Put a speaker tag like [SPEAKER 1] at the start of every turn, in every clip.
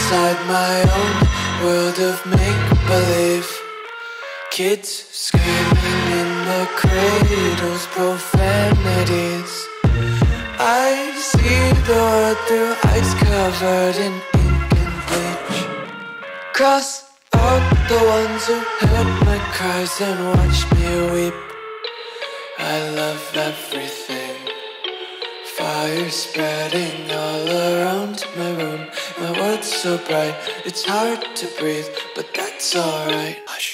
[SPEAKER 1] inside my own world of make-believe. Kids screaming in the cradles, profanities. I see the world through ice covered in ink and bleach. Cross out the ones who heard my cries and watched me weep. I love everything. Fire spreading all around my room. My world's so bright, it's hard to breathe, but that's alright. Hush.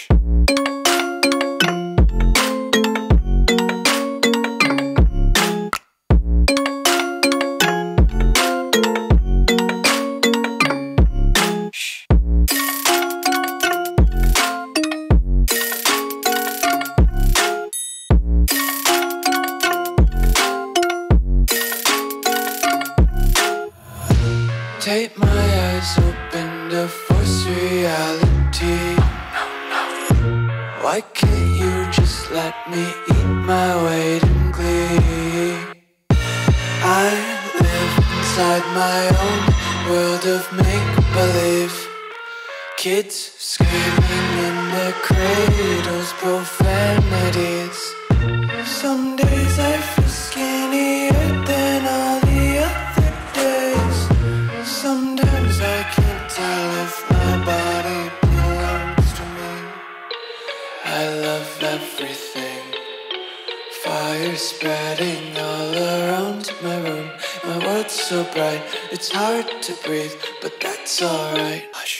[SPEAKER 1] Take my eyes open to force reality. Why can't you just let me eat my weight in glee? I live inside my own world of make-believe. Kids screaming in their cradles, profanities. Some days I feel skinnier than all the other days. Sometimes I can't tell if my body belongs to me. I love everything. Fire spreading all around my room. My world's so bright, it's hard to breathe, but that's alright. Hush.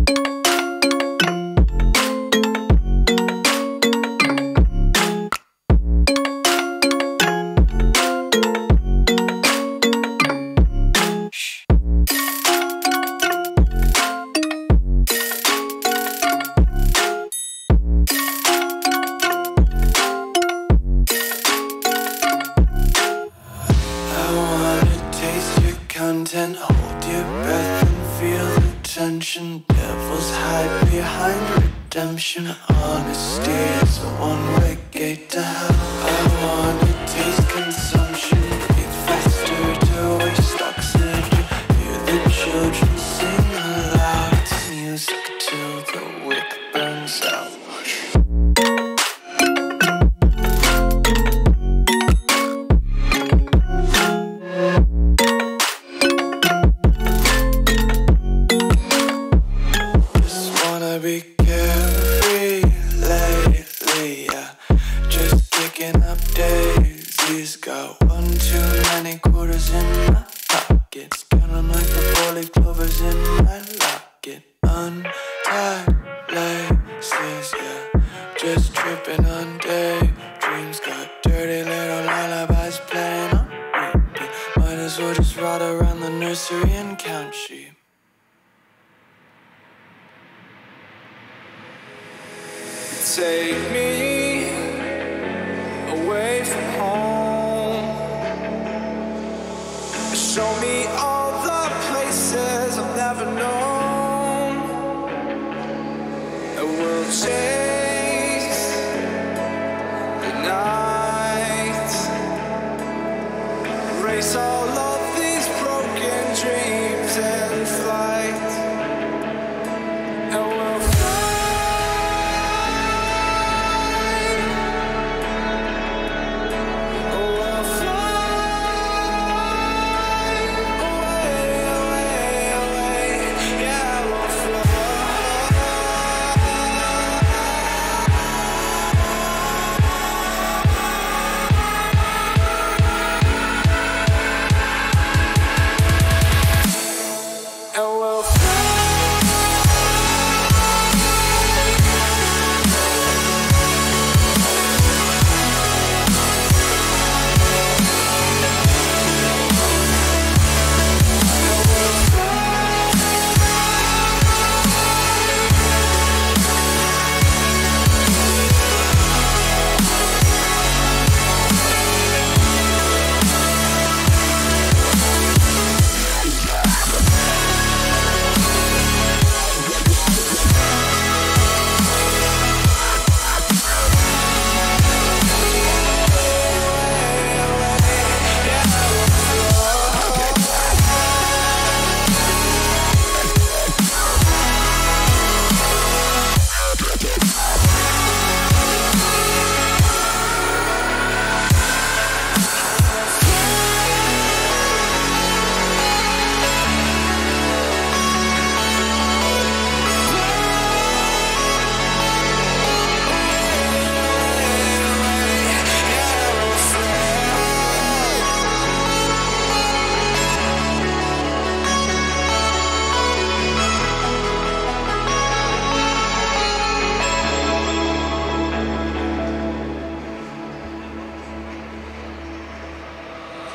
[SPEAKER 1] Content, hold your breath and feel the tension. Devils hide behind redemption. Honesty is a one-way gate to hell. I wanna taste consumption. Breathe faster to waste oxygen. Hear the children sing aloud. It's music till the wick burns out. Be carefree lately, yeah. Just kicking up daisies. Got one too many quarters in my pockets. Counting like the four-leaf clovers in my locket. Untied laces, yeah. Just tripping on daydreams. Got dirty little lullabies playing on repeat. Might as well just ride around the nursery and count sheep.
[SPEAKER 2] Take me away from home. Show me all the places I've never known. And we'll chase the night, erase all of these broken dreams and flight. And we'll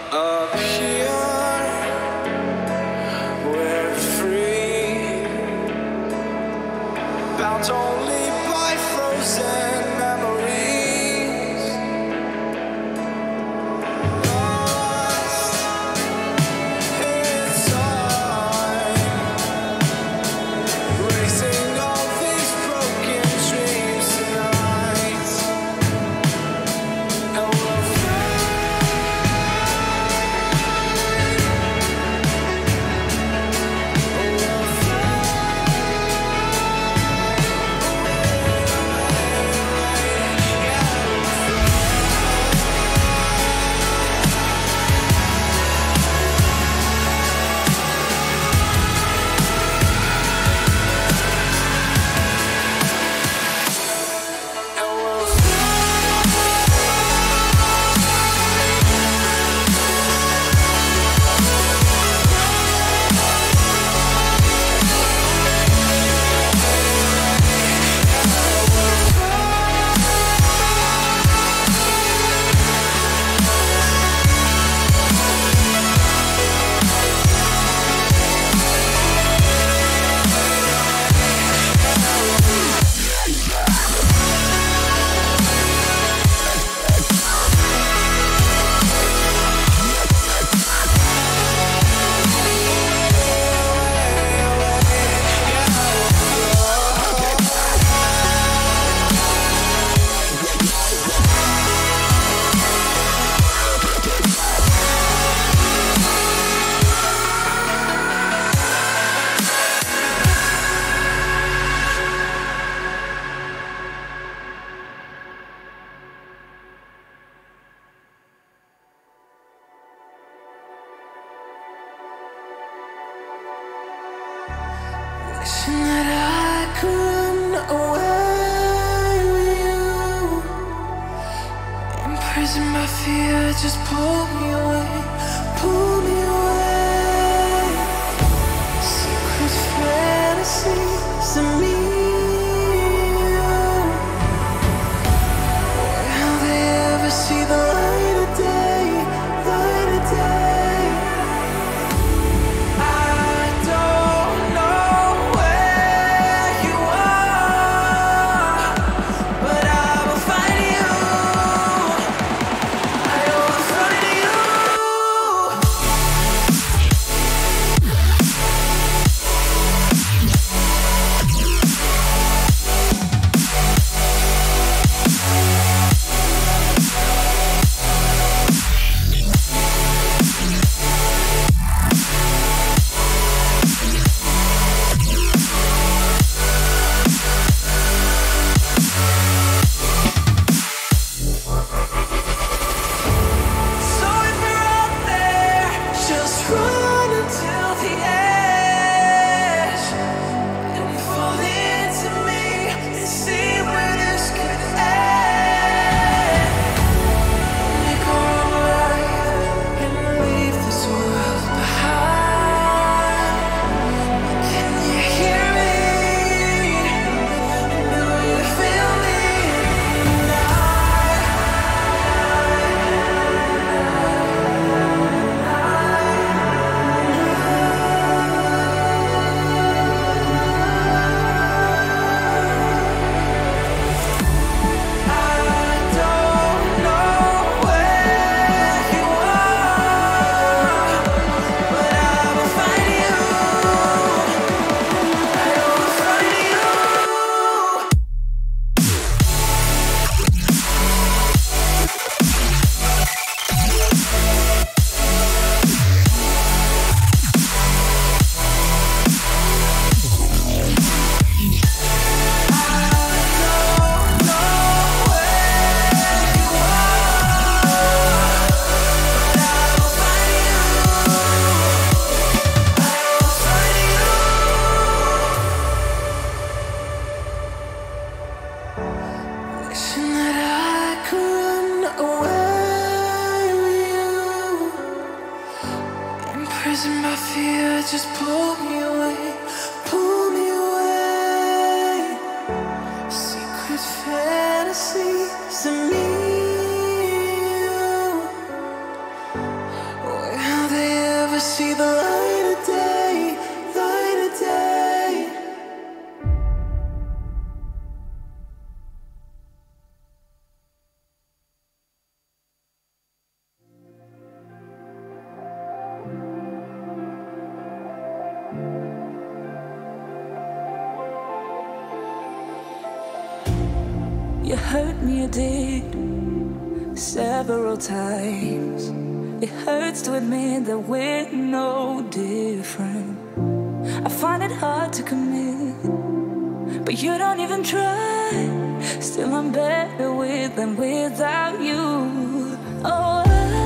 [SPEAKER 2] Up here, we're free, bound only by frozen memories. Lost in time, racing all these broken dreams tonight, and we'll wishing that I could run away with you. Imprisoned by fear, just pull me away, pull me away. Secret fantasies of me. Will they ever see the light of day, light of day? I don't know where you are, but I will find you. I will find you. So if you're out there, just run until the edge and fall into me and see where this could end. We go right and leave this world behind. Can you hear me? Do you feel me? I don't know where you are, but I will find you. I will find you. Wishing that I could run away with you. Imprisoned by fear, just pull me away, pull me away. Secret fantasies of me. see the light of day, light of day.
[SPEAKER 3] You hurt me, you did, several times. It hurts to admit that we're no different. I find it hard to commit, but you don't even try. Still I'm better with than without you. Oh,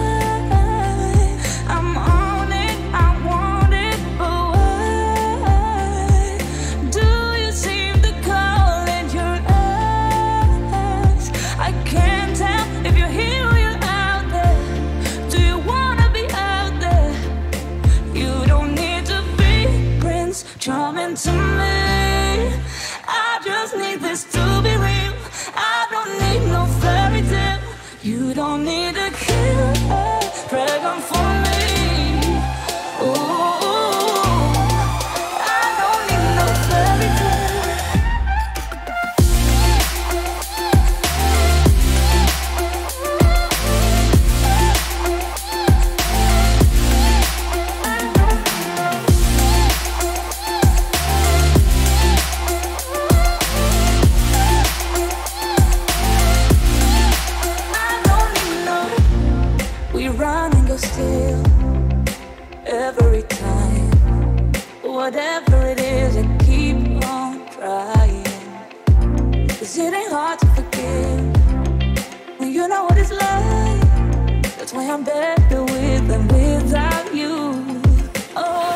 [SPEAKER 3] I'm on it, I want it, but why do you seem to call in your eyes? I can't tell if you're here or you're out there. Do you wanna be out there? You don't need to be Prince Charming to me. I just need this to be real. I don't need no fairy tale. You don't need a killer dragon for me. Ooh, I don't need no fairy tale. Run and go still every time. Whatever it is, I keep on trying. 'Cause it ain't hard to forgive when you know what it's like. That's why I'm better with than without you. Oh,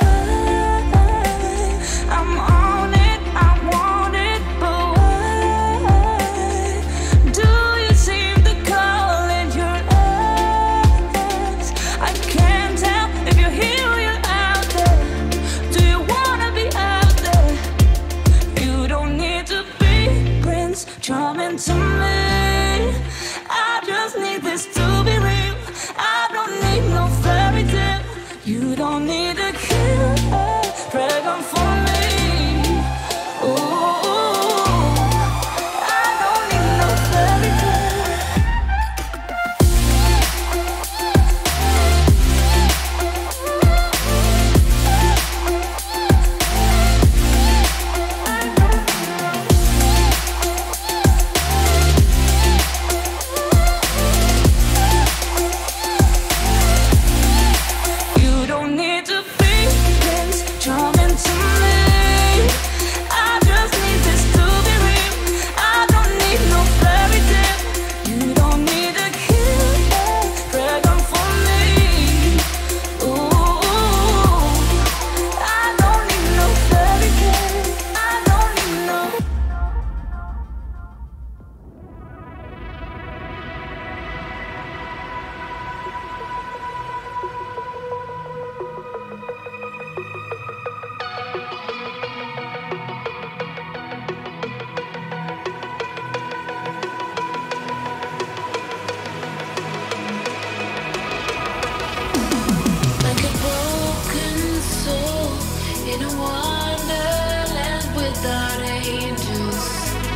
[SPEAKER 3] I'm on it, I want it, but why do you seem to call in your eyes? I can't tell if you're here or you're out there. Do you wanna be out there? You don't need to be Prince Charming to me. I just need this to be real. I don't need no fairy tale. You don't need a killer dragon for me. Ooh, I don't need no fairy tale. You don't need to be Prince Charming to me. I just need this to be real. I don't need no fairy tale. You don't need a killer dragon for me. Ooh, I don't need no fairy tale. I don't need no.
[SPEAKER 2] Like a broken soul in a wonderland without angels.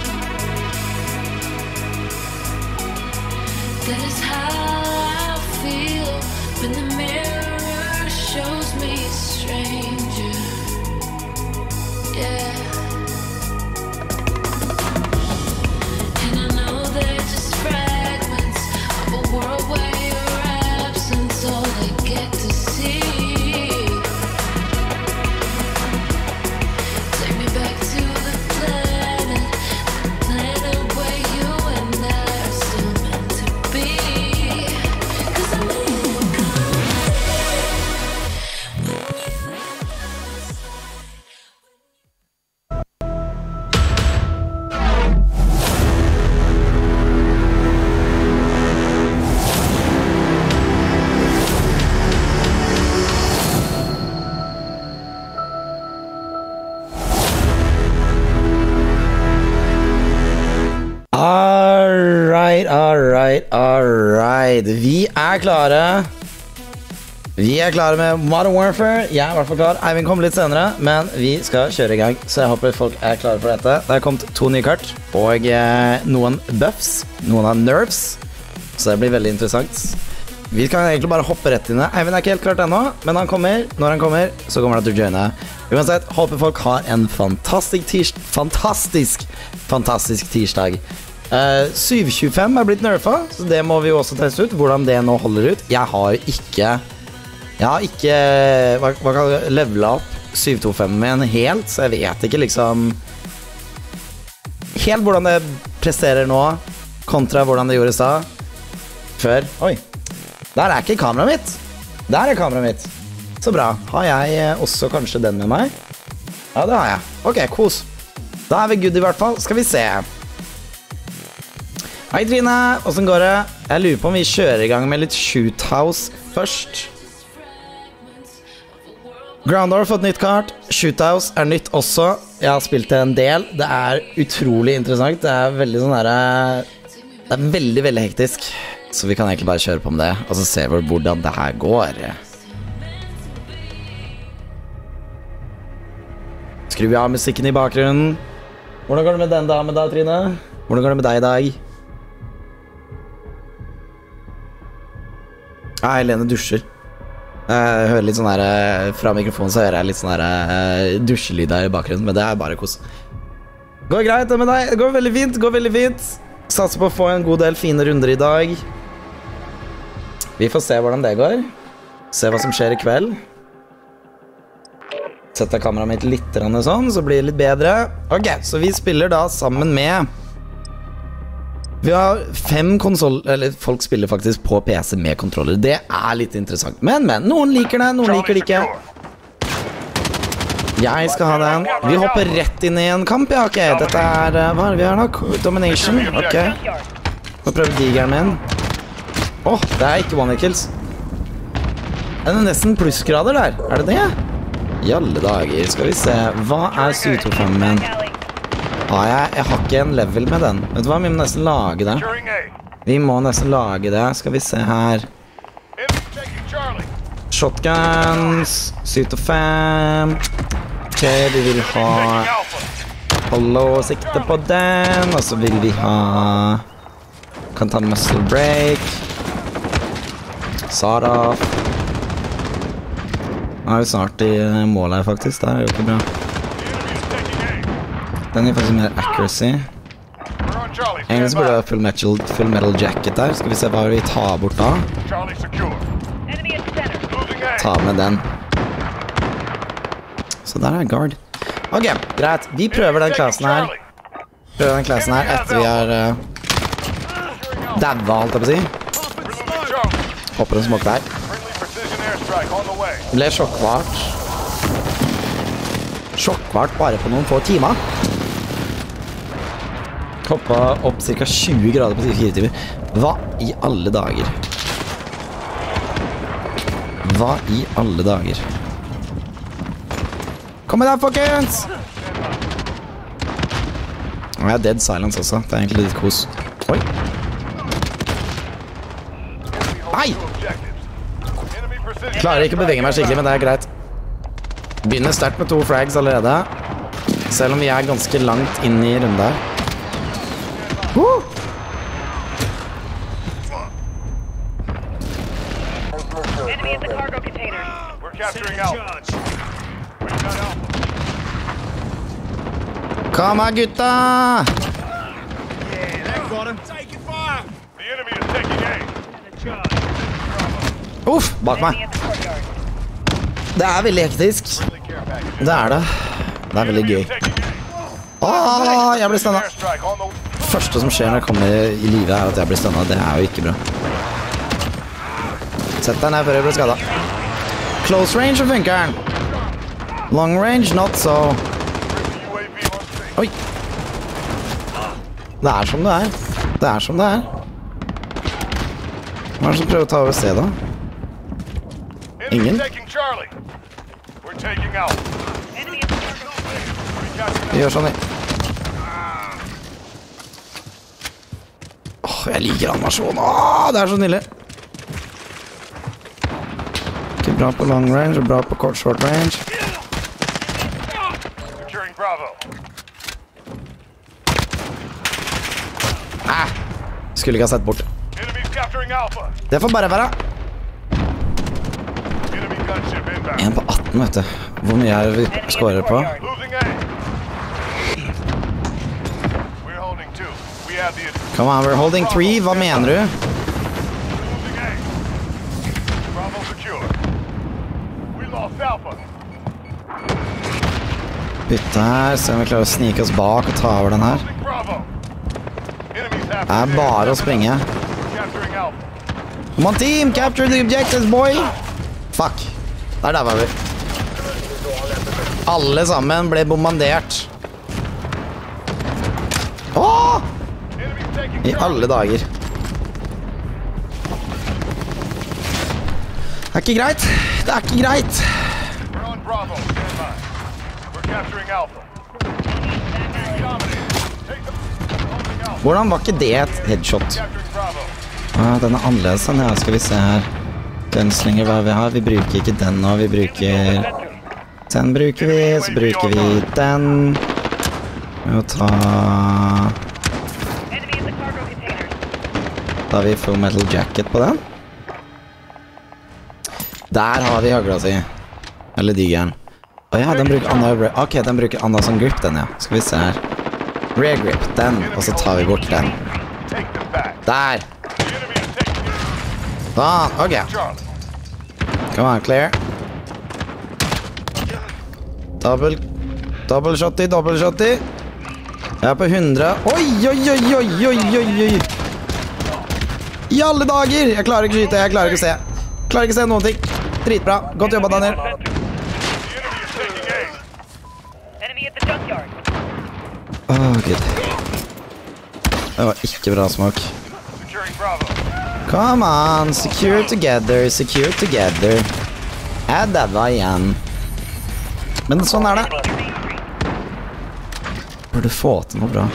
[SPEAKER 2] That is how I feel when the mirror shows me a stranger. Yeah. And I know they're just fragments of a world where your absence all I get to see. Take me back to the planet where you and I are still meant to be. 'Cause I know you will come when you find us.
[SPEAKER 4] All right. Vi er klare. Vi klare med Modern Warfare. Jeg I hvert fall klar. Eivind kommer litt senere, men vi skal kjøre I gang. Så jeg håper folk klare for dette. Det har kommet 2 nye kart, og noen buffs, noen av nerfs. Så det blir veldig interessant. Vi kan egentlig bare hoppe rett inn. Eivind ikke helt klart ennå, men han kommer. Når han kommer, så kommer han til å joine. Uansett, håper folk har en fantastisk tirsdag. 7.25 blitt nerfa, så det må vi jo også teste ut. Hvordan det nå holder ut. Jeg har ikke hva kan jeg levela opp 725 min helt, så jeg vet ikke liksom helt hvordan det presterer nå kontra hvordan det gjorde I stad før. Oi, der ikke kameraet mitt. Der kameraet mitt. Så bra. Har jeg også kanskje den med meg? Ja, det har jeg. Ok, kos. Da vi good I hvert fall. Skal vi se. Hei Trine, hvordan går det? Jeg lurer på om vi kjører I gang med litt Shoothouse først. Groundor har fått nytt kart. Shoothouse nytt også. Jeg har spilt det en del. Det utrolig interessant. Det veldig sånn der. Det veldig, veldig hektisk. Så vi kan egentlig bare kjøre på med det, og så ser vi hvordan det her går. Skru av musikken I bakgrunnen. Hvordan går det med den damen da, Trine? Hvordan går det med deg I dag? Helene dusjer. Jeg hører litt sånn her fra mikrofonen, så hører jeg litt sånn her dusjelyder I bakgrunnen, men det bare kos. Går greit med deg? Det går veldig fint. Satser på å få en god del fine runder I dag. Vi får se hvordan det går. Se hva som skjer I kveld. Setter kameraet mitt litt sånn, så blir det litt bedre. Ok, så vi spiller da sammen med vi har 5 eller folk spiller faktisk på PC med kontroller. Det litt interessant. Men, noen liker det, noen liker det ikke. Jeg skal ha den. Vi hopper rett inn I en kamp, ja, ok. Dette hva vi har da? Domination, ok. Nå prøver digeren min. Åh, det ikke one kills. Det nesten plussgrader der, det det? I alle dager, skal vi se. Hva 725 min? Jeg har ikke en level med den. Vet du hva, vi må nesten lage det. Vi må nesten lage det. Skal vi se her. Shotguns. 725. Ok, vi vil ha hollow og sikte på den. Og så vil vi ha kan ta muscle break. Sara. Nå vi snart I mål her faktisk. Det jo ikke bra. Den faktisk mer accuracy. Egentlig så burde jeg ha full metal jacket der. Skal vi se hva vi tar bort da. Ta med den. Så der guard. Ok, greit. Vi prøver den klassen her. Etter vi har dabba, holdt jeg på å si. Hopper en smoke der. Det ble sjokkvart bare på noen få timer. Hoppa opp cirka 20 grader på 4 timer. Hva I alle dager? Hva I alle dager? Kom med deg, folkens! Jeg dead silence også. Det egentlig litt kos. Oi! Nei! Klarer ikke å bevege meg skikkelig, men det greit. Begynner sterkt med 2 frags allerede. Selv om vi ganske langt inn I runden der. Kom her, gutta! Uff, bak meg. Det veldig hektisk. Det det. Det veldig gøy. Åh, jeg ble stønnet. Første som skjer når jeg kommer I livet at jeg blir stønnet. Det jo ikke bra. Sett deg ned før jeg ble skadet. Close range funker den. Long range, not so. Oi. Det som det Det som det Hva som prøver å ta over C da? Ingen? Vi gjør sånn jeg liker animasjon. Det så nydelig. Ikke bra på long range, og bra på short range.
[SPEAKER 5] Securing Bravo.
[SPEAKER 4] Skulle ikke ha sett bort.
[SPEAKER 5] Enemies capturing Alpha.
[SPEAKER 4] Det får bare være.
[SPEAKER 5] Enemy gunship inbound.
[SPEAKER 4] 1 på 18, vet du. Hvor mye er det vi scorer på?
[SPEAKER 5] Losing A. We're holding 2. We have the
[SPEAKER 4] Come on, we're holding 3. Hva mener du?
[SPEAKER 5] losing A. Bravo secure. We lost Alpha.
[SPEAKER 4] Bytte her, se om vi klarer å snike oss bak og ta over den her.
[SPEAKER 5] Losing Bravo. Enemies have
[SPEAKER 4] Det er bare å springe.
[SPEAKER 5] capturing Alpha.
[SPEAKER 4] Come on team, capture the objectives, boy! Fuck. Der var vi. Alle sammen ble bombardert. Åh!
[SPEAKER 5] Enemies taking
[SPEAKER 4] I alle dager. Det er ikke greit. Det er ikke greit.
[SPEAKER 5] We're on Bravo. Stand by. We're capturing Alpha. Dominating. Take the holding Alpha.
[SPEAKER 4] Hvordan var ikke det et headshot?
[SPEAKER 5] Capturing Bravo.
[SPEAKER 4] Den er annerledes enn her. Skal vi se her. Gunslinger, hva vi har? Vi bruker ikke den nå. Vi bruker... Den bruker vi, så bruker vi den. Vi må ta... Da har vi full metal jacket på den. Der har vi hagla si. Eller digeren. Åja, den bruker Anna... Ok, den bruker Anna som grip, den, ja. Skal vi se her. Rear grip, den. Og så tar vi bort den.
[SPEAKER 5] Take them back.
[SPEAKER 4] Der!
[SPEAKER 5] The enemy is taking it.
[SPEAKER 4] Sånn, ok.
[SPEAKER 5] Charlie.
[SPEAKER 4] Come on, clear. Double shotty. Jeg er på 100. Oi. I alle dager! Jeg klarer ikke å skyte, jeg klarer ikke å se. Klarer ikke å se noen ting. Dritbra. Godt jobba, Daniel.
[SPEAKER 5] The enemy is taking A.
[SPEAKER 6] Enemy at the junkyard.
[SPEAKER 4] Gud. Det var ikke bra smak.
[SPEAKER 5] Securing Bravo.
[SPEAKER 4] Come on, secure together. Daua igjen. Men sånn er det. Burde få til noe bra.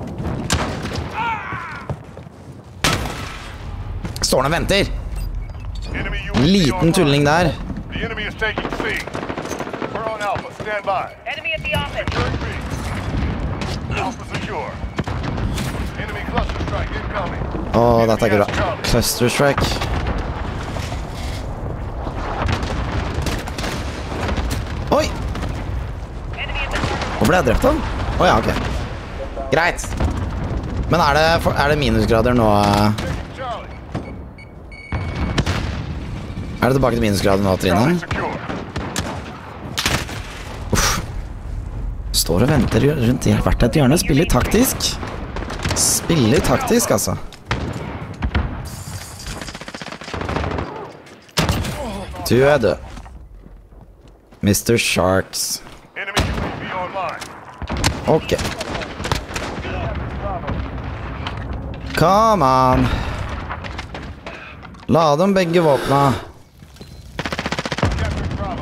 [SPEAKER 4] Står den og venter.
[SPEAKER 5] Enemy UAV
[SPEAKER 4] Liten
[SPEAKER 5] online.
[SPEAKER 4] tulling der.
[SPEAKER 5] The enemy is taking C. We're on Alpha. Stand by.
[SPEAKER 6] Enemy at the office.
[SPEAKER 5] Securing B. Alpha secure. Enemy cluster strike incoming.
[SPEAKER 4] Dette er ikke bra. Cluster strike. Oi!
[SPEAKER 6] Enemy at the
[SPEAKER 4] Hvor ble jeg drept av? Ja, ok. Greit. Men er det minusgrader nå?
[SPEAKER 5] Taking Charlie.
[SPEAKER 4] Er det tilbake til minusgrader nå,
[SPEAKER 5] Charlie
[SPEAKER 4] Trine?
[SPEAKER 5] secure.
[SPEAKER 4] Står og venter rundt i hvert et hjørne. Spiller taktisk, altså. Du er død. Mr. Sharks.
[SPEAKER 5] Enemy UAV online.
[SPEAKER 4] Ok. Come on. La dem begge våpna.
[SPEAKER 5] Capturing Bravo.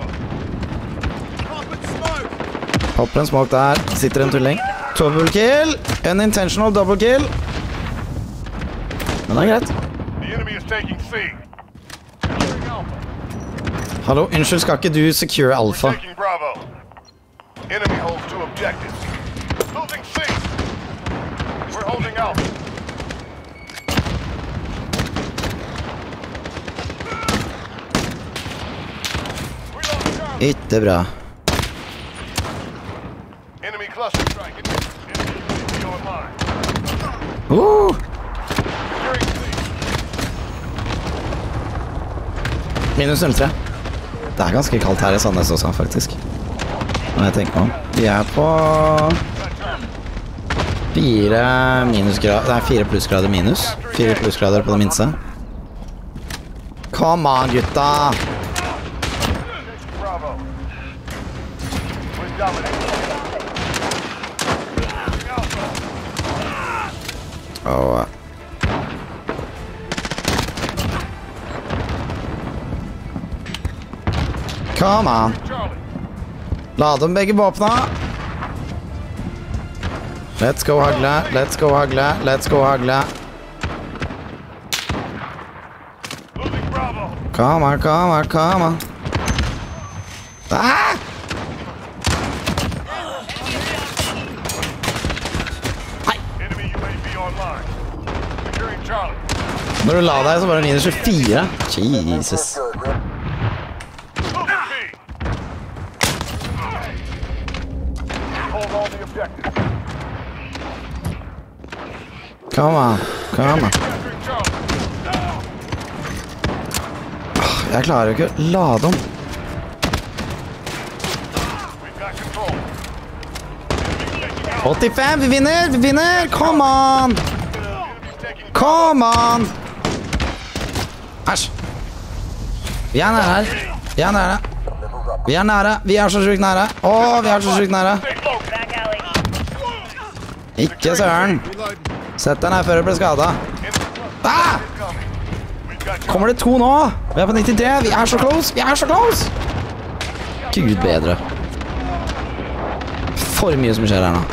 [SPEAKER 4] Hopper en smoke der. Sitter en tulling. Double kill. Unintentional double kill. Men det er greit.
[SPEAKER 5] The enemy is taking C. Securing Alpha.
[SPEAKER 4] Hallo, unnskyld, skal ikke du secure alfa?
[SPEAKER 5] Taking Bravo. Enemy holds 2 objectives. Losing C. We're holding Alpha. We lost Charlie.
[SPEAKER 4] Ikke bra.
[SPEAKER 5] Enemy cluster strike. Enemy UAV online. Securing C.
[SPEAKER 4] Minus 03. Det er ganske kaldt her i Sandnes også, faktisk. Når jeg tenker meg om. Vi er på 4 minusgrader. Det er 4 plussgrader minus. 4 plussgrader på det minste. Come on, gutta!
[SPEAKER 5] Bravo. We're dominating.
[SPEAKER 4] Åh. Come on.
[SPEAKER 5] Charlie.
[SPEAKER 4] La dem begge våpna. Let's go hagle.
[SPEAKER 5] Losing Bravo.
[SPEAKER 4] Come on, come on, come on. Ah!
[SPEAKER 5] Enemy UAV online. Securing Charlie.
[SPEAKER 4] Når du la deg, så var det minus 24. Jesus.
[SPEAKER 5] Hold all the objectives.
[SPEAKER 4] Come on, come on.
[SPEAKER 5] Capturing Charlie.
[SPEAKER 4] Jeg klarer jo ikke å lade om.
[SPEAKER 5] We've got control.
[SPEAKER 4] 85, vi vinner, vi vinner! Come on!
[SPEAKER 5] Enemy's taking
[SPEAKER 4] Come on! Æsj. Vi er nære her. Vi er nære. Vi er nære. Vi er så sjukt nære. Åh, vi er så sjukt nære.
[SPEAKER 6] Back alley.
[SPEAKER 4] Ikke søren. Sett deg ned før du ble skadet. Ah!
[SPEAKER 5] We've got
[SPEAKER 4] Kommer det 2 nå? Vi er på 93. Vi er så close. Vi er så close. Gud bedre. For mye som skjer her nå.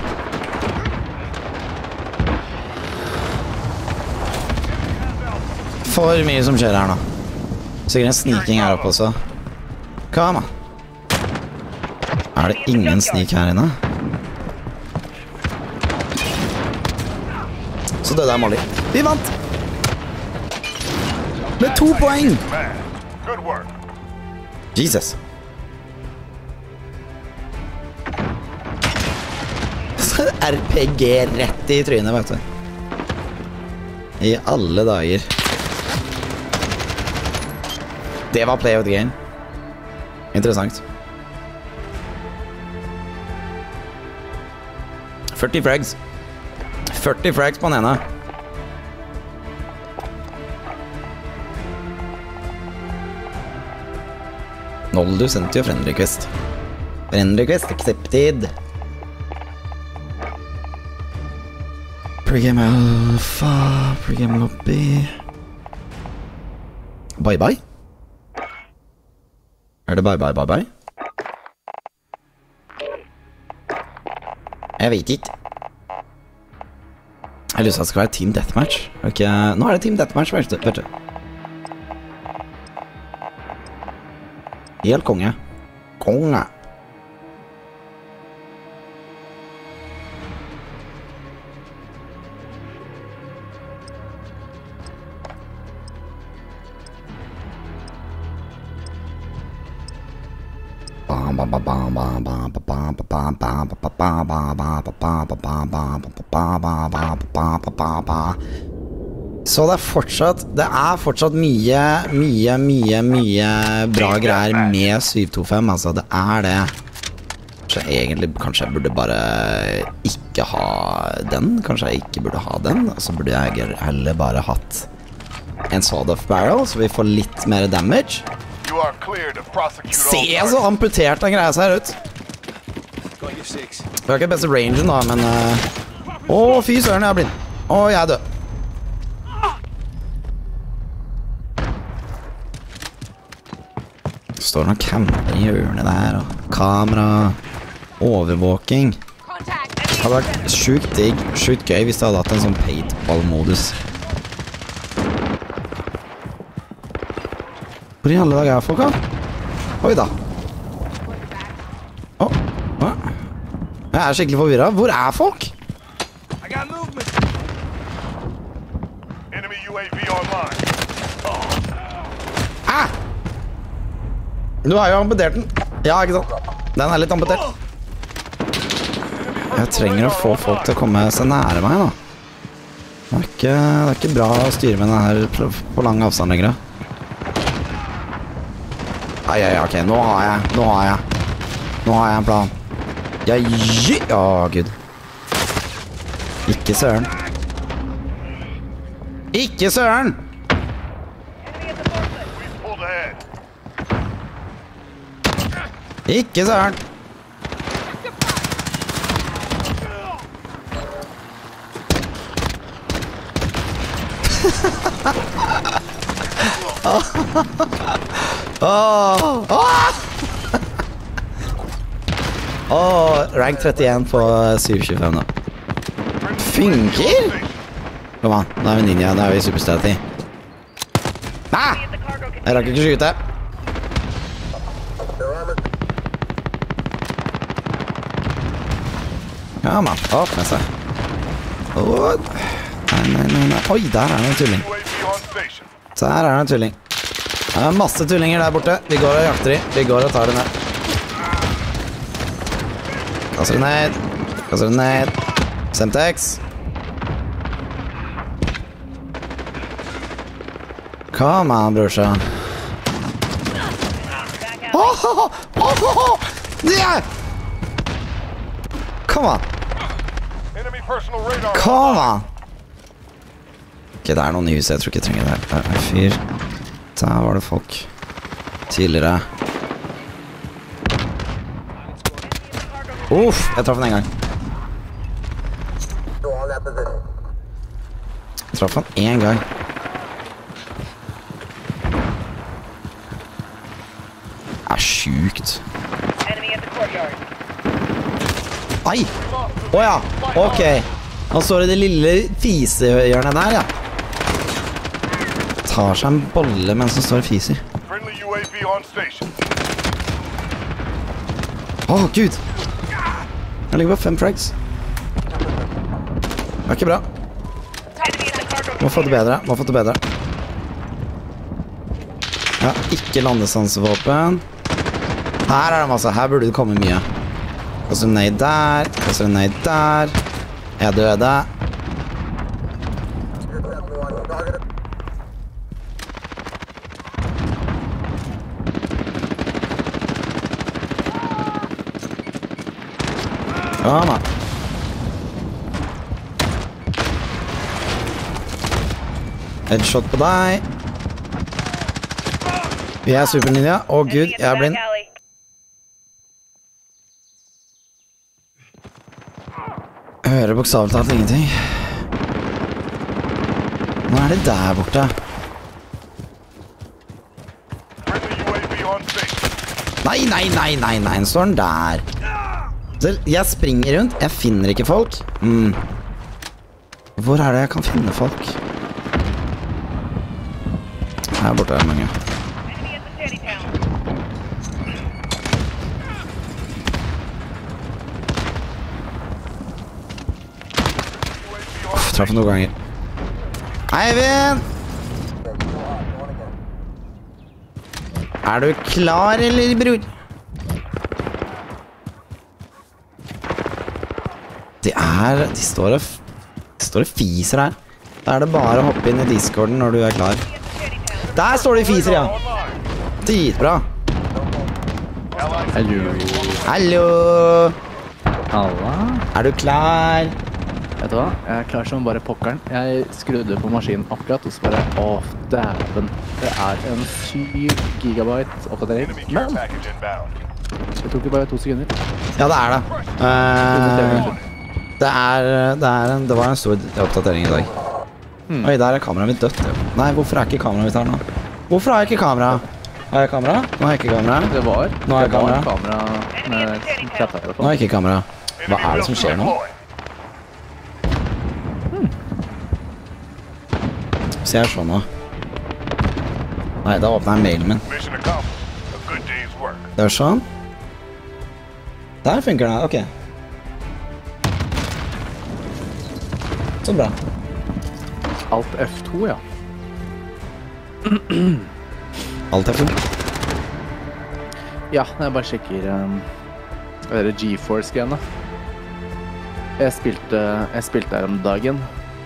[SPEAKER 4] For mye som skjer her nå. Sikkert en sneaking her oppe også. Kom da. Er det ingen sneak her inne? Så døde jeg Molly. Vi vant! Med 2 poeng!
[SPEAKER 5] man. Good work.
[SPEAKER 4] Jesus. RPG rett i trynet, vet du. I alle dager. Det var play of the game. Interessant. 40 frags. 40 frags på den ene. Noldu sendte jo friend request. Friend request accepted. Pregame alpha, pregame lobby. Bye bye. Er det bye bye bye bye? Jeg vet ikke. Jeg har lyst til at det skal være team deathmatch. Okay. Nå er det team deathmatch, vet du. Helt konge. Konge. Så det er fortsatt mye bra greier med 725, altså det er det. Så egentlig kanskje jeg burde bare ikke ha den, kanskje jeg ikke burde ha den, og så burde jeg heller bare hatt en sawed-off barrel, så vi får litt mer damage.
[SPEAKER 5] You are cleared to prosecute all
[SPEAKER 4] Se så amputert den greia ser ut. Vi har ikke beste rangen da, men Åh, fy søren, jeg er blind. Åh, jeg er død. Det står noen camper i hjørnet der, og kamera, overvåking. Det hadde vært sjukt digg, sjukt gøy hvis det hadde hatt en sånn paintball-modus. Hvor i alle dager er folk da? Oi da. Åh, jeg er skikkelig forvirret. Hvor er folk?
[SPEAKER 5] Enemy UAV online.
[SPEAKER 4] Ah! Du har jo amputert den. Ja, ikke sant? Den er litt amputert. Jeg trenger å få folk til å komme seg nære meg da. Det er ikke bra å styre med den her på lang avstand lenger. Ok, nå har jeg en plan. Åh, Gud. Ikke søren. Ikke søren!
[SPEAKER 5] We've pulled ahead.
[SPEAKER 4] Ikke søren! Rank 31 på 725 da. Funker? Kom an, nå er vi ninja, nå er vi superstaty. Ah!
[SPEAKER 6] At the cargo container.
[SPEAKER 4] Jeg rakk ikke skyte. Ja, man. Opp med seg. Nei. Oi, der er det en tulling.
[SPEAKER 5] UAV on station.
[SPEAKER 4] Der er det en tulling. Det er masse tullinger der borte. Vi går og jakter de. Vi går og tar det ned. Kasser det ned. Semtex. Come on, brorsan. Yeah! Come on.
[SPEAKER 5] Enemy personal radar.
[SPEAKER 4] Come on. Ok, det er noen i huset. Jeg tror ikke jeg trenger det her. Der er en fyr. Der var det folk. Tidligere. Uff, jeg traff han en gang. Jeg traff han en gang. Det er sjukt.
[SPEAKER 6] Enemy at the courtyard.
[SPEAKER 4] Ai! Åja, ok. Nå står det lille fisehjørnet der, ja. Tar seg en bolle mens han står og fiser.
[SPEAKER 5] Friendly UAV on station.
[SPEAKER 4] Åh, Gud! Jeg ligger på 5 frags. Det er ikke bra.
[SPEAKER 6] Enemy at the cargo
[SPEAKER 4] Må få det bedre, må få det bedre. Ja, ikke landesansevåpen. Her er det masse, her burde det komme mye. Kasser en nade der, kasser en nade der. Jeg døde. Ja, da. Headshot på deg. Vi er superninja. Å Gud, jeg er blind.
[SPEAKER 6] alley.
[SPEAKER 4] Jeg hører bokstavelig talt ingenting. Nå er det der borte.
[SPEAKER 5] Friendly UAV on station.
[SPEAKER 4] Nei, nå står den der. Så jeg springer rundt, jeg finner ikke folk. Hvor er det jeg kan finne folk? Her borte er det mange.
[SPEAKER 6] Enemy at the shanty town.
[SPEAKER 4] Traff noen ganger. Eivind! Er du klar, eller, bror? De står og fiser her. Da er det bare å hoppe inn i Discorden når du er klar. Der står de fiser, ja. Dritbra. Hallo.
[SPEAKER 7] Halla.
[SPEAKER 4] Er du klar?
[SPEAKER 7] Vet du hva? Jeg er klar som bare pokkeren. Jeg skrudde på maskinen akkurat, og så bare, dæven. Det er en 7 gigabyte oppdatering.
[SPEAKER 5] Enemy care
[SPEAKER 7] Men
[SPEAKER 5] package inbound.
[SPEAKER 7] det tok jo bare 2 sekunder.
[SPEAKER 4] Ja, det er det. Det var en stor oppdatering i dag. Oi, der er kameraet mitt dødt. Nei, hvorfor er ikke kameraet mitt her nå? Hvorfor har jeg ikke kamera? Har jeg kamera? Nå har jeg ikke kamera.
[SPEAKER 7] Det var
[SPEAKER 4] kamera.
[SPEAKER 7] kamera med klapper i hvert
[SPEAKER 4] Nå
[SPEAKER 7] fall.
[SPEAKER 4] har jeg ikke kamera. Hva er det som skjer nå? Se her sånn nå. Nei, da åpner jeg mailen min.
[SPEAKER 5] Mission accomplished. A good day's work.
[SPEAKER 4] Det er sånn. Der funker det, ok. Så bra.
[SPEAKER 7] Alt F2, ja.
[SPEAKER 4] Alt er fullt.
[SPEAKER 7] Ja, jeg bare sjekker det GeForce-greiene. Jeg spilte her om dagen.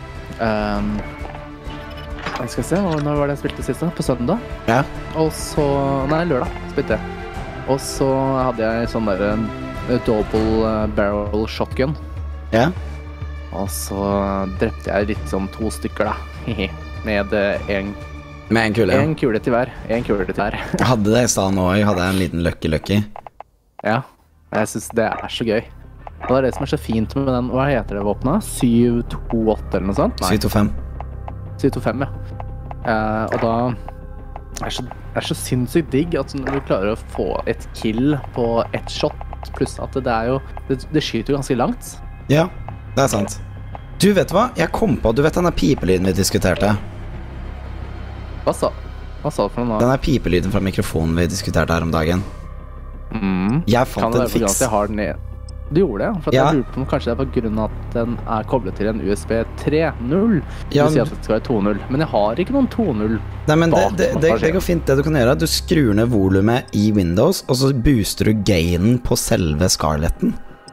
[SPEAKER 7] Jeg skal se, når var det jeg spilte sist da? På søndag?
[SPEAKER 4] Ja.
[SPEAKER 7] Og så... Nei, lørdag spilte jeg. Og så hadde jeg sånn der double barrel shotgun.
[SPEAKER 4] Ja.
[SPEAKER 7] Og så drepte jeg litt sånn 2 stykker da. Med en
[SPEAKER 4] Med en kule, ja.
[SPEAKER 7] kule til hver. En kule til hver.
[SPEAKER 4] Jeg hadde det i stedet nå, jeg hadde en liten lucky.
[SPEAKER 7] Ja, jeg synes det er så gøy. Og det er det som er så fint med den, hva heter det våpnet? 728 eller noe sånt?
[SPEAKER 4] 725.
[SPEAKER 7] 725, ja. Og da er så sinnssykt digg at når du klarer å få et kill på ett shot, pluss at det er jo, det skyter jo ganske langt.
[SPEAKER 4] Ja, det er sant. Du vet hva? Jeg kom på, du vet denne pipelyden vi diskuterte?
[SPEAKER 7] Hva sa? Hva sa du for noe
[SPEAKER 4] Den
[SPEAKER 7] nå?
[SPEAKER 4] er pipelyden fra mikrofonen vi diskuterte her om dagen. Jeg
[SPEAKER 7] Kan
[SPEAKER 4] fant
[SPEAKER 7] det
[SPEAKER 4] en
[SPEAKER 7] være på grunn av
[SPEAKER 4] fiks.
[SPEAKER 7] at jeg har den ned? Du gjorde det? For at
[SPEAKER 4] Ja.
[SPEAKER 7] jeg lurer på om kanskje det er på grunn av at den er koblet til en USB 3.0.
[SPEAKER 4] Ja,
[SPEAKER 7] Du sier at det skal være 2.0, men jeg har ikke noen 2.0.
[SPEAKER 4] Nei, men
[SPEAKER 7] bak.
[SPEAKER 4] det går fint. Det du kan gjøre, er at du skrur ned volumet i Windows, og så booster du gainen på selve Scarletten.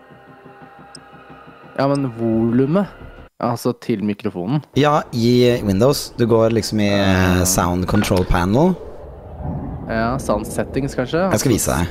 [SPEAKER 7] Ja, men volumet, altså til mikrofonen.
[SPEAKER 4] Ja, i Windows. Du går liksom i Sound Control Panel.
[SPEAKER 7] Ja, sound settings kanskje.
[SPEAKER 4] Jeg skal vise deg.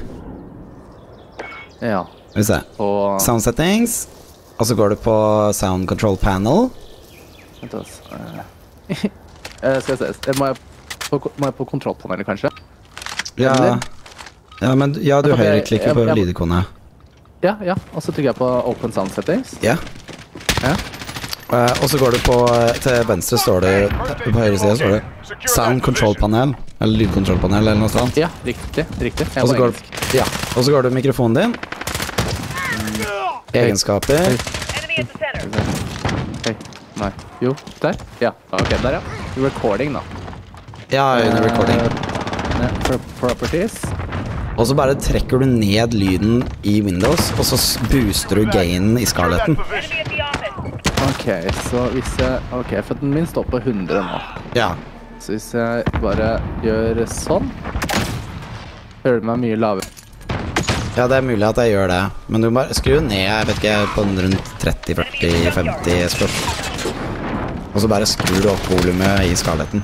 [SPEAKER 7] Ja,
[SPEAKER 4] Skal vi se.
[SPEAKER 7] og...
[SPEAKER 4] Sound Settings. Og så går du på Sound Control Panel.
[SPEAKER 7] Vent altså. Skal jeg se, må jeg på kontrollpanelet kanskje?
[SPEAKER 4] Ja,
[SPEAKER 7] Eller?
[SPEAKER 4] ja, men ja, du høyreklikker på lydikonet.
[SPEAKER 7] Ja, og så trykker jeg på open sound settings.
[SPEAKER 4] Ja.
[SPEAKER 7] Ja.
[SPEAKER 4] Og så går du på til venstre står det på høyre side står det Sound Control Panel eller lydkontrollpanel eller noe sånt.
[SPEAKER 7] Ja, riktig. Jeg
[SPEAKER 4] Og så
[SPEAKER 7] var
[SPEAKER 4] går
[SPEAKER 7] engelsk.
[SPEAKER 4] ja, og så går du mikrofonen din. Egenskaper.
[SPEAKER 6] Enemy at the center.
[SPEAKER 7] Hei, nei, jo, der. Ja, ok, der ja. Recording da.
[SPEAKER 4] Ja, under recording.
[SPEAKER 7] Properties.
[SPEAKER 4] Og så bare trekker du ned lyden i Windows, og så booster du gainen i Scarletten.
[SPEAKER 6] Enemy at the office.
[SPEAKER 7] Ok, så hvis jeg... Ok, for den min står på 100 nå.
[SPEAKER 4] Ja.
[SPEAKER 7] Så hvis jeg bare gjør sånn, hører du meg mye lavere.
[SPEAKER 4] Ja, det er mulig at jeg gjør det. Men du må bare skru ned, jeg vet ikke, på en rundt 30-40-50 spørsmål. Og så bare skrur du opp volumet i Scarletten.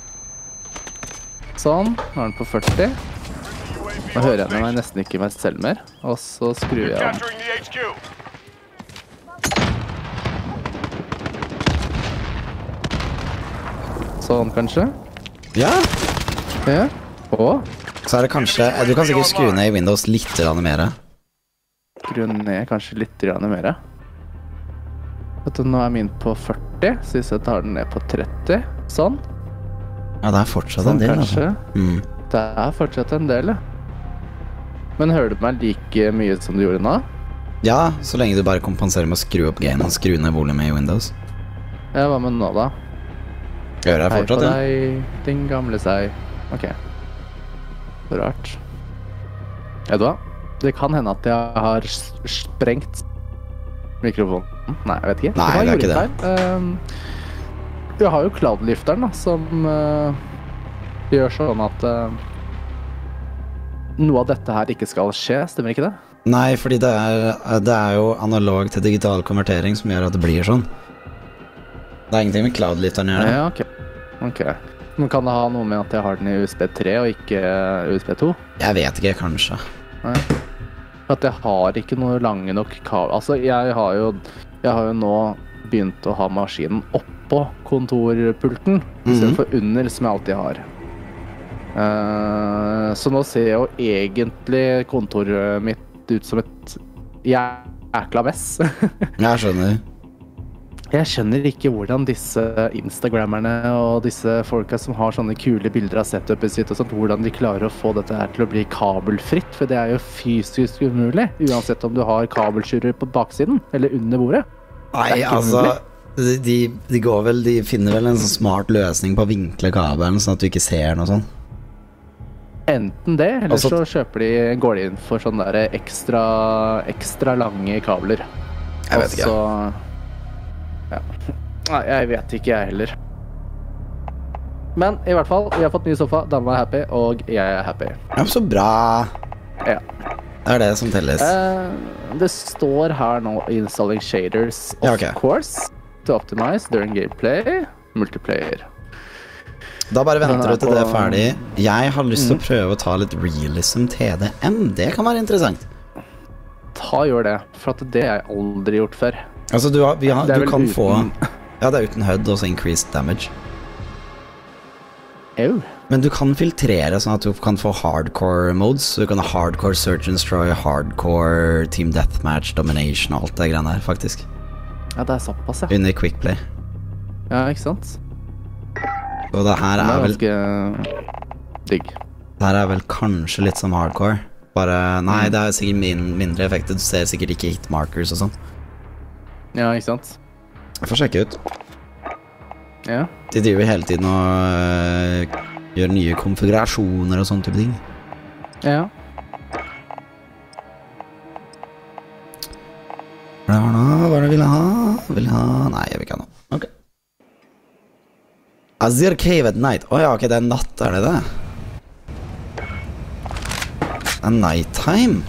[SPEAKER 7] Sånn, nå er den på 40. Nå hører jeg meg nesten ikke meg selv mer. Og så skrur jeg om.
[SPEAKER 5] Capturing the HQ.
[SPEAKER 7] Sånn kanskje.
[SPEAKER 4] Ja.
[SPEAKER 7] Ja. Og
[SPEAKER 4] Så er det kanskje, du kan sikkert skru ned i Windows litt mer.
[SPEAKER 7] skru ned kanskje litt grann mer. Vet du, nå er min på 40, så hvis jeg tar den ned på 30, sånn.
[SPEAKER 4] Ja, det er fortsatt
[SPEAKER 7] Sånn
[SPEAKER 4] en del,
[SPEAKER 7] kanskje.
[SPEAKER 4] Mm.
[SPEAKER 7] Det er fortsatt en del, ja. Men hører du meg like mye som du gjorde nå?
[SPEAKER 4] Ja, så lenge du bare kompenserer med å skru opp gainen og skru ned volumet i Windows.
[SPEAKER 7] Ja, hva med nå da?
[SPEAKER 4] Gjør jeg
[SPEAKER 7] Hei på
[SPEAKER 4] fortsatt, ja.
[SPEAKER 7] deg, din gamle seg. Ok. Så rart. Vet du hva? Det kan hende at jeg har sprengt mikrofonen. Nei, jeg vet ikke.
[SPEAKER 4] Nei,
[SPEAKER 7] kan
[SPEAKER 4] det er
[SPEAKER 7] gjøre
[SPEAKER 4] ikke
[SPEAKER 7] litt feil. Jeg har jo cloud-lifteren da, som gjør sånn at noe av dette her ikke skal skje, stemmer ikke det?
[SPEAKER 4] Nei, fordi det er jo analog til digital konvertering som gjør at det blir sånn. Det er ingenting med cloud-lifteren å gjøre.
[SPEAKER 7] Ja, ok. Men kan det ha noe med at jeg har den i USB 3 og ikke USB 2?
[SPEAKER 4] Jeg vet ikke, kanskje.
[SPEAKER 7] Nei. At jeg har ikke noe lange nok kabel. Altså, jeg har jo nå begynt å ha maskinen oppå kontorpulten, i stedet for under, som jeg alltid har. Så nå ser jo egentlig kontoret mitt ut som et jækla mess.
[SPEAKER 4] Jeg skjønner.
[SPEAKER 7] Jeg skjønner ikke hvordan disse instagrammerne og disse folka som har sånne kule bilder av setupet sitt og sånt, hvordan de klarer å få dette her til å bli kabelfritt, for det er jo fysisk umulig, uansett om du har kabelskjurer på baksiden eller under bordet.
[SPEAKER 4] Nei,
[SPEAKER 7] ikke
[SPEAKER 4] altså de finner vel en sånn smart løsning på å vinkle kabelen sånn at du ikke ser noe sånn.
[SPEAKER 7] Enten det, eller
[SPEAKER 4] Altså-
[SPEAKER 7] så går de inn for sånne der ekstra lange kabler.
[SPEAKER 4] Jeg vet ikke.
[SPEAKER 7] Og så- ja. Nei, jeg vet ikke jeg heller. Men i hvert fall, vi har fått ny sofa, dama er happy, og jeg er happy.
[SPEAKER 4] Ja, så bra.
[SPEAKER 7] Ja.
[SPEAKER 4] Det er det som telles.
[SPEAKER 7] Det står her nå installing shaders, of
[SPEAKER 4] Ja, ok.
[SPEAKER 7] course, to optimize during gameplay, multiplayer.
[SPEAKER 4] Da bare venter
[SPEAKER 7] Den
[SPEAKER 4] du
[SPEAKER 7] er
[SPEAKER 4] til det er
[SPEAKER 7] på-
[SPEAKER 4] ferdig. Jeg har lyst til å prøve å ta litt realism TDM. Det kan være interessant.
[SPEAKER 7] Gjør det, for at det har jeg aldri gjort før.
[SPEAKER 4] Altså,
[SPEAKER 7] Det er
[SPEAKER 4] du
[SPEAKER 7] vel
[SPEAKER 4] kan få
[SPEAKER 7] uten-
[SPEAKER 4] Ja, det er uten HUD og så increased damage.
[SPEAKER 7] Au.
[SPEAKER 4] Men du kan filtrere sånn at du kan få hardcore modes. Så du kan ha hardcore search and destroy, hardcore team deathmatch, domination og alt det greiene der, faktisk.
[SPEAKER 7] Ja, det er såpass, ja.
[SPEAKER 4] Under quickplay.
[SPEAKER 7] Ja, ikke sant?
[SPEAKER 4] Og det her
[SPEAKER 7] Det
[SPEAKER 4] er
[SPEAKER 7] er
[SPEAKER 4] vel
[SPEAKER 7] ganske digg.
[SPEAKER 4] Det her er vel kanskje litt som hardcore. Bare Nei, det er sikkert mindre effekter. Du ser sikkert ikke hitmarkers og sånn.
[SPEAKER 7] Ja, ikke sant?
[SPEAKER 4] Jeg får sjekke ut.
[SPEAKER 7] Ja.
[SPEAKER 4] De driver hele tiden og gjøre nye konfigurasjoner og sånne type ting.
[SPEAKER 7] Ja.
[SPEAKER 4] Hva er det nå? Hva er det vil jeg ha? Vil jeg ha? Nei, jeg vil ikke ha noe. Ok. Azir Cave at night. Ja, ok, det er natt, er det det? Det er nighttime.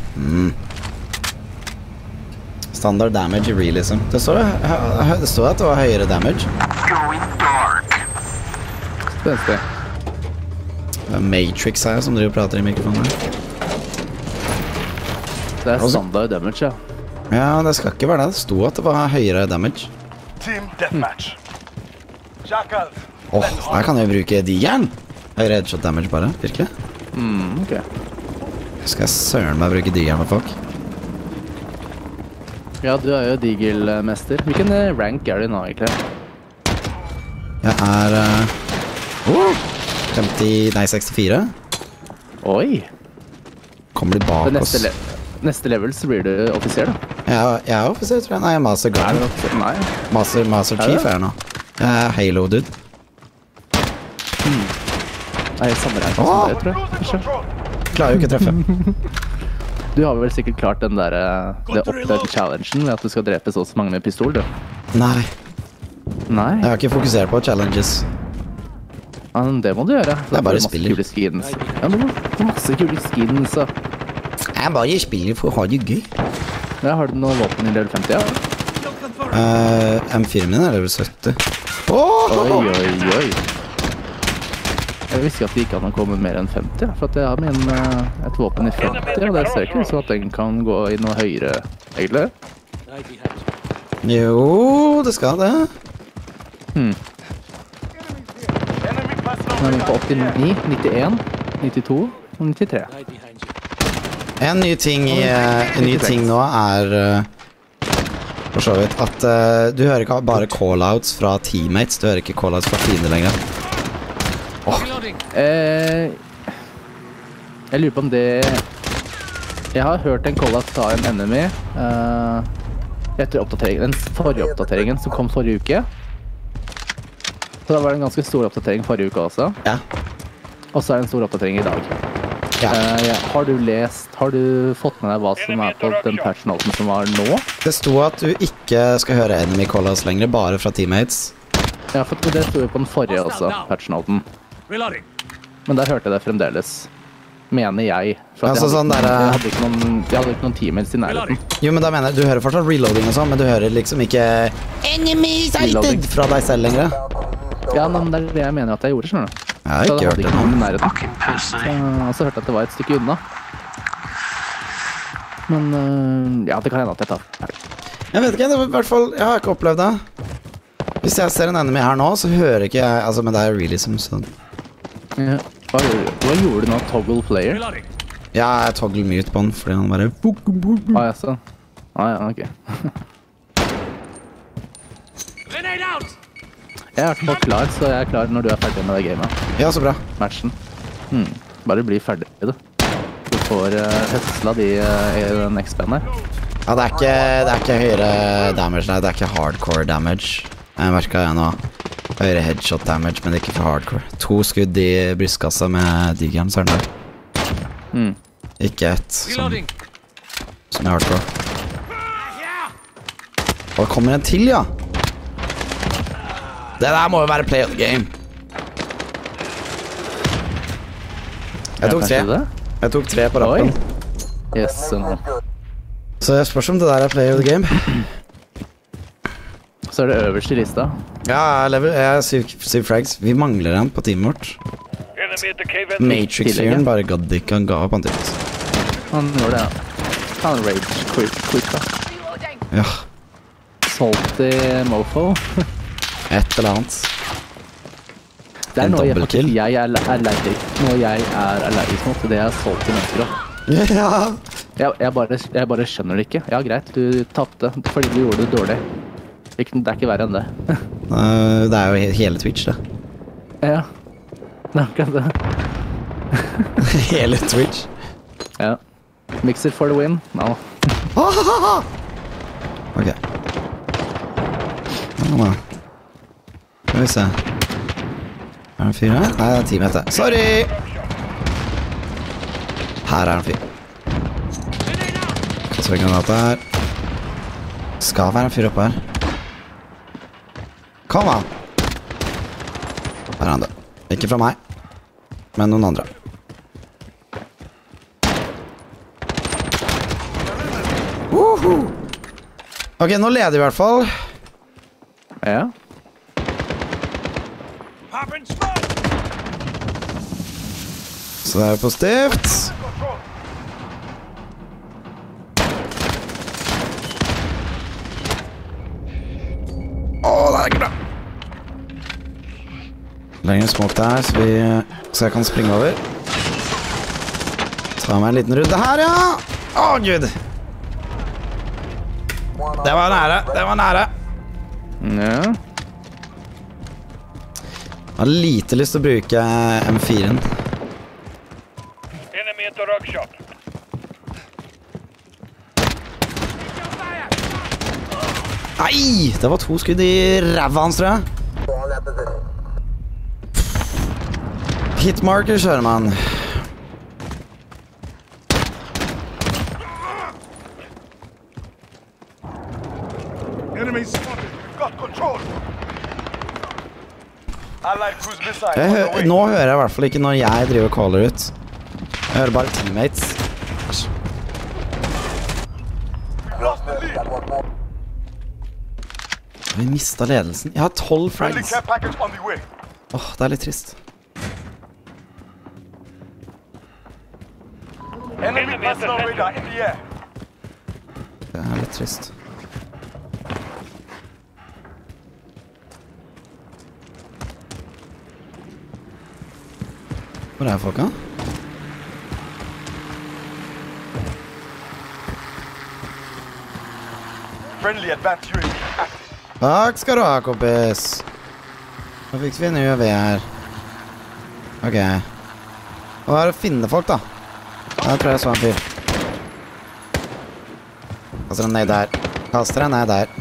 [SPEAKER 4] Standard damage i realism. Det står at det var høyere damage.
[SPEAKER 7] Spennende.
[SPEAKER 4] Det er Matrix her som driver og prater i mikrofonen.
[SPEAKER 7] Det er standard damage, ja.
[SPEAKER 4] Ja, det skal ikke være det. Det sto at det var høyere damage.
[SPEAKER 5] Team deathmatch. Jackal.
[SPEAKER 4] Her kan jeg bruke digeren. Høyere headshot damage bare, virkelig.
[SPEAKER 7] Ok.
[SPEAKER 4] Skal jeg søren meg bruke digeren på folk?
[SPEAKER 7] Ja, du er jo Deagle-mester. Hvilken rank er du nå, egentlig?
[SPEAKER 4] Jeg er 64.
[SPEAKER 7] Oi!
[SPEAKER 4] Kommer de bak oss?
[SPEAKER 7] Neste level så blir du offiser, da.
[SPEAKER 4] Jeg er offiser, tror jeg. Nei, jeg er Master Guard.
[SPEAKER 7] Nei.
[SPEAKER 4] Master Chief er jeg nå. Jeg er Halo, dude.
[SPEAKER 7] Nei, samurai, tror jeg. Kanskje.
[SPEAKER 4] Klarer jo ikke å treffe.
[SPEAKER 7] Du har vel sikkert klart den der det oppdelt challengen med at du skal drepe så mange med pistol, du.
[SPEAKER 4] Nei,
[SPEAKER 7] Nei?
[SPEAKER 4] jeg har ikke fokusert på challenges.
[SPEAKER 7] Ja, men det må du gjøre.
[SPEAKER 4] Det er bare spiller.
[SPEAKER 7] Kule skins. Ja, men det er masse kule skins, så.
[SPEAKER 4] Jeg bare spiller for å ha det gøy.
[SPEAKER 7] Ja, har du noe våpen i level 50, ja?
[SPEAKER 4] M4 min er level 70.
[SPEAKER 7] Oi. Jeg visste at det ikke kan komme mer enn 50, for at jeg har et våpen i 50, og det ser ikke ut som at den kan gå i noe høyere, egentlig.
[SPEAKER 4] Jo, det skal det.
[SPEAKER 7] Nå er vi på 89, 91, 92 og 93.
[SPEAKER 4] En ny ting nå er for så vidt at du hører ikke bare callouts fra teammates, du hører ikke callouts fra fiender lenger.
[SPEAKER 7] Jeg lurer på om det... Jeg har hørt en callout fra en enemy etter oppdateringen, den forrige oppdateringen som kom forrige uke. Så da var det en ganske stor oppdatering forrige uke også.
[SPEAKER 4] Ja.
[SPEAKER 7] Og så er det en stor oppdatering i dag.
[SPEAKER 4] Ja.
[SPEAKER 7] Har du fått med deg hva som er på den patchnoten som var nå?
[SPEAKER 4] Det sto at du ikke skal høre enemy callouts lenger, bare fra teammates.
[SPEAKER 7] Ja, for det sto jo på den forrige også, patchnoten. Men der hørte jeg det fremdeles. Mener jeg. For at
[SPEAKER 4] Altså,
[SPEAKER 7] jeg hadde ikke noen teammates i nærheten.
[SPEAKER 4] Jo, men da mener jeg, du hører fortsatt reloading og sånn, men du hører liksom ikke enemy sighted fra deg selv lenger.
[SPEAKER 7] Ja, men det er det jeg mener at jeg gjorde, skjønner du.
[SPEAKER 4] Jeg har ikke hørt det
[SPEAKER 7] noen
[SPEAKER 4] nå.
[SPEAKER 7] i nærheten. Og så hørte jeg at det var et stykke unna. Men, ja, det kan hende at jeg tar.
[SPEAKER 4] Jeg vet ikke, det var i hvert fall, jeg har ikke opplevd det. Hvis jeg ser en enemy her nå, så hører ikke jeg, altså, men det er realism, sånn.
[SPEAKER 7] Ja. Hva gjorde du nå? Toggle player?
[SPEAKER 4] Ja, jeg toggle mute på den, fordi han bare...
[SPEAKER 7] Ja, sånn. Ja, ok. Jeg er ikke klar, så jeg er klar når du er ferdig med det gamet.
[SPEAKER 4] Ja, så bra.
[SPEAKER 7] Matchen. Bare bli ferdig i det. Du får høsla de i den X-pen her.
[SPEAKER 4] Ja, det er ikke høyere damage, nei, det er ikke hardcore damage. Jeg merket jeg nå. Høyere headshot damage, men ikke for hardcore. 2 skudd i brystkassa med digeren, så er den der. Ikke ett som er hardcore. Og det kommer en til, ja. Det der må jo være play of the game. Jeg tok 3 på rappen.
[SPEAKER 7] Yes,
[SPEAKER 4] Så jeg spørs om det der er play of the game.
[SPEAKER 7] Så er det øverst i lista.
[SPEAKER 4] Ja, jeg er 7 frags. Vi mangler en på teamet vårt. Matrix-fyren bare gadd ikke, han ga opp han typ.
[SPEAKER 7] Han gjorde det, ja. Han rage quit da.
[SPEAKER 4] Ja.
[SPEAKER 7] Salty mofo.
[SPEAKER 4] Et eller annet.
[SPEAKER 7] Det er
[SPEAKER 4] En
[SPEAKER 7] noe jeg
[SPEAKER 4] dobbeltkill.
[SPEAKER 7] er allergisk mot, det er salty mofo.
[SPEAKER 4] Ja.
[SPEAKER 7] Jeg bare skjønner det ikke. Ja, greit, du tappte fordi du gjorde det dårlig. Det er ikke verre enn det.
[SPEAKER 4] Det er jo hele Twitch, det.
[SPEAKER 7] Ja, det er akkurat det.
[SPEAKER 4] Hele Twitch.
[SPEAKER 7] Ja. Mix it for the win. No.
[SPEAKER 4] Ok. Nå da. Skal vi se. Er det en fyr her? Nei, det er teamet dette. Sorry! Her er en fyr. Kaster en granat her. Skal være en fyr oppe her. Kom an! Her er han død. Ikke fra meg, men noen andre. Ok, nå leder vi I hvert fall.
[SPEAKER 7] Ja.
[SPEAKER 4] Så det er positivt. Åh, det er ikke bra. Lenger smoke der, så jeg kan springe over. Ta meg en liten runde her, ja. Åh, Gud. Det var nære, det var nære.
[SPEAKER 7] Ja.
[SPEAKER 4] Jeg har lite lyst til å bruke M4-en.
[SPEAKER 5] Enemy at the rock shop.
[SPEAKER 4] Nei, det var 2 skudd I ræva hans, tror jeg. Hitmarker kjører man.
[SPEAKER 5] Enemy spotted. We've got control. Allied cruise missile on the way.
[SPEAKER 4] Nå hører jeg I hvert fall ikke når jeg driver og caller ut. Jeg hører bare teammates.
[SPEAKER 5] We've lost the lead.
[SPEAKER 4] Vi mistet ledelsen. Jeg har 12
[SPEAKER 5] Friendly
[SPEAKER 4] frags.
[SPEAKER 5] care package on the way.
[SPEAKER 4] Åh, det litt trist.
[SPEAKER 5] Enemy personal radar in the air.
[SPEAKER 4] Det litt trist. Hvor er folka?
[SPEAKER 5] Friendly advanced UAV active.
[SPEAKER 4] Takk skal du ha, kompis. Nå fikk vi en UAV her. Ok. Nå er det å finne folk, da. Der tror jeg så en fyr. Kaster en ned der. Kaster en ned der.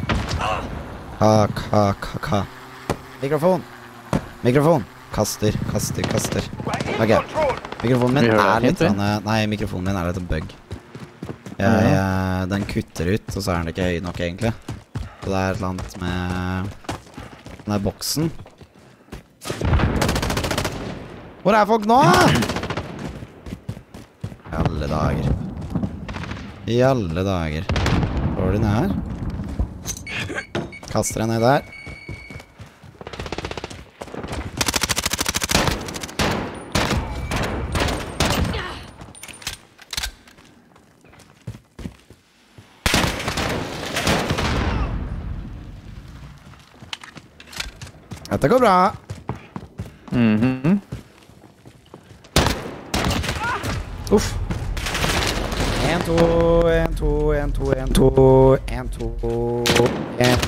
[SPEAKER 4] Ka. Mikrofon. Mikrofon. Kaster. Ok. Mikrofonen min
[SPEAKER 7] Vi hører deg
[SPEAKER 4] litt
[SPEAKER 7] fint,
[SPEAKER 4] Nei, mikrofonen min litt en bug. Den kutter ut, og så er den ikke høy nok, egentlig. Så det et eller annet med den der boksen. Hvor er folk nå? I alle dager. I alle dager. Hvor er de ned her? Kaster jeg ned der. Dette går bra. Uff. 1, 2, 1, 2, 1, 2, 1, 2, 1, 2, 1.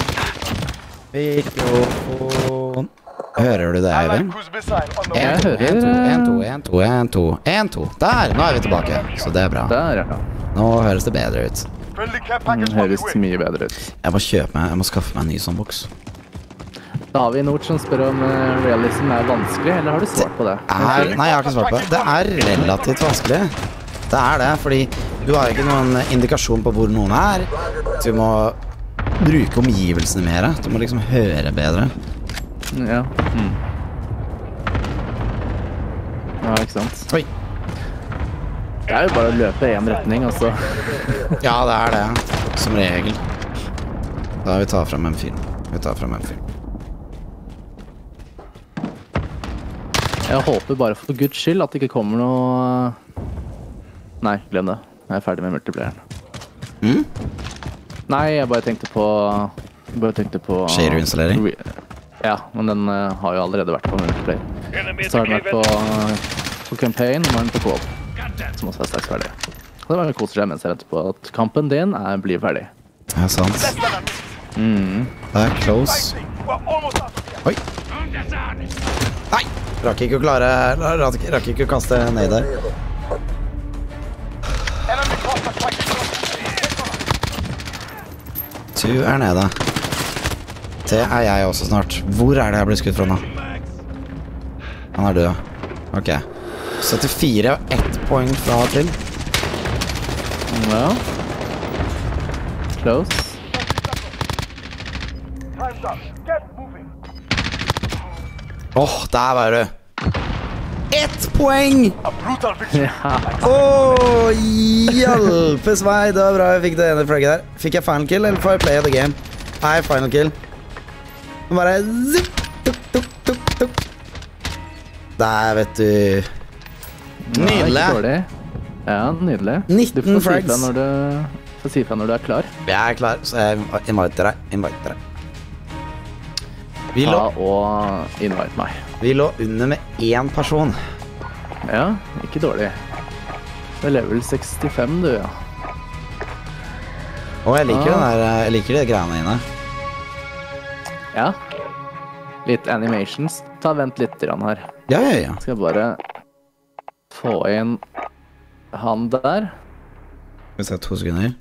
[SPEAKER 4] Mikrofon. Hører du det,
[SPEAKER 5] Allied
[SPEAKER 4] Eivind?
[SPEAKER 5] cruise missile on the way.
[SPEAKER 7] Jeg
[SPEAKER 4] 1, 2,
[SPEAKER 7] hører
[SPEAKER 4] 1, 2, 1, 2, 1, 2, 1, 2. Der, nå vi tilbake. Så det bra.
[SPEAKER 7] Der, ja.
[SPEAKER 4] Nå høres det bedre ut.
[SPEAKER 5] Friendly care package on the
[SPEAKER 7] Høres
[SPEAKER 5] way.
[SPEAKER 7] mye bedre ut.
[SPEAKER 4] Jeg må skaffe meg en ny sånn boks.
[SPEAKER 7] David Nord som spør om realism vanskelig, eller har du svart på det?
[SPEAKER 4] Nei, jeg har ikke svart på det. Det relativt vanskelig. Det det, fordi du har ikke noen indikasjon på hvor noen Så du må bruke omgivelsene mer. Du må liksom høre bedre.
[SPEAKER 7] Ja. Ja, ikke sant.
[SPEAKER 4] Oi.
[SPEAKER 7] Det jo bare å løpe I en retning, altså.
[SPEAKER 4] Ja, det det. Som regel. Da vi tar frem M4.
[SPEAKER 7] Jeg håper bare for Guds skyld at det ikke kommer noe... Nei, glem det. Jeg ferdig med multiplayeren. Nei, jeg bare tenkte på...
[SPEAKER 4] Shader-installering?
[SPEAKER 7] Ja, men den har jo allerede vært på multiplayer.
[SPEAKER 5] Enemy
[SPEAKER 7] Så
[SPEAKER 5] at
[SPEAKER 7] har
[SPEAKER 5] the
[SPEAKER 7] den vært
[SPEAKER 5] cave.
[SPEAKER 7] på campaign, og nå den på co-op. Som også straks ferdig. Og det var jo koser seg mens jeg venter på at kampen din blir ferdig.
[SPEAKER 4] Ja, sant. Det close.
[SPEAKER 5] We're almost out of here.
[SPEAKER 4] Oi. Nei! Rakk ikke å kaste ned der.
[SPEAKER 5] Enemy cluster strike.
[SPEAKER 4] Du nede. Det jeg også snart. Hvor det jeg blir skutt fra nå? Han er død. Ok. 74 og 1 poeng fra til.
[SPEAKER 7] Ja. Close.
[SPEAKER 5] Time's up. Get moving.
[SPEAKER 4] Der var du. 1 poeng!
[SPEAKER 5] A brutal victory.
[SPEAKER 7] Ja.
[SPEAKER 4] Hjelpes meg. Det var bra jeg fikk det ene flagget der. Fikk jeg final kill, eller får jeg play of the game? Nei, final kill. Bare zipp, tuk, tuk, tuk, tuk. Der, vet du. Nydelig.
[SPEAKER 7] Ikke dårlig. Ja, nydelig.
[SPEAKER 4] 19
[SPEAKER 7] Du får
[SPEAKER 4] frags.
[SPEAKER 7] si fra når du er klar.
[SPEAKER 4] Jeg er klar, så jeg inviter deg. Vi
[SPEAKER 7] Ta
[SPEAKER 4] lå,
[SPEAKER 7] og invite meg.
[SPEAKER 4] vi lå under med 1 person.
[SPEAKER 7] Ja, ikke dårlig. Det er level 65, du, ja.
[SPEAKER 4] Og jeg liker jeg liker de greiene dine.
[SPEAKER 7] Ja. Litt animations. Vent litt grann her.
[SPEAKER 4] Ja.
[SPEAKER 7] Skal jeg bare få inn han der.
[SPEAKER 4] Skal vi se 2 sekunder.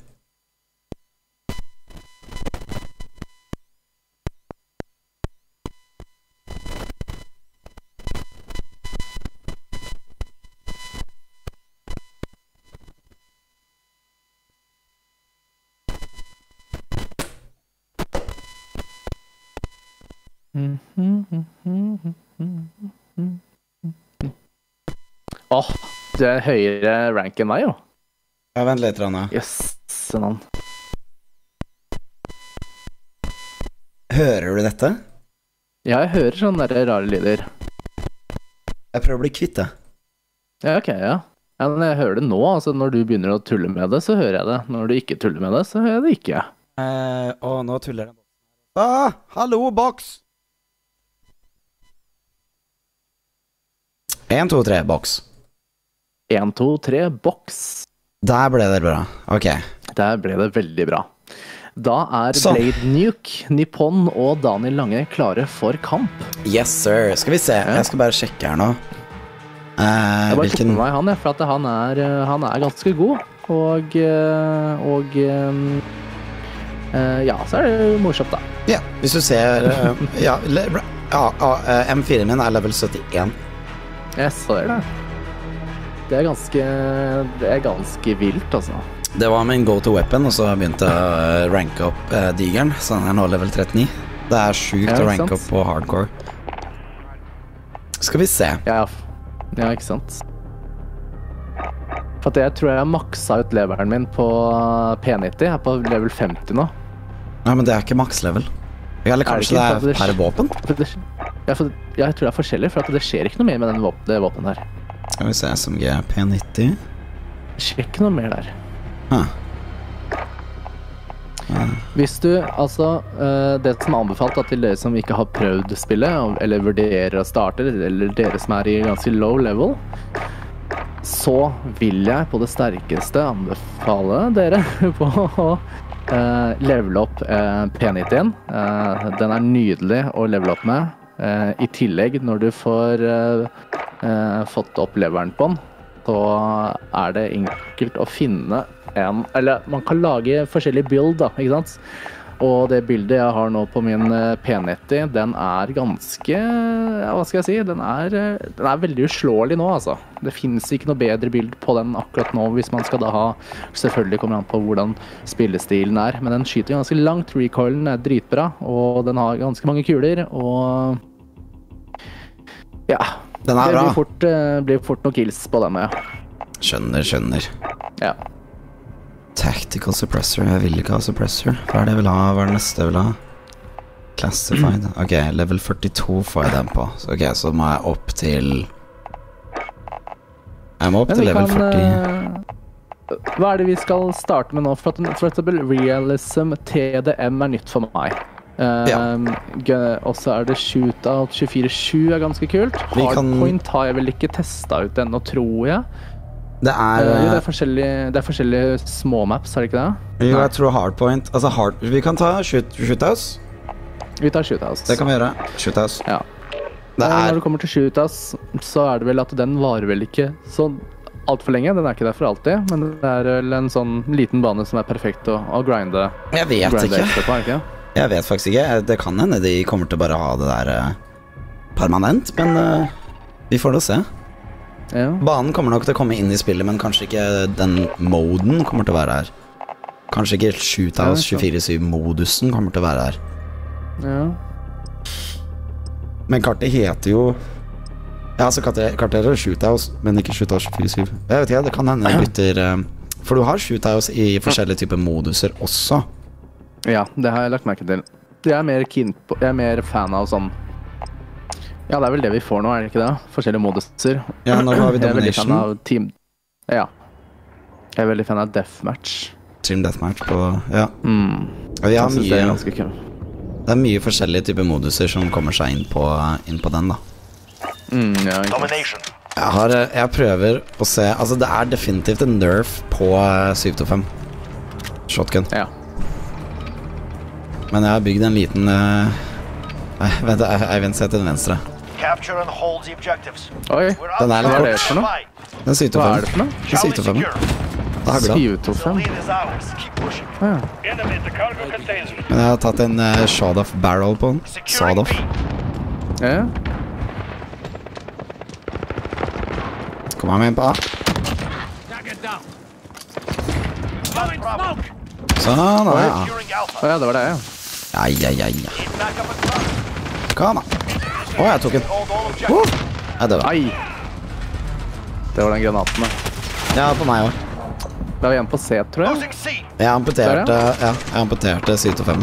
[SPEAKER 7] Du er høyere rank enn meg, jo.
[SPEAKER 4] Ja, vent litt, Rana.
[SPEAKER 7] Jøssenavn.
[SPEAKER 4] Hører du dette?
[SPEAKER 7] Ja, jeg hører sånne der rare lyder.
[SPEAKER 4] Jeg prøver å bli kvitt det.
[SPEAKER 7] Ja, ok, ja. Ja, men jeg hører det nå, altså når du begynner å tulle med det, så hører jeg det. Når du ikke tuller med det, så hører jeg det ikke.
[SPEAKER 4] Nå tuller den. Hallo, boks! 1, 2, 3, boks.
[SPEAKER 7] 1, 2, 3, boks.
[SPEAKER 4] Der ble det bra. Ok.
[SPEAKER 7] Der ble det veldig bra. Da er
[SPEAKER 4] Sånn.
[SPEAKER 7] Blade Nuke, Nippon og Daniel Lange klare for kamp.
[SPEAKER 4] Yes, sir. Skal vi se. Jeg skal bare sjekke her nå.
[SPEAKER 7] Jeg bare tok
[SPEAKER 4] Hvilken...
[SPEAKER 7] med meg han, for at han er ganske god. Ja, så er det morsomt, da.
[SPEAKER 4] Ja, hvis du ser... M4-en min er level 71.
[SPEAKER 7] Jeg ser det. Det er ganske vilt, altså.
[SPEAKER 4] Det var min go-to weapon, og så begynte jeg å ranke opp digeren, så den er nå level 39. Det er sykt å ranke opp på hardcore. Skal vi se.
[SPEAKER 7] Ja, ikke sant. For at jeg tror jeg maksa ut leveren min på P90. Jeg er på level 50 nå.
[SPEAKER 4] Nei, men det er ikke maks level. Eller kanskje det er per våpen?
[SPEAKER 7] Jeg tror det er forskjellig, for at det skjer ikke noe mer med det våpenet her.
[SPEAKER 4] Skal vi se, SMG P90.
[SPEAKER 7] Det skjer ikke noe mer der. Hvis du, altså, det som er anbefalt til dere som ikke har prøvd spillet, eller vurderer å starte, eller dere som er i ganske low level, så vil jeg på det sterkeste anbefale dere på å levele opp P90-en. Den er nydelig å levele opp med. I tillegg, når du får fått opp leveren på den, så er det enkelt å finne eller man kan lage forskjellige build, da, ikke sant? Og det bildet jeg har nå på min P90, den er ganske, ja, hva skal jeg si, den er veldig uslåelig nå, altså. Det finnes ikke noe bedre bild på den akkurat nå, hvis man skal da ha, selvfølgelig kommer an på hvordan spillestilen er, men den skyter ganske langt, recoilen er dritbra, og den har ganske mange kuler, og ja,
[SPEAKER 4] Den er bra.
[SPEAKER 7] blir fort noen kills på den, ja.
[SPEAKER 4] Skjønner.
[SPEAKER 7] Ja.
[SPEAKER 4] Tactical suppressor. Jeg vil ikke ha suppressor. Hva er det jeg vil ha? Hva er det neste jeg vil ha? Classified. Ok, level 42 får jeg den på. Så, ok, så må jeg opp til... Jeg må opp til level 40.
[SPEAKER 7] Hva er det vi skal starte med nå? For eksempel realism TDM er nytt for meg. Og så er det shootout 24-7 er ganske kult. Hardpoint har jeg vel ikke testet ut ennå, tror jeg.
[SPEAKER 4] Det er
[SPEAKER 7] det er forskjellige småmaps, er det ikke det?
[SPEAKER 4] Jo, jeg tror hardpoint. Altså vi kan ta shoothouse.
[SPEAKER 7] Vi tar shoothouse.
[SPEAKER 4] Det kan vi gjøre. Shoothouse.
[SPEAKER 7] Ja. Når det kommer til shoothouse, så er det vel at den varer vel ikke så alt for lenge. Den er ikke der for alltid, men det er vel en sånn liten bane som er perfekt å grinde.
[SPEAKER 4] Jeg vet ikke.
[SPEAKER 7] På, ikke?
[SPEAKER 4] Jeg vet faktisk ikke. Det kan hende de kommer til bare å ha det der permanent, men Vi får det se.
[SPEAKER 7] Ja.
[SPEAKER 4] Banen kommer nok til å komme inn i spillet, men kanskje ikke den moden kommer til å være her. Kanskje ikke Shoothouse 24/7-modusen kommer til å være her.
[SPEAKER 7] Ja.
[SPEAKER 4] Men kartet heter jo... Ja, altså kartet heter Shoothouse, men ikke Shoothouse 24/7. Jeg vet ikke, det kan hende jeg bytter... For du har Shoothouse i forskjellige typer moduser også.
[SPEAKER 7] Ja, det har jeg lagt merke til. Jeg er mer keen på, jeg er mer fan av sånn... Ja, det er vel det vi får nå, er det ikke det? Forskjellige moduser.
[SPEAKER 4] Ja, nå har vi
[SPEAKER 7] Jeg er veldig fan
[SPEAKER 4] Domination.
[SPEAKER 7] av team... Ja. Jeg er veldig fan av Deathmatch.
[SPEAKER 4] Team Deathmatch på... Ja. Og vi har
[SPEAKER 7] Jeg synes det er
[SPEAKER 4] mye...
[SPEAKER 7] ganske kult.
[SPEAKER 4] Det er mye forskjellige typer moduser som kommer seg inn på den, da.
[SPEAKER 7] Ja, ikke sant.
[SPEAKER 5] Domination.
[SPEAKER 4] Jeg prøver å se... Altså, det er definitivt en nerf på 725. Shotgun.
[SPEAKER 7] Ja.
[SPEAKER 4] Men jeg har bygd en liten... Nei, vent, Eivind, se til den venstre.
[SPEAKER 5] Capture and hold the objectives.
[SPEAKER 7] Oi,
[SPEAKER 4] Den er litt
[SPEAKER 7] hva er det
[SPEAKER 4] kort.
[SPEAKER 7] for noe?
[SPEAKER 4] Den 725.
[SPEAKER 7] Hva er det for noe?
[SPEAKER 4] Den 725. Det er hagla.
[SPEAKER 7] 725.
[SPEAKER 5] Lead is ours. Keep pushing.
[SPEAKER 7] Ja.
[SPEAKER 5] Enemy at the cargo container.
[SPEAKER 4] Men jeg har tatt en shot-off barrel på den.
[SPEAKER 5] Securing
[SPEAKER 4] Sawed-off.
[SPEAKER 5] B.
[SPEAKER 7] Ja.
[SPEAKER 4] Kom her med inn på A.
[SPEAKER 5] Bravo.
[SPEAKER 4] Sånn, ja.
[SPEAKER 5] Securing Alpha.
[SPEAKER 7] Å ja, det var det, ja.
[SPEAKER 4] Ja.
[SPEAKER 5] Need backup at front.
[SPEAKER 4] Kom da. Jeg tok den.
[SPEAKER 5] Hold all objectives.
[SPEAKER 4] Jeg døde.
[SPEAKER 7] Ai! Det var den granaten, da.
[SPEAKER 4] Ja, på meg også.
[SPEAKER 7] Da er vi igjen på C, tror jeg.
[SPEAKER 5] Losing C.
[SPEAKER 4] Jeg amputerte 725.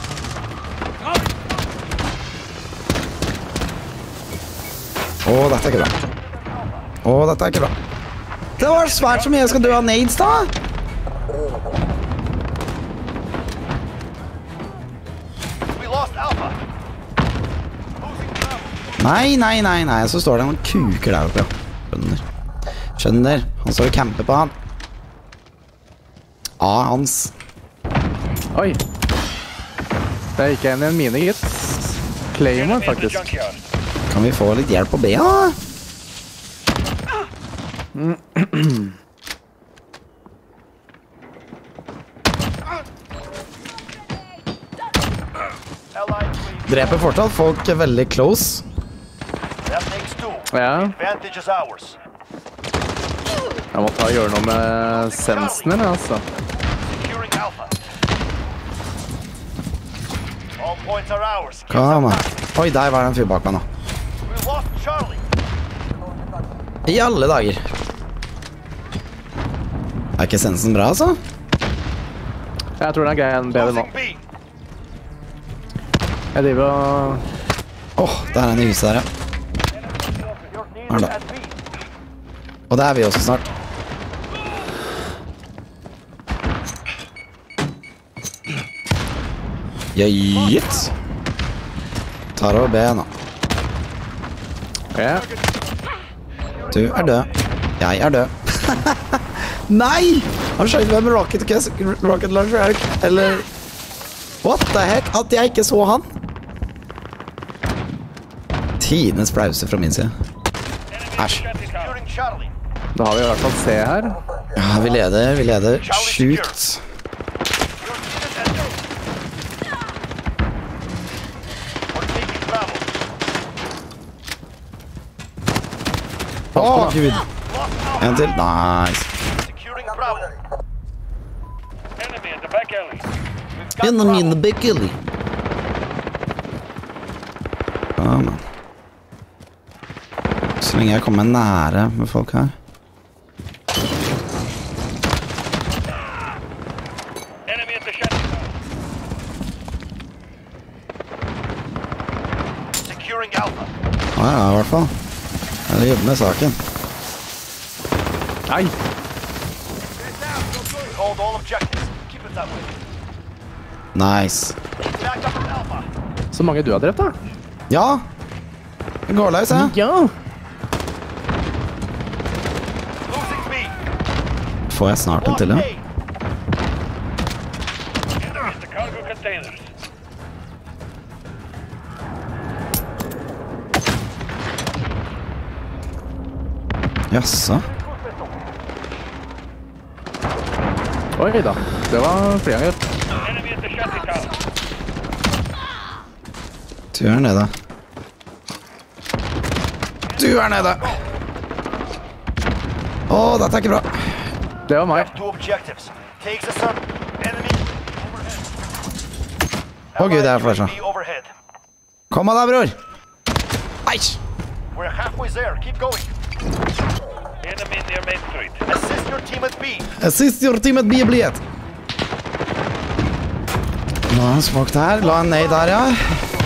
[SPEAKER 4] Dette er ikke bra. Dette er ikke bra. Det var svært så mye jeg skal dø av nades, da.
[SPEAKER 5] We lost Alpha. Losing Bravo.
[SPEAKER 4] Nei. Så står det noen kuker der oppe, ja. Skjønner. Han står og camper på han. Hans.
[SPEAKER 7] Oi! Der gikk jeg inn i en mine, gitt. Claymore,
[SPEAKER 5] Enemy at the
[SPEAKER 7] faktisk.
[SPEAKER 5] junkyard.
[SPEAKER 4] Kan vi få litt hjelp på B, da?
[SPEAKER 5] Allied 3.
[SPEAKER 4] Dreper fortsatt folk veldig close.
[SPEAKER 5] That takes 2.
[SPEAKER 7] Ja,
[SPEAKER 5] Advantage is ours.
[SPEAKER 7] jeg må gjøre noe med sensen min, altså.
[SPEAKER 5] Securing Alpha. All points are ours. Keep
[SPEAKER 4] Kom
[SPEAKER 5] them
[SPEAKER 4] da.
[SPEAKER 5] back.
[SPEAKER 4] Oi, der var det en fyr bak meg nå.
[SPEAKER 5] We lost Charlie.
[SPEAKER 4] I alle dager. Er ikke essensen bra, altså?
[SPEAKER 7] Jeg tror den er grei enn bedre nå.
[SPEAKER 5] Losing B.
[SPEAKER 7] Jeg driver og...
[SPEAKER 4] Der er en i huset der, ja.
[SPEAKER 5] Your
[SPEAKER 4] da.
[SPEAKER 5] needs at B.
[SPEAKER 4] Og der er vi også snart. Jøyet. Tar over B nå.
[SPEAKER 7] Ja.
[SPEAKER 4] Du er død. Jeg er død. Nei! Han skjøt meg med rocket launcher, eller... What the heck? At jeg ikke så han? Tidenes brause fra min side. Æsj.
[SPEAKER 5] Securing Charlie.
[SPEAKER 7] Da har vi i hvert fall C her.
[SPEAKER 4] Ja, vi leder. Shoot.
[SPEAKER 5] We're taking Bravo.
[SPEAKER 4] Gud.
[SPEAKER 5] Lost Alpha.
[SPEAKER 4] En til. Nice.
[SPEAKER 5] Securing Bravo. Enemy at the back alley. We've got
[SPEAKER 4] Enemy in
[SPEAKER 5] Bravo.
[SPEAKER 4] the big gilly. Man. Så lenge jeg kommer nære med folk her.
[SPEAKER 5] Enemy at the shanty. Securing Alpha.
[SPEAKER 4] Ja, i hvert fall. Jeg jobber med saken.
[SPEAKER 7] Nei!
[SPEAKER 5] We hold all objectives. Keep it that way.
[SPEAKER 4] Nice.
[SPEAKER 5] Back up at Alpha.
[SPEAKER 7] Så mange du har drept, da.
[SPEAKER 4] Ja. Det går løs, jeg.
[SPEAKER 7] Ja!
[SPEAKER 5] Losing B.
[SPEAKER 4] Får jeg snart en til, ja.
[SPEAKER 5] Enemy at the cargo containers.
[SPEAKER 4] Jaså.
[SPEAKER 7] Oi da. Det var flere ganger.
[SPEAKER 5] Enemy at the shanty tower.
[SPEAKER 4] Du gjør det, da. Du er nede. Å, dette er ikke bra.
[SPEAKER 7] Det var meg.
[SPEAKER 5] Two objectives. Take the sun. Enemy
[SPEAKER 4] Å gud, det er flasha.
[SPEAKER 5] UAV overhead.
[SPEAKER 4] Kom av deg, bror. Ei.
[SPEAKER 5] We're halfway there. Keep going.
[SPEAKER 8] Enemy near Main Street.
[SPEAKER 5] Assist your team at B.
[SPEAKER 4] Assist your team at B-bliet. La en smoke der. La en nade der, ja.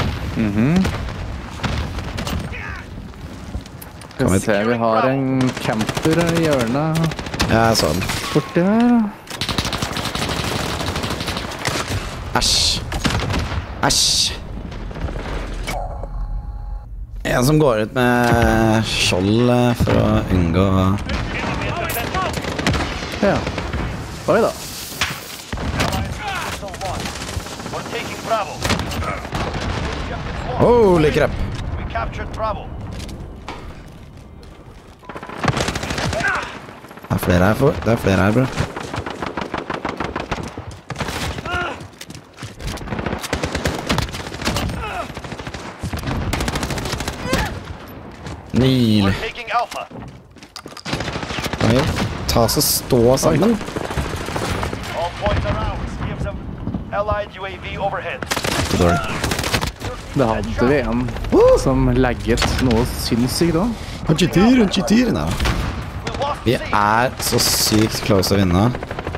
[SPEAKER 7] Skal vi se, vi har en camper i hjørnet
[SPEAKER 4] Ja, jeg så den.
[SPEAKER 7] borti her.
[SPEAKER 4] Æsj. Æsj. En som går ut med skjold for å unngå...
[SPEAKER 7] Ja. Oi da.
[SPEAKER 5] We're taking Bravo.
[SPEAKER 4] Holy crap.
[SPEAKER 5] We captured Bravo.
[SPEAKER 4] Det er flere her, det er flere her, bro. Nydelig.
[SPEAKER 5] We're taking Alpha.
[SPEAKER 4] Kan vi ta oss og stå sammen?
[SPEAKER 5] All points are ours. Give them Allied UAV overhead.
[SPEAKER 4] Det er dårlig.
[SPEAKER 7] Da hadde vi en som lagget noe sinnssykt da.
[SPEAKER 4] Han cheater. Nei.
[SPEAKER 5] We lost
[SPEAKER 4] Vi
[SPEAKER 5] C.
[SPEAKER 4] er så sykt close å vinne.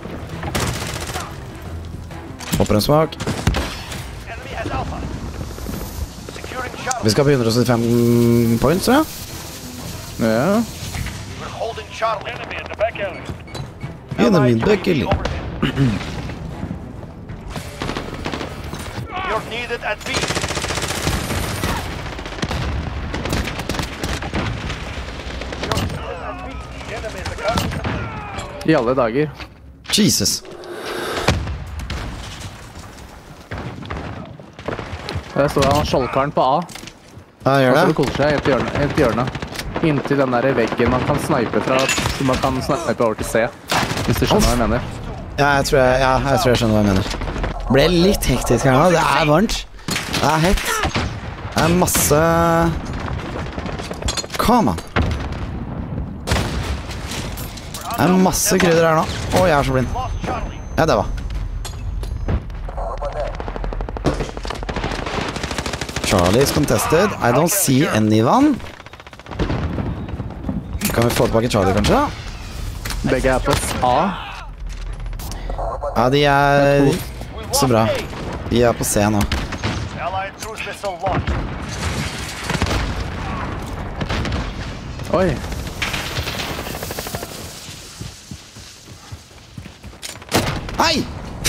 [SPEAKER 4] Hopper en smak.
[SPEAKER 5] Enemy has Alpha. Securing Charlie.
[SPEAKER 4] Vi skal på 175 points, tror jeg.
[SPEAKER 7] Ja.
[SPEAKER 5] We're holding Charlie.
[SPEAKER 8] Enemy in the back alley.
[SPEAKER 4] Enemy
[SPEAKER 5] Allied
[SPEAKER 4] back
[SPEAKER 5] UAV
[SPEAKER 4] alley.
[SPEAKER 5] overhead. You're needed at B.
[SPEAKER 7] I alle dager.
[SPEAKER 4] Jesus.
[SPEAKER 7] Der står han skjoldkaren på A.
[SPEAKER 4] Ja, gjør
[SPEAKER 7] Han står og
[SPEAKER 4] det.
[SPEAKER 7] koser seg helt i hjørnet. Inntil den der veggen man kan snipe fra, så man kan snipe over til C. Hvis du skjønner hva jeg mener.
[SPEAKER 4] Ja, jeg tror jeg skjønner hva jeg mener. Ble litt hektisk her nå. Det er varmt. Det er hett. Det er masse... Come on. Det er masse krydder her nå. Å, jeg er så blind.
[SPEAKER 5] Lost Charlie.
[SPEAKER 4] Ja, det var. Charlie is contested. I don't see anyone. Kan vi få tilbake Charlie, kanskje?
[SPEAKER 7] Begge er på A.
[SPEAKER 4] Ja, de er
[SPEAKER 5] We
[SPEAKER 4] så
[SPEAKER 5] lost
[SPEAKER 4] bra.
[SPEAKER 5] A.
[SPEAKER 4] De er på C nå.
[SPEAKER 5] Allied cruise missile launched.
[SPEAKER 7] Oi.
[SPEAKER 4] Hei!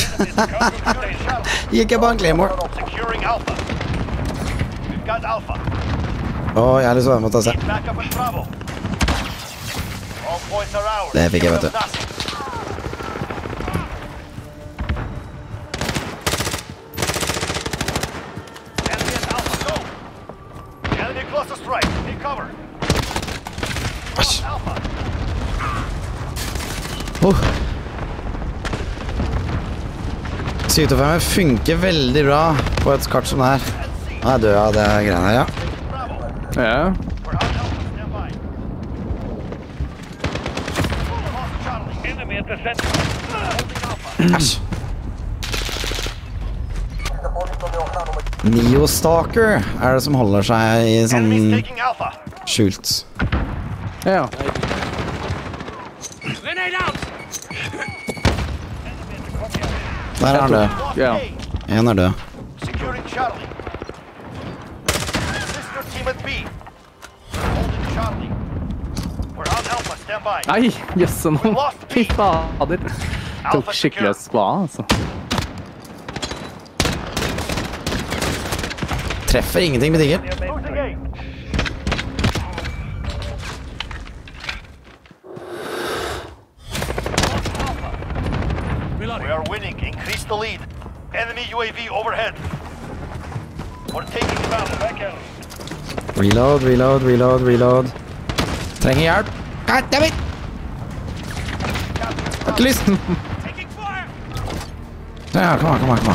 [SPEAKER 4] Gikk jeg på en Claymore.
[SPEAKER 5] Securing Alpha. We've got Alpha.
[SPEAKER 4] Å, jeg har lyst til å være med og ta C.
[SPEAKER 5] Back up at Bravo. All points are ours.
[SPEAKER 4] Det fikk jeg, vet du.
[SPEAKER 5] Give them nothing. Enemy at Alpha, go. Enemy cluster strike. Take cover.
[SPEAKER 4] Æsj.
[SPEAKER 5] Alpha.
[SPEAKER 4] Oh. 725 funker veldig bra på et kart som det her. Nå er jeg død av det greiene her, ja.
[SPEAKER 5] Bravo.
[SPEAKER 7] Ja.
[SPEAKER 5] We're on Alpha. Stand by. Lost Charlie.
[SPEAKER 8] Enemy at the center.
[SPEAKER 5] Holding Alpha.
[SPEAKER 4] Æsj. Neo-stalker er det som holder seg i sånn
[SPEAKER 5] Enemies taking Alpha.
[SPEAKER 4] skjult.
[SPEAKER 7] Ja.
[SPEAKER 4] Der er han død.
[SPEAKER 7] Ja.
[SPEAKER 4] En er død.
[SPEAKER 5] Securing Charlie. Assist your team at B. Holding Charlie. We're on Alpha. Stand by.
[SPEAKER 7] Nei, jøsse nå. Fy fader. Tok skikkelig spa, altså.
[SPEAKER 4] Treffer ingenting med digger.
[SPEAKER 5] Losing A. We are winning. Increase the lead. Enemy UAV overhead. We're taking them out. Back alley.
[SPEAKER 4] Reload. Trenger hjelp. God damn it! Har ikke lyst.
[SPEAKER 5] Taking fire.
[SPEAKER 4] Ja, kom an.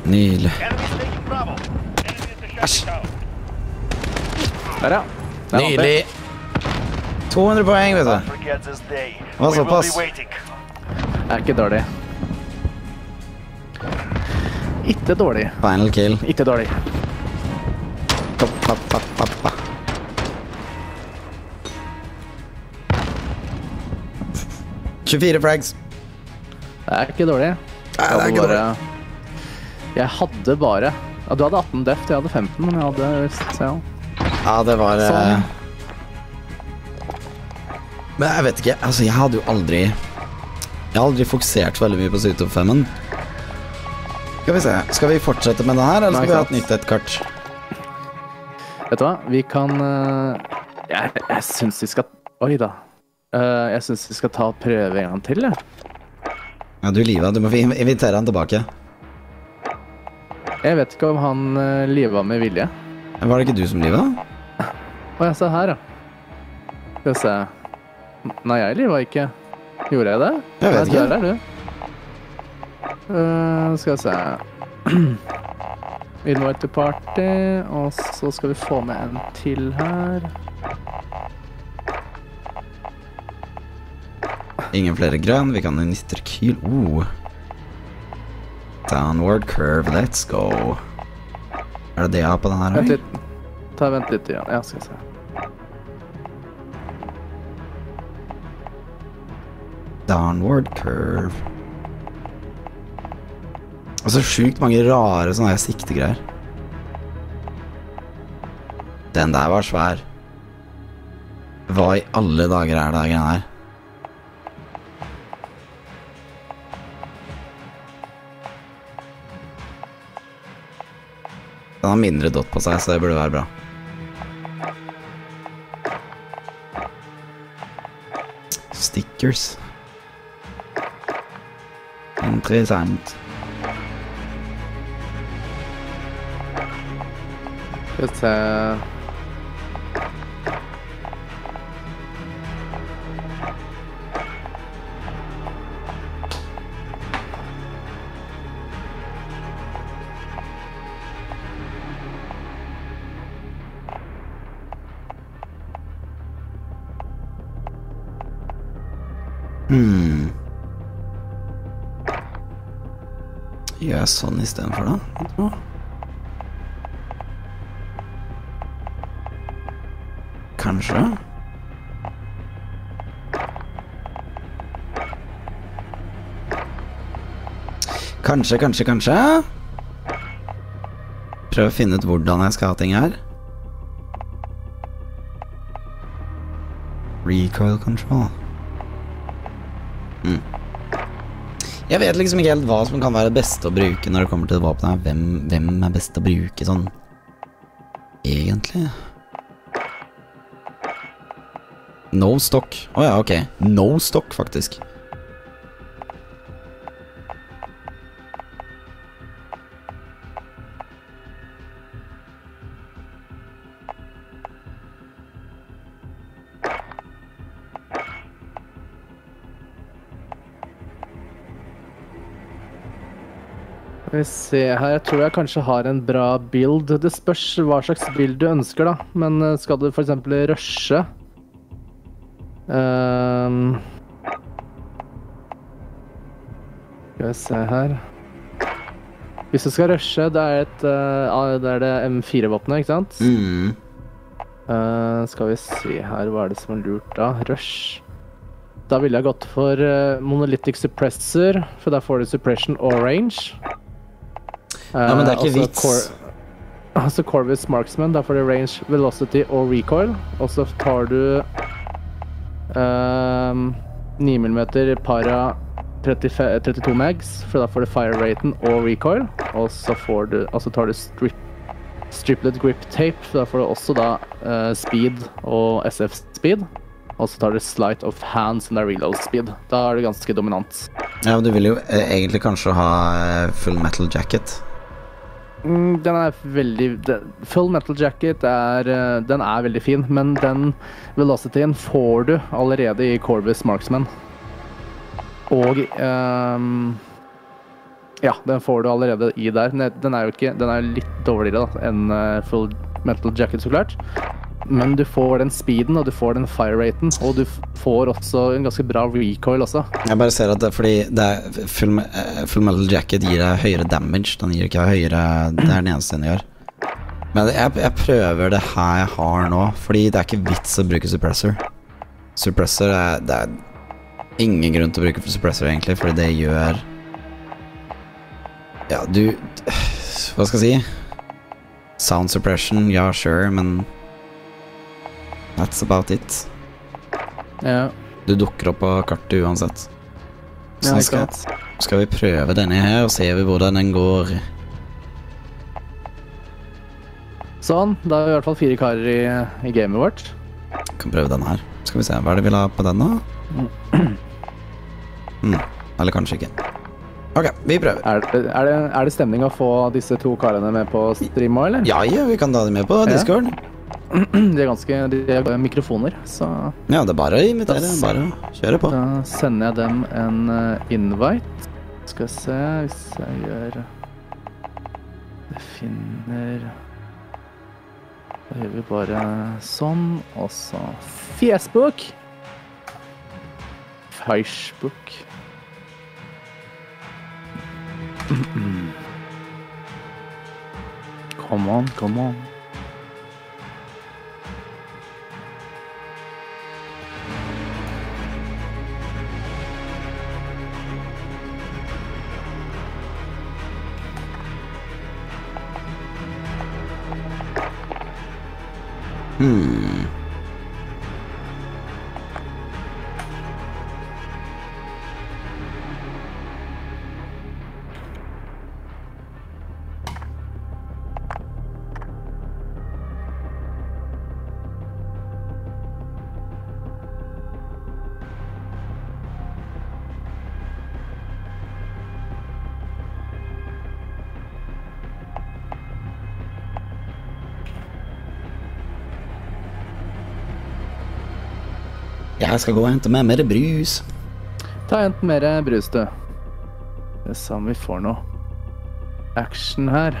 [SPEAKER 4] Nydelig.
[SPEAKER 8] Enemy's taking Bravo. Enemy at the shelter tower.
[SPEAKER 7] Der, ja. Der vant vi.
[SPEAKER 4] Nydelig. 200 poeng, vet du.
[SPEAKER 5] Forget this day.
[SPEAKER 4] Hva
[SPEAKER 5] We will
[SPEAKER 4] såpass?
[SPEAKER 5] be waiting.
[SPEAKER 7] Det er ikke dårlig. Ikke dårlig.
[SPEAKER 4] Final kill.
[SPEAKER 7] Ikke dårlig.
[SPEAKER 4] Pa. 24 frags.
[SPEAKER 7] Det er ikke dårlig.
[SPEAKER 4] Nei, det er ikke dårlig.
[SPEAKER 7] Jeg hadde bare... Ja, du hadde 18 deft, jeg hadde 15, men jeg hadde... Så, ja.
[SPEAKER 4] Ja, det var...
[SPEAKER 7] Sånn.
[SPEAKER 4] Men jeg vet ikke, altså jeg hadde jo aldri... Jeg har aldri fokusert veldig mye på Suit of 5-en. Skal vi se, skal vi fortsette med det her, eller skal vi ha et nytt kart?
[SPEAKER 7] Vet du hva? Vi kan... Jeg synes vi skal... Oi da. Jeg synes vi skal ta og prøve en gang til, ja.
[SPEAKER 4] Ja, du Liva, du må invitere han tilbake.
[SPEAKER 7] Jeg vet ikke om han liva med vilje.
[SPEAKER 4] Var det ikke du som Liva?
[SPEAKER 7] Å, jeg ser her, ja. Skal vi se. Nei, jeg liva ikke. Gjorde jeg det?
[SPEAKER 4] Jeg vet
[SPEAKER 7] Nei,
[SPEAKER 4] ikke.
[SPEAKER 7] Der er du. Skal vi se. Invite to party, og så skal vi få med en til her.
[SPEAKER 4] Ingen flere grønn, vi kan nytte kyl. Downward curve, let's go. Er det det jeg har på den her?
[SPEAKER 7] Vent litt. Vent litt igjen. Ja, skal vi se.
[SPEAKER 4] Downward curve. Altså sjukt mange rare sånne her siktegreier. Den der var svær. Hva i alle dager er det greiene her? Den har mindre dot på seg, så det burde være bra. Stickers. Interessant.
[SPEAKER 7] Skal vi se.
[SPEAKER 4] Gjør jeg sånn i stedet for da? Kanskje? Kanskje? Prøv å finne ut hvordan jeg skal ha ting her. Recoil control. Jeg vet liksom ikke helt hva som kan være det beste å bruke når det kommer til våpenet her. Hvem er best å bruke sånn egentlig? No stock. Åja, ok. No stock, faktisk.
[SPEAKER 7] Skal vi se her, jeg tror jeg kanskje har en bra build. Det spørs hva slags build du ønsker da, men skal du for eksempel rushe? Skal vi se her. Hvis du skal rushe, det er det M4-våpenet, ikke sant? Skal vi se her, hva er det som er lurt da? Rush. Da ville jeg gått for Monolithic Suppressor, for der får du suppression og range.
[SPEAKER 4] Ja, men det er ikke vits.
[SPEAKER 7] Altså Corvus Marksman, da får du range, velocity og recoil. Og så tar du 9mm para 32 mags, for da får du fire raten og recoil. Og så tar du striplet grip tape, for da får du også da speed og SF speed. Og så tar du sleight of hand, som er reload speed. Da er du ganske dominant.
[SPEAKER 4] Ja, men du vil jo egentlig kanskje ha full metal jacket.
[SPEAKER 7] Den er Full metal jacket den er veldig fin, men den velocityen får du allerede i Corvus Marksman. Og Ja, den får du allerede i der. Den er jo ikke, den er litt dårligere da, enn Full Metal Jacket, så klart. Men du får den speeden, og du får den fire raten, og du får også en ganske bra recoil også.
[SPEAKER 4] Jeg bare ser at det er fordi det er Full Metal Jacket gir deg høyere damage. Den gir ikke høyere, det er den eneste den gjør. Men jeg prøver det her jeg har nå, fordi det er ikke vits å bruke suppressor. Suppressor det er ingen grunn til å bruke suppressor egentlig, fordi det gjør... Ja, hva skal jeg si? Sound suppression, ja, sure, men... That's about it.
[SPEAKER 7] Ja.
[SPEAKER 4] Du dukker opp på kartet uansett. Så
[SPEAKER 7] Ja,
[SPEAKER 4] skal vi prøve denne her, og ser vi hvordan den går.
[SPEAKER 7] Sånn, da er vi i hvert fall 4 karer i gamet vårt.
[SPEAKER 4] Kan prøve den her. Skal vi se, hva er det vi la på den da? Eller kanskje ikke. Ok, vi prøver.
[SPEAKER 7] Er det stemning å få disse 2 karene med på stream også, eller?
[SPEAKER 4] Ja, vi kan ta dem med på Discord.
[SPEAKER 7] De er mikrofoner, så...
[SPEAKER 4] Ja, det er bare å invitere, bare å kjøre på.
[SPEAKER 7] Da sender jeg dem en invite. Skal vi se, hvis jeg gjør... Jeg finner... Da gjør vi bare sånn, og så Facebook. Facebook. Come on, come on.
[SPEAKER 4] Jeg skal gå og hente med mer brus.
[SPEAKER 7] Ta en mer brus, du. Det er sånn vi får noe action her.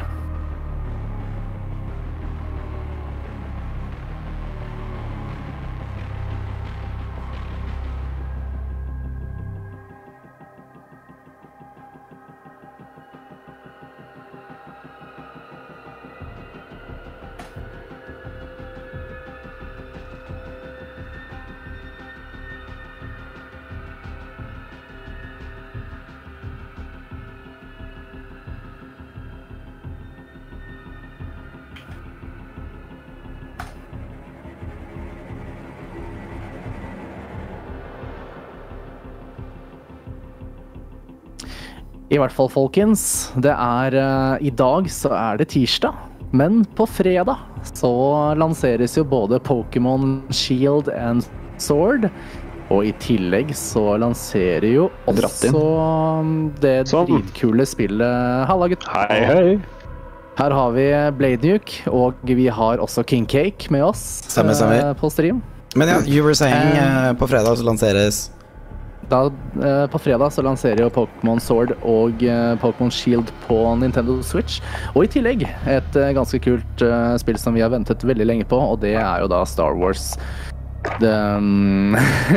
[SPEAKER 7] I hvert fall, folkens, det er i dag så er det tirsdag, men på fredag så lanseres jo både Pokémon Shield and Sword, og i tillegg så lanserer jo også det dritkule spillet. Halla, gutt.
[SPEAKER 9] Hei, hei.
[SPEAKER 7] Her har vi Blade Nuke, og vi har også King Cake med oss på stream.
[SPEAKER 4] Men ja, you were saying på fredag så lanseres...
[SPEAKER 7] På fredag så lanserer jo Pokémon Sword og Pokémon Shield på Nintendo Switch. Og i tillegg et ganske kult spill som vi har ventet veldig lenge på, og det er jo da Star Wars. Hva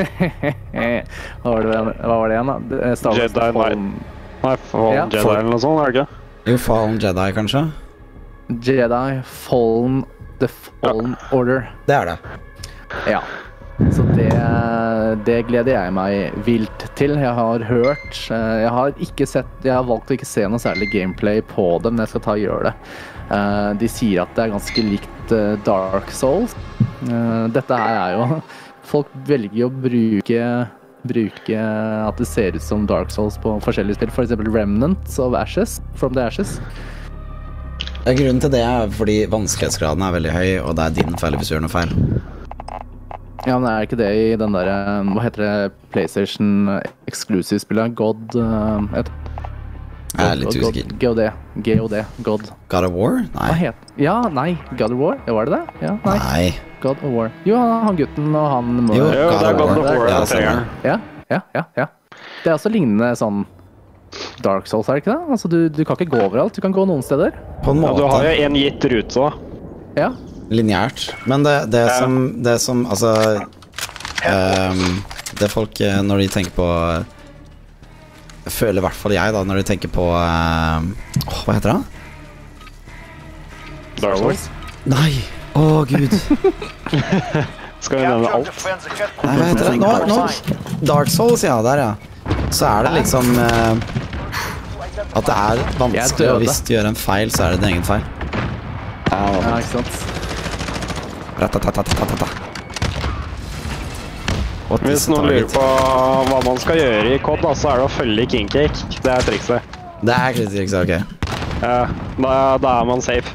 [SPEAKER 7] var det igjen da? Star Wars
[SPEAKER 9] Jedi Fallen Jedi eller noe sånt, er det ikke?
[SPEAKER 4] Jo, Fallen Jedi kanskje?
[SPEAKER 7] Jedi Fallen The Fallen Order.
[SPEAKER 4] Det er det.
[SPEAKER 7] Ja. Så det gleder jeg meg vilt til. Jeg har hørt, jeg har valgt å ikke se noe særlig gameplay på det, men jeg skal ta og gjøre det. De sier at det er ganske likt Dark Souls. Dette her er jo, folk velger å bruke at det ser ut som Dark Souls på forskjellige spill, for eksempel Remnant of Ashes, From the Ashes.
[SPEAKER 4] Grunnen til det er fordi vanskelighetsgraden er veldig høy, og det er din feil hvis du gjør noe feil.
[SPEAKER 7] Ja, men er ikke det i den der, hva heter det, PlayStation Exclusive-spillet? God...
[SPEAKER 4] Jeg er litt usikker.
[SPEAKER 7] God.
[SPEAKER 4] God of War? Nei.
[SPEAKER 7] Hva het? Ja, nei, God of War? Ja, var det det? Ja, nei. God of War. Jo, han gutten og han...
[SPEAKER 4] Jo, God of War.
[SPEAKER 7] Ja. Det er også lignende sånn Dark Souls, er det ikke det? Altså, du kan ikke gå overalt, du kan gå noen steder.
[SPEAKER 4] På en
[SPEAKER 9] Ja,
[SPEAKER 4] måte.
[SPEAKER 9] du har jo en gitt rute da.
[SPEAKER 7] Ja.
[SPEAKER 4] Lineært. Men det som altså det folk når de tenker på føler i hvert fall jeg da når de tenker på hva heter det?
[SPEAKER 9] Dark Souls.
[SPEAKER 4] Nei, gud.
[SPEAKER 9] Skal vi nevne alt?
[SPEAKER 4] Nei, hva heter det? Nå Dark Souls, ja, der ja. Så er det liksom at det er vanskelig, og hvis du gjør en feil, så er det din egen feil.
[SPEAKER 7] Ja, ikke sant?
[SPEAKER 4] Ratatatatata.
[SPEAKER 9] Hvis noen lurer på hva man skal gjøre i COD, da, så er det å følge King Cake. Det er trikset.
[SPEAKER 4] Det er trikset, ok.
[SPEAKER 9] Ja, da er man safe.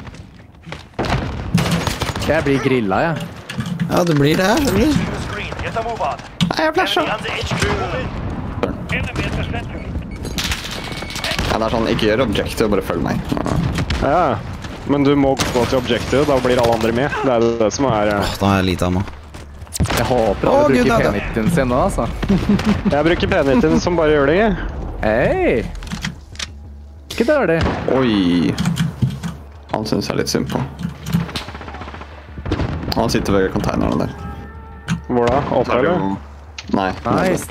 [SPEAKER 7] Jeg blir grilla, jeg.
[SPEAKER 4] Ja, du blir det, eller?
[SPEAKER 8] Nei, jeg flasher. Ja, det er sånn, ikke gjør objective, bare følg meg.
[SPEAKER 9] Ja, men du må gå til objective, da blir alle andre med. Det er det som er...
[SPEAKER 4] Da har jeg lite ammo.
[SPEAKER 7] Jeg håper alle bruker P90-en sin nå, altså.
[SPEAKER 9] Jeg bruker P90-en som bare gjør det, ikke?
[SPEAKER 7] Hei! Ikke dør det.
[SPEAKER 8] Oi. Han synes jeg er litt synd på. Han sitter ved containerne der.
[SPEAKER 9] Hvor da? Oppe, eller?
[SPEAKER 8] Nei.
[SPEAKER 7] Nice.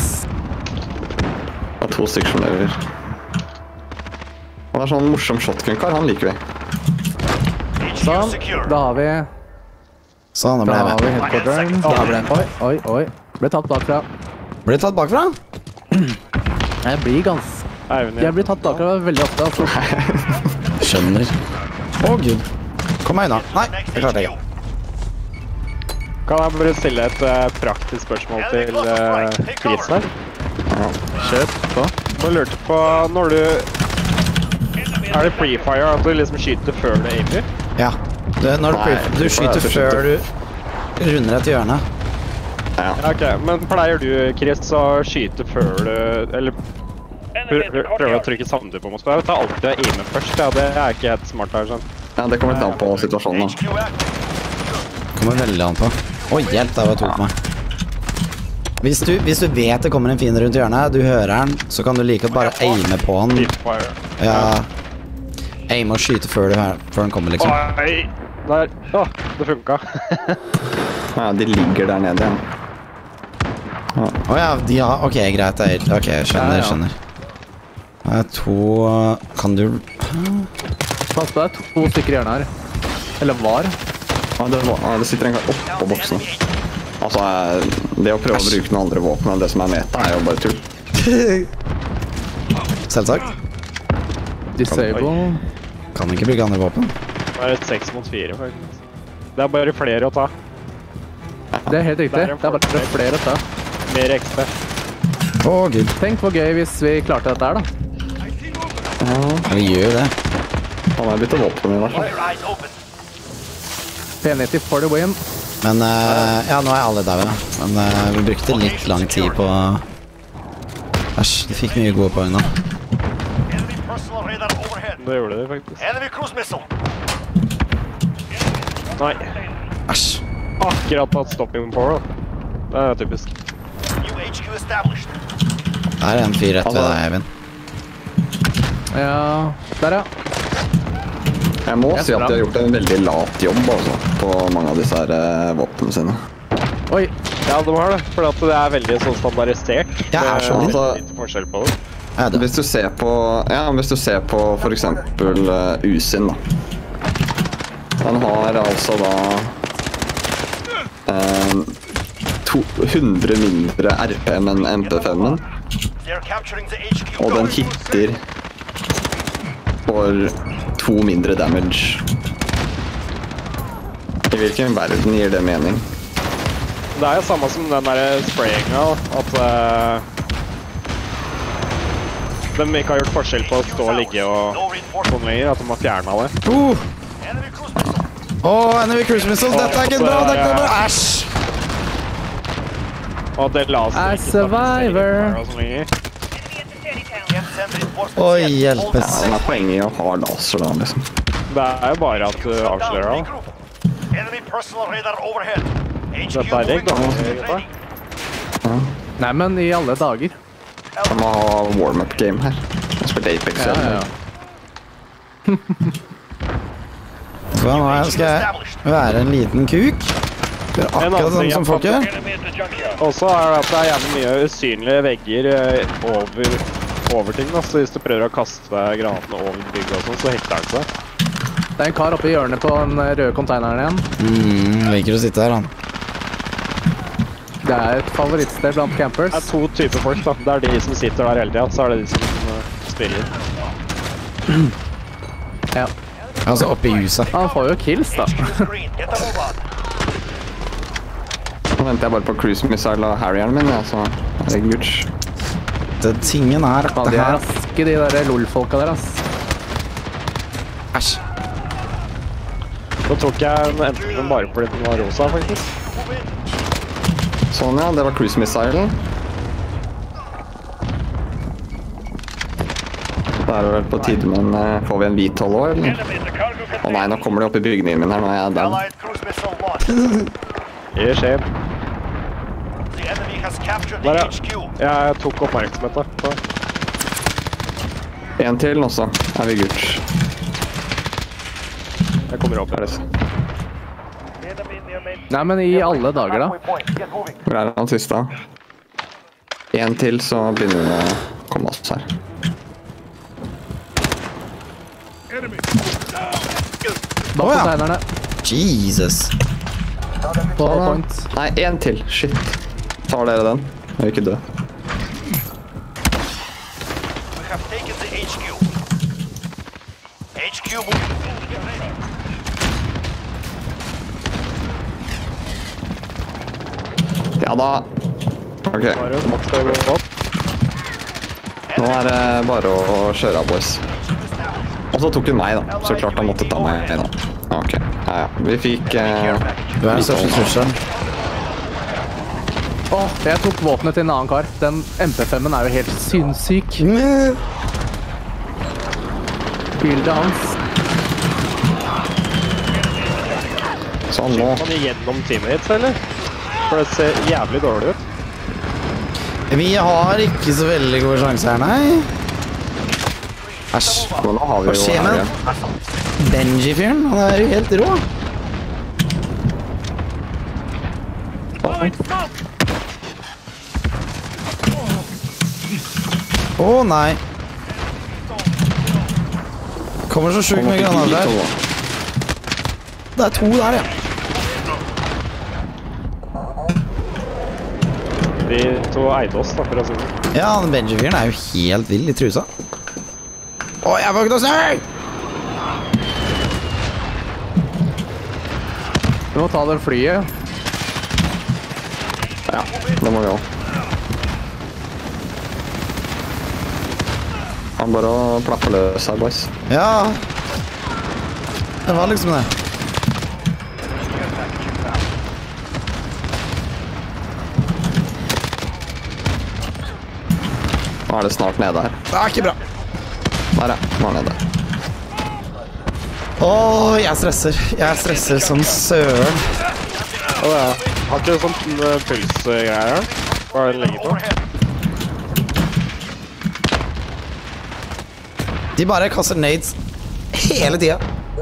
[SPEAKER 8] Det er 2 stykker som lever. Han er sånn morsom shotgun-kar, han liker vi.
[SPEAKER 7] Sånn, da har vi...
[SPEAKER 4] Sånn, nå ble
[SPEAKER 7] Da
[SPEAKER 4] jeg
[SPEAKER 7] har vi
[SPEAKER 4] med.
[SPEAKER 7] headquarteren. Da har vi den. Oi. Ble tatt bakfra.
[SPEAKER 4] Blir tatt bakfra?
[SPEAKER 7] Jeg blir blir tatt bakfra veldig ofte, altså.
[SPEAKER 4] Skjønner. Gud. Kom meg unna. Nei, jeg klarte det ikke.
[SPEAKER 9] Kan jeg bare stille et praktisk spørsmål til Chris her?
[SPEAKER 7] Kjør på.
[SPEAKER 9] Jeg lurte på når du... Er det pre-fire at du liksom skyter før du aimer?
[SPEAKER 4] Ja. Når du skyter før du runder et hjørne.
[SPEAKER 9] Ja, ok. Men pleier du, Chris, å skyte før du... Eller prøver å trykke samtidig på Moskva? Jeg tar alltid å aime først, ja. Det er ikke helt smart her, sånn.
[SPEAKER 8] Ja, det kommer litt an på situasjonen da.
[SPEAKER 4] Kommer veldig an på. Hjelp, der var to på meg. Hvis du vet det kommer en fiende rundt hjørnet, du hører den, så kan du like å bare aime på den. Ja. Aime og skyte før den kommer, liksom.
[SPEAKER 9] Oi! Der. Det funka.
[SPEAKER 8] Ja, de ligger der nede, ja.
[SPEAKER 4] Ja, de har... Ok, greit, ok, skjønner. Det er to... Kan du...
[SPEAKER 7] Pass på, det er 2 stykker i hjørnet her. Eller var.
[SPEAKER 8] Ja, det sitter en kar oppå boksen. Altså, det å prøve å bruke noen andre våpen enn det som er meta, er jo bare tull.
[SPEAKER 4] Selvsagt.
[SPEAKER 7] Disable.
[SPEAKER 4] Kan ikke bruke andre våpen.
[SPEAKER 9] Det er et 6 mot 4, faktisk. Det er bare flere å ta.
[SPEAKER 7] Det er helt riktig. Det er bare flere å ta.
[SPEAKER 9] Mer XP.
[SPEAKER 4] Gud.
[SPEAKER 7] Tenk hvor gøy hvis vi klarte dette her, da.
[SPEAKER 4] Ja, vi gjør det.
[SPEAKER 8] Han har byttet våpen i hvert fall.
[SPEAKER 7] P90 for the win.
[SPEAKER 4] Men, ja, nå er alle der, men vi brukte litt lang tid på... Æsj, de fikk mye gode poeng nå.
[SPEAKER 9] Det gjorde de faktisk. Nei.
[SPEAKER 4] Æsj.
[SPEAKER 9] Akkurat på et stopping power, da. Det er typisk.
[SPEAKER 4] Der er en fyr rett ved deg, Eivind.
[SPEAKER 7] Ja, der ja.
[SPEAKER 8] Jeg må si at de har gjort en veldig lat jobb altså, på mange av disse her våpnene sine.
[SPEAKER 7] Oi.
[SPEAKER 9] Ja, de har det, for det er veldig sånn standardisert.
[SPEAKER 4] Ja, er så
[SPEAKER 9] litt forskjell på det.
[SPEAKER 8] Hvis du ser på for eksempel Usin da. Den har altså da 100 mindre RPM enn MP5-en. Og den hitter for 2 mindre damage. I hvilken verden gir det mening?
[SPEAKER 9] Det er jo samme som den der sprayinga, at de ikke har gjort forskjell på å stå og ligge og komme lenger, at de har fjernet det.
[SPEAKER 4] Enemy cruise missiles, dette er ikke bra, æsj!
[SPEAKER 9] Og det laser ikke
[SPEAKER 7] survivor.
[SPEAKER 4] Hjelpes.
[SPEAKER 8] Ja, det er poenget i å ha laser da, liksom.
[SPEAKER 9] Det er jo bare at du avslører det. Dette er regg, da.
[SPEAKER 7] Nei, men i alle dager.
[SPEAKER 8] Jeg må ha warm-up game her. Jeg spilte Apex.
[SPEAKER 7] Ja, ja, ja.
[SPEAKER 4] Så nå skal jeg være en liten kuk. Gjøre akkurat sånn som folk gjør.
[SPEAKER 9] Også er det at det er jævlig mye usynlige vegger over ting, da. Så hvis du prøver å kaste granatene over bygget og sånn, så hekter den seg.
[SPEAKER 7] Det er en kar oppe i hjørnet på den røde containeren igjen.
[SPEAKER 4] Liker å sitte her, han.
[SPEAKER 7] Det er et favorittsted blant campers.
[SPEAKER 9] Det er to typer folk, da. Det er de som sitter der hele tiden, så er det de som spiller.
[SPEAKER 7] Ja.
[SPEAKER 4] Altså oppe i huset.
[SPEAKER 7] Han får jo kills, da.
[SPEAKER 8] Nå venter jeg bare på cruise missile og Harrieren min, så er det Gucci.
[SPEAKER 4] Den tingen er
[SPEAKER 7] Ja, de er raske, de der LOL-folka der, ass.
[SPEAKER 4] Æsj.
[SPEAKER 9] Nå tok jeg enten bare fordi den var rosa, faktisk.
[SPEAKER 8] Sånn, ja. Det var cruise missilen. Da er det vel på tide, men får vi en hvit 12 år, eller? Å nei, nå kommer de opp i bygningen min her, nå er jeg down.
[SPEAKER 9] Det skjer. Der, ja. Jeg tok oppmerksomhet da.
[SPEAKER 8] En til, også. Er vi Gucci.
[SPEAKER 9] Jeg kommer opp her.
[SPEAKER 7] Nei, men i alle dager, da.
[SPEAKER 8] Hvor er han siste? En til, så begynner vi å komme oss her.
[SPEAKER 7] Bak containerne.
[SPEAKER 4] Jesus.
[SPEAKER 7] På point.
[SPEAKER 8] Nei, en til. Shit. Tar dere den? Jeg vil ikke dø. Ja da. Ok. Nå er det bare å kjøre av, boys. Og så tok hun meg, da. Så klart han måtte ta meg da. Ok. Ja, ja. Vi fikk...
[SPEAKER 4] Du er den største trusselen.
[SPEAKER 7] Åh, jeg tok våpenet til en annen kar. Den MP5-en er jo helt sinnssyk. Bildet hans.
[SPEAKER 8] Sånn nå.
[SPEAKER 9] Kan du gjennom teammates, eller? For det ser jævlig dårlig ut.
[SPEAKER 4] Vi har ikke så veldig gode sjanser her, nei. Æsj.
[SPEAKER 8] Men nå har vi
[SPEAKER 4] Hva
[SPEAKER 8] jo
[SPEAKER 4] skjer med
[SPEAKER 8] her,
[SPEAKER 4] Benji-fyren? Han er jo helt rå. Nei. Kommer så sjukt med granater der. Det er to der, ja.
[SPEAKER 9] Vi to eide oss, da, for å si det.
[SPEAKER 4] Ja, den Benji-fyren er jo helt vild i trusa. Jeg får ikke noe snø!
[SPEAKER 7] Vi må ta det flyet.
[SPEAKER 8] Ja, det må vi også. Han bare å plappe løs her, boys.
[SPEAKER 4] Ja. Det var liksom det.
[SPEAKER 8] Nå er det snart nede her.
[SPEAKER 4] Det er ikke bra.
[SPEAKER 8] Der, ja. Nå er det nede.
[SPEAKER 4] Jeg stresser. Jeg stresser som søren.
[SPEAKER 9] Har ikke sånn pulsgreier her? Hva er det lenge på?
[SPEAKER 4] De bare kaster nades hele tida.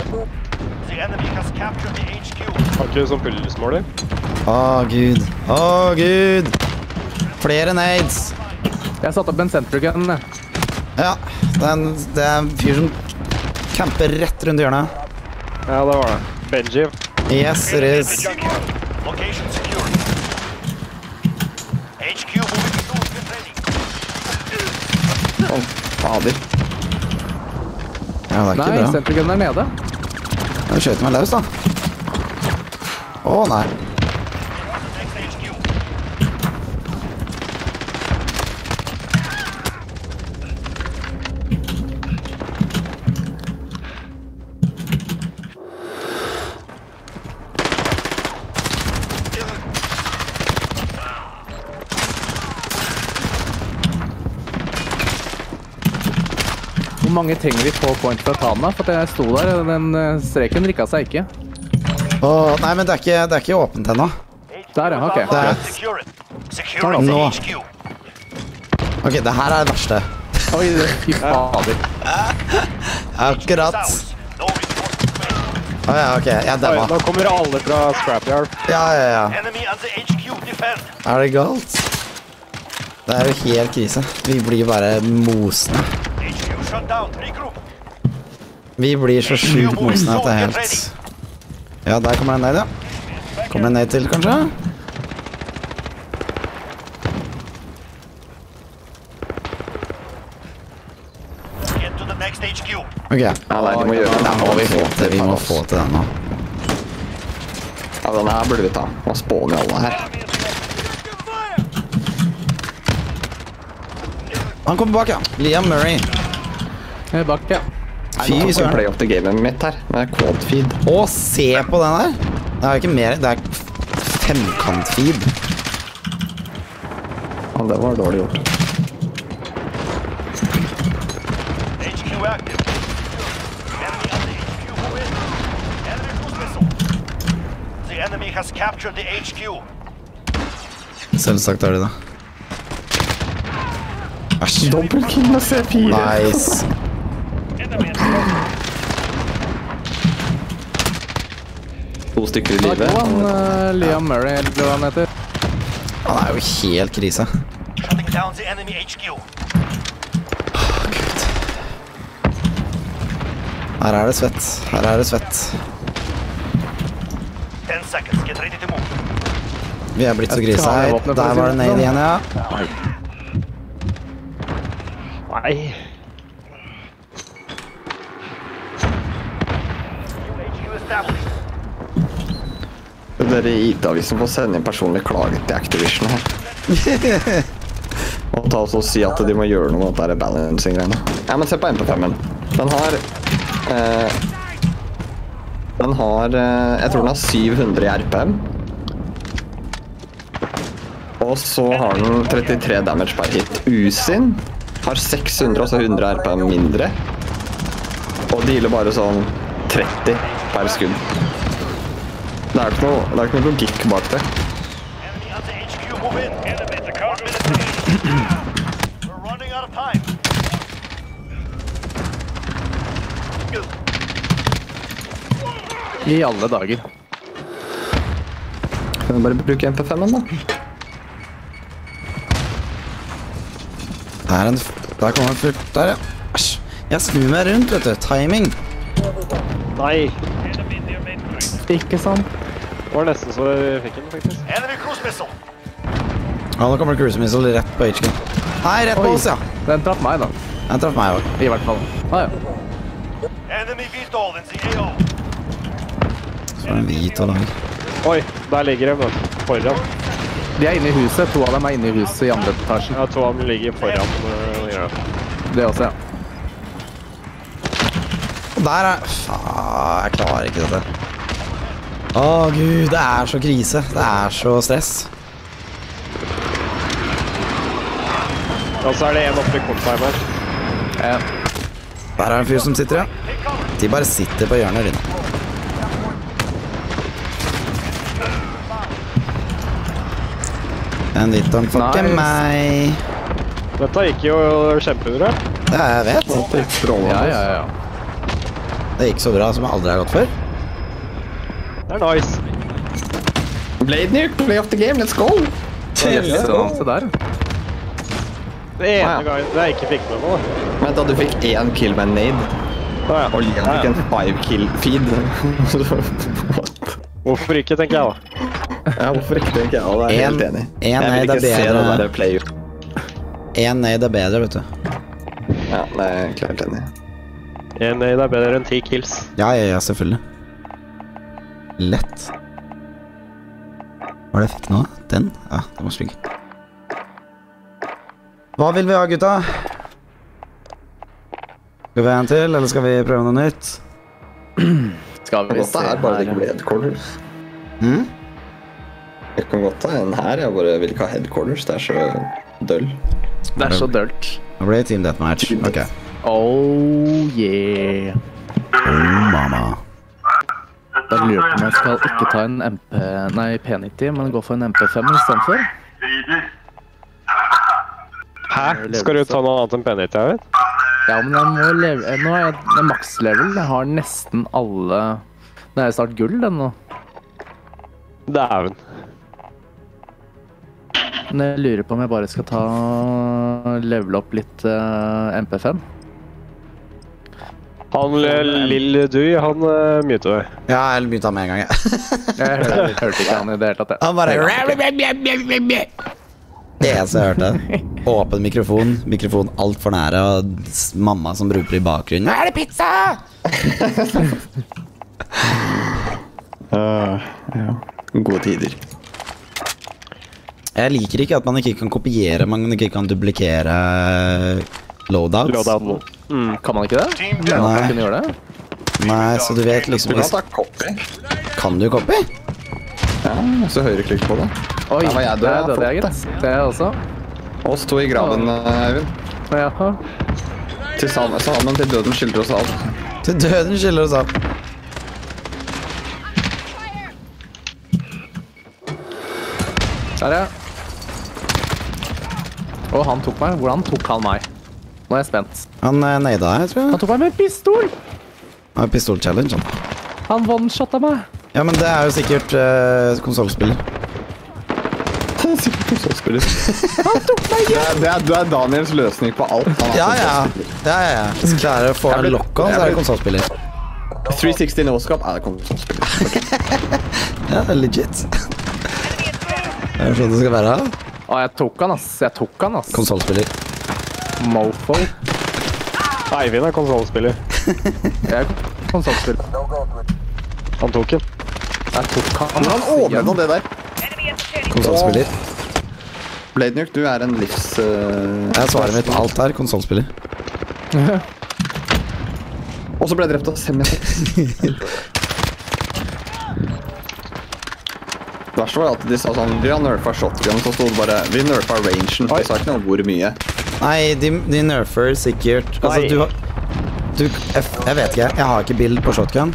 [SPEAKER 9] Har ikke sånn pulsmåler?
[SPEAKER 4] Gud. Gud. Flere nades.
[SPEAKER 7] Jeg satt opp en centergun.
[SPEAKER 4] Ja, det er en fyr som camper rett rundt hjørnet.
[SPEAKER 9] Ja, det var det. Benji.
[SPEAKER 4] Yes, it is.
[SPEAKER 8] Fader.
[SPEAKER 4] Ja, det er ikke
[SPEAKER 7] Nei,
[SPEAKER 4] bra.
[SPEAKER 7] centergun er nede.
[SPEAKER 4] Jeg skjøter meg løs, da. Nei.
[SPEAKER 7] Hvor mange trenger vi på point for å ta den da? For at jeg sto der, den streken rikket seg ikke.
[SPEAKER 4] Nei, men det er ikke åpent ennå.
[SPEAKER 7] Der, ja, ok.
[SPEAKER 4] Nå. Ok, det her er det verste.
[SPEAKER 7] Oi, fy fader.
[SPEAKER 4] Akkurat. Ja, ok, jeg demma.
[SPEAKER 9] Nå kommer alle fra Scrapyard.
[SPEAKER 4] Ja.
[SPEAKER 5] Enemy at the HQ, defend.
[SPEAKER 4] Er det galt? Det er jo helt krise. Vi blir bare mosende.
[SPEAKER 5] HQ shut down, regroup.
[SPEAKER 4] Vi blir så sjukt mosende at det er helt... Ja, der kommer den ned, ja. Kommer den ned til, kanskje?
[SPEAKER 5] Get to the next HQ.
[SPEAKER 4] Ok.
[SPEAKER 8] Ja, nei, de må gjøre det.
[SPEAKER 4] Den må vi få til. Vi må få til den nå.
[SPEAKER 8] Ja, denne her burde vi ta. Nå spåner alle her.
[SPEAKER 4] Han kommer bak, ja. Liam Murray.
[SPEAKER 7] Jeg er bak, ja.
[SPEAKER 4] Fy
[SPEAKER 8] Nå tar
[SPEAKER 4] søren.
[SPEAKER 8] play of the gamet mitt her. Det er quad feed.
[SPEAKER 4] Å, se på den der. Det er jo ikke mer, det er femkant-feed.
[SPEAKER 8] Ja, det var dårlig gjort.
[SPEAKER 5] HQ active. Enemy at the HQ, move in. Enemy cruise missile. The enemy has captured the HQ.
[SPEAKER 4] Selvsagt er det det. Æsj.
[SPEAKER 8] Dobbeltkill med C4.
[SPEAKER 4] Nice.
[SPEAKER 8] To stykker i
[SPEAKER 7] Da
[SPEAKER 8] livet.
[SPEAKER 7] går han Liam Murray, eller hva han heter.
[SPEAKER 4] Han er jo helt krise.
[SPEAKER 5] Shutting down the enemy HQ.
[SPEAKER 4] Gud. Her er det svett. Her er det svett.
[SPEAKER 5] 10 seconds, get ready to move.
[SPEAKER 4] Vi er blitt så
[SPEAKER 7] Jeg
[SPEAKER 4] grise
[SPEAKER 7] tar
[SPEAKER 4] her.
[SPEAKER 7] våpenet for
[SPEAKER 4] Der
[SPEAKER 7] å si
[SPEAKER 4] var
[SPEAKER 7] det
[SPEAKER 4] det ned
[SPEAKER 7] sånn.
[SPEAKER 4] igjen, ja.
[SPEAKER 9] Nei.
[SPEAKER 5] New HQ established.
[SPEAKER 8] Dere i IT-avisen får sende inn personlig klage til Activision her. Og ta oss og si at de må gjøre noe med at det er balancing-greiene. Ja, men se på MP5-en. Den har... jeg tror den har 700 i RPM. Og så har den 33 damage per hit. Usin har 600, altså 100 RPM mindre. Og dealer bare sånn 30 per skudd. Det er ikke noe logikk bak det.
[SPEAKER 5] Enemy at the HQ, move in. Enemy at the counter military. We're running out of time.
[SPEAKER 7] I alle dager.
[SPEAKER 8] Kan vi bare bruke MP5-en da?
[SPEAKER 4] Der kommer en fyr. Der, ja. Æsj. Jeg snur meg rundt, vet du. Timing.
[SPEAKER 9] Nei.
[SPEAKER 7] Ikke sant?
[SPEAKER 9] Det var nesten så vi fikk den, faktisk.
[SPEAKER 5] Enemy cruise missile.
[SPEAKER 4] Ja, nå kommer cruise missile rett på HQ. Nei, rett på
[SPEAKER 7] Oi.
[SPEAKER 4] oss, ja.
[SPEAKER 7] Den traff meg, da.
[SPEAKER 4] Den traff meg også.
[SPEAKER 7] I hvert fall. Ja.
[SPEAKER 5] Enemy VTOL in the AO.
[SPEAKER 4] Så er det en hvit og lang.
[SPEAKER 9] Oi, der ligger de, vet du. Foran.
[SPEAKER 7] De er inne i huset. 2 av dem er inne i huset i andre etasjen.
[SPEAKER 9] Ja, 2 av dem ligger foran.
[SPEAKER 7] Det også, ja.
[SPEAKER 4] Og der er... Faen, jeg klarer ikke dette. Å, Gud, det er så krise. Det er så stress.
[SPEAKER 9] Og så er det en oppe i korttimer.
[SPEAKER 7] Ja.
[SPEAKER 4] Der er en fyr som sitter, ja. De bare sitter på hjørnet inne. En liten fucking
[SPEAKER 7] Nice.
[SPEAKER 4] meg.
[SPEAKER 9] Dette gikk jo kjempebra.
[SPEAKER 4] Ja, jeg vet.
[SPEAKER 7] Ja.
[SPEAKER 4] Det gikk så bra som jeg aldri har gått før.
[SPEAKER 9] Det er nice.
[SPEAKER 8] Blade Nuke, play of the game, let's go!
[SPEAKER 7] Se der.
[SPEAKER 9] Det ene gangen jeg ikke fikk med meg.
[SPEAKER 8] Vent da, du fikk 1 kill med en nade. Og Liam fikk en 5 kill feed.
[SPEAKER 9] Hvorfor ikke, tenker jeg da.
[SPEAKER 8] Ja, hvorfor ikke, tenker jeg. Det er jeg helt enig.
[SPEAKER 4] En
[SPEAKER 8] Jeg vil
[SPEAKER 4] nade
[SPEAKER 8] ikke
[SPEAKER 4] er
[SPEAKER 8] se det
[SPEAKER 4] bedre.
[SPEAKER 8] der play.
[SPEAKER 4] En nade er bedre, vet du.
[SPEAKER 8] Ja, det er jeg egentlig helt enig.
[SPEAKER 9] En nade er bedre enn 10 kills.
[SPEAKER 4] Ja, selvfølgelig. Lett. Hva var det jeg fikk nå? Den? Ja, den var stygg. Hva vil vi ha, gutta? Skal vi ha en til, eller skal vi prøve noe nytt?
[SPEAKER 7] Skal vi
[SPEAKER 8] Det
[SPEAKER 7] se
[SPEAKER 8] er bare det ikke
[SPEAKER 7] her.
[SPEAKER 8] blir headquarters.
[SPEAKER 4] Hmm?
[SPEAKER 8] Jeg kan godt ta en her, jeg bare vil ikke ha headquarters, det er så døll.
[SPEAKER 7] Det er så dølt.
[SPEAKER 4] Nå blir det team deathmatch. Ok.
[SPEAKER 7] Oh yeah.
[SPEAKER 4] Oh, mama.
[SPEAKER 7] Da lurer jeg på om jeg skal ikke ta en P90, men gå for en MP5 i stedet for.
[SPEAKER 9] Hæ? Skal du ta noe annet enn penny til, jeg vet?
[SPEAKER 7] Ja, men jeg må leve... Nå er jeg max-level. Jeg har nesten alle... Det er snart gull, den nå.
[SPEAKER 9] Dæven.
[SPEAKER 7] Men jeg lurer på om jeg bare skal ta... Level opp litt MP5. Han lille du, han myter deg.
[SPEAKER 4] Ja, jeg myter han med en gang,
[SPEAKER 7] Jeg hørte ikke han i det hele tatt.
[SPEAKER 4] Han bare... Det eneste jeg hørte. Åpen mikrofon alt for nære, og mamma som bruker i bakgrunnen. Nå er det pizza!
[SPEAKER 8] Ja. Gode tider.
[SPEAKER 4] Jeg liker ikke at man ikke kan kopiere, man ikke kan duplikere loadouts.
[SPEAKER 7] Kan man ikke det?
[SPEAKER 4] Nei.
[SPEAKER 7] Man kunne gjøre det?
[SPEAKER 4] Nei, så du vet liksom...
[SPEAKER 8] Du kan ta copy.
[SPEAKER 4] Kan du copy?
[SPEAKER 8] Ja, så høyreklikk på det.
[SPEAKER 7] Oi,
[SPEAKER 8] Der var jeg
[SPEAKER 7] det
[SPEAKER 8] død,
[SPEAKER 7] er jeg gitt. Det er jeg også.
[SPEAKER 8] Oss to i graven, Eivind.
[SPEAKER 7] Jaha.
[SPEAKER 8] Sammen til døden skildrer oss av.
[SPEAKER 4] Til døden skiller oss av.
[SPEAKER 7] Der, ja. Og han tok meg. Hvordan tok han meg? Nå er jeg spent.
[SPEAKER 4] Han neida her, tror jeg.
[SPEAKER 7] Han tok meg med pistol!
[SPEAKER 4] Han har pistol-challenge, han.
[SPEAKER 7] Han one-shotta meg.
[SPEAKER 4] Ja, men det er jo sikkert konsolspiller.
[SPEAKER 8] Sikkert konsolspiller.
[SPEAKER 7] Han tok meg igjen!
[SPEAKER 8] Du er Daniels løsning på alt.
[SPEAKER 4] Ja. Hvis du klarer å få en lock-on, så er det konsolspiller.
[SPEAKER 8] 360 no-scope er det konsolspiller.
[SPEAKER 4] Ja, det er legit. Det er sånn det skal være.
[SPEAKER 7] Jeg tok han, ass.
[SPEAKER 4] Konsolspiller.
[SPEAKER 7] Mofo.
[SPEAKER 9] Eivind er konsolspiller.
[SPEAKER 7] Jeg er konsolspiller.
[SPEAKER 9] Han tok den.
[SPEAKER 7] Jeg tok han.
[SPEAKER 8] Han overlevde det der.
[SPEAKER 4] Konsolspiller.
[SPEAKER 8] Bladenuk, du er en livs...
[SPEAKER 4] Jeg svarer mitt på alt her, konsolspiller.
[SPEAKER 8] Og så ble jeg drept av Semi-6. Det verste var at de sa sånn, vi har nerfa shotgun, så stod det bare, vi nerfa rangen, det sa ikke noe hvor mye.
[SPEAKER 4] Nei, de nerfer sikkert. Altså, jeg vet ikke, jeg har ikke bild på shotgun.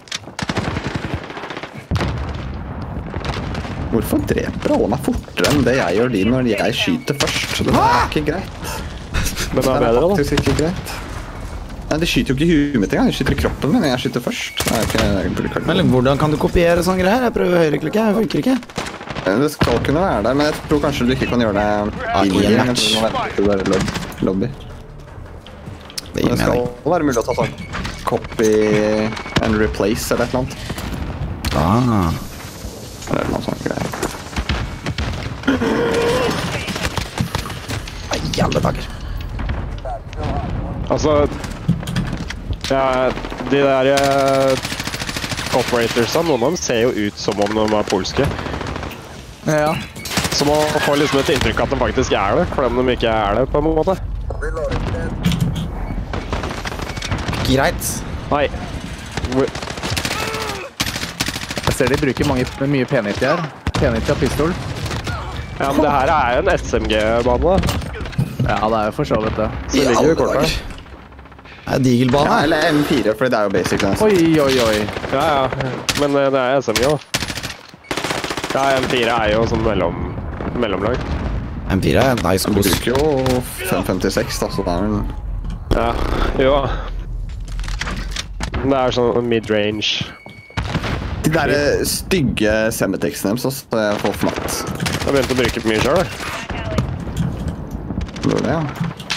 [SPEAKER 8] Hvorfor dreper alle meg fortere enn det jeg gjør de når jeg skyter først? Det er ikke greit.
[SPEAKER 9] Men det
[SPEAKER 8] Det
[SPEAKER 9] er
[SPEAKER 8] er
[SPEAKER 9] bedre, da.
[SPEAKER 8] faktisk ikke greit. Nei, de skyter jo ikke i huet mitt engang, de skyter i kroppen min når jeg skyter først. Det er ikke...
[SPEAKER 4] Men hvordan kan du kopiere sånne greier? Jeg prøver høyreklikke, det funker ikke.
[SPEAKER 8] Det skal kunne være der, men jeg tror kanskje du ikke kan gjøre det i en match. Du må vente til det er lobby.
[SPEAKER 4] Det gir
[SPEAKER 8] Det skal
[SPEAKER 4] mening.
[SPEAKER 8] være mulig å ta sånn copy and replace eller et eller annet. Eller noe sånt greier.
[SPEAKER 4] I alle dager.
[SPEAKER 9] Altså... Ja, de der operators, noen av dem ser jo ut som om de er polske.
[SPEAKER 7] Ja.
[SPEAKER 9] Så man får liksom et inntrykk at de faktisk er det, for de ikke er det på en måte.
[SPEAKER 4] Greit.
[SPEAKER 9] Nei.
[SPEAKER 7] Jeg ser de bruker mye P90 her. P90 og pistol.
[SPEAKER 9] Ja, men det her er jo en SMG-bane.
[SPEAKER 7] Ja, det er jo for så vidt det.
[SPEAKER 9] Så det ligger jo kort her.
[SPEAKER 4] Det er digelbane
[SPEAKER 8] Ja,
[SPEAKER 4] her.
[SPEAKER 8] eller M4, for det er jo basically nesten.
[SPEAKER 7] Oi.
[SPEAKER 9] Ja. Men det er SMG, da. Ja, M4 er jo sånn mellomlag.
[SPEAKER 4] M4 er nice
[SPEAKER 8] Du
[SPEAKER 4] boost.
[SPEAKER 8] bruker jo 556 da, så det er vel...
[SPEAKER 9] Ja, jo. Det er sånn mid-range.
[SPEAKER 8] De der stygge semmetekstene dem, så jeg får fnatt.
[SPEAKER 9] Jeg har begynt å bruke mye selv, da.
[SPEAKER 8] Gjør det, ja.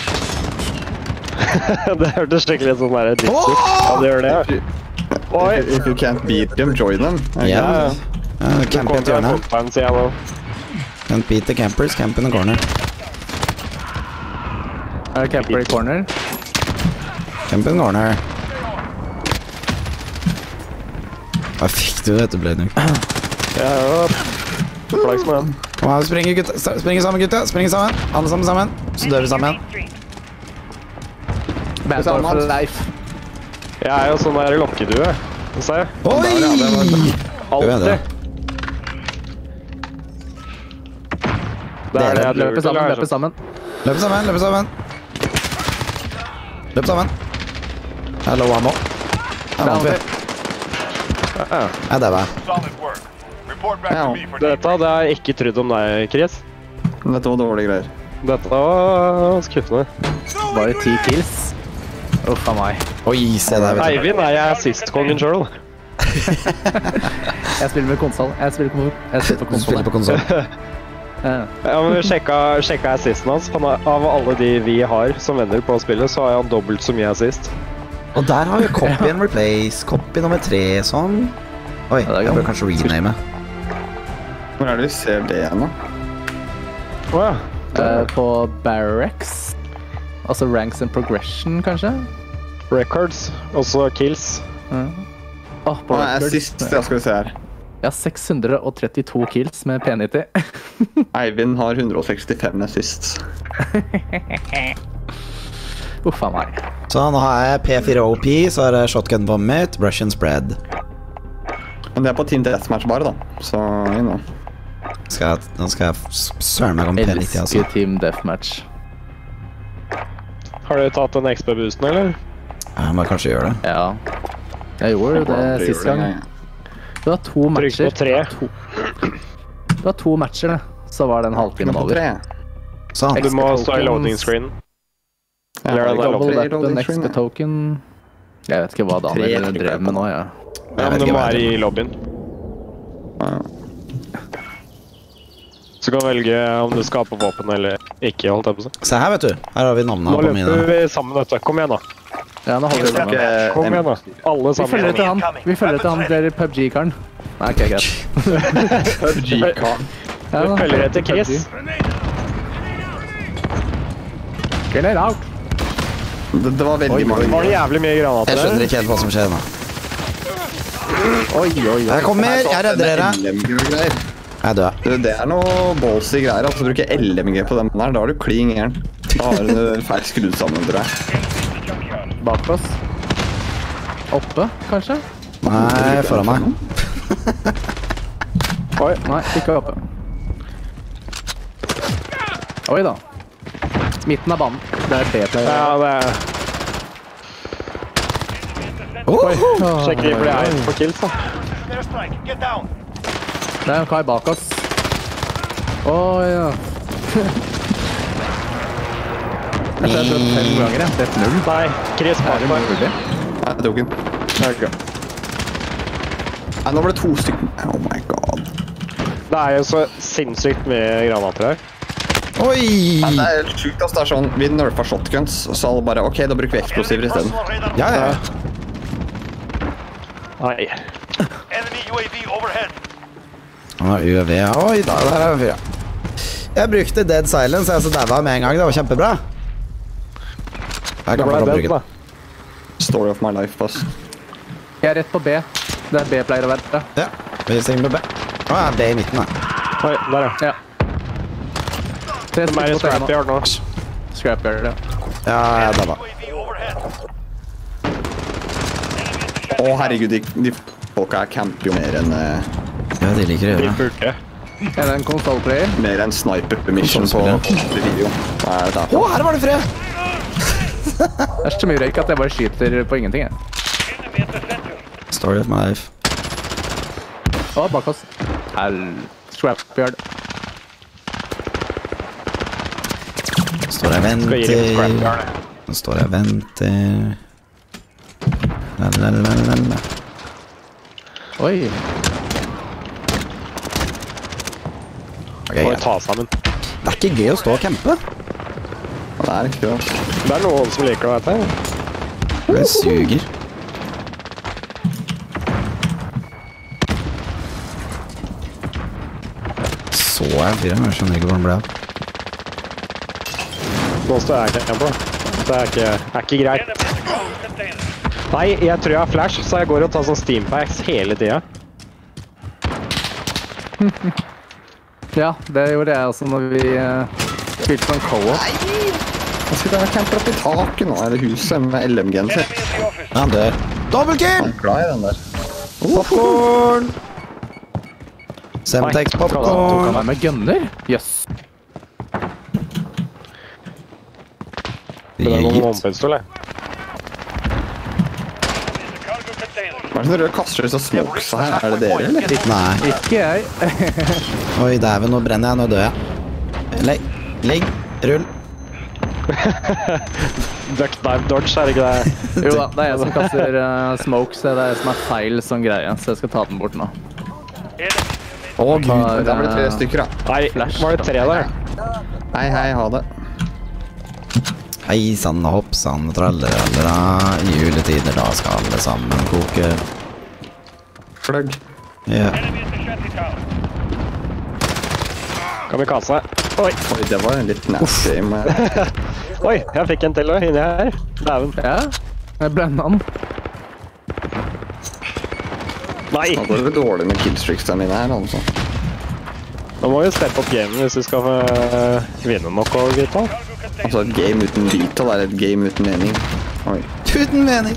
[SPEAKER 9] Det hørtes skikkelig sånn der ditt ut. Ja, det gjør det, ja. Oi!
[SPEAKER 8] If you can't beat them, join them.
[SPEAKER 4] Ja. Camp i et hjørne.
[SPEAKER 9] Fans igjen nå.
[SPEAKER 4] Can't beat the campers, camp in the corner.
[SPEAKER 7] Er det camper i corner?
[SPEAKER 4] Camp in the corner. Hva fikk du dette, Bladenuk?
[SPEAKER 9] Ja, flaks med den.
[SPEAKER 4] Kom her, springer sammen, gutta. Springer sammen. Alle sammen. Så dør vi sammen.
[SPEAKER 7] Battle for life.
[SPEAKER 9] Jeg er jo sånn der lokkedue. Se.
[SPEAKER 4] Oi!
[SPEAKER 9] Alltid. Det er det jeg
[SPEAKER 7] Løper sammen.
[SPEAKER 4] Løp sammen. Det er low ammo. Det er vant vi. Ja, det var jeg.
[SPEAKER 5] Solid work. Report back
[SPEAKER 8] Ja,
[SPEAKER 5] to me for
[SPEAKER 9] Dette hadde jeg ikke trodd om deg, Chris.
[SPEAKER 8] Dette var dårlige greier.
[SPEAKER 9] Dette var skuffende.
[SPEAKER 7] Bare 10 kills. Uff a meg.
[SPEAKER 4] Oi, se der, vet du.
[SPEAKER 9] Eivind er jeg assist-kongen sjøl.
[SPEAKER 7] Jeg spiller med konsol. Jeg spiller på
[SPEAKER 4] Du spiller på konsol.
[SPEAKER 9] Ja, men vi sjekka assisten hans. Av alle de vi har som venner på spillet, så har han dobbelt så mye assist.
[SPEAKER 4] Og der har vi copy and replace. Copy nummer 3, sånn. Oi, jeg bør kanskje rename.
[SPEAKER 8] Hvor er det vi ser det igjen da?
[SPEAKER 9] Åja.
[SPEAKER 7] På Barracks. Altså ranks and progression, kanskje?
[SPEAKER 9] Records, også kills.
[SPEAKER 7] På
[SPEAKER 8] Hva er
[SPEAKER 7] records.
[SPEAKER 8] sist? Ja, skal vi se her.
[SPEAKER 7] Jeg har 632 kills med P90.
[SPEAKER 8] Eivind har 165 assists.
[SPEAKER 7] Uff a meg.
[SPEAKER 4] Så nå har jeg P4OP, så er det Shotgun Vomit, Russian Spread.
[SPEAKER 8] Men det er på Team Deathmatch bare da. Så, you know.
[SPEAKER 4] Nå skal jeg søren meg om P90, altså.
[SPEAKER 7] Elsker Team Deathmatch.
[SPEAKER 9] Har du tatt den XP-boosten, eller?
[SPEAKER 4] Jeg må kanskje gjøre det.
[SPEAKER 7] Ja. Jeg gjorde det sist gang. Det var 2 matcher.
[SPEAKER 9] Trykk på 3.
[SPEAKER 7] Det var 2 matcher, det. Så var det en halvtime over.
[SPEAKER 4] Sånn.
[SPEAKER 9] Du må stå i loading screen. Eller den der
[SPEAKER 7] Double
[SPEAKER 9] loading.
[SPEAKER 7] weapon, XP token. Jeg vet ikke hva Daniel drev med nå, ja.
[SPEAKER 9] Ja, men du må være i lobbyen. Så kan du velge om du skal ha på våpen eller ikke, holdt jeg på å si.
[SPEAKER 4] Se her, vet du. Her har vi navnene
[SPEAKER 9] Nå
[SPEAKER 4] på mine.
[SPEAKER 9] løper vi sammen, vet du. Kom igjen da.
[SPEAKER 7] Ja, nå holder vi sammen.
[SPEAKER 9] Kom igjen da. Alle
[SPEAKER 7] Vi følger
[SPEAKER 9] sammen.
[SPEAKER 7] etter han. Vi følger etter han, dere PUBG-karen. Nei, ok, greit.
[SPEAKER 8] PUBG-karen.
[SPEAKER 7] Ja,
[SPEAKER 9] Vi følger etter Chris.
[SPEAKER 7] Grenade out.
[SPEAKER 8] Det var veldig mange.
[SPEAKER 9] Var det jævlig mye granater
[SPEAKER 4] Jeg skjønner
[SPEAKER 9] der?
[SPEAKER 4] ikke helt hva som skjer nå.
[SPEAKER 7] Oi, oi, oi.
[SPEAKER 4] Jeg kommer, jeg redder dere.
[SPEAKER 8] LMG-greier.
[SPEAKER 4] Jeg er død.
[SPEAKER 8] Det er noe ballsy greier, altså bruke LMG på den der, da har du kling gæren. Da har du feil skrudd sammen, tror jeg.
[SPEAKER 7] Bak oss. Oppe, kanskje?
[SPEAKER 4] Nei, foran meg.
[SPEAKER 7] Oi, nei, ikke oppe. Oi da. Midten av banen. Det er B-player.
[SPEAKER 9] Ja, det er... Sjekk vi blir jeg på kills da.
[SPEAKER 5] Airstrike, get down.
[SPEAKER 7] Det er en kar bak oss. Ja. Jeg tror jeg har slått 5 ganger, jeg. Det er 0.
[SPEAKER 9] Nei, Chris
[SPEAKER 7] Er
[SPEAKER 9] bak
[SPEAKER 7] det
[SPEAKER 9] meg.
[SPEAKER 7] mulig?
[SPEAKER 8] Nei, jeg tok den. Nei, nå ble det 2 stykker. Oh my god.
[SPEAKER 9] Det er jo så sinnssykt mye granater her.
[SPEAKER 4] Oi!
[SPEAKER 8] Nei, det er helt sjukt, altså. Det er sånn, vi nerfa shotguns, så alle bare, ok, da bruker vi eksplosiver i stedet.
[SPEAKER 5] Personal radar.
[SPEAKER 4] Ja, ja.
[SPEAKER 9] Nei.
[SPEAKER 5] Enemy UAV overhead.
[SPEAKER 4] UAV, ja. Oi, der er vi, ja. Jeg brukte Dead Silence, jeg så der med en gang. Det var kjempebra. Jeg
[SPEAKER 9] Det
[SPEAKER 4] kan
[SPEAKER 9] ble
[SPEAKER 4] få
[SPEAKER 9] den
[SPEAKER 4] bruke
[SPEAKER 9] da.
[SPEAKER 4] det.
[SPEAKER 8] Story of my life, pass.
[SPEAKER 7] Jeg er rett på B. Det er B-pleier å være.
[SPEAKER 4] Ja, vi stinger med B. Å, ja, B i midten, da.
[SPEAKER 9] Oi, der ja.
[SPEAKER 7] Ja. 3
[SPEAKER 9] De er i scrapyard nå.
[SPEAKER 7] Scrapyard, ja.
[SPEAKER 4] Ja, ja, der var.
[SPEAKER 5] UAV overhead.
[SPEAKER 8] Å, herregud, de folka her camper jo mer enn
[SPEAKER 4] Ja, de liker å
[SPEAKER 9] De
[SPEAKER 4] gjøre det.
[SPEAKER 9] burde.
[SPEAKER 7] Er det en konsolplayer?
[SPEAKER 8] mer enn sniper mission på video. Hva er det
[SPEAKER 4] Å,
[SPEAKER 8] da?
[SPEAKER 4] her var det fred!
[SPEAKER 7] Det er så mye røyk at jeg bare skyter på ingenting, jeg.
[SPEAKER 5] Enemy at the center.
[SPEAKER 4] Story of my life.
[SPEAKER 7] Å, bak oss. Scrapyard.
[SPEAKER 4] Står jeg og
[SPEAKER 9] Skal gi dem
[SPEAKER 4] venter.
[SPEAKER 9] scrapyard.
[SPEAKER 4] Nå står jeg og venter. Lalalala.
[SPEAKER 7] Oi.
[SPEAKER 4] Ok,
[SPEAKER 9] Må
[SPEAKER 4] ja.
[SPEAKER 9] ta sammen.
[SPEAKER 4] Det er ikke gøy å stå og campe.
[SPEAKER 8] Det er ikke det.
[SPEAKER 9] Det er noen som liker det, vet jeg.
[SPEAKER 4] Det suger. Så jeg fyrer, men jeg skjønner ikke hvor den ble av.
[SPEAKER 9] Nå står jeg ikke på. Det er ikke greit.
[SPEAKER 5] Enemy at the closed container.
[SPEAKER 9] Nei, jeg tror jeg har flash, så jeg går og tar sånn steampacks hele tida.
[SPEAKER 7] Ja, det gjorde jeg også når vi spilte sånn co-op.
[SPEAKER 8] Jeg skal da camper opp i taket nå, er det huset med LMG-en sin.
[SPEAKER 5] Enemy in the office.
[SPEAKER 4] Ja, han dør. Double kill!
[SPEAKER 8] Jeg er glad i den der.
[SPEAKER 4] Popcorn! Semtex
[SPEAKER 7] Tok han
[SPEAKER 4] popcorn.
[SPEAKER 7] meg med gunner? Jøss.
[SPEAKER 9] Det er noen
[SPEAKER 4] Gitt.
[SPEAKER 9] vannpistol, jeg.
[SPEAKER 5] The cargo container.
[SPEAKER 8] Hva er det som dere kaster disse smokesa her? Er det dere, eller?
[SPEAKER 4] Nei.
[SPEAKER 7] Ikke jeg.
[SPEAKER 4] Oi, dæven, nå brenner jeg, nå dør jeg. Ligg. Rull.
[SPEAKER 9] Duck dive dodge, er det ikke det?
[SPEAKER 7] Jo da, det er jeg som kaster smoke, så det er jeg som er feil sånn greie, så jeg skal ta den bort nå.
[SPEAKER 4] Å, Gud.
[SPEAKER 8] Da blir det 3 stykker, da.
[SPEAKER 9] Nei, var det 3 der?
[SPEAKER 8] Hei, hei, ha det.
[SPEAKER 4] Hei, sann, hopp, sann, trallera. I juletider, da skal alle sammen koke.
[SPEAKER 8] Fløgg.
[SPEAKER 4] Ja.
[SPEAKER 9] Kamikaze. Oi,
[SPEAKER 8] Oi, det var en litt nasty.
[SPEAKER 9] oi, jeg fikk en til inni her. Dæven.
[SPEAKER 7] Ja, jeg blendet den.
[SPEAKER 9] Nei,
[SPEAKER 8] Nå går det dårlig med killstreaksene mine her, altså.
[SPEAKER 9] nå må vi steppe opp gamen hvis vi skal vinne noe, gutta.
[SPEAKER 8] Altså, et game uten Vital er et game uten mening. Oi.
[SPEAKER 4] Uten mening.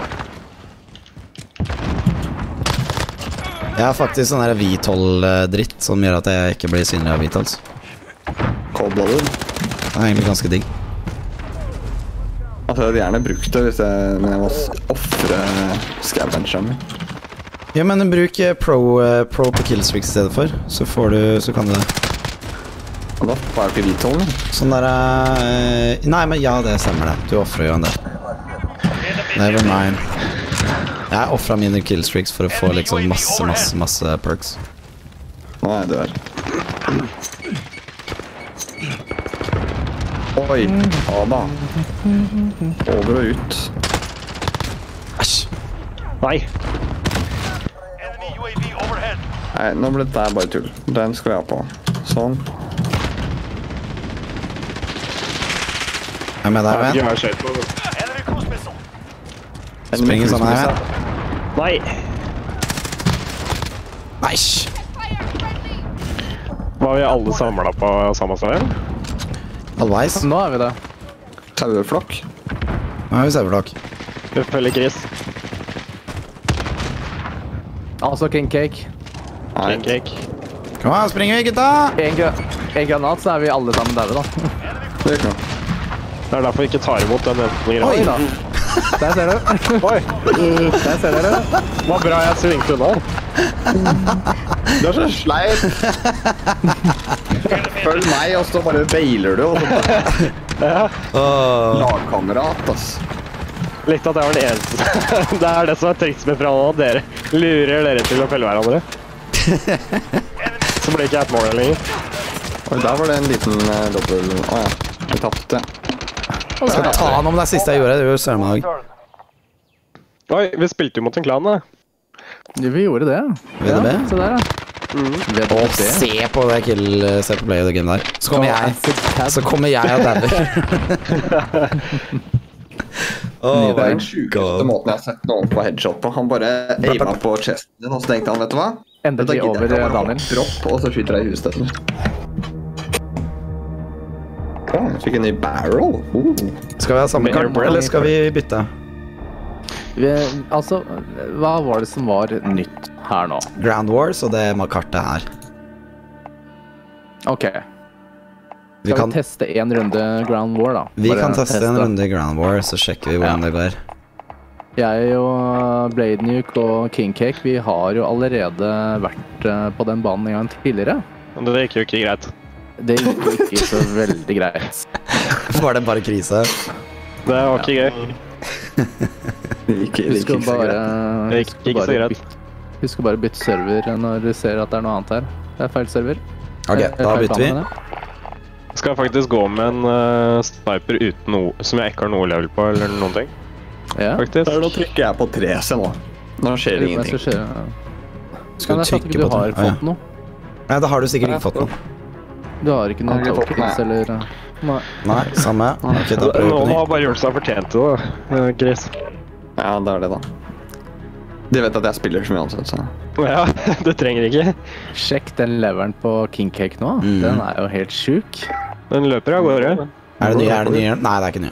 [SPEAKER 4] Jeg har faktisk sånn her V12-dritt som gjør at jeg ikke blir synlig av Vitals.
[SPEAKER 8] Cold-blooded.
[SPEAKER 4] Det er egentlig ganske digg.
[SPEAKER 8] Altså, jeg hadde gjerne brukt det hvis men jeg må offre scavengeren min.
[SPEAKER 4] Ja, men bruk pro på killstreak i stedet for, så kan du det.
[SPEAKER 8] Og da var jeg ikke Vital,
[SPEAKER 4] Sånn der... nei, men ja, det stemmer det. Du offrer jo en del. Never mind. Jeg offret mine killstreaks for å få liksom masse perks.
[SPEAKER 8] Nå er jeg dør. Oi, ja da. Over og ut.
[SPEAKER 4] Æsj.
[SPEAKER 9] Nei,
[SPEAKER 5] Enemy UAV overhead.
[SPEAKER 8] Nei, nå ble dette bare tull. Den skal jeg ha på. Sånn.
[SPEAKER 4] Jeg er med deg,
[SPEAKER 9] jeg
[SPEAKER 4] venn.
[SPEAKER 9] har skjøt på det.
[SPEAKER 5] Enemy cruise missile.
[SPEAKER 4] Springer sånn her, venn.
[SPEAKER 9] Nei,
[SPEAKER 4] Æsj.
[SPEAKER 9] var vi alle samlet på samme sted?
[SPEAKER 4] Halvveis.
[SPEAKER 7] Nå er vi det.
[SPEAKER 8] Taueflokk.
[SPEAKER 4] Nå har vi serverlokk.
[SPEAKER 9] Vi følger Chris.
[SPEAKER 7] Altså King Cake.
[SPEAKER 8] Nei,
[SPEAKER 9] King Cake.
[SPEAKER 4] Kom an, springer vi, gutta!
[SPEAKER 7] En granat, så er vi alle sammen der da.
[SPEAKER 8] det er ikke noe.
[SPEAKER 9] Det er derfor vi ikke tar imot den enten
[SPEAKER 7] Oi da. Der ser du.
[SPEAKER 9] Oi,
[SPEAKER 7] Der ser dere.
[SPEAKER 9] det var bra jeg svingte unna.
[SPEAKER 8] Du er så sleip. Følg meg, og så bare bailer du. Og så bare lagkamerat, ass.
[SPEAKER 9] Likte at jeg var den eneste. Det er det som er triks med fra nå, at dere lurer dere til å følge hverandre. Så blir ikke jeg et mål lenger.
[SPEAKER 8] Oi, der var det en liten dobbel... Åja, vi tappte.
[SPEAKER 4] Jeg skal ta han om det siste jeg gjorde. Det gjorde søren meg.
[SPEAKER 9] Oi, vi spilte jo mot en klan da.
[SPEAKER 7] Vi gjorde det.
[SPEAKER 4] VDB?
[SPEAKER 7] Ja, se der da.
[SPEAKER 4] Å, se på det se på play of the game der. Så kommer jeg og dauer.
[SPEAKER 8] Det er den sjukeste måten jeg har sett noen på headshot på. Han bare aima på chesten din, og så tenkte han, vet du hva?
[SPEAKER 7] Endelig over Daniel.
[SPEAKER 8] Dropp, og så skyter jeg i huset. Jeg fikk en ny barrel.
[SPEAKER 4] Skal vi ha samme kart, eller skal vi bytte?
[SPEAKER 7] Altså, hva var det som var nytt her nå?
[SPEAKER 4] Ground Wars, og det må kartet her.
[SPEAKER 7] Ok. Skal vi teste en runde Ground War da?
[SPEAKER 4] Vi kan teste en runde Ground War, så sjekker vi hvordan det går.
[SPEAKER 7] Jeg og Bladenuke og King Cake, vi har jo allerede vært på den banen en gang tidligere.
[SPEAKER 9] Men det gikk jo ikke greit.
[SPEAKER 7] Det gikk jo ikke så veldig greit.
[SPEAKER 4] Var det bare krise?
[SPEAKER 9] Det var ikke gøy.
[SPEAKER 7] Husk å bare bytte server når du ser at det er noe annet her. Det er feil server.
[SPEAKER 4] Ok, da bytter vi.
[SPEAKER 9] Jeg skal faktisk gå med en sniper uten noe, som jeg ikke har noe level på, eller noen ting.
[SPEAKER 7] Ja.
[SPEAKER 9] Faktisk.
[SPEAKER 8] Nå trykker jeg på 3C nå. Nå skjer det ingenting.
[SPEAKER 4] Skal du trykke på
[SPEAKER 7] det? Du har fått noe.
[SPEAKER 4] Nei, da har du sikkert ikke fått noe.
[SPEAKER 7] Du har ikke noe tokens, eller...
[SPEAKER 4] Nei, samme. Ok, da prøver vi på
[SPEAKER 9] Noen
[SPEAKER 4] ny.
[SPEAKER 9] har bare gjort seg fortjent til det, Chris.
[SPEAKER 8] Ja, det er det da. De vet at jeg spiller så mye ansett, så...
[SPEAKER 9] Ja, du trenger ikke.
[SPEAKER 7] Sjekk den leveren på King Cake nå. Den er jo helt syk.
[SPEAKER 9] Den løper av gårde.
[SPEAKER 4] Er det nye? Nei, det er ikke nye.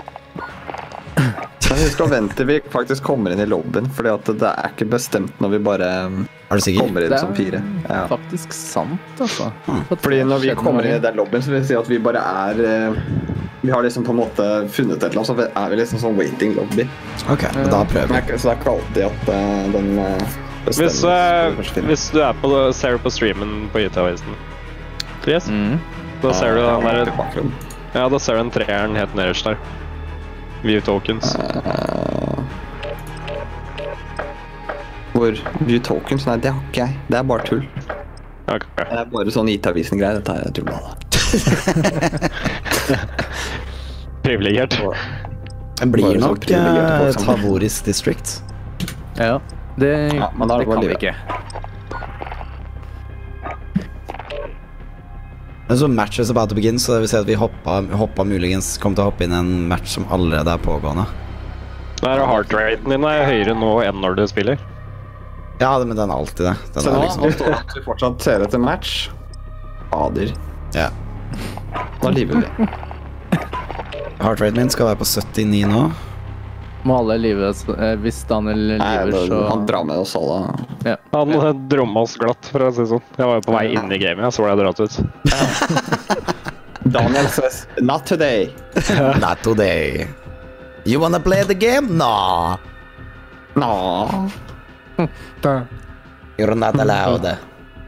[SPEAKER 8] Men husk å vente til vi faktisk kommer inn i lobbyen, fordi at det er ikke bestemt når vi bare kommer inn som 4. Ja.
[SPEAKER 7] Faktisk sant, altså.
[SPEAKER 8] Fordi når vi kommer inn i den lobbyen, så vil jeg si at vi bare er... Vi har liksom på en måte funnet et eller annet, så er vi liksom sånn waiting lobby.
[SPEAKER 4] Ok, da prøver vi.
[SPEAKER 8] Så det er ikke alltid at den bestemmer.
[SPEAKER 9] Hvis du er ser du på streamen på YouTube-avisen, Chris, da ser du den der Ja, da ser du en treeren helt nederst der. View tokens.
[SPEAKER 8] Hvor View tokens? Nei, det har ikke jeg. Det er bare tull.
[SPEAKER 9] Ok.
[SPEAKER 8] Det er bare sånn IT-avisen-greier. Dette er tull da.
[SPEAKER 9] Privilegert.
[SPEAKER 4] Det blir
[SPEAKER 8] Bare så
[SPEAKER 4] nok
[SPEAKER 8] privilegerte folk som-
[SPEAKER 4] Tavoris District.
[SPEAKER 7] Ja, det,
[SPEAKER 8] Ja, men da er det
[SPEAKER 7] det
[SPEAKER 8] bare
[SPEAKER 7] kan vi
[SPEAKER 8] livet.
[SPEAKER 7] ikke.
[SPEAKER 4] Men så match is about to begin, så det vil si at vi hoppa muligens kom til å hoppe inn i en match som allerede er pågående.
[SPEAKER 9] Der er heartraten din er høyere nå enn når du spiller.
[SPEAKER 4] Ja, men den er alltid det. Den
[SPEAKER 8] Så
[SPEAKER 4] er
[SPEAKER 8] nå
[SPEAKER 4] liksom,
[SPEAKER 8] står det at vi fortsatt ser etter match. Fader.
[SPEAKER 4] ja.
[SPEAKER 8] Da liver vi.
[SPEAKER 4] Heartraten min skal være på 79 nå.
[SPEAKER 7] Må alle live, hvis Daniel
[SPEAKER 8] Nei,
[SPEAKER 7] lever, så...
[SPEAKER 8] han drar med oss alle.
[SPEAKER 7] Ja.
[SPEAKER 9] Han drømmer oss glatt, for å si det sånn. Jeg var jo på vei inn i gamet, jeg så det dratt ut.
[SPEAKER 8] Daniel says, not today.
[SPEAKER 4] Not today. You wanna play the game? No.
[SPEAKER 8] Nå.
[SPEAKER 4] You're not allowed.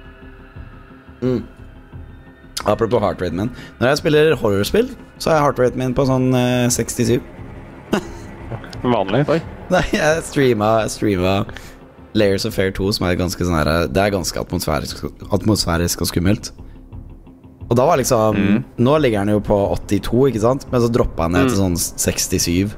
[SPEAKER 4] Apropos heartraten min. Når jeg spiller horrorspill, så er heartraten min på sånn 67.
[SPEAKER 9] Vanlig.
[SPEAKER 4] Nei, jeg streama Layers of Fear 2, som er ganske sånn her. Det er ganske atmosfærisk og skummelt. Og da var liksom Nå ligger den jo på 82, ikke sant? Men så droppa han ned til sånn 67.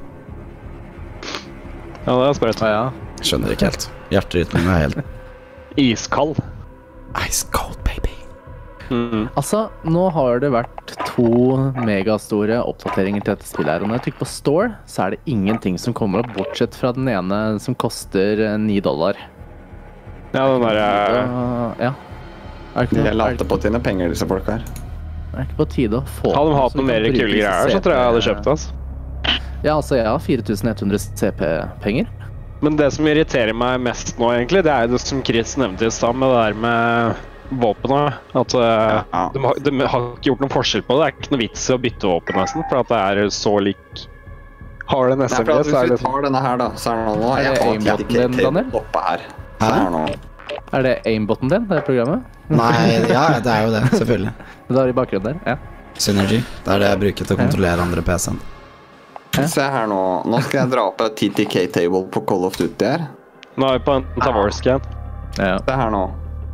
[SPEAKER 9] Ja, det er sprøtt.
[SPEAKER 7] Ja.
[SPEAKER 4] Skjønner ikke helt. Hjerterytmen er helt
[SPEAKER 9] Iskald.
[SPEAKER 4] ice cold, baby.
[SPEAKER 7] Altså, nå har det vært 2 megastore oppdateringer til dette spillet her. Og når jeg trykker på Store, så er det ingenting som kommer opp, bortsett fra den ene som koster $9.
[SPEAKER 9] Ja, den der
[SPEAKER 7] Ja. Er det ikke,
[SPEAKER 8] De
[SPEAKER 7] er
[SPEAKER 8] later
[SPEAKER 7] det,
[SPEAKER 8] på sine penger, disse folk her.
[SPEAKER 7] er det ikke på tide å få
[SPEAKER 9] Hadde de hatt
[SPEAKER 7] så
[SPEAKER 9] noe
[SPEAKER 7] vi
[SPEAKER 9] mer
[SPEAKER 7] kan bruke
[SPEAKER 9] kule
[SPEAKER 7] disse
[SPEAKER 9] greier, så tror jeg jeg hadde
[SPEAKER 7] CP
[SPEAKER 9] kjøpt det. Altså.
[SPEAKER 7] Ja, altså, jeg har 4100 CP-penger.
[SPEAKER 9] Men det som irriterer meg mest nå, egentlig, det er det som Chris nevnte i stad, med det der med våpenet. At de har ikke gjort noen forskjell på det. Det er ikke noe vits i å bytte våpen, nesten, for at det er så lik. Har du en
[SPEAKER 8] Nei, for
[SPEAKER 9] SMG,
[SPEAKER 8] at
[SPEAKER 9] så er
[SPEAKER 8] hvis
[SPEAKER 9] det
[SPEAKER 8] vi tar denne her, da, så er det nå
[SPEAKER 7] Er det
[SPEAKER 8] jeg har
[SPEAKER 7] aimboten din,
[SPEAKER 8] TTK
[SPEAKER 7] Daniel?
[SPEAKER 8] oppe her. Så er det nå.
[SPEAKER 7] Er det aimboten din, det programmet?
[SPEAKER 4] Nei, ja, det er jo det, selvfølgelig.
[SPEAKER 7] Det er i bakgrunnen der, ja.
[SPEAKER 4] Synergy. Det er det jeg bruker til å kontrollere andre PC-en.
[SPEAKER 8] Se her nå. Nå skal jeg dra opp et TTK-table på Call of Duty her.
[SPEAKER 9] Nå er vi på en Tavorscan.
[SPEAKER 7] Ja.
[SPEAKER 8] Se her nå.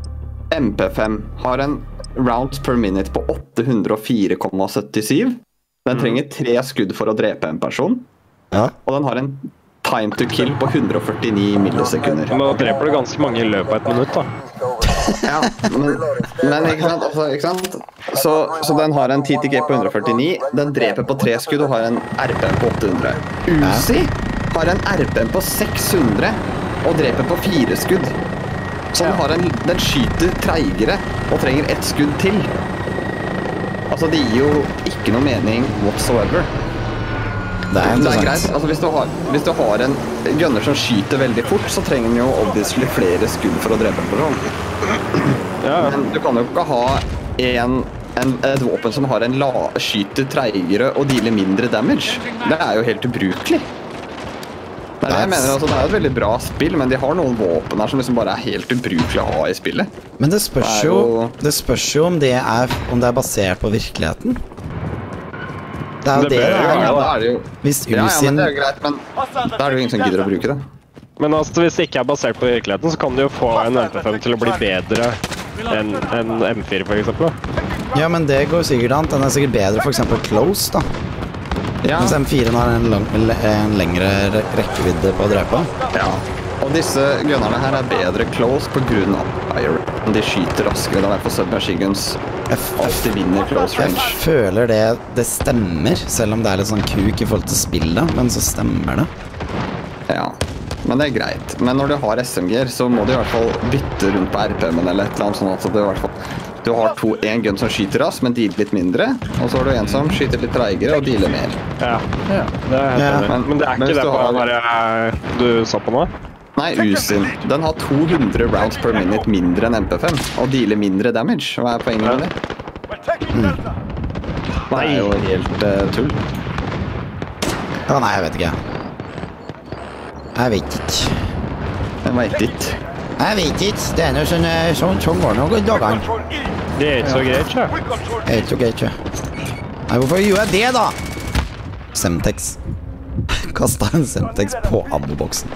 [SPEAKER 8] MP5 har en rounds per minute på 804,77. Den trenger 3 skudd for å drepe en person.
[SPEAKER 4] Ja.
[SPEAKER 8] Og den har en time to kill på 149 millisekunder.
[SPEAKER 9] Men da dreper du ganske mange i løpet av et minutt, da.
[SPEAKER 8] Ja, men ikke sant? Altså, ikke sant? Så den har en TTK på 149. Den dreper på 3 skudd og har en RPM på 800. Uzi har en RPM på 600 og dreper på 4 skudd. Så den skyter treigere og trenger 1 skudd til. Altså, det gir jo ikke noe mening whatsoever.
[SPEAKER 4] Det er
[SPEAKER 8] Det er greit.
[SPEAKER 4] interessant.
[SPEAKER 8] Altså, hvis du har en gunner som skyter veldig fort, så trenger den jo obviously flere skudd for å drepe en person.
[SPEAKER 9] Ja.
[SPEAKER 8] Men du kan jo ikke ha et våpen som har skyter treigere og dealer mindre damage. Det er jo helt ubrukelig. Det er det jeg mener, altså, det er jo et veldig bra spill, men de har noen våpen her som liksom bare er helt ubrukelig å ha i spillet.
[SPEAKER 4] Men det spørs jo om det er basert på virkeligheten. Det er jo
[SPEAKER 9] Det
[SPEAKER 4] det
[SPEAKER 9] bør
[SPEAKER 4] det
[SPEAKER 9] jo
[SPEAKER 4] er.
[SPEAKER 9] være,
[SPEAKER 8] Ja,
[SPEAKER 9] da.
[SPEAKER 8] da er det jo
[SPEAKER 4] Hvis
[SPEAKER 8] Ja, men
[SPEAKER 4] Usin
[SPEAKER 8] det er jo greit, men da er det jo ingen som gidder å bruke det.
[SPEAKER 9] Men altså, hvis det ikke er basert på virkeligheten, så kan du jo få en MP5 til å bli bedre enn en M4, for eksempel.
[SPEAKER 4] Ja, men det går sikkert an. Den er sikkert bedre for eksempel close, da.
[SPEAKER 8] Ja,
[SPEAKER 4] Mens M4 har en lengre rekkevidde på å drepe.
[SPEAKER 8] ja. Og disse gunnerne her er bedre close på grunn av fire. De skyter raskere, da i hvert fall submachine guns alltid vinner close
[SPEAKER 4] Jeg
[SPEAKER 8] range.
[SPEAKER 4] føler det stemmer, selv om det er litt sånn kuk i forhold til spillet, men så stemmer det.
[SPEAKER 8] Ja, men det er greit. Men når du har SMG-er, så må du i hvert fall bytte rundt på RPM-en eller et eller annet, sånn at du i hvert fall du har en gun som skyter raskt, men dealer litt mindre, og så har du en som skyter litt treigere og dealer mer.
[SPEAKER 9] Ja,
[SPEAKER 7] Ja.
[SPEAKER 9] det er helt
[SPEAKER 4] Ja.
[SPEAKER 9] enig. Men det er
[SPEAKER 8] Men
[SPEAKER 9] ikke
[SPEAKER 8] hvis
[SPEAKER 9] det
[SPEAKER 8] du
[SPEAKER 9] på
[SPEAKER 8] har-
[SPEAKER 9] den der du så på nå?
[SPEAKER 8] Nei, Usin. Den har 200 rounds per minute mindre enn MP5, og dealer mindre damage. Hva er poenget med det? Det er jo helt tull.
[SPEAKER 4] Ja, nei, jeg vet ikke. Jeg vet ikke.
[SPEAKER 8] Jeg vet ikke.
[SPEAKER 4] Jeg vet ikke. Det er noe sånn går det noen dagene.
[SPEAKER 9] Det er ikke så greit, ikke?
[SPEAKER 4] Helt ok, ikke. Nei, hvorfor gjør jeg det, da? Semtex. Kastet en Semtex på ammoboksen.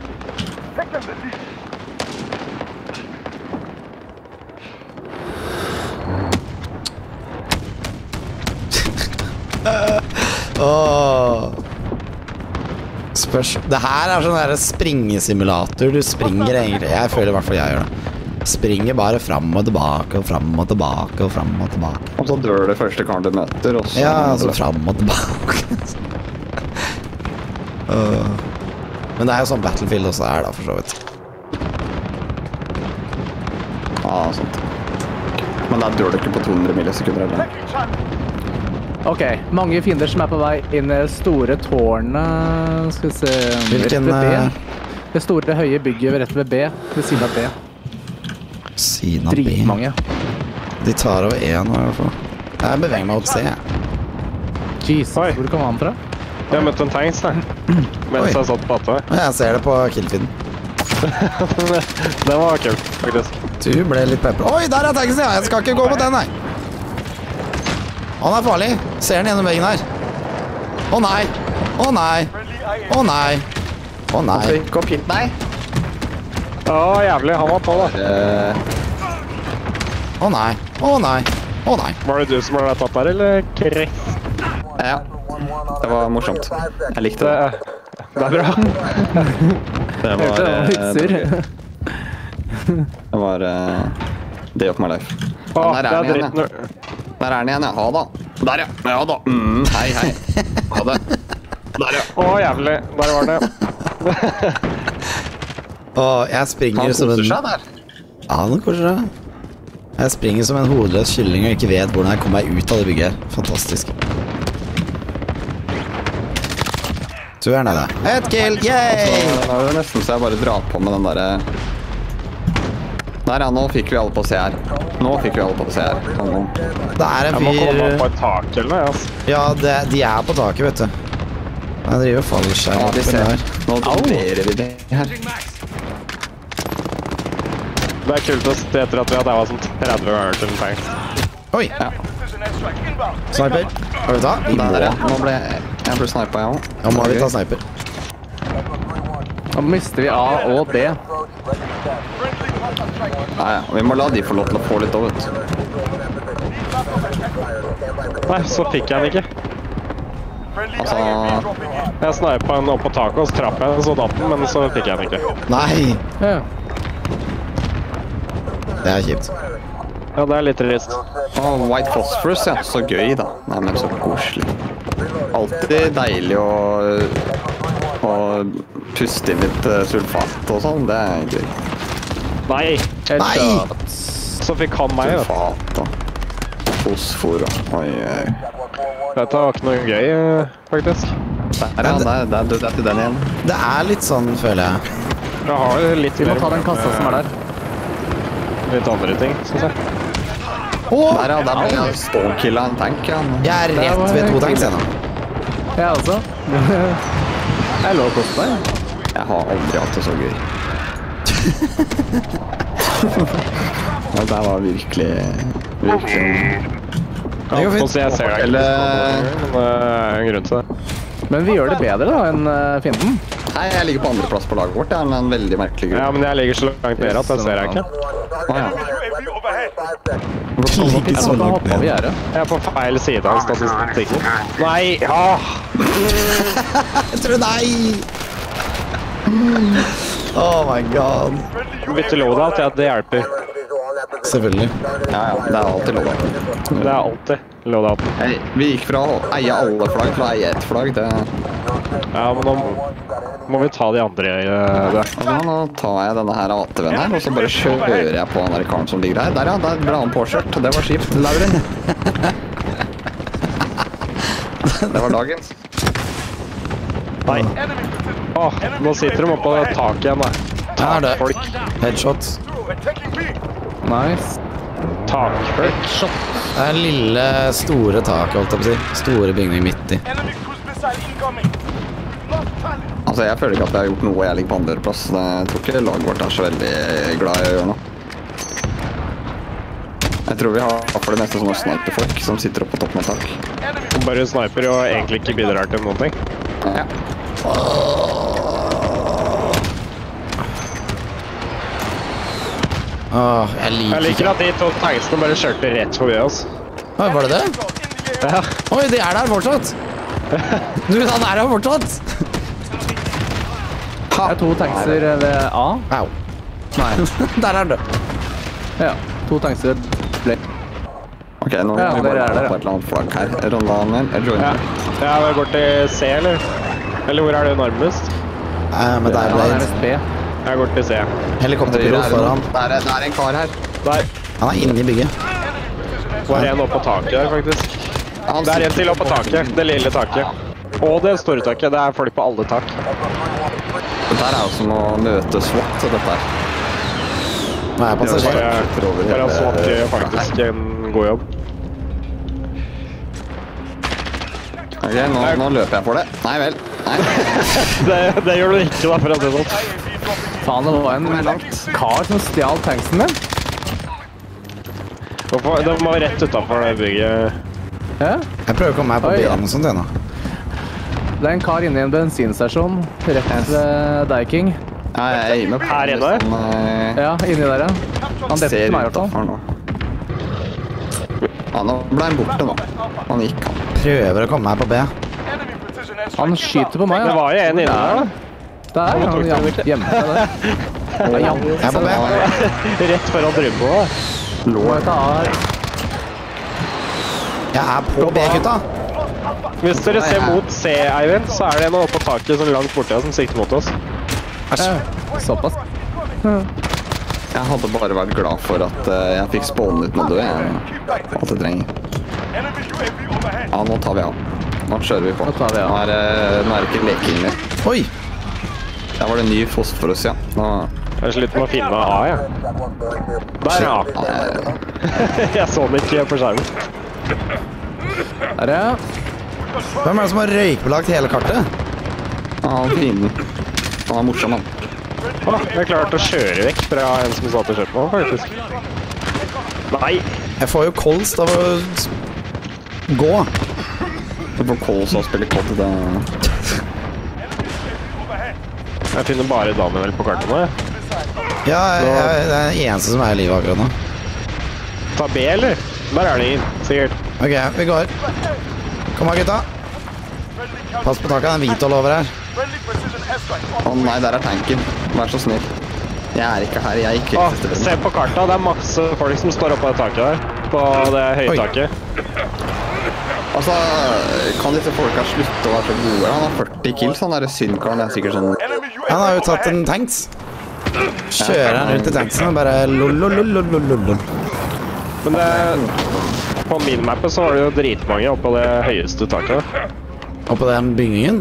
[SPEAKER 4] Spørs. Det her er sånn der springesimulator. Du springer egentlig. Jeg føler i hvert fall jeg gjør det. Springer bare fram og tilbake og fram og tilbake og fram og tilbake.
[SPEAKER 8] Og så dør det første karen du møter, og så...
[SPEAKER 4] Ja, altså fram og tilbake. Men det er jo sånn Battlefield også er da, for så vidt.
[SPEAKER 8] Ja, sant. Men der dør du ikke på 200 millisekunder, eller?
[SPEAKER 7] Ok, mange fiender som er på vei inn i store tårnet. Skal vi se...
[SPEAKER 4] Hvilken...
[SPEAKER 7] Rett ved B. Det store høye bygget rett ved B, ved siden av B.
[SPEAKER 4] Siden av B.
[SPEAKER 7] Dritmange.
[SPEAKER 4] De tar over en i hvert fall. Jeg beveger meg mot C.
[SPEAKER 7] Jesus,
[SPEAKER 9] Oi.
[SPEAKER 7] hvor kom han fra?
[SPEAKER 9] Jeg møtte en tanks der. Mens jeg satt på ATV.
[SPEAKER 4] Jeg ser det på killfeeden.
[SPEAKER 9] Det var kult, faktisk.
[SPEAKER 4] Du ble litt pepper. Oi, der er tanksen, ja! Jeg skal ikke gå på den, nei! Han er farlig. Ser den gjennom veggen her. Å nei! Å nei! Å nei! Å nei!
[SPEAKER 8] Kom hit, nei!
[SPEAKER 9] Å, jævlig. Han var på, da.
[SPEAKER 4] Å nei! Å nei! Å nei!
[SPEAKER 9] Var det du som ble tatt der, eller Chris?
[SPEAKER 8] Ja. Det var morsomt. Jeg likte det.
[SPEAKER 9] Det er bra.
[SPEAKER 8] Det var...
[SPEAKER 7] Vitser.
[SPEAKER 8] Det var... Day of my life.
[SPEAKER 9] Å,
[SPEAKER 8] Der
[SPEAKER 9] det
[SPEAKER 8] er
[SPEAKER 9] er
[SPEAKER 8] den igjen,
[SPEAKER 9] dritt
[SPEAKER 8] ja. Der er den igjen, ja. Ha da. Der, ja. Ja da. Hei, hei. Ha det. Der, ja.
[SPEAKER 9] Å, jævlig. Der var det.
[SPEAKER 4] Jeg springer
[SPEAKER 8] Han
[SPEAKER 4] som en...
[SPEAKER 8] koser seg der.
[SPEAKER 4] Ja, han koser seg. Jeg springer som en hodeløs kylling og ikke vet hvordan jeg kommer meg ut av det bygget her. Fantastisk. Du er nede. Et kill! Yay!
[SPEAKER 8] Nå er det nesten så jeg bare drar på med den der... Der, ja. Nå fikk vi alle på C her. Nå fikk vi alle på C her.
[SPEAKER 4] Det er en
[SPEAKER 9] Jeg må komme opp på
[SPEAKER 4] fyr...
[SPEAKER 9] et tak eller noe, altså.
[SPEAKER 4] Ja, de er på taket, vet du. Jeg driver fallskjerm
[SPEAKER 8] Ja, vi
[SPEAKER 4] oppi
[SPEAKER 8] ser.
[SPEAKER 4] der.
[SPEAKER 8] Nå dominerer vi det her.
[SPEAKER 9] Det er kult å se etter at vi har daua som 30 ganger til en tanks.
[SPEAKER 4] Oi!
[SPEAKER 8] Ja.
[SPEAKER 4] Sniper. Har vi ta? Vi må.
[SPEAKER 8] Der, ja. Nå ble jeg snipet, jeg også.
[SPEAKER 4] Ja, må vi ta sniper.
[SPEAKER 7] Nå mister vi A og B.
[SPEAKER 8] Nei, ja. Vi må la de få lov til å få litt over.
[SPEAKER 9] Nei, så fikk jeg den ikke.
[SPEAKER 8] Altså...
[SPEAKER 9] Jeg snipet den opp på taket, og så trapp jeg den, så datt den, men så fikk jeg den ikke.
[SPEAKER 4] Nei!
[SPEAKER 7] Ja.
[SPEAKER 4] Det er kjipt.
[SPEAKER 9] Ja, det er litt trist.
[SPEAKER 8] White Phosphorus, ja. Så gøy, da. Nei, men så koselig. Alltid deilig å puste inn litt sulfat og sånn. Det er gøy.
[SPEAKER 9] Nei!
[SPEAKER 7] Headshot.
[SPEAKER 9] Så fikk han meg, vet du.
[SPEAKER 8] Sulfat og fosfor og... Oi,
[SPEAKER 9] Dette var ikke noe gøy, faktisk.
[SPEAKER 8] Der, ja. Der døde jeg til den igjen.
[SPEAKER 4] Det er litt sånn, føler jeg.
[SPEAKER 9] Jeg har litt
[SPEAKER 7] Vi må ta den kassa som er der.
[SPEAKER 9] litt andre ting, synes jeg.
[SPEAKER 8] Der, ja. Der ble jeg stålkilla en tank, ja.
[SPEAKER 4] Jeg er rett ved to tanks igjen.
[SPEAKER 7] Jeg også. Jeg lå og koste meg.
[SPEAKER 8] Jeg har aldri hatt det så gøy. Ja, det var virkelig...
[SPEAKER 4] Det går fint.
[SPEAKER 9] Så jeg ser deg ikke, men det er en grunn til det.
[SPEAKER 7] Men vi gjør det bedre da enn fienden.
[SPEAKER 8] Nei, jeg ligger på andre plass på laget vårt. Det er en veldig merkelig grunn.
[SPEAKER 9] Ja, men jeg ligger så langt nede at jeg ser deg ikke.
[SPEAKER 8] Ja.
[SPEAKER 4] Ikke så langt
[SPEAKER 7] Hoppa vi
[SPEAKER 4] ned.
[SPEAKER 7] gjøre.
[SPEAKER 9] Jeg er på feil side av statistikken. Nei!
[SPEAKER 4] Jeg tror nei! Oh my god.
[SPEAKER 9] Bytte loadout, ja, det hjelper.
[SPEAKER 4] Selvfølgelig.
[SPEAKER 8] Ja, det er alltid lov.
[SPEAKER 9] Det er alltid loadouten.
[SPEAKER 8] Hey, vi gikk fra å eie alle flagg til å eie ett flagg. Det...
[SPEAKER 9] Ja, men nå må vi ta de andre der.
[SPEAKER 8] Ja, nå tar jeg denne her ATV-en her, og så bare kjører jeg på den der karen som ligger her. Der, ja, der ble han påkjørt. Det var skift, Lauren. Det var dagens.
[SPEAKER 9] Nei. Nå sitter de oppe på taket igjen, da.
[SPEAKER 4] Her er det.
[SPEAKER 9] Folk.
[SPEAKER 4] Headshot.
[SPEAKER 7] Nice.
[SPEAKER 9] Takfolk.
[SPEAKER 4] Det er lille, store tak, holdt jeg på å si. Store bygning midt i.
[SPEAKER 8] Altså, jeg føler ikke at jeg har gjort noe jeg ligger på andreplass. Jeg tror ikke laget vårt er så veldig glad i å gjøre noe. Jeg tror vi har for det meste sånne sniperfolk som sitter oppe på toppen av tak.
[SPEAKER 9] Som bare sniper og egentlig ikke bidrar til noen ting.
[SPEAKER 8] Ja.
[SPEAKER 4] Jeg
[SPEAKER 9] liker at de to tanksene bare kjørte rett forbi oss.
[SPEAKER 4] Oi, var det det?
[SPEAKER 9] Ja.
[SPEAKER 4] Oi, de er der fortsatt! Du, han er der fortsatt!
[SPEAKER 7] Det er 2 tankser ved A.
[SPEAKER 4] Au.
[SPEAKER 7] Nei.
[SPEAKER 4] Der er det.
[SPEAKER 7] Ja, 2 tankser ble.
[SPEAKER 8] Ok, nå
[SPEAKER 7] Ja,
[SPEAKER 8] må vi
[SPEAKER 7] dere
[SPEAKER 8] bare
[SPEAKER 7] er der,
[SPEAKER 8] på et eller annet flagg her. Rondan min, jeg
[SPEAKER 9] Ja.
[SPEAKER 8] joiner.
[SPEAKER 9] Ja, vi går til C, eller? Eller hvor er det nærmest?
[SPEAKER 4] Men det er
[SPEAKER 7] Han er
[SPEAKER 4] Blade.
[SPEAKER 7] nærmest B.
[SPEAKER 9] Jeg går til C.
[SPEAKER 4] Helikopterpilot foran.
[SPEAKER 8] Der er en kar her.
[SPEAKER 9] Der.
[SPEAKER 4] Han er inne i bygget.
[SPEAKER 9] Var en oppe på taket der, faktisk.
[SPEAKER 8] Han
[SPEAKER 9] Det er en til oppe på taket. Det lille taket. Og det store taket. Det er folk på alle tak.
[SPEAKER 8] Dette her er jo som å møte SWAT til dette her.
[SPEAKER 4] Nå er jeg passasjer.
[SPEAKER 9] Bare SWAT gjør faktisk en god jobb.
[SPEAKER 8] Ok, nå løper jeg for det. Nei vel. Nei.
[SPEAKER 9] Det gjør du ikke, da, for å si det sånn.
[SPEAKER 7] Faen, det var en kar som stjal tanksen min.
[SPEAKER 9] De var rett utenfor det bygget.
[SPEAKER 7] Ja?
[SPEAKER 4] Jeg prøver å komme meg på
[SPEAKER 7] Oi, ja.
[SPEAKER 4] byen og sånt, jeg nå.
[SPEAKER 7] Det er en kar inne i en bensinstasjon, rett ved Daiking.
[SPEAKER 8] Ja, jeg er med på
[SPEAKER 9] Her inne?
[SPEAKER 7] Ja, inni der, ja. Han
[SPEAKER 8] ser
[SPEAKER 7] dette meg i hvert
[SPEAKER 8] utenfor
[SPEAKER 7] fall.
[SPEAKER 8] nå. Ja, nå ble han borte nå. Han gikk, han.
[SPEAKER 4] Prøver å komme meg på B.
[SPEAKER 7] Han skyter på meg,
[SPEAKER 9] Det
[SPEAKER 7] ja.
[SPEAKER 9] var jo en inne der, da.
[SPEAKER 7] Der, ja. Han gjemte seg der. Han gjemte
[SPEAKER 4] Jeg er på
[SPEAKER 7] seg
[SPEAKER 4] B.
[SPEAKER 7] der.
[SPEAKER 9] Rett foran Drømbo.
[SPEAKER 7] Må jeg ta av.
[SPEAKER 4] Jeg er på B, gutta.
[SPEAKER 9] Hvis dere ser mot C, Eivind, så er det en oppe på taket sånn langt borte som sikter mot oss.
[SPEAKER 7] Ja, såpass.
[SPEAKER 8] Jeg hadde bare vært glad for at jeg fikk spawnet ut noe død. Alt jeg trenger. Ja, nå tar vi av. Nå kjører vi på.
[SPEAKER 7] Nå tar vi av.
[SPEAKER 8] Nå er det ikke leking mer.
[SPEAKER 4] Oi!
[SPEAKER 8] Der var det ny fosforus, ja. Nå...
[SPEAKER 9] Jeg sliter med å finne A, jeg. Der er A. Jeg så den ikke på skjermen.
[SPEAKER 7] Der, ja.
[SPEAKER 4] Hvem er det som har røykbelagt hele kartet?
[SPEAKER 8] Ja, han fienden. Han er morsom, han.
[SPEAKER 9] Jeg klarte å kjøre vekk fra en som satt og kjørte på, faktisk. Nei!
[SPEAKER 4] Jeg får jo kols av å gå.
[SPEAKER 8] Du får kols og spille kod.
[SPEAKER 9] Jeg finner bare Daniel på kartet nå, jeg.
[SPEAKER 4] Ja, det er den eneste som er i livet akkurat nå.
[SPEAKER 9] Ta B, eller? Der er det ingen, sikkert.
[SPEAKER 4] Ok, vi går. Kom her, gutta. Pass på taket, den hvitål over her.
[SPEAKER 8] Å nei, der er tanken. Vær så snill. Jeg er ikke her, jeg er ikke
[SPEAKER 9] Å, se på kartet, det er masse folk som står oppe på det taket der. På det høye
[SPEAKER 4] Oi.
[SPEAKER 9] taket.
[SPEAKER 8] Altså, kan disse folka slutte å være så gode? Han har 40 kills, han der synkaren er sikkert sånn...
[SPEAKER 4] Han har jo tatt en tanks. Kjører han rundt i tanksen og bare lolololololol.
[SPEAKER 9] Men det... På minimappet så var det jo dritmange oppe på det høyeste taket.
[SPEAKER 4] Og på den bygningen.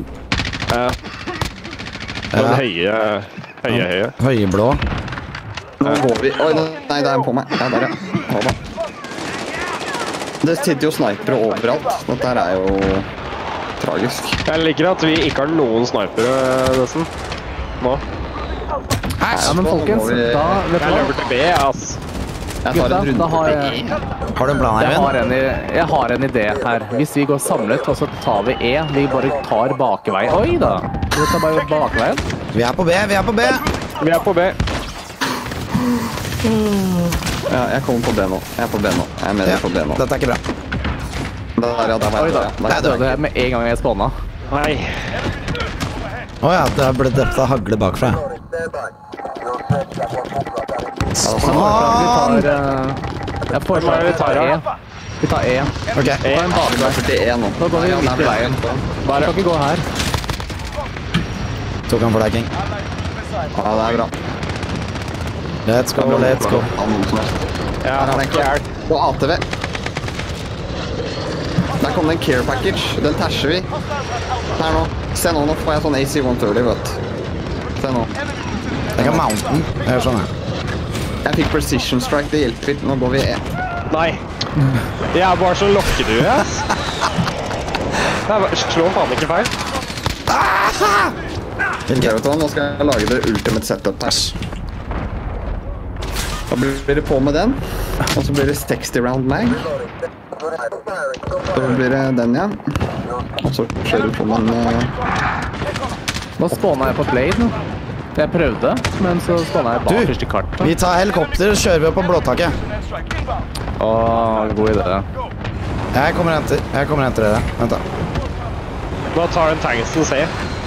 [SPEAKER 9] Den høye.
[SPEAKER 4] Høyeblå.
[SPEAKER 8] Nå går vi... Oi, nei, det er en på meg. Ja, der, ja. Ha det. Det sitter jo snipere overalt. Dette her er jo... tragisk.
[SPEAKER 9] Jeg liker at vi ikke har noen snipere, nesten. Nå.
[SPEAKER 7] Ja, men folkens, da vet
[SPEAKER 9] Jeg
[SPEAKER 7] du
[SPEAKER 9] løper
[SPEAKER 7] hva?
[SPEAKER 9] til B, ass.
[SPEAKER 8] Jeg tar
[SPEAKER 7] Gutta,
[SPEAKER 8] en runde
[SPEAKER 7] da har
[SPEAKER 8] på
[SPEAKER 7] jeg...
[SPEAKER 8] det.
[SPEAKER 4] Har du en plan, Eivind?
[SPEAKER 7] Jeg har en idé her. Hvis vi går samlet, og så tar vi E, vi bare tar bakveien. Oi da! Vi tar bare bakveien.
[SPEAKER 4] Vi er på B, vi er på B.
[SPEAKER 9] Vi er på B.
[SPEAKER 8] Ja, jeg kommer på B nå. Jeg er på B nå. Jeg er med
[SPEAKER 4] Ja,
[SPEAKER 8] på B nå.
[SPEAKER 4] dette er ikke bra.
[SPEAKER 8] Der, ja, der var
[SPEAKER 7] Oi
[SPEAKER 8] jeg.
[SPEAKER 7] da.
[SPEAKER 8] Der,
[SPEAKER 7] Jeg døde med en gang jeg spåna.
[SPEAKER 9] Nei.
[SPEAKER 4] Åja, det har blitt drept av hagle bakfra.
[SPEAKER 7] Vi tar... Jeg foreslår
[SPEAKER 9] vi tar,
[SPEAKER 7] E.
[SPEAKER 9] ja.
[SPEAKER 7] Vi tar E.
[SPEAKER 4] Ok,
[SPEAKER 7] Ta en bakvei.
[SPEAKER 8] 41 nå.
[SPEAKER 7] Da går vi midt i veien. Bare kan ikke gå her.
[SPEAKER 4] tok han for deg, King.
[SPEAKER 8] Ja, det er bra.
[SPEAKER 4] Let's go, let's go.
[SPEAKER 8] Ja, noe som helst.
[SPEAKER 9] Ja,
[SPEAKER 8] Her er det en
[SPEAKER 9] hjelp.
[SPEAKER 8] på ATV. Der kom det en care package. Den tasher vi. Her nå. Se nå får jeg sånn AC-130, vet du. Se nå.
[SPEAKER 4] Det er ikke mountain. Det er sånn her.
[SPEAKER 8] Jeg fikk precision strike, det hjelper ikke. Nå går vi E.
[SPEAKER 9] Nei. Jeg er bare så lokkedue, ass. Slå faen ikke feil.
[SPEAKER 8] Ok, vet du hva? Nå skal jeg lage det ultimate setup her. Da blir det på med den. Og så blir det 60 round mag. Så blir det den igjen. Og så kjører du på med en...
[SPEAKER 7] Nå spåner jeg på Blade nå. Jeg prøvde, men så spåner jeg bakerst i kartet.
[SPEAKER 4] Vi tar helikopter og kjører vi opp på blåtaket.
[SPEAKER 7] God idé.
[SPEAKER 4] Jeg kommer og henter dere. Vent da.
[SPEAKER 9] Nå tar den tanksen C.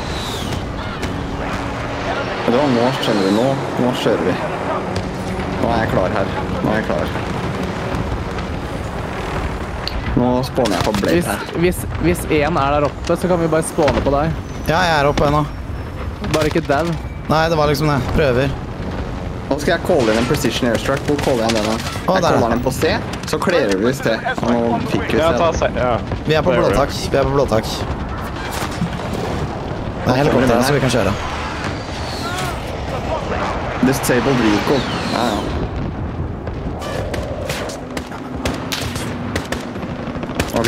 [SPEAKER 8] Nå skjønner vi, nå kjører vi. Nå er jeg klar her. Nå spåner jeg på Blade her.
[SPEAKER 7] Hvis en er der oppe, så kan vi bare spåne på deg.
[SPEAKER 4] Ja, jeg er oppe nå.
[SPEAKER 7] Bare ikke den.
[SPEAKER 4] Nei, det var liksom det. Prøver.
[SPEAKER 8] Nå skal jeg calle inn en precision airstrike. Hvor caller jeg den da? Jeg caller den på C, så klerer vi C. Nå fikk vi C.
[SPEAKER 9] Ja, ta C. Ja.
[SPEAKER 4] Vi er på blåtak. Det er helikopter her, så vi kan kjøre.
[SPEAKER 8] Disabled vehicle. Ja. Ok.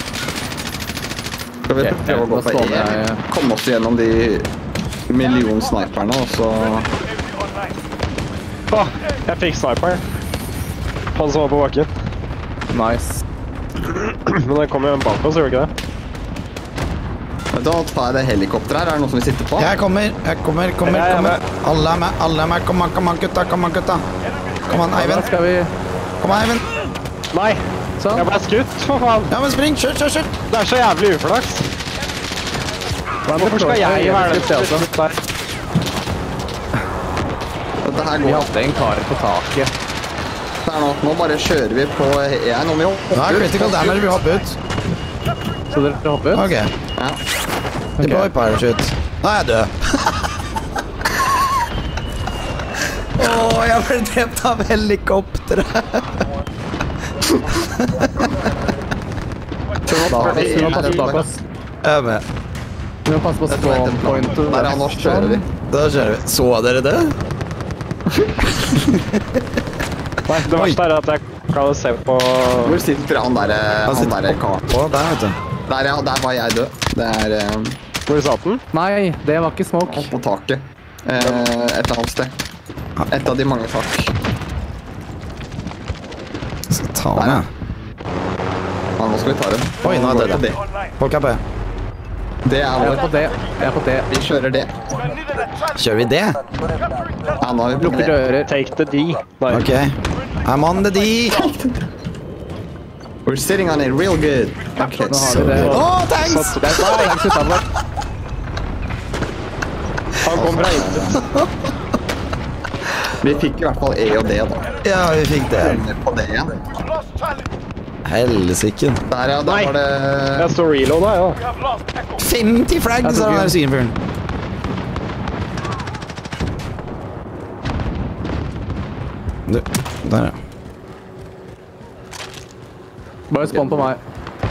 [SPEAKER 8] Skal vi prøve å gå på E? Komme oss gjennom de million-sniperne, og så...
[SPEAKER 9] Jeg fikk sniper. Han som var på bakken.
[SPEAKER 7] Nice.
[SPEAKER 9] Men det kom jo en bak oss, gjorde ikke det?
[SPEAKER 8] Da tar jeg det helikopteret her. Er det noen som vil sitte på?
[SPEAKER 4] Jeg kommer. Alle er med. Kom an, gutta. Kom an, Eivind. Kom an, Eivind.
[SPEAKER 9] Nei,
[SPEAKER 7] sånn.
[SPEAKER 9] Jeg ble skutt, for faen.
[SPEAKER 4] Ja, men spring, kjør.
[SPEAKER 9] Det er så jævlig uflaks. Hvorfor skal jeg være det?
[SPEAKER 7] Vi hadde en kar på taket.
[SPEAKER 8] Nå bare kjører vi på E1. Nå må vi hoppe ut.
[SPEAKER 4] Nå er critical damage, vi hopper ut.
[SPEAKER 7] Så dere hopper ut?
[SPEAKER 4] Ok.
[SPEAKER 8] Ja.
[SPEAKER 4] Deploy parachute. Nå er jeg død. Jeg ble drept av helikopteret.
[SPEAKER 7] Vi må passe bak oss.
[SPEAKER 4] Jeg er med.
[SPEAKER 7] Vi må passe på spawn point.
[SPEAKER 8] Der, nå kjører vi.
[SPEAKER 4] Da kjører vi. Så dere det?
[SPEAKER 9] Nei, det verste er at jeg kan se på...
[SPEAKER 8] Hvor sitter han der karen?
[SPEAKER 4] Å, der vet du.
[SPEAKER 8] Der var jeg død. Det er...
[SPEAKER 9] Hvor satt den?
[SPEAKER 7] Nei, det var ikke smoke.
[SPEAKER 8] På taket. Et annet sted. Et av de mange tak.
[SPEAKER 4] Jeg skal ta med.
[SPEAKER 8] Ja, nå skal vi ta det.
[SPEAKER 4] Oi, nå er det det. Folk er på.
[SPEAKER 8] Det er
[SPEAKER 7] Jeg
[SPEAKER 8] vår.
[SPEAKER 7] er på det.
[SPEAKER 8] Vi kjører det.
[SPEAKER 4] Kjører vi det?
[SPEAKER 8] Ja, nå har vi
[SPEAKER 7] Lukker dører.
[SPEAKER 9] Take the D. Nei.
[SPEAKER 4] Ok. I'm on the D.
[SPEAKER 8] We're sitting on it real good. Okay,
[SPEAKER 7] Nå har vi det.
[SPEAKER 4] Åh, thanks!
[SPEAKER 7] Det er tanks utenfor.
[SPEAKER 9] Han kom bra inn.
[SPEAKER 8] Vi fikk i hvert fall E og D da.
[SPEAKER 4] Ja, vi fikk det.
[SPEAKER 8] På det igjen.
[SPEAKER 4] Hellesikken.
[SPEAKER 8] Der ja, der var det...
[SPEAKER 9] Jeg står reloadet, ja.
[SPEAKER 4] 50 flags av den der svinfyren. Der ja.
[SPEAKER 7] Bare spawn på meg.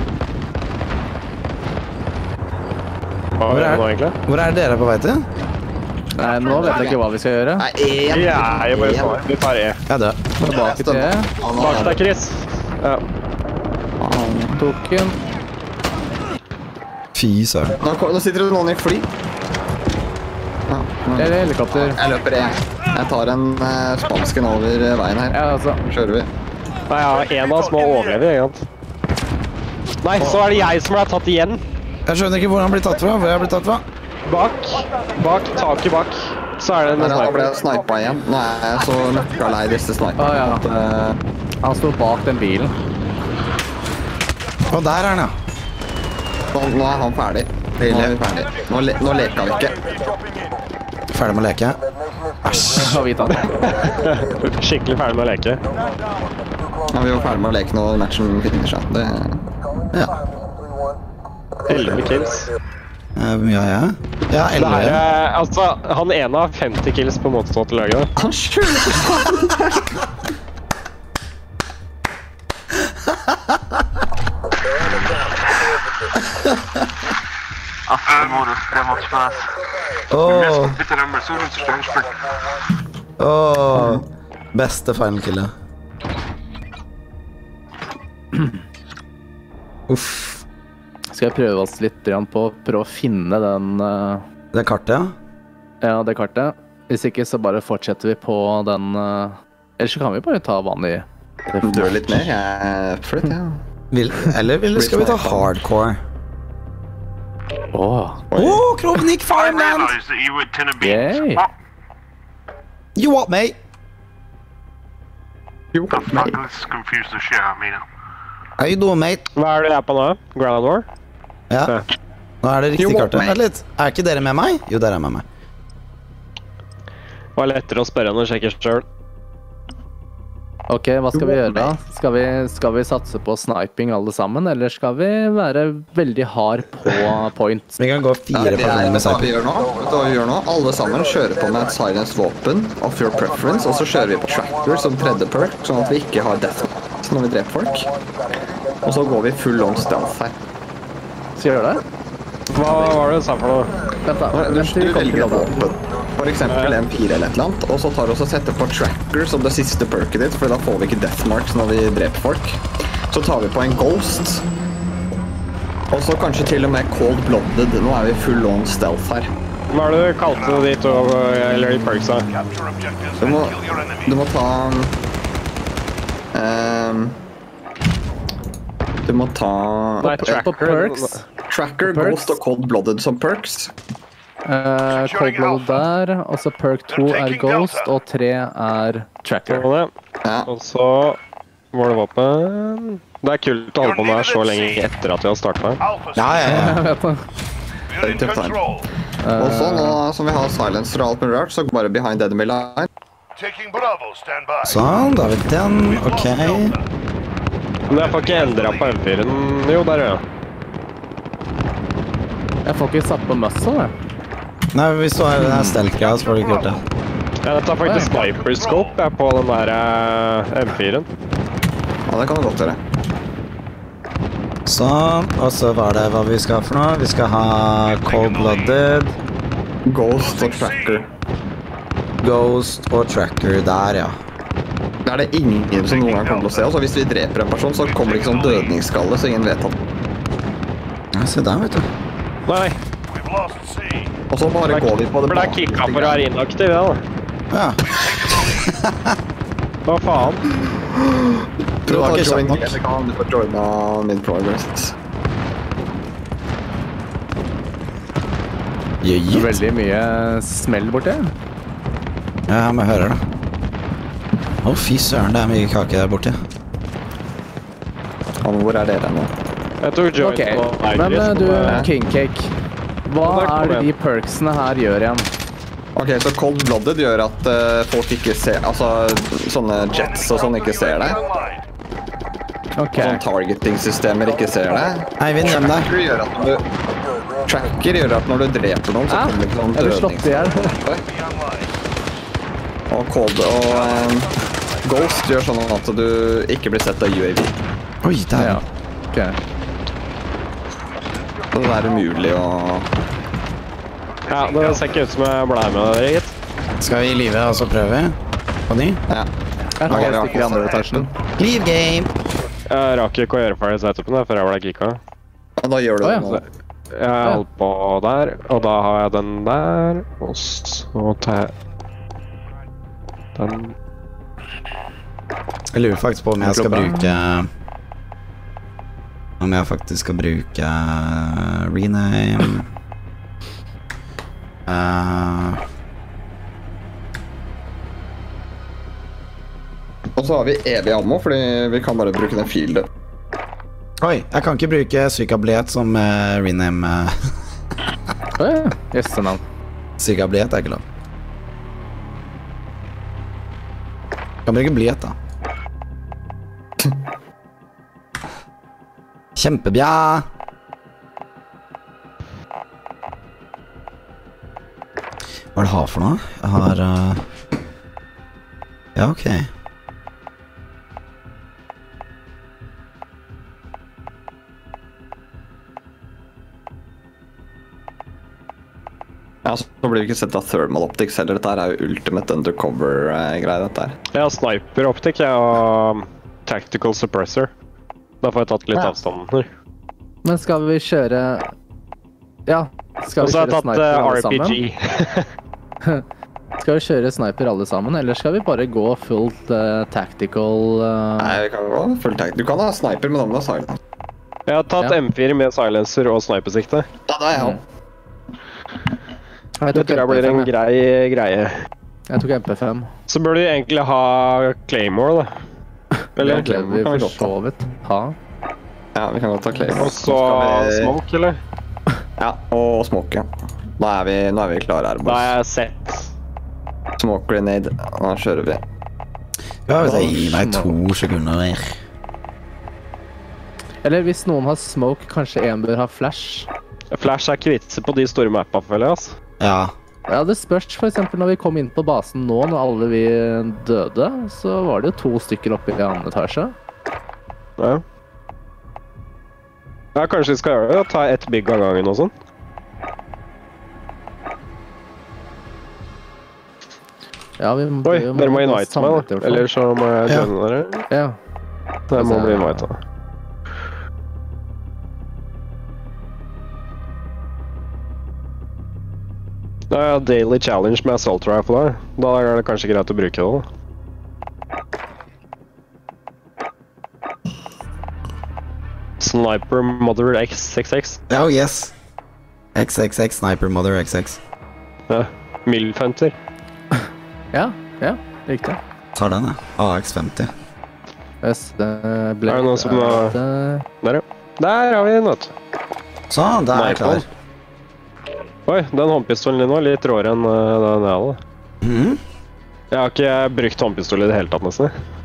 [SPEAKER 9] Hva er det nå, egentlig?
[SPEAKER 4] Hvor er dere på vei til?
[SPEAKER 7] Nei, nå vet jeg ikke hva vi skal gjøre.
[SPEAKER 8] Nei, E igjen.
[SPEAKER 9] Ja, jeg bare svarer. Vi tar E.
[SPEAKER 4] Jeg er død.
[SPEAKER 7] Tilbake til det.
[SPEAKER 9] Bak deg, Chris. Ja.
[SPEAKER 7] Tok den.
[SPEAKER 4] Fy søren.
[SPEAKER 8] Nå sitter det noen i fly. Ja,
[SPEAKER 7] Eller helikopter.
[SPEAKER 8] jeg løper E. Jeg tar en spansken over veien her.
[SPEAKER 7] Ja, altså.
[SPEAKER 8] Kjører vi.
[SPEAKER 9] Nei, ja, en av oss må overleve, egentlig. Nei, så er det jeg som ble tatt igjen.
[SPEAKER 4] Jeg skjønner ikke hvor han blir tatt fra. Hvor jeg blir tatt fra.
[SPEAKER 9] Bak, taket bak. Så er det en
[SPEAKER 8] Der ble
[SPEAKER 9] sniper.
[SPEAKER 8] jeg snipet igjen. Nå er jeg så møkkalei disse sniperne.
[SPEAKER 7] Ja.
[SPEAKER 8] At,
[SPEAKER 7] Han sto bak den bilen.
[SPEAKER 4] Og der er han, ja.
[SPEAKER 8] nå er han ferdig. Nå er vi ferdig. Nå leker vi ikke.
[SPEAKER 4] Ferdig med å leke.
[SPEAKER 7] Har vi tatt.
[SPEAKER 9] Skikkelig ferdig med å leke.
[SPEAKER 8] Ja, vi var ferdig med å leke når matchen finner seg. Det...
[SPEAKER 4] Ja.
[SPEAKER 9] 11 kills.
[SPEAKER 4] Hvor mye har jeg? Ja,
[SPEAKER 9] Det her
[SPEAKER 4] 11.
[SPEAKER 9] er, altså, han ene har 50 kills på måte til laget.
[SPEAKER 8] Han skjøter
[SPEAKER 4] Beste final killet. Uff.
[SPEAKER 7] Skal jeg prøve oss litt på å prøve å finne den
[SPEAKER 4] Det kartet, ja.
[SPEAKER 7] Ja, det kartet. Hvis ikke så bare fortsetter vi på den ellers så kan vi bare ta vanlig
[SPEAKER 8] Dø litt mer, jeg er up for it, ja.
[SPEAKER 4] Eller skal vi ta hardcore? Krovnik Farmland!
[SPEAKER 7] Yay.
[SPEAKER 4] You what, mate?
[SPEAKER 8] Jo, meg.
[SPEAKER 4] How you doing, mate?
[SPEAKER 9] Hva er det jeg er på nå? Ground War?
[SPEAKER 4] Ja, nå er det
[SPEAKER 8] You
[SPEAKER 4] riktig
[SPEAKER 8] what,
[SPEAKER 4] kartet.
[SPEAKER 8] mate?
[SPEAKER 4] Vent litt, er ikke dere med meg? Jo, dere er med meg.
[SPEAKER 9] Det var lettere å spørre enn å sjekke selv.
[SPEAKER 7] Ok, hva skal vi gjøre da? Skal vi satse på sniping alle sammen, eller skal vi være veldig hard på point?
[SPEAKER 4] Vi kan gå 4 personer med
[SPEAKER 8] Vet du hva
[SPEAKER 4] sniper.
[SPEAKER 8] vi gjør nå? Alle sammen kjører på med et silence våpen of your preference, og så kjører vi på tracker som tredje perk, sånn at vi ikke har death når vi dreper folk. Og så går vi full on stealth her.
[SPEAKER 7] Skal vi gjøre det?
[SPEAKER 9] Hva var det du sa for noe?
[SPEAKER 7] Vent da,
[SPEAKER 8] Du
[SPEAKER 7] vent til vi kommer
[SPEAKER 8] velger
[SPEAKER 7] til
[SPEAKER 8] et
[SPEAKER 7] lobben.
[SPEAKER 8] våpen. For eksempel M4 eller et eller annet, og så tar du også setter på tracker som det siste perket ditt, for da får vi ikke death marks når vi dreper folk. Så tar vi på en ghost, og så kanskje til og med cold blooded. Nå er vi full on stealth her.
[SPEAKER 9] Hva er det du kalte de to, eller de perksa?
[SPEAKER 8] Du må ta Du må ta
[SPEAKER 9] Nei,
[SPEAKER 7] På perks.
[SPEAKER 8] tracker, ghost og cold blooded som perks.
[SPEAKER 7] Cold blood der, og så perk 2 er ghost, og 3 er tracker.
[SPEAKER 8] Ja.
[SPEAKER 9] Og så var det våpen. Det er kult å holde på med her så lenge etter at vi har startet.
[SPEAKER 4] Ja.
[SPEAKER 7] Jeg vet det.
[SPEAKER 8] Og så nå som vi har silencer og alt mulig rart, så bare behind enemy line.
[SPEAKER 4] Sånn, da har vi den. Ok.
[SPEAKER 9] Men jeg får ikke endret på M4-en. Jo, der ja.
[SPEAKER 7] Jeg får ikke satt på muscle, jeg.
[SPEAKER 4] Nei, hvis du har den stealth-greia, så får du ikke gjort det.
[SPEAKER 9] Jeg tar faktisk sniper scope jeg, på den der M4-en.
[SPEAKER 8] Ja, det kan du godt gjøre.
[SPEAKER 4] Sånn, og så var det hva vi skal ha for noe. Vi skal ha cold-blooded,
[SPEAKER 8] Ghost og tracker.
[SPEAKER 4] ghost og tracker der, ja.
[SPEAKER 8] Det er det ingen som noen gang kommer til å se. Altså, hvis vi dreper en person, så kommer det ikke sånn dødningsskalle, så ingen vet at.
[SPEAKER 4] Ja, se der, vet du.
[SPEAKER 9] Nei,
[SPEAKER 8] Og så bare går vi på det
[SPEAKER 9] ble kicka for å være inaktiv, ja da.
[SPEAKER 4] Ja.
[SPEAKER 9] Hva faen?
[SPEAKER 4] Det var ikke kjapt nok.
[SPEAKER 8] Du får joina mid-progress.
[SPEAKER 4] Jøyet.
[SPEAKER 7] Veldig mye smell borti.
[SPEAKER 4] Ja, men jeg hører det. Å, fy søren, det er mye kake der borte.
[SPEAKER 8] Hvor er dere nå?
[SPEAKER 9] Jeg tok joint
[SPEAKER 7] Ok,
[SPEAKER 9] på
[SPEAKER 7] men
[SPEAKER 9] Igris.
[SPEAKER 7] du, King Cake. Hva er det de perksene her gjør igjen?
[SPEAKER 8] Ok, så cold blooded gjør at folk ikke ser, altså sånne jets og sånn ikke ser deg.
[SPEAKER 7] Ok.
[SPEAKER 8] Sånn targeting-systemer ikke ser deg.
[SPEAKER 4] Eivind, hjem der.
[SPEAKER 8] Tracker gjør at når du dreper noen, så kommer det ikke sånn
[SPEAKER 7] Jeg blir slått ihjel.
[SPEAKER 8] Og cold og ghost gjør sånn at du ikke blir sett av UAV.
[SPEAKER 4] Oi, der.
[SPEAKER 7] Ja. Ok.
[SPEAKER 8] Så det er umulig å...
[SPEAKER 9] Ja, det ser ikke ut som jeg ble med dere, gitt.
[SPEAKER 4] Skal vi i live, og så prøver vi? På ny?
[SPEAKER 8] Ja.
[SPEAKER 7] Jeg tar et stykke i andre etasjen.
[SPEAKER 4] Leave game!
[SPEAKER 9] Jeg rakk ikke å gjøre ferdig setupen der, før jeg ble kicka.
[SPEAKER 8] Ja, da gjør du det nå.
[SPEAKER 9] Jeg holdt på der, og da har jeg den der, og så tar jeg den.
[SPEAKER 4] Jeg lurer faktisk på om jeg skal bruke... Om jeg faktisk skal bruke rename.
[SPEAKER 8] Og så har vi evig ammo, fordi vi kan bare bruke den fielden.
[SPEAKER 4] Oi, jeg kan ikke bruke Psykablet som rename.
[SPEAKER 7] Jøssenavn.
[SPEAKER 4] Psykablet er ikke lov. Kan bruke blyet da. Kjempebja! Hva er det jeg har for noe? Jeg har... Ja, ok.
[SPEAKER 8] Ja, så blir vi ikke sett av thermal optics heller. Dette er jo ultimate undercover-greie, dette her.
[SPEAKER 9] Jeg har sniper optic, og tactical suppressor. Da får jeg tatt litt avstand her.
[SPEAKER 7] Men skal vi kjøre... Ja, skal
[SPEAKER 9] Og
[SPEAKER 7] vi
[SPEAKER 9] så har
[SPEAKER 7] kjøre
[SPEAKER 9] jeg tatt
[SPEAKER 7] sniper alle
[SPEAKER 9] RPG.
[SPEAKER 7] sammen? Skal Skal vi kjøre sniper alle sammen, eller skal vi bare gå fullt tactical?
[SPEAKER 8] Nei, vi kan gå full takt. Du kan ha sniper, men da må du ha silent.
[SPEAKER 9] Jeg har tatt M4 med silencer og snipersikte.
[SPEAKER 8] Ja, da er jeg
[SPEAKER 9] Det tror jeg blir en grei greie.
[SPEAKER 7] Jeg tok MP5.
[SPEAKER 9] Så bør du egentlig ha Claymore, da. Eller?
[SPEAKER 7] Det vi for så vidt ha.
[SPEAKER 8] Ja, vi kan godt ta Claymore.
[SPEAKER 9] Og så smoke, eller?
[SPEAKER 8] Ja, og smoke, ja. Nå er vi klare her, boys.
[SPEAKER 9] Da er jeg sett.
[SPEAKER 8] Smoke grenade. Nå kjører vi.
[SPEAKER 4] Ja, hvis jeg gir meg 2 sekunder mer.
[SPEAKER 7] Eller hvis noen har smoke, kanskje en bør ha flash.
[SPEAKER 9] Flash er kvitse på de store mappa, føler jeg, altså.
[SPEAKER 4] Ja.
[SPEAKER 7] Ja, det spørs for eksempel når vi kom inn på basen nå, når alle vi døde, så var det jo 2 stykker oppe i andre etasje.
[SPEAKER 9] Ja. Ja, kanskje vi skal gjøre det, ta ett bygg av gangen og sånn.
[SPEAKER 7] Ja,
[SPEAKER 9] Oi, dere må invite meg da, eller så må jeg joine dere.
[SPEAKER 7] Ja.
[SPEAKER 9] Jeg må bli invite da. Da har jeg daily challenge med assault rifle her. Da er det kanskje greit å bruke det da. Sniper Mother X66.
[SPEAKER 4] Oh yes. XXX Sniper Mother XX.
[SPEAKER 9] Ja, Milf-hunter.
[SPEAKER 7] Ja, riktig.
[SPEAKER 4] Tar den, ja. AX50.
[SPEAKER 7] Yes,
[SPEAKER 9] Er det noen som har... Der, ja. Der har vi den, vet du.
[SPEAKER 4] Sånn, der er jeg klar.
[SPEAKER 9] Oi, den håndpistolen din var litt råere enn den jeg hadde. Jeg har ikke brukt håndpistol i det hele tatt nesten.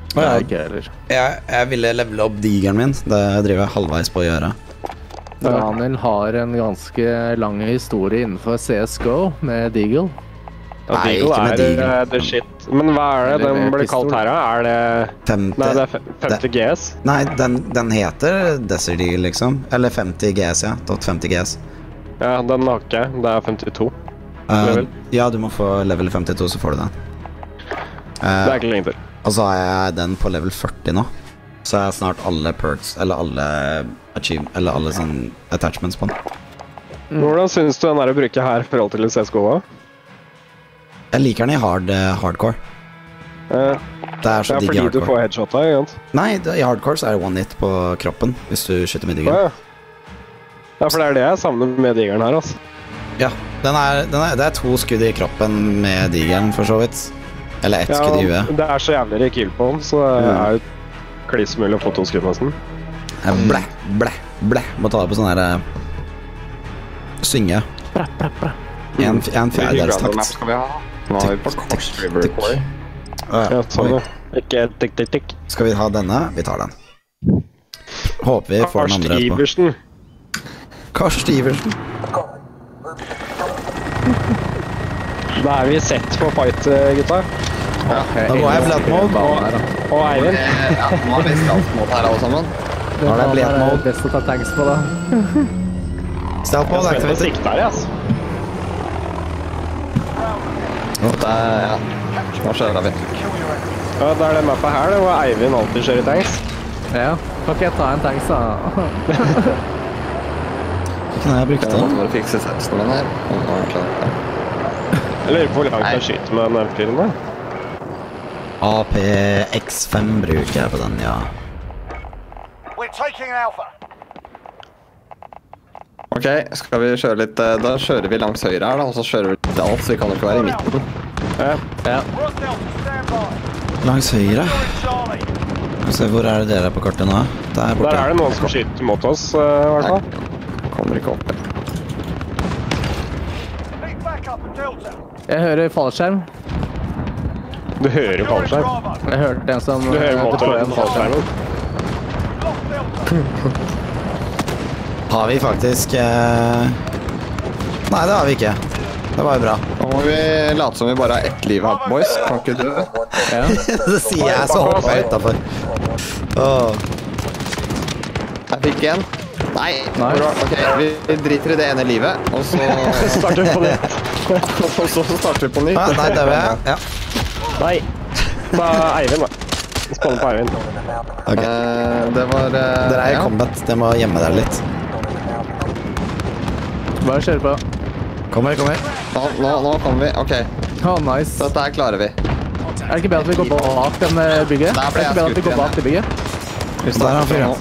[SPEAKER 4] Jeg ville levele opp digeren min. Det driver jeg halvveis på å gjøre.
[SPEAKER 7] Daniel har en ganske lang historie innenfor CSGO med Deagle.
[SPEAKER 9] Ja, Deagle er the shit. Men hva er det den ble kalt her, da? Er det...
[SPEAKER 4] 50...
[SPEAKER 9] Nei, det er 50 GS?
[SPEAKER 4] Nei, den heter Desert Eagle, liksom. Eller 50 GS, ja. 50 GS.
[SPEAKER 9] Ja, den har ikke jeg. Det er 52.
[SPEAKER 4] Ja, du må få level 52, så får du den.
[SPEAKER 9] Det er ikke lenge til.
[SPEAKER 4] Og så har jeg den på level 40 nå. Så har jeg snart alle perks, eller alle sånne attachments på den.
[SPEAKER 9] Hvordan synes du den er å bruke her i forhold til CSGO?
[SPEAKER 4] Jeg liker den i hardcore. Det er så digg i
[SPEAKER 9] fordi du
[SPEAKER 4] hardcore.
[SPEAKER 9] får headshot her, ikke?
[SPEAKER 4] Nei, i hardcore så er det one hit på kroppen hvis du skyter med digeren.
[SPEAKER 9] Ja, for det er det jeg savner med digeren her, altså.
[SPEAKER 4] Ja, det er 2 skudd i kroppen med digeren, for så vidt. Eller 1 skudd i huet.
[SPEAKER 9] Det er så jævlig rekyl på den, så det er jo kliss mulig å få 2 skudd nesten. Blæ. Må ta det på sånn her synge. En fjerdedelstakt.
[SPEAKER 8] Skal vi ha? Nå har vi på Kors River Quarry.
[SPEAKER 9] Ja, sånn da. Ikke tikk.
[SPEAKER 4] Skal vi ha denne? Vi tar den. Håper vi får den andre etterpå. Karst Iversen.
[SPEAKER 9] Da er vi sett på fight, gutta.
[SPEAKER 4] Da går jeg blad mode.
[SPEAKER 9] Og Eivind.
[SPEAKER 8] Ja, nå har vi stealth mode her alle sammen.
[SPEAKER 4] Nå er det blad mode.
[SPEAKER 7] Best å ta tanks på da.
[SPEAKER 4] Stealth mode
[SPEAKER 9] Jeg skal
[SPEAKER 4] activated.
[SPEAKER 9] sikte her, altså.
[SPEAKER 8] Ja, nå kjører vi.
[SPEAKER 9] Ja, det er det mappet her, det hvor Eivind alltid kjører tanks.
[SPEAKER 7] Ja, kan ikke jeg ta en tanks da?
[SPEAKER 4] Ikke når jeg brukte
[SPEAKER 8] Nå
[SPEAKER 4] den.
[SPEAKER 8] må du fikse setsen min her. Nå er det klart.
[SPEAKER 9] Jeg lurer på hvor langt jeg skyter med den M4-en da.
[SPEAKER 4] APX5 bruker jeg på den, ja.
[SPEAKER 5] We're taking Alpha.
[SPEAKER 8] Ok, skal vi kjøre litt... Da kjører vi langs høyre her da, og så kjører vi litt alt, så vi kan ikke være i midten.
[SPEAKER 9] Ja.
[SPEAKER 5] Ross Delta, stand by.
[SPEAKER 4] Langs høyre.
[SPEAKER 5] Charlie.
[SPEAKER 4] Se, hvor er det dere på kartet nå? Der
[SPEAKER 9] Der
[SPEAKER 4] borte.
[SPEAKER 9] er det noen som skyter mot oss, i hvert fall.
[SPEAKER 8] Kommer ikke opp.
[SPEAKER 5] Need backup at Delta.
[SPEAKER 7] Jeg hører fallskjerm.
[SPEAKER 9] Du hører jo fallskjerm.
[SPEAKER 5] Bravo.
[SPEAKER 7] Jeg hørte en som...
[SPEAKER 9] Du hører
[SPEAKER 7] deployer en
[SPEAKER 9] fallskjermen.
[SPEAKER 5] Lost Delta.
[SPEAKER 4] Har vi faktisk... Nei, det har vi ikke. Det var jo bra.
[SPEAKER 8] Nå må vi late som vi bare har ett liv her, boys. Kan ikke dø.
[SPEAKER 7] Ja.
[SPEAKER 4] Det sier jeg så hopper jeg utenfor.
[SPEAKER 8] Jeg fikk en. Nei.
[SPEAKER 7] Nei.
[SPEAKER 8] Bra. Ok, vi driter i det ene livet, og så
[SPEAKER 9] Starter på nytt.
[SPEAKER 8] og så starter vi på nytt.
[SPEAKER 4] Ja, nei, dør jeg. Ja.
[SPEAKER 9] Nei. Da er Eivind, da. Spåner på Eivind.
[SPEAKER 4] Ok.
[SPEAKER 8] Det var...
[SPEAKER 4] Dere er i combat. Dere må gjemme dere litt.
[SPEAKER 7] Bare kjør på.
[SPEAKER 4] Kommer.
[SPEAKER 8] Nå kommer vi. Ok.
[SPEAKER 7] Nice.
[SPEAKER 8] Så dette her klarer vi.
[SPEAKER 7] Er det ikke bedre at vi går bak den bygget?
[SPEAKER 8] Der ble jeg
[SPEAKER 7] er det ikke bedre at vi
[SPEAKER 8] skutt
[SPEAKER 7] går bak det bygget?
[SPEAKER 8] Hvis
[SPEAKER 4] Der er han fyren.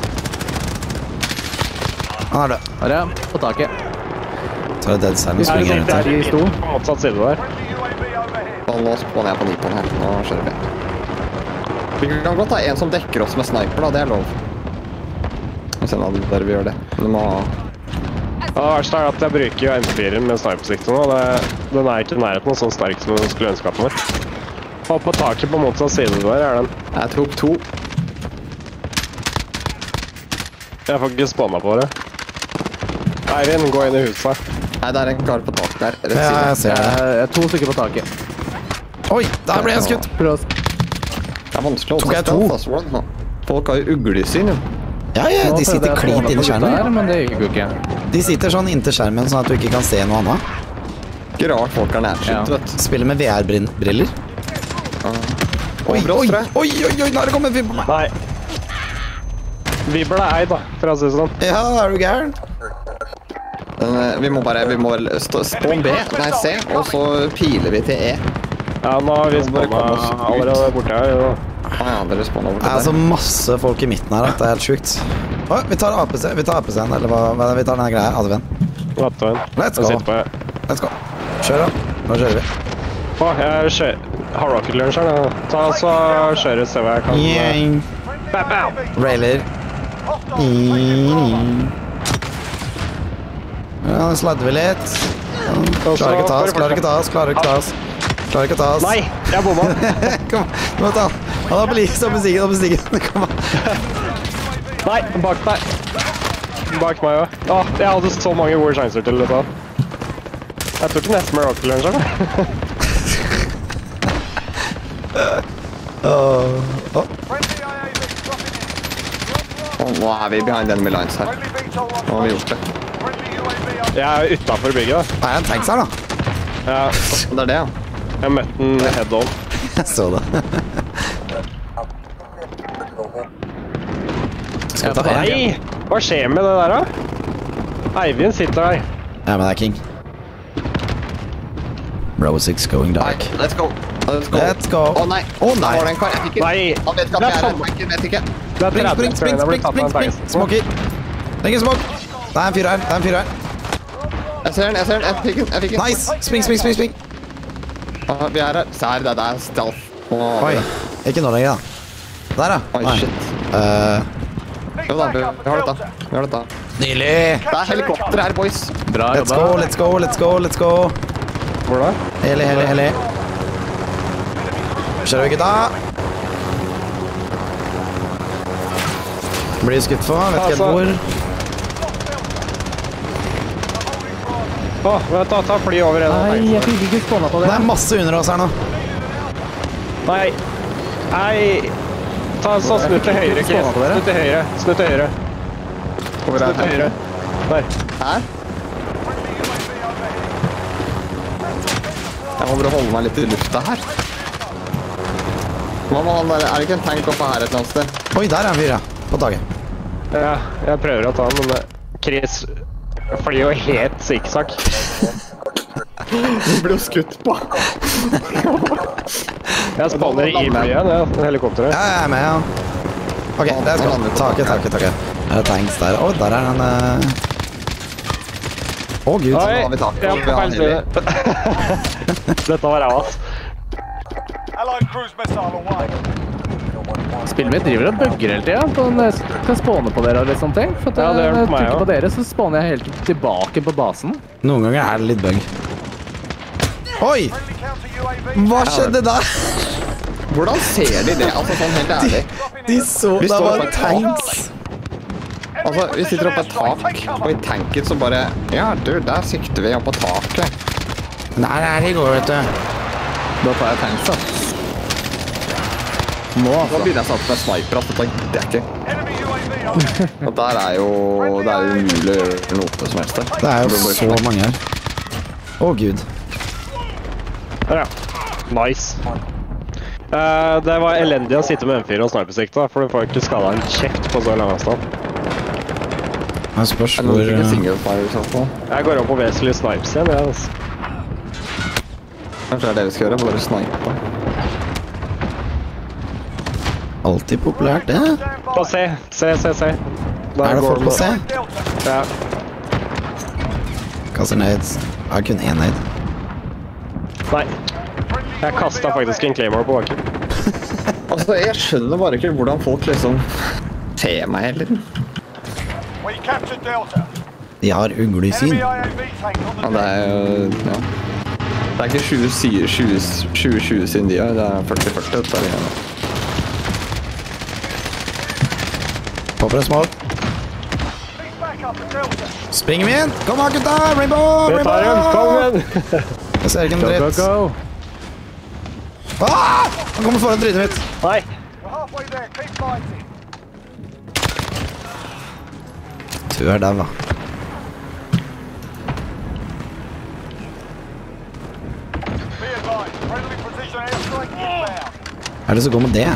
[SPEAKER 4] Han er død.
[SPEAKER 7] Her er jeg, på taket.
[SPEAKER 4] Så er det Dead Silence
[SPEAKER 7] Er det
[SPEAKER 4] springer rundt
[SPEAKER 7] der
[SPEAKER 4] her.
[SPEAKER 7] de sto?
[SPEAKER 9] På motsatt side der.
[SPEAKER 8] Nå spåner jeg på Nippon her. Nå skjører vi. Vi kan godt ha en som dekker oss med sniper, da. Det er lov. Jeg ser hva dere vil gjøre det. Men du må ha...
[SPEAKER 9] Ja, det verste er at jeg bruker jo MP4 med snipersikte nå. Den er ikke i nærheten av så sterk som jeg skulle ønske at den var. Og på taket på motsatt side der er den.
[SPEAKER 8] Jeg tok 2.
[SPEAKER 9] Jeg får ikke spåna på det. Eivind, gå inn i huset.
[SPEAKER 8] Nei, det er en kar på tak der. Rett
[SPEAKER 4] Ja,
[SPEAKER 8] side.
[SPEAKER 4] jeg ser det.
[SPEAKER 7] Jeg er 2 stykker på taket.
[SPEAKER 4] Oi, der ble jeg skutt.
[SPEAKER 7] Prøv å...
[SPEAKER 8] Det er vanskelig å
[SPEAKER 4] Tok jeg
[SPEAKER 8] holde
[SPEAKER 4] to?
[SPEAKER 8] fast, hvordan? Folk har jo uglesyn, jo.
[SPEAKER 4] Ja, ja, de sitter klint inni skjermen.
[SPEAKER 7] Der, men det gikk jo ikke.
[SPEAKER 4] De sitter sånn inntil skjermen sånn at du ikke kan se noe annet.
[SPEAKER 8] Ikke rart folk er nærsynt,
[SPEAKER 7] Ja.
[SPEAKER 8] vet du.
[SPEAKER 4] Spiller med VR-briller. Oi,
[SPEAKER 8] Over oss,
[SPEAKER 4] oi,
[SPEAKER 8] tror jeg.
[SPEAKER 4] oi, oi, oi, nå er det kommet en fyr på meg.
[SPEAKER 9] Nei. Vibel er eid, da, for å si det sånn.
[SPEAKER 4] Ja, er du gæren?
[SPEAKER 8] Vi må vel spån B, nei C, og så piler vi til E.
[SPEAKER 9] Ja, nå har vi
[SPEAKER 8] Bare kom oss
[SPEAKER 9] spåna
[SPEAKER 8] ut.
[SPEAKER 9] allerede borte her. og-
[SPEAKER 8] Ja, dere spåner over
[SPEAKER 4] Det er
[SPEAKER 8] til
[SPEAKER 4] så
[SPEAKER 8] der.
[SPEAKER 4] masse folk i midten her, at det er helt sjukt. Oi, vi tar APC-en, eller hva, vi tar denne greia, ADV-en.
[SPEAKER 9] Vattøyen.
[SPEAKER 4] Let's
[SPEAKER 9] Jeg
[SPEAKER 4] go.
[SPEAKER 9] sitter på...
[SPEAKER 4] Let's go. Kjør da, nå kjører vi.
[SPEAKER 9] Å, jeg har rocket launcher, da. Ta så kjører, se hva jeg kan.
[SPEAKER 4] Yay.
[SPEAKER 9] Bam, bam.
[SPEAKER 4] Railer. Ja, nå sladder vi litt. Klarer ikke ta oss.
[SPEAKER 9] Nei, jeg bomma.
[SPEAKER 4] Kom, nå ta. Han er på like, stopp musikken. Kom an.
[SPEAKER 9] Nei, bak deg. Bak meg også. Å, jeg hadde så mange gode sjanser til dette. Jeg tok nesten med rocket launcher.
[SPEAKER 8] Nå er vi behind enemy lines her. Nå har vi gjort det.
[SPEAKER 9] Jeg er utenfor bygget, da.
[SPEAKER 4] Det er en tanks her da.
[SPEAKER 9] Ja,
[SPEAKER 8] Det er det, ja.
[SPEAKER 9] jeg møtte den head on.
[SPEAKER 4] Jeg så det. Skal vi ta en?
[SPEAKER 9] Nei, hva skjer med det der, da? Eivind sitter der.
[SPEAKER 4] Ja, men det er King. Row 6 going
[SPEAKER 8] Nei,
[SPEAKER 4] dark.
[SPEAKER 8] let's go.
[SPEAKER 4] Let's go.
[SPEAKER 8] Å nei.
[SPEAKER 4] Å nei.
[SPEAKER 8] Da var det en kar. Jeg fikk ikke.
[SPEAKER 9] Nei.
[SPEAKER 8] Han vet ikke at jeg er her. Michael vet ikke.
[SPEAKER 9] Det er 30
[SPEAKER 4] Spring.
[SPEAKER 9] jeg ble tatt av en tanks.
[SPEAKER 4] Smoker. Det er ingen smok. Det er en fyr her.
[SPEAKER 8] Jeg ser den. Jeg fikk den.
[SPEAKER 4] Nice. Spring.
[SPEAKER 8] Ah, vi er her. Se her, det er stealth.
[SPEAKER 4] Oi, ikke nå lenger da. Der da.
[SPEAKER 8] Oi,
[SPEAKER 4] Nei.
[SPEAKER 8] shit. Jo da, vi har dette.
[SPEAKER 4] Nydelig.
[SPEAKER 8] Det er helikopter her, boys.
[SPEAKER 7] Bra
[SPEAKER 4] Let's go.
[SPEAKER 9] Hvor da?
[SPEAKER 4] Heli. Kjører vi gutta. Blir skutt for, vet ikke helt hvor.
[SPEAKER 9] Å, vet du, ta fly over en av
[SPEAKER 7] Nei, jeg
[SPEAKER 9] tanksene.
[SPEAKER 7] fikk ikke spåna på
[SPEAKER 4] Det
[SPEAKER 7] det.
[SPEAKER 4] er masse under oss her nå.
[SPEAKER 9] Nei. Ta så snu til høyre, Chris. Snu til høyre.
[SPEAKER 8] Hvor
[SPEAKER 9] Snu
[SPEAKER 8] er
[SPEAKER 9] til høyre. Der.
[SPEAKER 8] her? Jeg må bare holde meg litt i lufta her. Hva med han der? Er det ikke en tank oppe her et eller annet sted?
[SPEAKER 4] Oi, der er en fyr, ja. På taket.
[SPEAKER 9] Ja, jeg prøver å ta den, men Chris flyr jo helt sikksakk.
[SPEAKER 8] Du blir jo skutt på.
[SPEAKER 9] Jeg spawner i flyet, det helikopteret.
[SPEAKER 4] Ja, jeg er med, ja. Ok, let's go. Taket. Er det tanks der? Å, der er den... Å, Gud.
[SPEAKER 9] Oi,
[SPEAKER 8] har vi taket.
[SPEAKER 9] jeg er på feil side. Dette var ræva, ass.
[SPEAKER 5] Allied cruise missile away.
[SPEAKER 7] Spillet mitt driver og bugger hele tiden. Så når jeg skal spåne på dere og litt sånne ting. For at
[SPEAKER 9] Ja, det gjør
[SPEAKER 7] når jeg
[SPEAKER 9] det på meg
[SPEAKER 7] trykker på
[SPEAKER 9] også.
[SPEAKER 7] dere, så spåner jeg helt tilbake på basen.
[SPEAKER 4] Noen ganger er det litt bug. Oi! Hva skjedde der?
[SPEAKER 8] Hvordan ser de det? Altså, sånn helt ærlig.
[SPEAKER 4] De så...
[SPEAKER 8] Vi
[SPEAKER 4] Det
[SPEAKER 8] står
[SPEAKER 4] var
[SPEAKER 8] på et
[SPEAKER 4] tanks.
[SPEAKER 8] Altså, vi sitter oppe på et tak, og i tanken så bare... Ja, du, der sikter vi opp på taket.
[SPEAKER 4] Der det går, vet du.
[SPEAKER 7] Da tar jeg tanks, da.
[SPEAKER 8] Nå begynner jeg å satt med sniper, at dette gidder jeg ikke. Og der er jo... Det er jo umulig å gjøre noe som helst der.
[SPEAKER 4] Det er jo så mange her. Å, Gud.
[SPEAKER 9] Der, ja. Nice. Det var elendig å sitte med M4 og snipersikte, for du får ikke skadet en kjeft på så lang avstand.
[SPEAKER 4] Jeg spørs
[SPEAKER 8] Er det noen
[SPEAKER 4] hvor...
[SPEAKER 8] ikke single fire i så fall?
[SPEAKER 9] Jeg går opp på vesentlig snipes igjen, jeg, altså.
[SPEAKER 8] Kanskje det er det vi skal gjøre, bare snipe.
[SPEAKER 4] Alltid populært, det.
[SPEAKER 9] På C.
[SPEAKER 4] Er det folk på C?
[SPEAKER 9] Ja.
[SPEAKER 4] Kaster nades. Jeg har kun én nade.
[SPEAKER 9] Nei. Jeg kastet faktisk en Claymore på bakken.
[SPEAKER 8] Altså, jeg skjønner bare ikke hvordan folk liksom ser meg hele tiden.
[SPEAKER 5] We captured Delta.
[SPEAKER 4] De har uglesyn.
[SPEAKER 5] Enemy IAV tank on
[SPEAKER 8] Ja,
[SPEAKER 5] the
[SPEAKER 8] det er jo... Ja. Det er ikke 20-20 siden de har, det er 40-40 dette er det.
[SPEAKER 4] Popper en smoke.
[SPEAKER 5] Big backup at Delta.
[SPEAKER 4] Springer vi inn? Kom da, gutta! Rainbow!
[SPEAKER 9] Vi tar den, kom igjen!
[SPEAKER 4] Jeg ser ikke en
[SPEAKER 7] Go, go,
[SPEAKER 4] dritt.
[SPEAKER 7] go!
[SPEAKER 4] Ah! Han kommer foran trynet mitt.
[SPEAKER 9] Nei.
[SPEAKER 5] We're halfway there. Keep fighting.
[SPEAKER 4] Du er der, da.
[SPEAKER 5] Be advised. Friendly precision airstrike inbound.
[SPEAKER 4] Er det så god med det?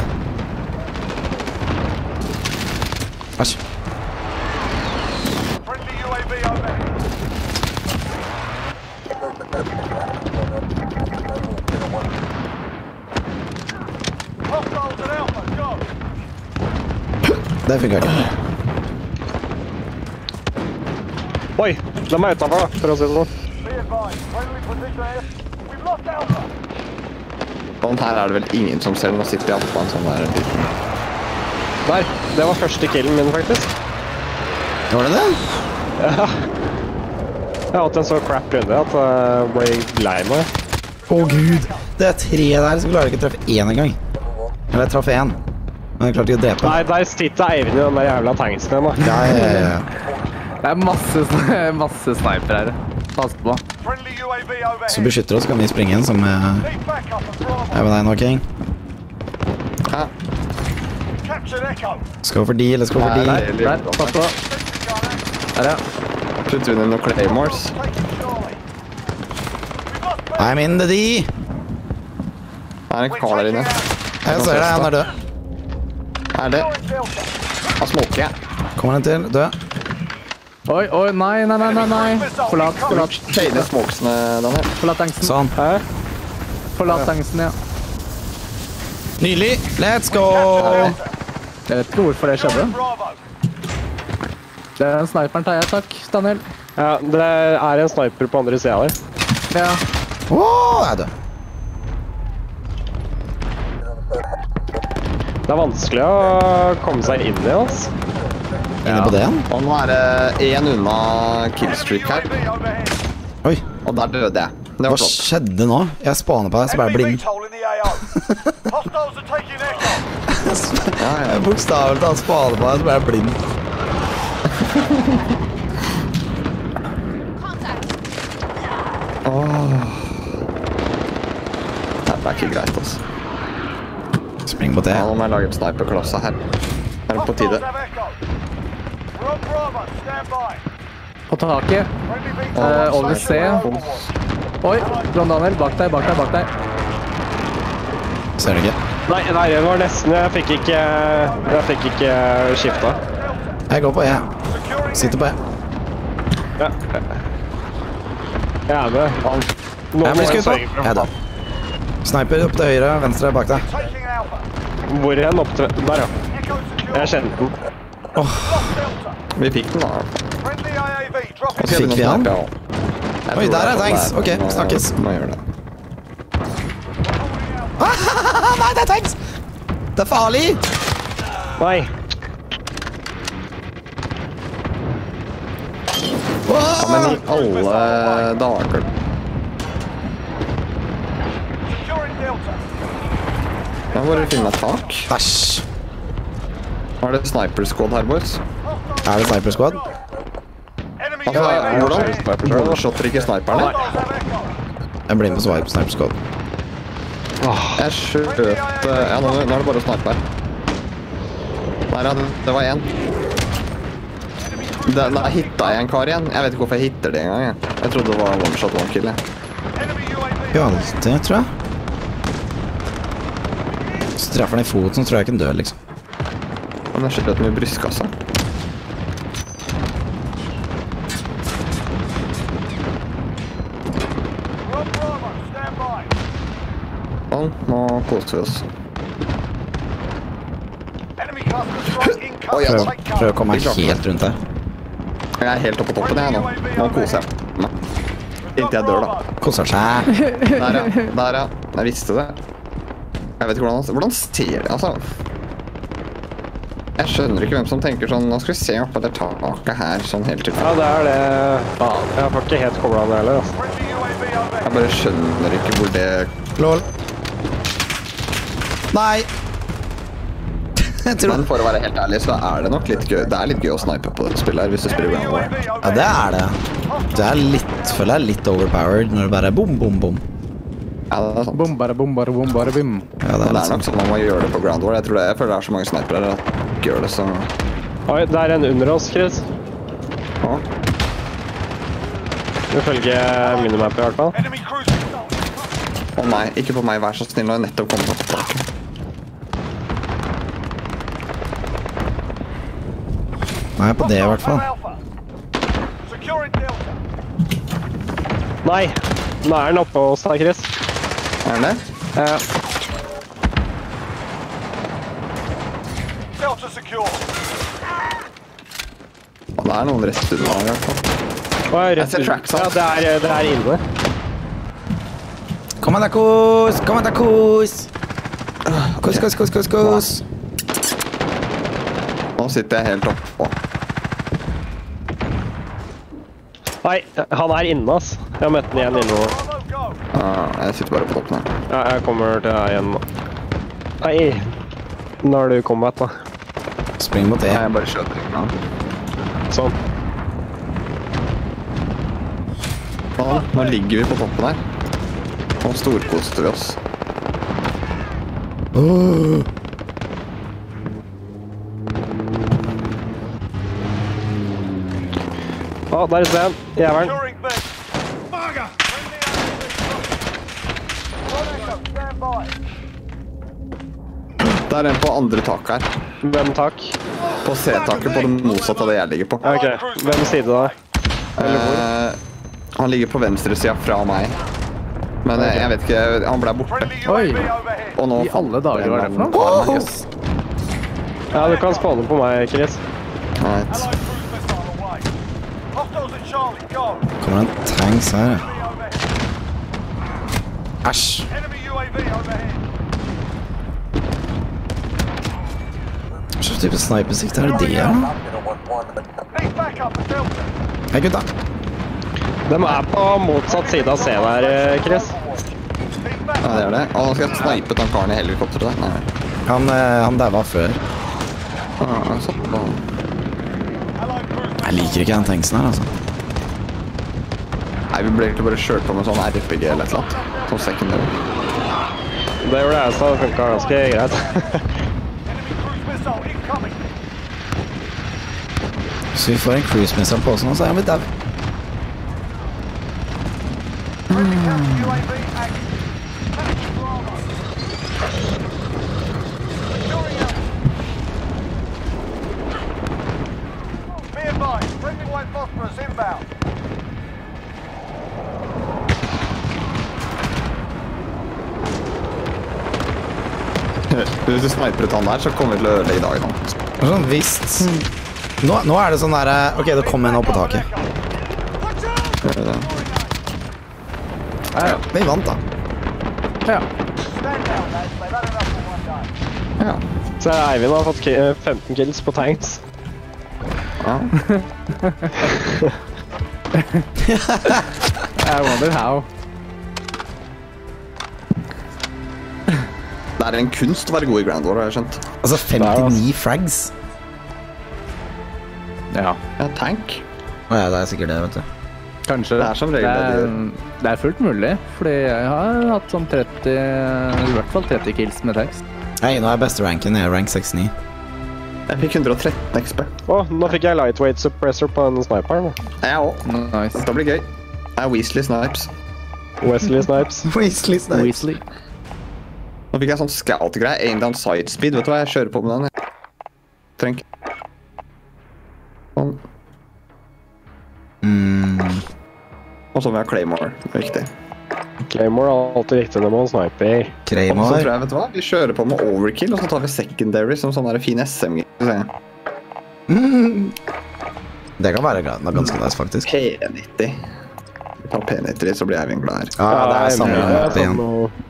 [SPEAKER 4] Æsj.
[SPEAKER 5] Friendly UAV overhead. Hostiles at Alpha. Go.
[SPEAKER 4] Det funker ikke.
[SPEAKER 9] Oi, de er utenfor da, for å si det sånn.
[SPEAKER 5] Be advised. Friendly precision air. We've lost Alpha.
[SPEAKER 8] Sånn her er det vel ingen som ser, nå sitter jeg på en sånn der liten.
[SPEAKER 9] Der, det var første killen min faktisk.
[SPEAKER 4] Var det det?
[SPEAKER 9] Ja. Jeg har hatt en så crap runde at jeg ble lei meg.
[SPEAKER 4] Å gud, det er 3 der som klarer ikke å treffe 1 engang. Eller jeg traff 1, men jeg klarte ikke å drepe.
[SPEAKER 9] Nei, der sitter Eivind i den der jævla tanksen igjen da.
[SPEAKER 4] Ja.
[SPEAKER 7] Det er masse sniper her. Pass på.
[SPEAKER 5] Friendly UAV
[SPEAKER 4] Så
[SPEAKER 5] overhead.
[SPEAKER 4] beskytter oss, kan vi springe inn som
[SPEAKER 5] Need backup at Bravo.
[SPEAKER 4] er med deg nå, King.
[SPEAKER 8] Ja,
[SPEAKER 5] Captured Echo.
[SPEAKER 4] Skal for de, eller skal for de.
[SPEAKER 7] Der, pass på. Der, ja.
[SPEAKER 8] putter vi ned noen claymores.
[SPEAKER 5] Taking Charlie. We've lost
[SPEAKER 4] I'm in the D.
[SPEAKER 8] Det er en kar der inne.
[SPEAKER 4] Jeg ser det, han er død.
[SPEAKER 8] Er det?
[SPEAKER 5] Delta.
[SPEAKER 8] Da smoker jeg.
[SPEAKER 4] Kommer han til, død.
[SPEAKER 7] Oi, nei. Forlat
[SPEAKER 8] Shade smokesene, Daniel.
[SPEAKER 7] tanksen.
[SPEAKER 4] Sånn.
[SPEAKER 7] Forlat tanksen, ja.
[SPEAKER 4] Nydelig. Let's go.
[SPEAKER 7] Jeg vet ikke hvorfor det skjedde.
[SPEAKER 5] Bravo.
[SPEAKER 7] Den sniperen tar jeg, takk, Daniel.
[SPEAKER 9] Ja, det er en sniper på andre siden der.
[SPEAKER 7] Ja.
[SPEAKER 4] Åh, jeg er død.
[SPEAKER 9] Det er vanskelig å komme seg inn i, altså.
[SPEAKER 4] Inne på den.
[SPEAKER 8] Og nå er det en unna killstreak her.
[SPEAKER 5] UAV overhead.
[SPEAKER 4] Oi,
[SPEAKER 8] Og der døde jeg. Det
[SPEAKER 4] hva
[SPEAKER 8] var flott.
[SPEAKER 4] skjedde nå? Jeg spaner på deg, så ble jeg
[SPEAKER 5] Enemy
[SPEAKER 4] blind.
[SPEAKER 5] VTOL in the AO. Hostiles are taking Echo.
[SPEAKER 4] Jeg bokstavelig talt spaner på deg, så ble jeg blind.
[SPEAKER 8] Det er ikke greit, altså.
[SPEAKER 4] Spring på det.
[SPEAKER 8] Ja, nå må jeg lage en sniperklasse her. Er det på tide?
[SPEAKER 5] Hostiles have Echo. We're on Bravo. Stand by.
[SPEAKER 7] På taket.
[SPEAKER 5] Friendly VTOL.
[SPEAKER 7] Over C. Oi, John Daniel, bak deg.
[SPEAKER 4] Ser du ikke?
[SPEAKER 9] Nei, det var nesten. Jeg fikk ikke skifta.
[SPEAKER 4] Jeg går på E. Sitter på E.
[SPEAKER 9] Ja. Jeg er med. Nå
[SPEAKER 4] Jeg
[SPEAKER 9] må
[SPEAKER 4] blir skutt på.
[SPEAKER 9] sørge for-
[SPEAKER 4] Jeg er død. Sniper opp til høyre, venstre bak deg.
[SPEAKER 5] Taking Alpha.
[SPEAKER 9] Hvor er den opp til? Der, ja.
[SPEAKER 5] Echo secure.
[SPEAKER 9] Jeg kjente den.
[SPEAKER 5] Lost Delta.
[SPEAKER 8] Vi fikk den da.
[SPEAKER 5] Friendly IAV dropping.
[SPEAKER 8] Ok,
[SPEAKER 4] Fikk vi han?
[SPEAKER 8] ja.
[SPEAKER 4] Oi, der er tanks. Ok, snakkes.
[SPEAKER 8] Må gjøre det.
[SPEAKER 4] Nei, det er tanks! Det er farlig!
[SPEAKER 9] Nei.
[SPEAKER 8] Men i alle dager.
[SPEAKER 5] Securing Delta.
[SPEAKER 8] Jeg må bare finne meg tak.
[SPEAKER 4] Æsj.
[SPEAKER 8] Nå er det sniper squad her, boys.
[SPEAKER 4] Er det sniper squad?
[SPEAKER 5] Enemy
[SPEAKER 8] Altså,
[SPEAKER 5] UAV
[SPEAKER 8] hvordan one-shotter ikke sniperne?
[SPEAKER 5] Hostiles have Echo.
[SPEAKER 4] Jeg blir med på swipe sniper squad.
[SPEAKER 8] Jeg skjøt... Ja, nå er det bare å snipe her. Der, ja, det var en. Der hitta jeg en kar igjen. Jeg vet ikke hvorfor jeg hitter det engang. Jeg trodde det var one-shot, one-kill.
[SPEAKER 5] Enemy UAV.
[SPEAKER 4] Ja, det tror jeg. Så treffer den i foten, så tror jeg ikke den dør, liksom.
[SPEAKER 8] Men jeg skjøt den i brystkassa.
[SPEAKER 5] We're on Bravo. Stand by.
[SPEAKER 8] Sånn, nå koser vi oss.
[SPEAKER 5] Enemy cluster strike incoming.
[SPEAKER 8] ja.
[SPEAKER 4] Prøv å komme meg helt rundt her.
[SPEAKER 8] Jeg er helt oppe på toppen, jeg nå. Nå koser jeg meg. Inntil jeg dør, da.
[SPEAKER 4] Koser seg.
[SPEAKER 8] Der, ja. Der, ja. Jeg visste det. Jeg vet ikke hvordan ser det, altså. Jeg skjønner ikke hvem som tenker sånn, nå skal vi se opp på det taket her, sånn helt til.
[SPEAKER 9] Ja, det er det. Jeg får ikke helt koblet det heller, altså.
[SPEAKER 5] Friendly UAV overhead.
[SPEAKER 8] Jeg bare skjønner ikke hvor det...
[SPEAKER 4] Lol. Nei. Jeg tror...
[SPEAKER 8] Men for å være helt ærlig, så er det nok litt gøy. Det er litt gøy å snipe på dette spillet her, hvis du spiller Ground War.
[SPEAKER 4] Ja, det er det. Det er litt, føler jeg er litt overpowered når det bare er bom, bom, bom.
[SPEAKER 8] Ja, det er sant.
[SPEAKER 7] Bom, bare bim.
[SPEAKER 4] Ja, det
[SPEAKER 8] Men
[SPEAKER 4] er
[SPEAKER 8] det
[SPEAKER 4] litt
[SPEAKER 8] er nok
[SPEAKER 4] sånn.
[SPEAKER 8] sånn man må gjøre det på Ground War. Jeg føler det er så mange snipere at gjør det så...
[SPEAKER 9] Oi, det er en under oss, Chris.
[SPEAKER 8] Ja.
[SPEAKER 9] Ifølge minimap i hvert fall.
[SPEAKER 5] Enemy cruise missile.
[SPEAKER 8] Å nei, ikke på meg, vær så snill, nå har jeg nettopp kommet opp på taket.
[SPEAKER 4] Nei, på det i hvert fall.
[SPEAKER 5] Alpha. Securing Delta.
[SPEAKER 9] Nei, nå er den oppe hos deg, Chris.
[SPEAKER 8] Er det?
[SPEAKER 5] Delta secure.
[SPEAKER 8] Og det er noen rett under meg, i hvert fall.
[SPEAKER 9] Oi,
[SPEAKER 8] Jeg ser tracks,
[SPEAKER 9] ja, det er inne.
[SPEAKER 4] Kom an da, kos! Kom an da, kos! Kos.
[SPEAKER 8] Nå sitter jeg helt oppe.
[SPEAKER 9] Nei, han er inne, ass. Jeg har møtt den igjen inne nå.
[SPEAKER 5] Bravo, go.
[SPEAKER 8] Jeg sitter bare på toppen her.
[SPEAKER 9] Ja, jeg kommer til deg igjen nå. Nei, nå har du kommet, da.
[SPEAKER 4] Spring mot det.
[SPEAKER 8] Nei, jeg bare skjøter ikke noe.
[SPEAKER 9] Sånn.
[SPEAKER 8] Nå ligger vi på toppen her. Nå storkoster vi oss.
[SPEAKER 9] Å, der er den. Jævelen.
[SPEAKER 5] Securing B. Friendly Echo, stand by.
[SPEAKER 8] Det er en på andre taket her.
[SPEAKER 9] Hvem takk?
[SPEAKER 8] På C-taket, på det motsatte av det jeg ligger på.
[SPEAKER 9] Ja, ok. Hvem side da?
[SPEAKER 8] Han ligger på venstre siden fra meg. Men jeg vet ikke, han ble borte.
[SPEAKER 5] Friendly
[SPEAKER 7] Oi.
[SPEAKER 5] UAV overhead.
[SPEAKER 8] Og nå
[SPEAKER 7] I alle dager var det for noe?
[SPEAKER 8] noe? Yes.
[SPEAKER 9] Ja, du kan spåne på meg, Chris.
[SPEAKER 8] Right.
[SPEAKER 5] Allied cruise missile away. Hostiles at Charlie, go.
[SPEAKER 4] Kommer det en tanks her?
[SPEAKER 5] Enemy overhead.
[SPEAKER 4] Æsj.
[SPEAKER 5] Enemy UAV overhead.
[SPEAKER 4] Hva slags type snipersikt er det her?
[SPEAKER 5] Need backup at Delta.
[SPEAKER 4] Hei, gutta.
[SPEAKER 9] De er på motsatt side av C der, Chris.
[SPEAKER 5] Need
[SPEAKER 8] Ja,
[SPEAKER 5] backup.
[SPEAKER 8] det er det. Og nå skal jeg snipe den karen i helikopteret. Nei.
[SPEAKER 4] Han daua før.
[SPEAKER 8] Sånn.
[SPEAKER 5] Allied cruise
[SPEAKER 4] Jeg liker ikke den tanksen her, altså.
[SPEAKER 8] Nei, vi ble egentlig bare kjørt på med sånn RPG eller et eller annet. Sånn secondary.
[SPEAKER 9] Det gjorde jeg, så det funket ganske greit.
[SPEAKER 5] Enemy cruise missile incoming.
[SPEAKER 4] Så vi får en cruise missile på oss nå, så er vi der.
[SPEAKER 5] Friendly counter UAV active. Capture Bravo. Securing Alpha. Be advised, friendly white phosphorus inbound.
[SPEAKER 8] Hvis du sniper ut han der, så kommer vi til å ødelegge dagen nå.
[SPEAKER 4] Det er sånn visst. Nå er det sånn der... Ok, det kom en opp på taket. Ja, vi vant da.
[SPEAKER 7] Ja.
[SPEAKER 5] Stand down, lads. They've had enough for one day.
[SPEAKER 8] Ja.
[SPEAKER 9] Så Eivind har fått 15 kills på tanks.
[SPEAKER 8] Ja.
[SPEAKER 7] I wonder how.
[SPEAKER 8] Det er en kunst å være god i Ground War, har jeg skjønt.
[SPEAKER 4] Altså 59 frags.
[SPEAKER 7] Ja.
[SPEAKER 8] Ja, tank.
[SPEAKER 4] Åja, det er sikkert det, vet du.
[SPEAKER 7] Kanskje.
[SPEAKER 8] Det er som regel det de
[SPEAKER 7] det er fullt mulig, fordi jeg har hatt sånn 30, i hvert fall 30 kills med tanks.
[SPEAKER 4] Hei, nå er beste ranken, jeg er rank 69.
[SPEAKER 8] Jeg fikk 113 XP.
[SPEAKER 9] Nå fikk jeg lightweight suppressor på den sniperen.
[SPEAKER 8] Jeg òg.
[SPEAKER 7] Nice.
[SPEAKER 8] Det blir gøy. Det er Weasley Snipes.
[SPEAKER 9] Wesley Snipes.
[SPEAKER 4] Weasley Snipes.
[SPEAKER 7] Weasley.
[SPEAKER 8] Nå fikk jeg sånn scout-greie. Aim down side speed. Vet du hva? Jeg kjører på med den. Trenger ikke. Sånn. Og så må jeg ha Claymore. Det er viktig.
[SPEAKER 9] Claymore er alltid riktig når man sniper.
[SPEAKER 8] Og så tror
[SPEAKER 4] Kramer.
[SPEAKER 8] jeg, vet du hva? Vi kjører på med overkill, og så tar vi secondary som sånn der fin SMG.
[SPEAKER 4] Det kan være ganske nice, faktisk.
[SPEAKER 8] P90. Vi tar P90, så blir Eivind glad her.
[SPEAKER 4] Ja, det er samme igjen.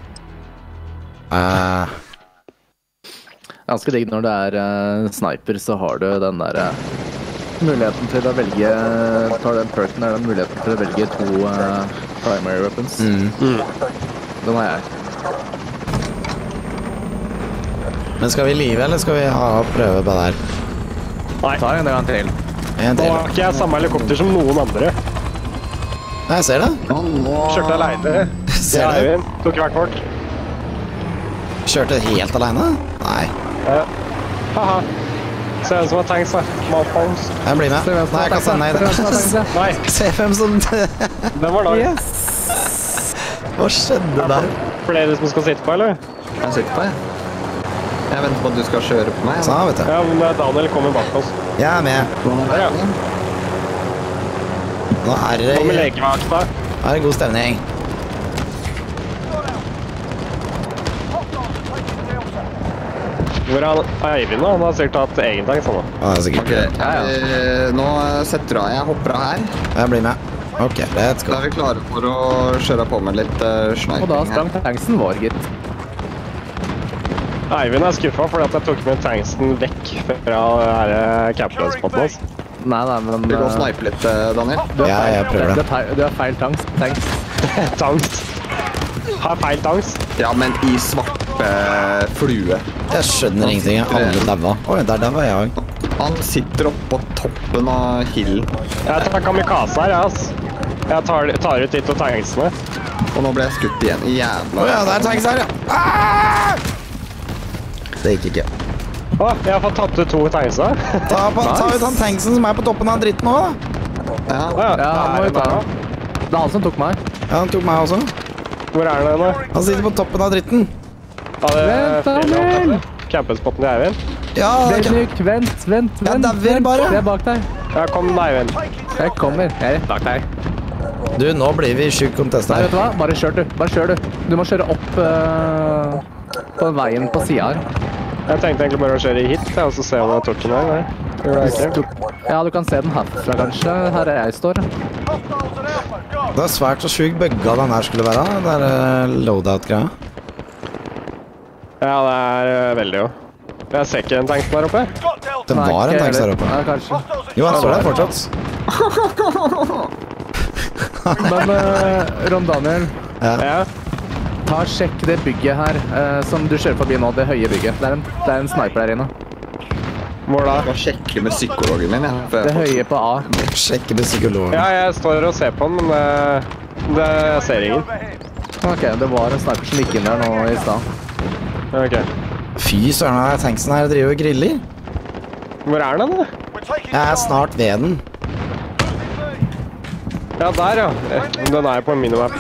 [SPEAKER 7] Ganske digg når det er sniper, så har du den der muligheten til å velge. Tar den perken er den muligheten til å velge 2 primary weapons. Den har jeg.
[SPEAKER 4] Men skal vi live, eller skal vi prøve bare der?
[SPEAKER 9] Nei.
[SPEAKER 7] Ta en gang til.
[SPEAKER 4] En
[SPEAKER 9] Nå
[SPEAKER 4] til.
[SPEAKER 9] har ikke jeg samme helikopter som noen andre.
[SPEAKER 4] Nei, jeg ser det.
[SPEAKER 9] Kjørte alene.
[SPEAKER 4] Ser du?
[SPEAKER 9] Eivind tok hvert vårt.
[SPEAKER 4] Kjørte helt alene? Nei.
[SPEAKER 9] Haha. Se hvem som har tanks, da. Malpons.
[SPEAKER 4] Jeg blir med. Nei, jeg kan sende deg det.
[SPEAKER 9] Nei,
[SPEAKER 4] Se hvem som...
[SPEAKER 9] den var lang.
[SPEAKER 4] Hva skjedde der?
[SPEAKER 9] Flere som skal sitte på, eller?
[SPEAKER 8] Jeg sitter på, jeg. Jeg venter på at du skal kjøre på meg.
[SPEAKER 4] Sånn, vet du.
[SPEAKER 9] Ja, men Daniel kommer bak oss.
[SPEAKER 4] Jeg er med.
[SPEAKER 9] Der, ja.
[SPEAKER 4] Nå er det,
[SPEAKER 9] Kommer lekevakta.
[SPEAKER 4] er det god stemning.
[SPEAKER 9] Hvor er Eivind da? Han har sikkert hatt egen tank, sånn da.
[SPEAKER 4] Ja, det er sikkert.
[SPEAKER 8] Ok, nå setter du av. Jeg hopper av her.
[SPEAKER 4] Jeg blir med. Ok, let's
[SPEAKER 8] Da
[SPEAKER 4] go.
[SPEAKER 8] er vi klare for å kjøre på med litt sniping
[SPEAKER 7] Og da
[SPEAKER 8] her.
[SPEAKER 7] sprang tanksen vår, gitt.
[SPEAKER 9] Eivind er skuffet fordi at jeg tok med tanksen vekk fra camplandspotten hans.
[SPEAKER 7] Nei, men...
[SPEAKER 8] Vi går og sniper litt, Daniel.
[SPEAKER 4] Ja, jeg prøver det.
[SPEAKER 7] Du har feil tanks.
[SPEAKER 9] Tanks. Har feil tanks.
[SPEAKER 8] Ja, men i svart flue.
[SPEAKER 4] Jeg skjønner ingenting. Alle daua. Oi, der daua jeg også.
[SPEAKER 8] Han sitter oppe på toppen av hillen.
[SPEAKER 9] Jeg tar kamikaze her, ass. Jeg tar ut de 2 tanksene.
[SPEAKER 8] Og nå ble jeg skutt igjen. Jævla.
[SPEAKER 4] Åja, det er tanks her, ja. Ah! Det gikk ikke.
[SPEAKER 9] Å, jeg har fått tatt ut 2 tanksene.
[SPEAKER 4] Ta ut han tanksen som er på toppen av dritten nå, da.
[SPEAKER 8] Ja.
[SPEAKER 7] Ja, han må vi ta. Det er han som tok meg.
[SPEAKER 4] Ja, han tok meg også.
[SPEAKER 9] Hvor er den nå?
[SPEAKER 4] Han sitter på toppen av dritten.
[SPEAKER 7] Vent, Daniel!
[SPEAKER 9] Campenspotten til Eivind.
[SPEAKER 4] Ja, det kan...
[SPEAKER 7] Bendik, vent.
[SPEAKER 4] Jeg dauer bare.
[SPEAKER 7] Jeg er bak deg.
[SPEAKER 9] Ja, kom Eivind.
[SPEAKER 7] Jeg kommer. Jeg er rett bak deg.
[SPEAKER 4] Du, nå blir vi sjuk contest
[SPEAKER 7] Nei,
[SPEAKER 4] her.
[SPEAKER 7] vet du hva? Bare kjør du. Du må kjøre opp på veien på siden her.
[SPEAKER 9] Jeg tenkte egentlig bare å kjøre hit, og så se om jeg tok den her. Nei, det gjorde jeg ikke.
[SPEAKER 7] Ja, du kan se den herfra, kanskje. Her er jeg står.
[SPEAKER 4] Det er svært så sjukt bugga den her skulle være. Det er loadout-greia.
[SPEAKER 9] Ja, det er veldig jo. Jeg ser ikke en tanks der oppe.
[SPEAKER 4] Det var en tanks der oppe.
[SPEAKER 7] Ja, kanskje.
[SPEAKER 4] Jo, han står der fortsatt.
[SPEAKER 7] Men Ron Daniel,
[SPEAKER 9] Ja.
[SPEAKER 7] sjekk det bygget her som du kjører forbi nå, det høye bygget. Det er en sniper der inne.
[SPEAKER 9] Hvor da?
[SPEAKER 8] Jeg må sjekke med psykologen min, ja.
[SPEAKER 7] Det høye på A.
[SPEAKER 4] Sjekke med psykologen.
[SPEAKER 9] Ja, jeg står og ser på den, men jeg ser ingen.
[SPEAKER 7] Ok, det var en sniper som gikk inn der nå i sted.
[SPEAKER 9] Ok.
[SPEAKER 4] Fy søren, den tanksen her driver og griller.
[SPEAKER 9] Hvor er den da?
[SPEAKER 4] Jeg er snart ved den.
[SPEAKER 9] Ja, der ja. Den er på en minimap.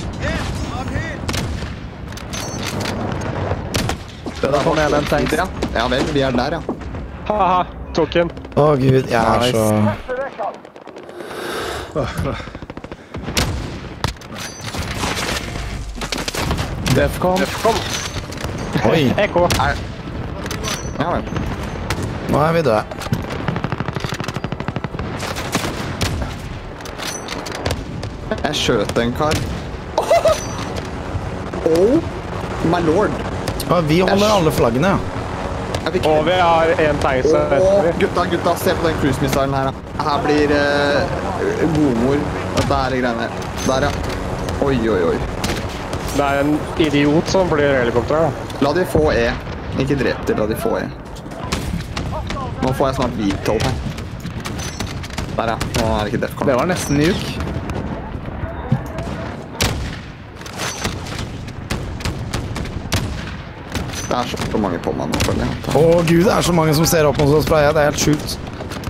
[SPEAKER 7] Da kommer jeg med en tanks.
[SPEAKER 8] Ja vel, vi er der, ja.
[SPEAKER 9] Haha, tok den.
[SPEAKER 4] Å gud, jeg er så...
[SPEAKER 7] Defcon.
[SPEAKER 4] Oi,
[SPEAKER 9] Ekko.
[SPEAKER 8] Ja vel.
[SPEAKER 4] nå er vi døde.
[SPEAKER 8] Jeg skjøt en kar. Oh my lord.
[SPEAKER 4] Å, vi holder alle flaggene, ja.
[SPEAKER 8] Jeg fikk...
[SPEAKER 9] Og vi har en tanks
[SPEAKER 8] Åh, gutta, se på den cruise-missilen her. Da. Her blir godmor. Dette er de greiene her. Der, ja. Oi.
[SPEAKER 9] Det er en idiot som flyr helikopter da.
[SPEAKER 8] La de få E. Ikke drep de, la de få E. Nå får jeg snart hvithold her. Der, ja. Nå er det ikke Defcon.
[SPEAKER 7] Det var nesten nuke.
[SPEAKER 8] Det er så mange på meg nå, føler jeg.
[SPEAKER 4] Å gud, det er så mange som ser opp mot oss fra jeg. Det er helt sjukt.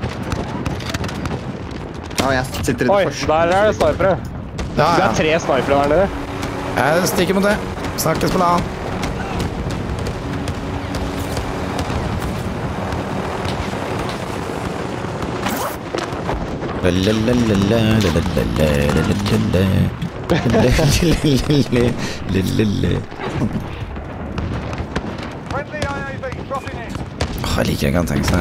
[SPEAKER 8] Ja, jeg sitter i det
[SPEAKER 9] Oi,
[SPEAKER 8] første.
[SPEAKER 9] der er det snipere.
[SPEAKER 4] Ja,
[SPEAKER 9] Det
[SPEAKER 4] ja.
[SPEAKER 9] er 3 snipere der nede.
[SPEAKER 4] Jeg stikker mot det. Snakkes på LAN. Lille.
[SPEAKER 5] Friendly AAV dropping in.
[SPEAKER 4] Jeg liker ikke han tenker seg.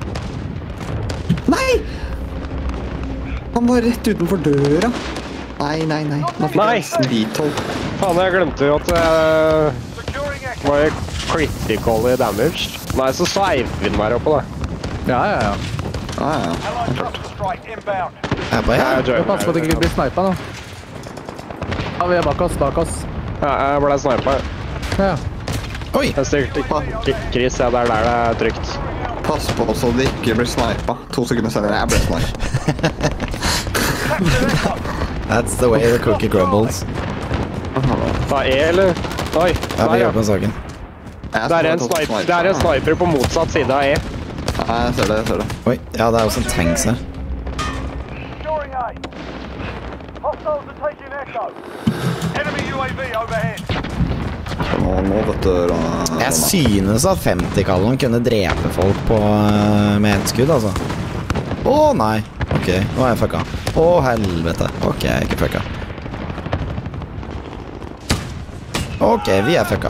[SPEAKER 8] Nei! Han var rett utenfor døra. Nei. Nå fikk
[SPEAKER 9] Nei.
[SPEAKER 8] jeg nesten V12.
[SPEAKER 9] Faen, jeg glemte jo at
[SPEAKER 5] Securing Echo.
[SPEAKER 9] var critically damaged. Nei, så Eivind var oppe, da.
[SPEAKER 7] Ja.
[SPEAKER 8] Ja.
[SPEAKER 5] Allied cluster strike inbound.
[SPEAKER 4] Jeg bare, ja.
[SPEAKER 7] Pass på at du ikke blir snipa nå. Ja, vi er bak oss.
[SPEAKER 9] Ja, jeg ble snipet.
[SPEAKER 7] Ja.
[SPEAKER 4] Oi,
[SPEAKER 9] Jeg styrte Chris, ja, det er der det er trygt.
[SPEAKER 8] Pass på så de ikke blir snipa. 2 sekunder senere, jeg ble snipet.
[SPEAKER 4] that's the way the cookie crumbles.
[SPEAKER 9] Ta E, eller? Oi,
[SPEAKER 4] Ja, vi
[SPEAKER 9] der, ja.
[SPEAKER 4] gjør på saken.
[SPEAKER 9] Det er en sniper på motsatt side av E.
[SPEAKER 8] Nei, jeg ser det.
[SPEAKER 4] Oi, ja, det er også en tanks her.
[SPEAKER 5] Securing A. Hostiles are taking Echo. Enemy UAV overhead.
[SPEAKER 8] Nå, vet du.
[SPEAKER 4] Jeg synes at 50-kallen kunne drepe folk på, med ett skudd, altså. Nei. Ok, nå er jeg fucka. Helvete. Ok, jeg er ikke fucka. Ok, vi er fucka.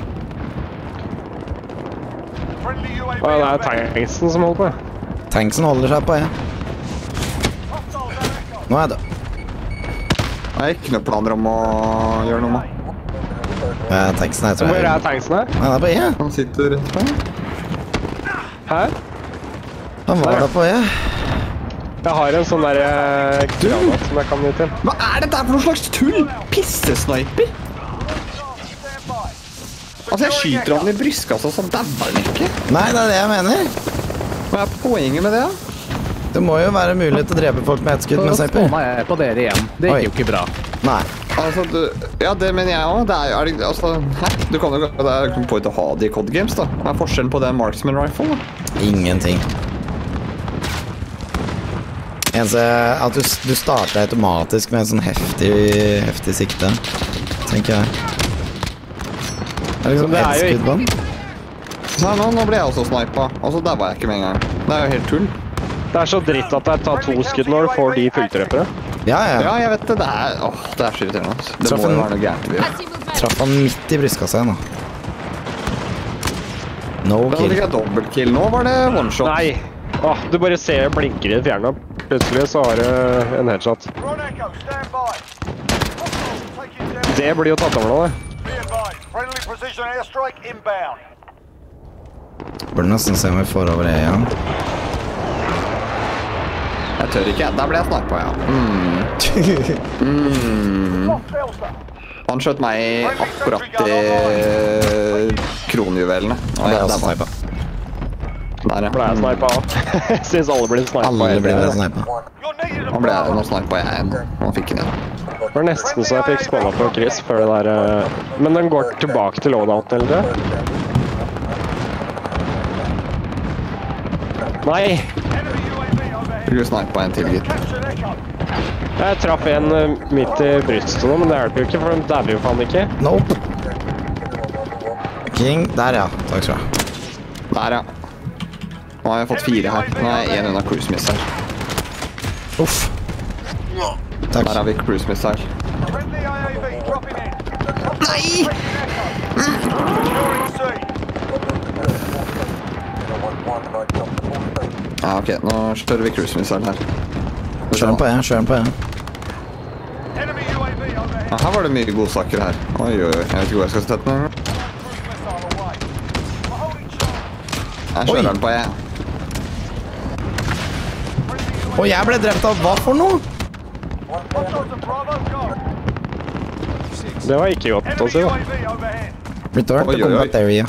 [SPEAKER 5] Friendly UAV
[SPEAKER 9] Det er
[SPEAKER 5] overhead.
[SPEAKER 9] tanksen som holder på.
[SPEAKER 4] Tanksen holder seg på E.
[SPEAKER 5] Hostiles at Echo.
[SPEAKER 4] Nå er jeg død.
[SPEAKER 8] Jeg har ikke noen planer om å gjøre noe med.
[SPEAKER 4] Tanksen her, tror
[SPEAKER 9] Hvor
[SPEAKER 4] jeg.
[SPEAKER 9] er tanksen her?
[SPEAKER 4] Han er på E.
[SPEAKER 8] Han sitter rett her.
[SPEAKER 9] Hæ?
[SPEAKER 4] Han var der på E.
[SPEAKER 9] Jeg har en sånn der granat som jeg kan gi til.
[SPEAKER 8] Hva er dette her for noe slags tull? Pissesniper? Altså, jeg skyter han i brystkassa, så dabber han ikke.
[SPEAKER 4] Nei, det er det jeg mener.
[SPEAKER 8] Hva er poenget med det, da?
[SPEAKER 4] Det må jo være mulig til å drepe folk med ett skudd med
[SPEAKER 7] Så
[SPEAKER 4] sniper.
[SPEAKER 7] spåna jeg på dere igjen. Det
[SPEAKER 4] Oi.
[SPEAKER 7] gikk jo ikke bra.
[SPEAKER 4] Nei.
[SPEAKER 8] Altså, ja, det mener jeg også. Det er det, altså, hæ? Du kan jo, det er jo ikke poeng til å ha det i COD Games, da. Hva er forskjellen på det Marksman Rifle, da?
[SPEAKER 4] Ingenting. Eneste at du starter automatisk med en sånn heftig sikte, tenker jeg. Det er liksom
[SPEAKER 9] Det er
[SPEAKER 4] ett
[SPEAKER 9] jo
[SPEAKER 4] skudd på den.
[SPEAKER 8] Nei, nå ble jeg også snipa. Altså, der var jeg ikke med en gang. Det er jo helt tull.
[SPEAKER 9] Det er så dritt at jeg tar 2 skudd når du får de fulltreffere.
[SPEAKER 4] Ja.
[SPEAKER 8] Ja, jeg vet det. Det er så irriterende. Altså. Det
[SPEAKER 4] Traff
[SPEAKER 8] må jo
[SPEAKER 4] en-
[SPEAKER 8] være noe gærent vi gjør.
[SPEAKER 4] Traff han midt i brystkassa igjen, da. No
[SPEAKER 8] Da fikk
[SPEAKER 4] kill.
[SPEAKER 8] jeg dobbeltkill. Nå var det one shot.
[SPEAKER 9] Nei! Du bare ser blinker i fjernet. Plutselig så har du en headshot.
[SPEAKER 5] Drone Echo, stand by. Hostiles taking down.
[SPEAKER 9] Det blir jo tatt over nå, det.
[SPEAKER 5] Be advised. Friendly precision airstrike inbound.
[SPEAKER 4] Burde nesten se om vi får over E igjen.
[SPEAKER 8] Jeg tør ikke. Der ble jeg snipa, ja.
[SPEAKER 5] Lost Delta.
[SPEAKER 8] Han skjøt meg akkurat i kronjuvelene.
[SPEAKER 4] Han ble også snipa.
[SPEAKER 8] Der, ja.
[SPEAKER 9] Ble jeg snipa av. Syns alle blir snipa.
[SPEAKER 4] Alle blir snipa.
[SPEAKER 5] You're needed
[SPEAKER 8] Nå snipa jeg en. Han fikk den igjen.
[SPEAKER 9] Det var nesten så jeg fikk spåna på Chris før det der Men den går tilbake til loadouten, eller det? Nei!
[SPEAKER 8] Fikk du snipa en til, gitt.
[SPEAKER 9] Jeg traff en midt i brystet nå, men det hjelper jo ikke, for den dauer jo faen ikke.
[SPEAKER 4] Nope. King. Der, ja. Takk skal du ha.
[SPEAKER 8] Der, ja. Nå har jeg fått 4 her. Nå er jeg 1 unna cruise missile.
[SPEAKER 4] Uff. Takk.
[SPEAKER 8] Der har vi cruise missile.
[SPEAKER 5] Friendly AAV dropping in.
[SPEAKER 8] Nei!
[SPEAKER 5] Securing C.
[SPEAKER 8] Ja, ok. Nå kjører vi cruise missile her.
[SPEAKER 4] Kjør den på E. Kjør den på E.
[SPEAKER 5] Enemy UAV overhead.
[SPEAKER 8] Ja, her var det mye godsaker her. Oi. Jeg vet ikke hvor jeg skal sette den.
[SPEAKER 5] Cruise missile away. We're holding shot.
[SPEAKER 8] Jeg kjører den på E.
[SPEAKER 4] Og jeg ble drept av hva for noe?
[SPEAKER 5] Hostiles at Bravo, go.
[SPEAKER 9] Det var ikke godt å
[SPEAKER 5] Enemy
[SPEAKER 9] si, da.
[SPEAKER 5] UAV overhead.
[SPEAKER 4] Return
[SPEAKER 8] Oi,
[SPEAKER 4] to
[SPEAKER 8] oi, oi.
[SPEAKER 4] combat area.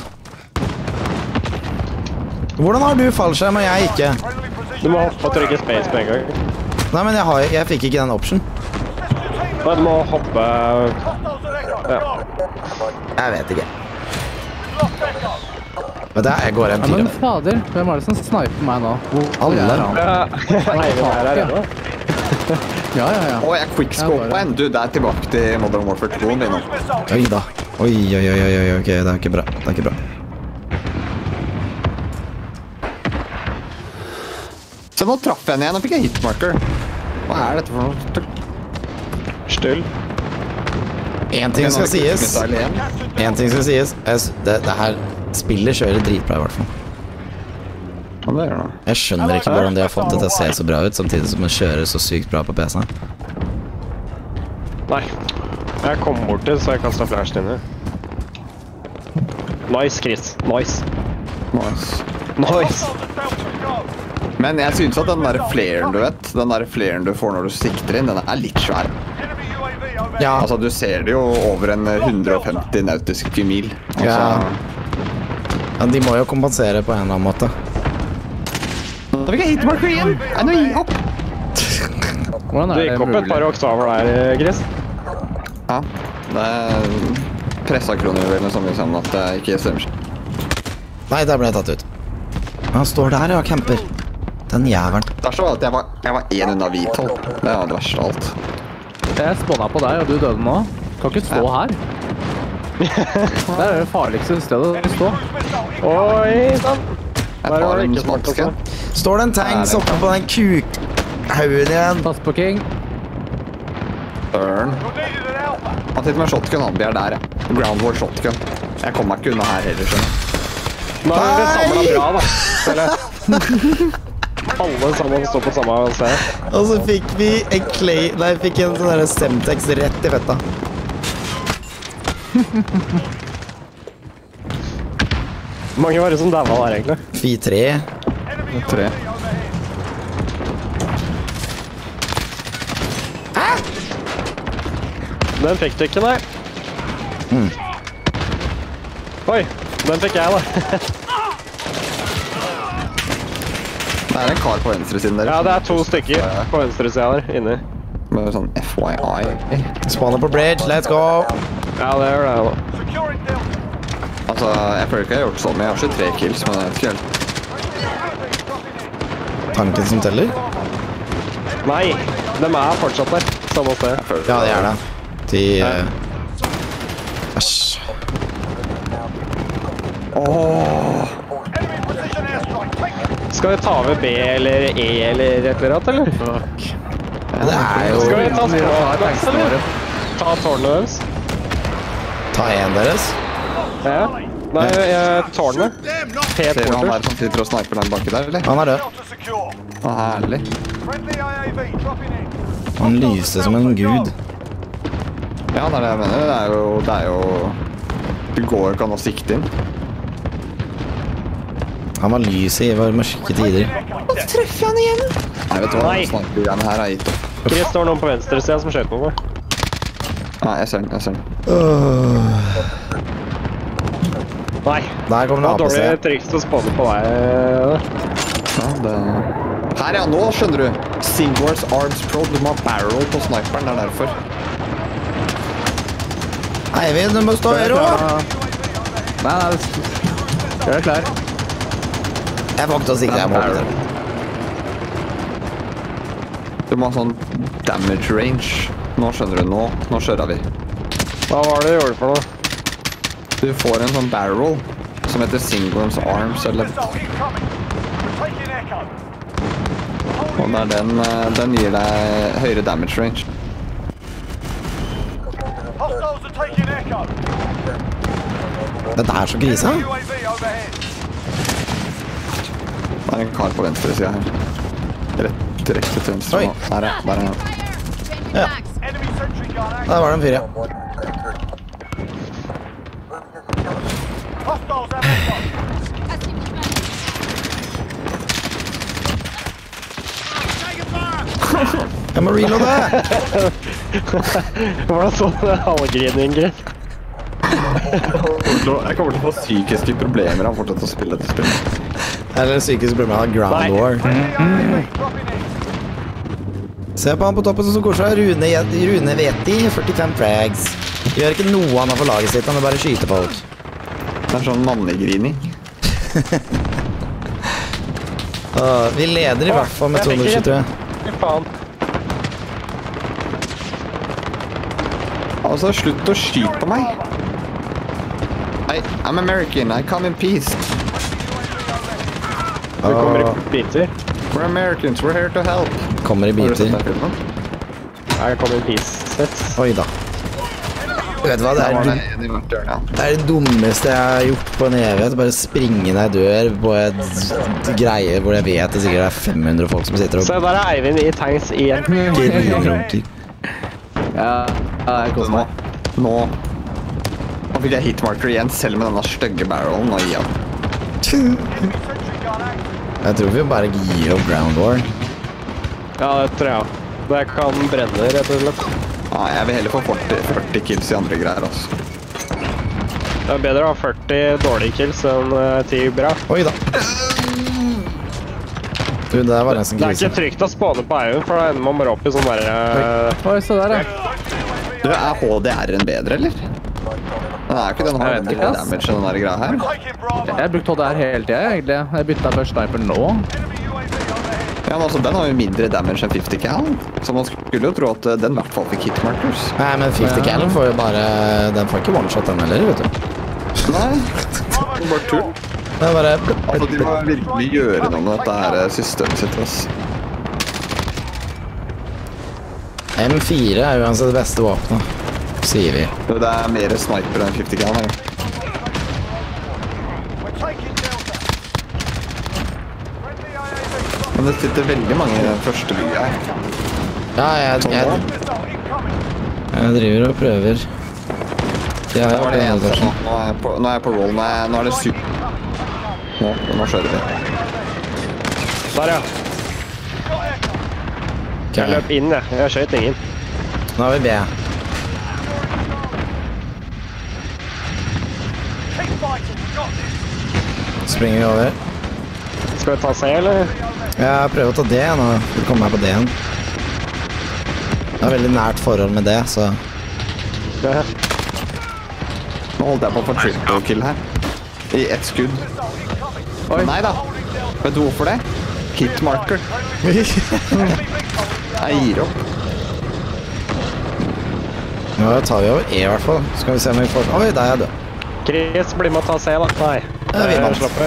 [SPEAKER 4] Hvordan har du fallskjerm og jeg ikke?
[SPEAKER 5] Friendly
[SPEAKER 9] Du
[SPEAKER 5] precision
[SPEAKER 9] må hoppe og trykke space med en gang.
[SPEAKER 4] Nei, men jeg fikk ikke den option.
[SPEAKER 9] Nei, du må hoppe
[SPEAKER 5] Hostiles at Echo.
[SPEAKER 9] Ja.
[SPEAKER 5] Go.
[SPEAKER 4] Jeg vet ikke.
[SPEAKER 5] Lost Echo.
[SPEAKER 4] Men det jeg går en
[SPEAKER 7] Ja, men
[SPEAKER 4] fire.
[SPEAKER 7] fader, hvem er det som sniper meg nå?
[SPEAKER 4] Alle.
[SPEAKER 7] Er han?
[SPEAKER 9] Eivind er her ennå.
[SPEAKER 7] Ja.
[SPEAKER 8] Å, jeg quickscopa en. Du, det er tilbake til Modern Warfare 2 min nå.
[SPEAKER 5] Cruise missile.
[SPEAKER 4] Oi da. Oi, ok, det er ikke bra. Det er ikke bra.
[SPEAKER 8] Så nå traff jeg henne igjen, og fikk jeg hitmarker. Hva er dette for noe?
[SPEAKER 9] Still.
[SPEAKER 4] En ting skal sies. Det her spillet kjører dritbra i hvert fall.
[SPEAKER 8] Ja, det gjør det.
[SPEAKER 4] Jeg skjønner ikke hvordan de har fått det til å se så bra ut, samtidig som det kjører så sykt bra på PC.
[SPEAKER 9] Nei. Jeg kom bort til, så jeg kastet flashen inne. Nice, Chris. Nice.
[SPEAKER 8] Men jeg synes at den der flaren du vet, den der flaren du får når du sikter inn, den er litt svær.
[SPEAKER 4] Ja.
[SPEAKER 8] Altså, du ser det jo over en 150 nautiske mil. Altså,
[SPEAKER 4] Ja, de må jo kompensere på en eller annen måte.
[SPEAKER 8] Da fikk jeg hitmarker igjen! Nå gi opp!
[SPEAKER 7] Hvordan
[SPEAKER 9] Du
[SPEAKER 7] er det
[SPEAKER 9] gikk opp et
[SPEAKER 7] mulig?
[SPEAKER 9] par oktaver der, Chris.
[SPEAKER 8] Ja, det er pressakroner som liksom at det ikke stemmer.
[SPEAKER 4] Nei, der ble jeg tatt ut. Han står der, ja, camper. Den jævelen.
[SPEAKER 8] Det er så at jeg var en unna hvithold. Det var det verste av alt.
[SPEAKER 7] Jeg spåna på deg, og du døde nå. Kan ikke stå her. Der er det farligste stedet å stå.
[SPEAKER 9] Oi, sann.
[SPEAKER 8] Jeg
[SPEAKER 9] Der var
[SPEAKER 8] tar
[SPEAKER 9] det
[SPEAKER 8] en
[SPEAKER 9] ikke smart,
[SPEAKER 8] smaske.
[SPEAKER 4] Står det en tanks oppe på den kukhaugen igjen?
[SPEAKER 7] Pass på King.
[SPEAKER 8] Burn. Han sitter med shotgun, han blir der, ja. Ground war shotgun. Jeg kommer meg ikke unna her heller, skjønner.
[SPEAKER 9] Nå er det samlet bra, da. Eller? Alle sammen står på samme sted.
[SPEAKER 4] Og så fikk vi en fikk en sånn der Semtex rett i fetta.
[SPEAKER 9] Hvor mange var det som daua der, egentlig?
[SPEAKER 4] 4-3.
[SPEAKER 8] 3.
[SPEAKER 9] Den fikk du ikke, nei. Oi, den fikk jeg, da.
[SPEAKER 8] Det er en kar på venstre siden der.
[SPEAKER 9] Ja, det er 2 stykker på venstre siden der, inne.
[SPEAKER 8] Med sånn FYI.
[SPEAKER 4] Spawner på bridge, let's go!
[SPEAKER 9] Ja, det gjør det, da.
[SPEAKER 8] Altså, jeg føler ikke jeg har gjort sånn, men jeg har 23 kills, men jeg vet ikke helt.
[SPEAKER 4] Tanken som teller?
[SPEAKER 9] Nei, de er fortsatt der, samme sted.
[SPEAKER 4] Ja, det er det. Æsj.
[SPEAKER 9] Skal vi ta over B eller E eller et eller annet, eller?
[SPEAKER 7] Fuck.
[SPEAKER 4] Det er jo...
[SPEAKER 9] Skal vi ta språkplass, eller? Ta tårnet deres?
[SPEAKER 4] Ta en deres?
[SPEAKER 9] Ja. Nei, tårnet.
[SPEAKER 8] Ser du han
[SPEAKER 9] P-porter.
[SPEAKER 8] der som sitter og sniper den baki der, eller?
[SPEAKER 4] Han er død.
[SPEAKER 8] Å, herlig.
[SPEAKER 4] Han lyser som en gud.
[SPEAKER 8] Ja, det er det jeg mener. Det er jo... Det går jo ikke an å sikte inn.
[SPEAKER 4] Han var lyset i våre mørke tider.
[SPEAKER 8] Nei, vet du hva?
[SPEAKER 9] Nei.
[SPEAKER 8] Snipergreiene her er gitt opp.
[SPEAKER 9] Chris, står noen på venstre siden som skjøt noe.
[SPEAKER 8] Nei, jeg ser den.
[SPEAKER 9] Nei,
[SPEAKER 4] Der kommer
[SPEAKER 9] det
[SPEAKER 4] det
[SPEAKER 9] var dårlig
[SPEAKER 4] APC.
[SPEAKER 9] triks å spåne på deg.
[SPEAKER 8] Ja, det... Her, ja, nå skjønner du. Singwars Arms Pro, du må ha barrel på sniperen, det er derfor.
[SPEAKER 4] Eivind, du må stå her også!
[SPEAKER 7] Nei, gjør deg klar.
[SPEAKER 4] Jeg får ikke til å sikre, jeg må opp til.
[SPEAKER 8] Du må ha sånn damage range. Nå skjønner du, nå kjører vi.
[SPEAKER 9] Hva var det du gjorde for noe?
[SPEAKER 8] Du får en sånn barrel som heter Singwars Arms, eller... Og det er den gir deg høyere damage range.
[SPEAKER 4] Dette er så grisa.
[SPEAKER 8] Det er en kar på venstre siden her. Rett til venstre.
[SPEAKER 4] Oi.
[SPEAKER 8] Nå. Der er han.
[SPEAKER 4] Ja, der var det en fyr, ja. Jeg må reloade!
[SPEAKER 9] Hvordan så det halvgrining, Chris?
[SPEAKER 8] Jeg kommer til å få psykiske problemer av å fortsette å spille dette spillet.
[SPEAKER 4] Eller psykisk problemer av Ground War. Se på han på toppen som koser seg. Rune Veti, 45 frags. Gjør ikke noe han har for laget sitt, han vil bare skyte folk.
[SPEAKER 8] Det er sånn mannegrining.
[SPEAKER 4] Vi leder i hvert fall med 223.
[SPEAKER 9] Fy faen.
[SPEAKER 8] Altså, slutt å skyte på meg. I'm American, I come in peace.
[SPEAKER 9] Du kommer i biter.
[SPEAKER 8] We're Americans, we're here to help.
[SPEAKER 4] Kommer i
[SPEAKER 8] Har du sett
[SPEAKER 4] biter.
[SPEAKER 8] den filmen?
[SPEAKER 9] Jeg kommer i piece-sets.
[SPEAKER 4] Oi da. Vet du hva, det er det dummeste jeg har gjort på en evighet. Bare springe ned dør på et greie hvor jeg vet det sikkert er 500 folk som sitter og...
[SPEAKER 9] Se, der er Eivind i tanks igjen.
[SPEAKER 7] Ja, jeg koser meg.
[SPEAKER 8] Nå fikk jeg hitmarker igjen, selv med denne stygge barrelen. Og ja.
[SPEAKER 4] Jeg tror vi bare gir opp ground war.
[SPEAKER 9] Ja, det tror jeg. Det kan brenne, rett og slett.
[SPEAKER 8] Ja, jeg vil heller få 40 kills i andre greier, altså.
[SPEAKER 9] Det er bedre å ha 40 dårlige kills enn 10 bra.
[SPEAKER 4] Oi da. Du, det var nesten
[SPEAKER 9] Det er
[SPEAKER 4] krise.
[SPEAKER 9] ikke trygt å spåne på Eivind, for da ender man bare opp i sånn der...
[SPEAKER 7] Oi, så der, ja.
[SPEAKER 8] Du, er HDR-en bedre, eller? Den er jo ikke den har
[SPEAKER 7] Jeg vet ikke, ass.
[SPEAKER 8] damage enn den der greia her.
[SPEAKER 7] Jeg har brukt HDR hele tiden, egentlig. Jeg byttet først sniper nå.
[SPEAKER 8] Ja, men altså, den har jo mindre damage enn 50 cal. Så man skulle jo tro at den i hvert fall fikk hitmarkers.
[SPEAKER 4] Nei, men 50 cal får jo bare... Den får ikke one-shot den heller, vet du.
[SPEAKER 8] Nei, det er bare tull.
[SPEAKER 4] Det er bare...
[SPEAKER 8] Altså, de må virkelig gjøre noe med dette her systemet sitt, ass.
[SPEAKER 4] M4 er jo uansett det beste våpenet, sier vi.
[SPEAKER 8] Det er mer sniper enn 50 cal, her. Men det sitter veldig mange første bygget her.
[SPEAKER 4] Ja, jeg driver og prøver. Ja,
[SPEAKER 8] Nå er det
[SPEAKER 4] jeg
[SPEAKER 8] en nå er jeg på roll. Nå er det sykt. Nå skjører vi.
[SPEAKER 9] Der, ja. Jeg løp inn, jeg. Jeg skjøt ingen.
[SPEAKER 4] Nå har vi B. Springer vi over.
[SPEAKER 9] Skal vi ta C, eller?
[SPEAKER 4] Jeg prøver å ta D nå. Du kommer meg på D-en. Det er veldig nært forhold med det, så...
[SPEAKER 9] Ja.
[SPEAKER 8] Nå holdt jeg på å få triple kill her. I ett skudd.
[SPEAKER 7] Oi.
[SPEAKER 8] Nei da. Vet du hvorfor det? Hitmarker. Jeg gir opp.
[SPEAKER 4] Nå tar vi over E i hvert fall. Skal vi se om vi får... Oi, der er jeg død.
[SPEAKER 9] Chris, bli med å ta C, da. Nei.
[SPEAKER 4] Ja, vi vant.
[SPEAKER 9] Slapper.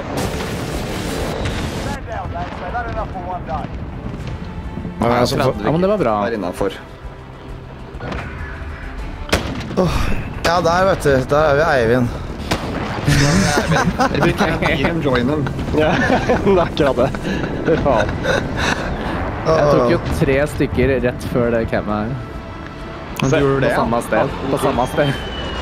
[SPEAKER 4] Ja,
[SPEAKER 7] men det var bra.
[SPEAKER 8] Der innenfor.
[SPEAKER 4] ja, der vet du. Der er vi Eivind.
[SPEAKER 8] Vi kan join dem.
[SPEAKER 9] Ja, det er akkurat det. Fy faen.
[SPEAKER 7] Jeg tok jo 3 stykker rett før det cammet her.
[SPEAKER 8] Du gjorde det,
[SPEAKER 7] På samme sted. På samme sted.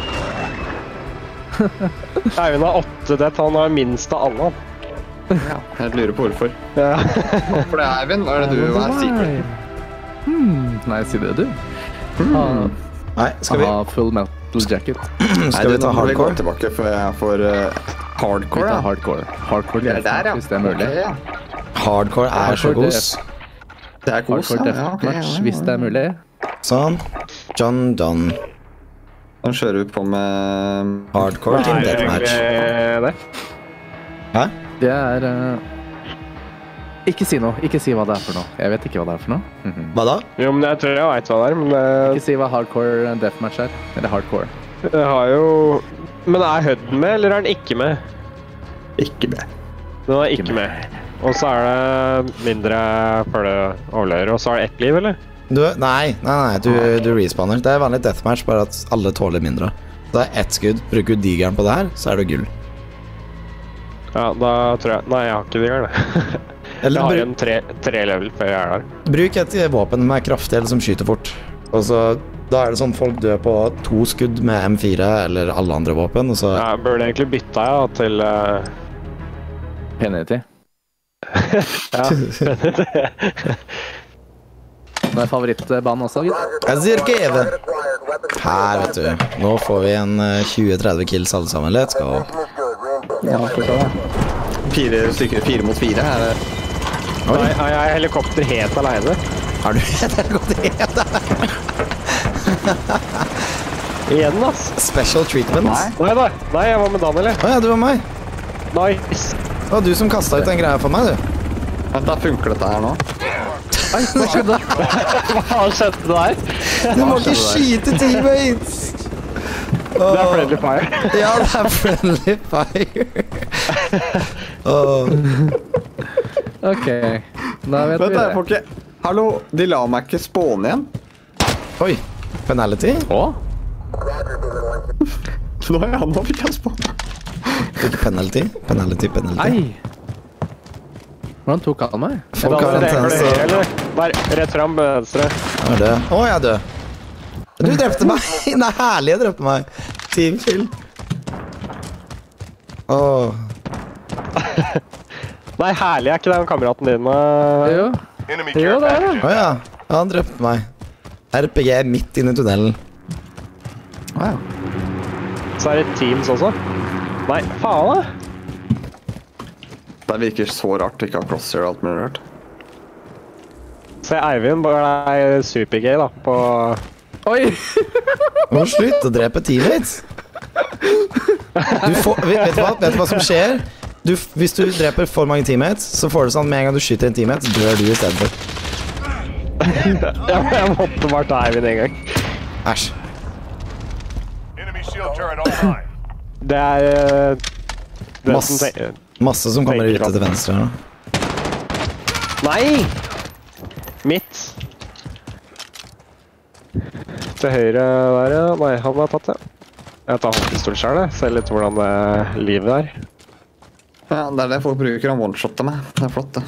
[SPEAKER 9] Eivind har 8 det. Han har minst av alle.
[SPEAKER 8] Ja, jeg lurer på hvorfor.
[SPEAKER 9] Ja.
[SPEAKER 8] Hvorfor det, Eivind? Hva er det du er secret?
[SPEAKER 7] Nei, si det, du.
[SPEAKER 4] Nei, skal vi...
[SPEAKER 7] Ha full metal jacket.
[SPEAKER 4] Skal vi ta
[SPEAKER 8] Nå må
[SPEAKER 4] hardcore?
[SPEAKER 8] gå tilbake, for jeg får hardcore,
[SPEAKER 7] Vi
[SPEAKER 8] ja.
[SPEAKER 7] tar hardcore. Hardcore
[SPEAKER 8] Det er der, ja.
[SPEAKER 7] hvis det er mulig.
[SPEAKER 8] Ok, ja.
[SPEAKER 4] Hardcore er så
[SPEAKER 7] Hardcore
[SPEAKER 4] god.
[SPEAKER 8] Det er kos,
[SPEAKER 7] Hardcore
[SPEAKER 8] ja. Ja, ok,
[SPEAKER 7] deathmatch,
[SPEAKER 8] ja.
[SPEAKER 7] hvis det er mulig.
[SPEAKER 4] Sånn. John Donne.
[SPEAKER 8] Nå kjører vi på med...
[SPEAKER 4] Hardcore team deathmatch.
[SPEAKER 9] Det.
[SPEAKER 4] Hæ?
[SPEAKER 7] Det er... Ikke si noe. Ikke si hva det er for noe. Jeg vet ikke hva det er for noe.
[SPEAKER 4] Hva da?
[SPEAKER 9] Jo, men jeg tror jeg vet hva det er, men
[SPEAKER 7] Ikke si hva hardcore deathmatch er. Eller hardcore.
[SPEAKER 9] det har jo... Men er Hudden med, eller er den ikke med?
[SPEAKER 8] Ikke det.
[SPEAKER 9] Den er ikke med. Og så er det mindre før det overlever, og så er det ett liv, eller?
[SPEAKER 4] Nei, du respawner. Det er vanlig deathmatch, bare at alle tåler mindre. Det er ett skudd. Bruker du digeren på det her, så er det gull.
[SPEAKER 9] Ja, da tror jeg... Nei, jeg har ikke digeren, det.
[SPEAKER 4] Eller
[SPEAKER 9] Jeg har en 3 level før jeg er der.
[SPEAKER 4] bruk et våpen med kraftig eller som skyter fort. Og så, da er det sånn folk dør på 2 skudd med M4 eller alle andre våpen, og så...
[SPEAKER 9] Jeg burde egentlig bytte til...
[SPEAKER 7] Penity.
[SPEAKER 9] Ja,
[SPEAKER 7] Det er favorittbanen også, gitt.
[SPEAKER 4] Jeg sier ikke Eve. Her, vet du. Nå får vi en 20-30 kills alle sammen. Let's go.
[SPEAKER 7] Ja, for så det.
[SPEAKER 8] 4 stykker, 4 mot 4 her.
[SPEAKER 9] Nei, jeg er helikopter helt alene.
[SPEAKER 4] Har du et helikopter?
[SPEAKER 9] Igjen, ass.
[SPEAKER 4] Special treatment.
[SPEAKER 9] Nei, jeg var med Daniel, jeg.
[SPEAKER 4] Åja, du var meg.
[SPEAKER 9] Nice.
[SPEAKER 4] Det var du som kastet ut den greia for meg, du.
[SPEAKER 8] Da funker dette her nå.
[SPEAKER 7] Oi, hva skjedde?
[SPEAKER 9] Hva skjedde der?
[SPEAKER 4] Du må ikke skyte teammates.
[SPEAKER 9] Det er friendly fire.
[SPEAKER 4] Ja, det er friendly fire.
[SPEAKER 7] Ok, da vet vi
[SPEAKER 8] Vent da, jeg
[SPEAKER 7] det.
[SPEAKER 8] får ikke... Hallo, de la meg ikke spåne igjen.
[SPEAKER 4] Oi, penalty?
[SPEAKER 7] Å?
[SPEAKER 8] Nå fikk jeg spå.
[SPEAKER 4] Ikke penalty.
[SPEAKER 7] Nei! Hvordan tok han meg?
[SPEAKER 4] Folk har en tendens til å...
[SPEAKER 9] Der, rett frem, venstre.
[SPEAKER 4] Jeg er død. Å, jeg er død. Du drepte meg! Nei, herlig, jeg drepte meg. Team kill. Åh.
[SPEAKER 9] Nei, herlig er ikke det kameraten din.
[SPEAKER 7] Jo.
[SPEAKER 5] Enemy
[SPEAKER 7] Jo,
[SPEAKER 5] care
[SPEAKER 7] det er det.
[SPEAKER 5] package.
[SPEAKER 4] Å ja, han drepte meg. RPG er midt inne i tunnelen.
[SPEAKER 7] Wow.
[SPEAKER 9] Så er det Teams også. Nei, faen da.
[SPEAKER 8] Det virker så rart å ikke ha crosshair og alt mulig rart.
[SPEAKER 9] Se, Eivind ble supergay da, på...
[SPEAKER 7] Oi!
[SPEAKER 4] Må slutt å drepe teammates. Vet du hva som skjer? Hvis du dreper for mange teammates, så får du sånn med en gang du skyter en teammate, så dør du i stedet for.
[SPEAKER 9] Jeg måtte bare ta Eivind en gang.
[SPEAKER 4] Æsj.
[SPEAKER 5] Enemy shield turret online.
[SPEAKER 9] Det er...
[SPEAKER 4] Masse som kommer ut til venstre her nå.
[SPEAKER 9] Nei! Midt. Til høyre der, ja. Nei, han har tatt det. Jeg tar håndpistol selv, jeg. Ser litt hvordan livet er.
[SPEAKER 8] Ja, det er det folk bruker å one-shotte meg. Det er flott, det.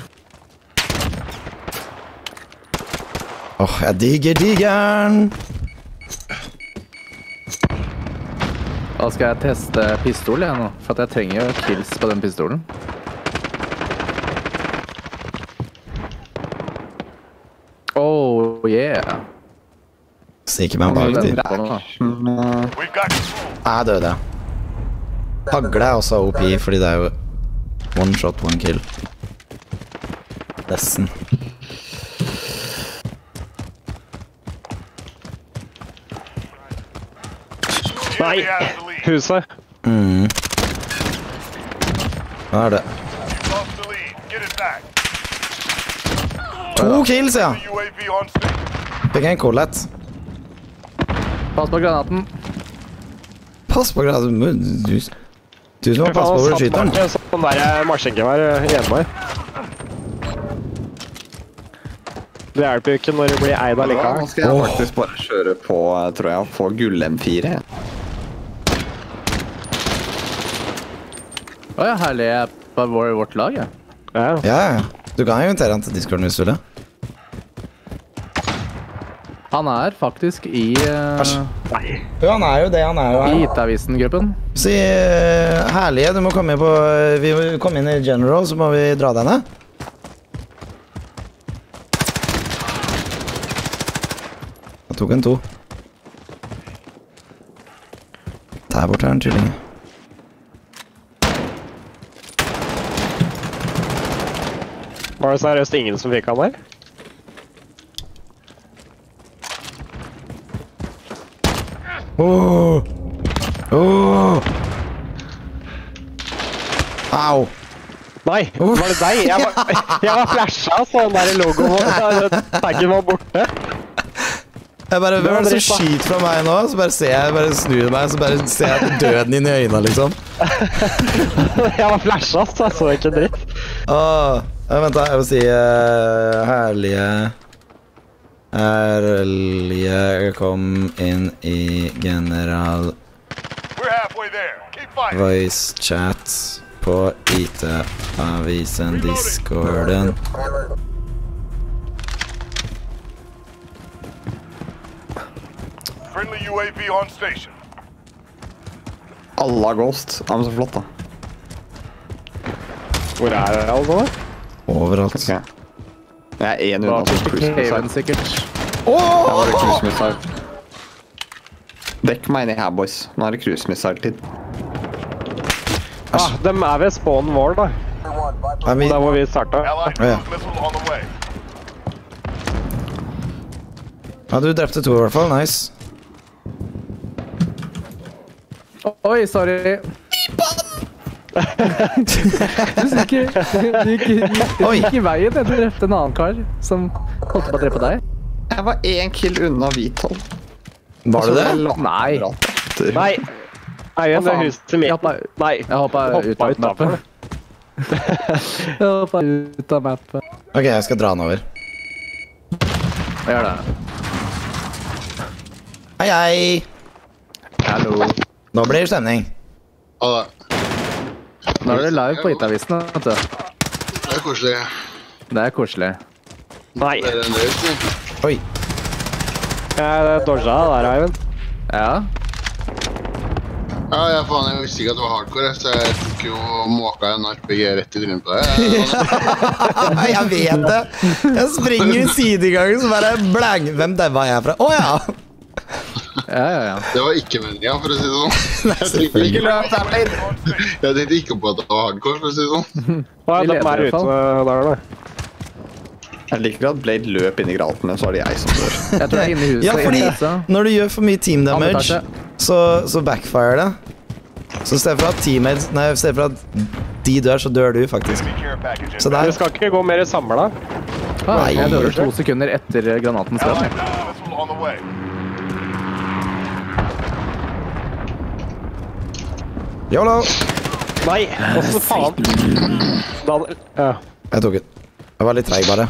[SPEAKER 4] Åh, jeg digger digeren!
[SPEAKER 7] Da skal jeg teste pistol jeg nå, for at jeg trenger jo kills på den pistolen. Oh, yeah.
[SPEAKER 4] Stikker meg bak til.
[SPEAKER 5] We've got control.
[SPEAKER 4] Jeg døde. Hagle er også OP, fordi det er jo one shot, one kill. Nesten.
[SPEAKER 9] Nei! Huset.
[SPEAKER 4] Hva er det?
[SPEAKER 5] Lost the lead. Get it back.
[SPEAKER 4] 2 kills, ja!
[SPEAKER 5] UAV on station.
[SPEAKER 4] Fikk en collet.
[SPEAKER 7] Pass på granaten.
[SPEAKER 4] Pass på grad. Du må passe på hvor du skyter den.
[SPEAKER 9] Sånn der marsjengevær hjemme her. Det hjelper jo ikke når du blir eid
[SPEAKER 8] Nå
[SPEAKER 9] allikevel.
[SPEAKER 8] skal jeg faktisk bare kjøre på, tror jeg, på gull M4.
[SPEAKER 7] Åja, herlig. Jeg er på vårt lag, ja.
[SPEAKER 9] Ja.
[SPEAKER 4] Ja, du kan invitere han til Discorden hvis du vil det.
[SPEAKER 7] Han er faktisk i
[SPEAKER 4] Jo, han er jo det, han er jo her.
[SPEAKER 7] IT-avisen-gruppen.
[SPEAKER 4] Si, herlige, du må komme inn på... Vi må komme inn i General, så må vi dra deg ned. Jeg tok en 2. Der borte er en tvilling.
[SPEAKER 9] Var det seriøst ingen som fikk han der?
[SPEAKER 4] Au!
[SPEAKER 9] Nei, var det deg? Jeg var flashet, så den der logoen taggen var borte.
[SPEAKER 4] Jeg bare, hvem er det som skyter fra meg nå? Så bare ser jeg, bare snur meg, så bare ser jeg døden inn i øynene, liksom.
[SPEAKER 9] Jeg var flashet, så jeg så ikke dritt.
[SPEAKER 4] Vent da, jeg må si herlige kom inn i general
[SPEAKER 5] We're halfway there. Keep fighting.
[SPEAKER 4] voice chat på IT-avisen Discorden.
[SPEAKER 5] Friendly UAV on station.
[SPEAKER 8] Alle har Ghost. Ja, men så flott, da.
[SPEAKER 9] Hvor er det altså?
[SPEAKER 4] Overalt.
[SPEAKER 8] Jeg er en unna som cruise missile.
[SPEAKER 7] Haven, sikkert.
[SPEAKER 8] Der var det cruise missile. Dekk meg inn i her, boys. Nå er det cruise missile-tid.
[SPEAKER 9] Ah, de er ved spawnen vår, da.
[SPEAKER 4] Er vi...
[SPEAKER 9] Der hvor vi startet.
[SPEAKER 5] Allied
[SPEAKER 4] Oh, yeah.
[SPEAKER 5] cruise missile on the way.
[SPEAKER 4] Ja, du drepte 2 i hvert fall, nice.
[SPEAKER 7] Oi, sorry. Du gikk i veien. Du drepte en annen kar som holdt på å drepe deg.
[SPEAKER 8] Jeg var 1 kill unna hvithold.
[SPEAKER 4] Var det det?
[SPEAKER 7] Nei.
[SPEAKER 9] Nei! Eivind, det
[SPEAKER 7] faen?
[SPEAKER 9] huset mitt. Nei,
[SPEAKER 7] Jeg hoppet ut av mappet. Jeg hoppet ut av mappet.
[SPEAKER 4] Ok, jeg skal dra den over.
[SPEAKER 7] Jeg gjør det.
[SPEAKER 4] Hei, hei!
[SPEAKER 7] Hallo.
[SPEAKER 4] Nå blir det stemning.
[SPEAKER 10] Ha det.
[SPEAKER 7] Nå er det live på IT-avisen, vet du.
[SPEAKER 10] Det er koselig.
[SPEAKER 7] Det er koselig.
[SPEAKER 9] Nei.
[SPEAKER 10] Det er en del.
[SPEAKER 4] Oi.
[SPEAKER 9] Jeg dodget det der, Eivind.
[SPEAKER 7] Ja.
[SPEAKER 10] Ja, jeg visste ikke at det var hardcore, så jeg tok jo måka en RPG rett i trynet på deg.
[SPEAKER 4] Jeg vet det. Jeg springer i sidegangen, så bare blang. Hvem var jeg fra? Åja!
[SPEAKER 7] Ja.
[SPEAKER 10] Det var ikke meningen, for å si det sånn. Jeg tenkte ikke på at det var hardcore, for å si det sånn.
[SPEAKER 9] Hva
[SPEAKER 7] Vi
[SPEAKER 9] er
[SPEAKER 7] leder i hvert
[SPEAKER 9] ute
[SPEAKER 7] fall.
[SPEAKER 9] der, da?
[SPEAKER 8] Jeg liker at Blade løp inn i gratene, så er det jeg som dør.
[SPEAKER 7] Jeg tror jeg er inne i huset.
[SPEAKER 4] Ja, fordi når du gjør for mye team damage,
[SPEAKER 7] Andre
[SPEAKER 4] så backfire det. Så i stedet for at de dør, så dør du faktisk. Så
[SPEAKER 9] Vi
[SPEAKER 4] der.
[SPEAKER 9] skal ikke gå mer samla.
[SPEAKER 7] Ah, jeg dør 2 sekunder etter granaten skal.
[SPEAKER 4] YOLO!
[SPEAKER 9] Nei, hvordan faen? Ja.
[SPEAKER 4] Jeg tok den. Jeg var litt treig bare.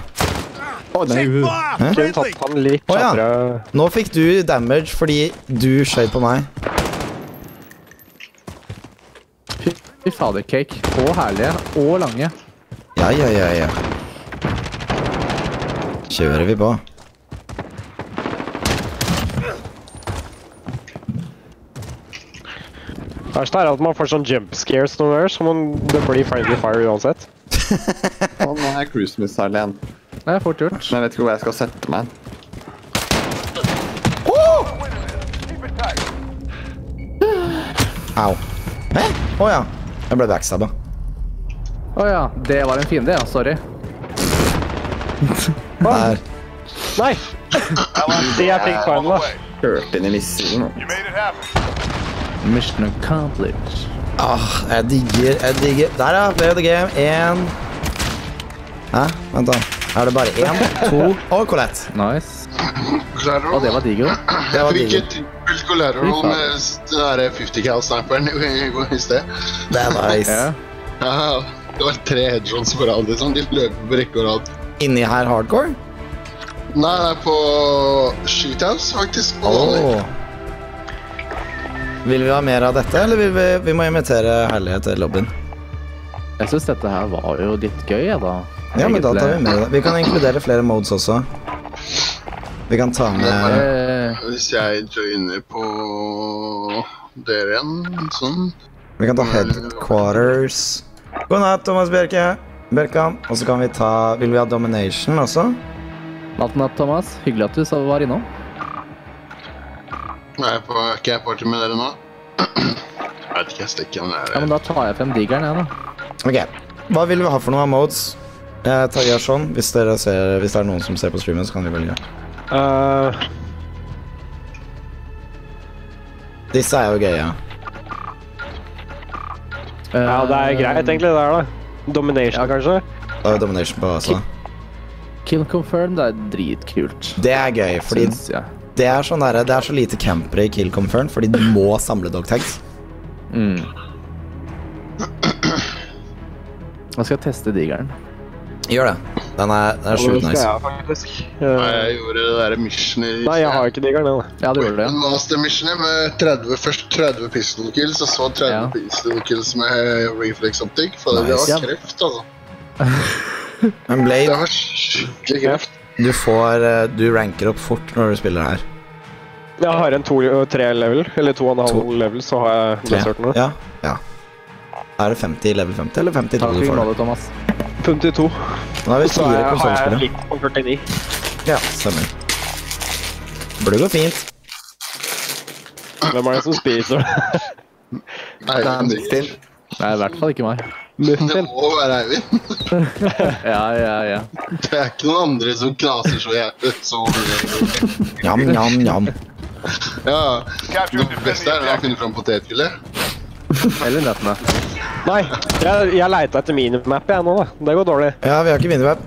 [SPEAKER 9] Kunne tatt han litt
[SPEAKER 4] Å ja.
[SPEAKER 9] kjappere.
[SPEAKER 4] Nå fikk du damage fordi du skjøt på meg.
[SPEAKER 7] Fy fader, cake. Og herlige. Og lange.
[SPEAKER 4] Ja. Kjører vi på.
[SPEAKER 9] Verst er at man får sånn jump scares noen ganger, så det blir friendly fire uansett.
[SPEAKER 8] Nå er jeg cruise missile igjen.
[SPEAKER 7] Det er fort gjort.
[SPEAKER 8] Men jeg vet ikke hvor jeg skal sette meg.
[SPEAKER 4] Au. Hæ? Åja. Jeg ble backstabba.
[SPEAKER 7] Åja, det var en fiende, ja. Sorry.
[SPEAKER 4] Der.
[SPEAKER 9] Nei! Det er pink final, da.
[SPEAKER 8] Kjørte inn i missilen.
[SPEAKER 7] Mission accomplished.
[SPEAKER 4] Jeg digger. Der ja, play of the game. 1. Hæ? Vent da. Er det bare 1, 2 og Colette?
[SPEAKER 7] Nice. Og det var digg, jo.
[SPEAKER 10] Jeg fikk et trippelt collateral med den der 50 cal sniperen i sted.
[SPEAKER 4] Det er nice.
[SPEAKER 10] Ja, det var 3 headshots på rad, liksom. De løper på rekke og rad.
[SPEAKER 4] Inni her hardcore?
[SPEAKER 10] Nei, det er på Shoothouse, faktisk. På vanlig.
[SPEAKER 4] Vil vi ha mer av dette, eller vil vi må invitere herlighet til lobbyen?
[SPEAKER 7] Jeg synes dette her var jo litt gøy, da.
[SPEAKER 4] Ja, men da tar vi med det. Vi kan inkludere flere modes også. Vi kan ta med...
[SPEAKER 10] Hvis jeg joiner på dere igjen, sånn.
[SPEAKER 4] Vi kan ta headquarters. God natt, Thomas Berkan. Og så kan vi ta... Vil vi ha domination også?
[SPEAKER 7] Natt, Thomas. Hyggelig at du var innom.
[SPEAKER 10] Nei, er ikke jeg party med dere nå? Jeg vet ikke, jeg stikker om det her.
[SPEAKER 7] Ja, men da tar jeg 5 digeren, jeg da.
[SPEAKER 4] Ok, hva vil vi ha for noe av modes? Jeg tar gjør sånn, hvis det er noen som ser på streamen, så kan vi velge. Disse er jo gøy, ja.
[SPEAKER 9] Ja, det er greit egentlig det her, da. Domination, kanskje?
[SPEAKER 4] Da er domination på, altså.
[SPEAKER 7] Kill confirm, det er dritkult.
[SPEAKER 4] Det er gøy, fordi
[SPEAKER 7] Synes jeg.
[SPEAKER 4] det er sånn der, det er så lite campere i kill confirm, fordi du må samle dogtags.
[SPEAKER 7] Nå skal jeg teste digeren.
[SPEAKER 4] Gjør det. Den er sjukt nice.
[SPEAKER 9] Ja, faktisk.
[SPEAKER 10] Nei, jeg gjorde det der missionet.
[SPEAKER 9] Nei, jeg har ikke diggeren, da.
[SPEAKER 7] Ja, du gjorde det, ja.
[SPEAKER 10] Master missionet med først 30 pistol kills, og så 30 pistol kills med reflex optic, for det var kreft, altså.
[SPEAKER 4] Men Blade,
[SPEAKER 10] det var skikkelig kreft.
[SPEAKER 4] Du ranker opp fort når du spiller her.
[SPEAKER 9] Jeg har en 3 level, eller 2,5 level, så har jeg desert nå.
[SPEAKER 4] Ja. Er det 50 level 50, eller 52
[SPEAKER 7] Takk
[SPEAKER 4] du får
[SPEAKER 7] for
[SPEAKER 4] det?
[SPEAKER 7] det, Thomas.
[SPEAKER 9] 52.
[SPEAKER 4] Nå har vi 4
[SPEAKER 9] Så har jeg
[SPEAKER 4] konsolspillere.
[SPEAKER 9] litt på 49.
[SPEAKER 4] Ja, stemmer. Burde gå fint.
[SPEAKER 9] Hvem er det som spiser?
[SPEAKER 10] Nei,
[SPEAKER 8] Muffin.
[SPEAKER 7] Nei, i hvert fall ikke meg.
[SPEAKER 10] det må være Eivind.
[SPEAKER 7] Ja.
[SPEAKER 10] Det er ikke noen andre som knaser så jævlig.
[SPEAKER 4] Jam.
[SPEAKER 10] Ja, det beste er når han finner fram potetgullet.
[SPEAKER 7] Eller nøttene.
[SPEAKER 9] Nei, jeg leita etter minimap jeg nå, da. Det går dårlig.
[SPEAKER 4] Ja, vi har ikke minimap.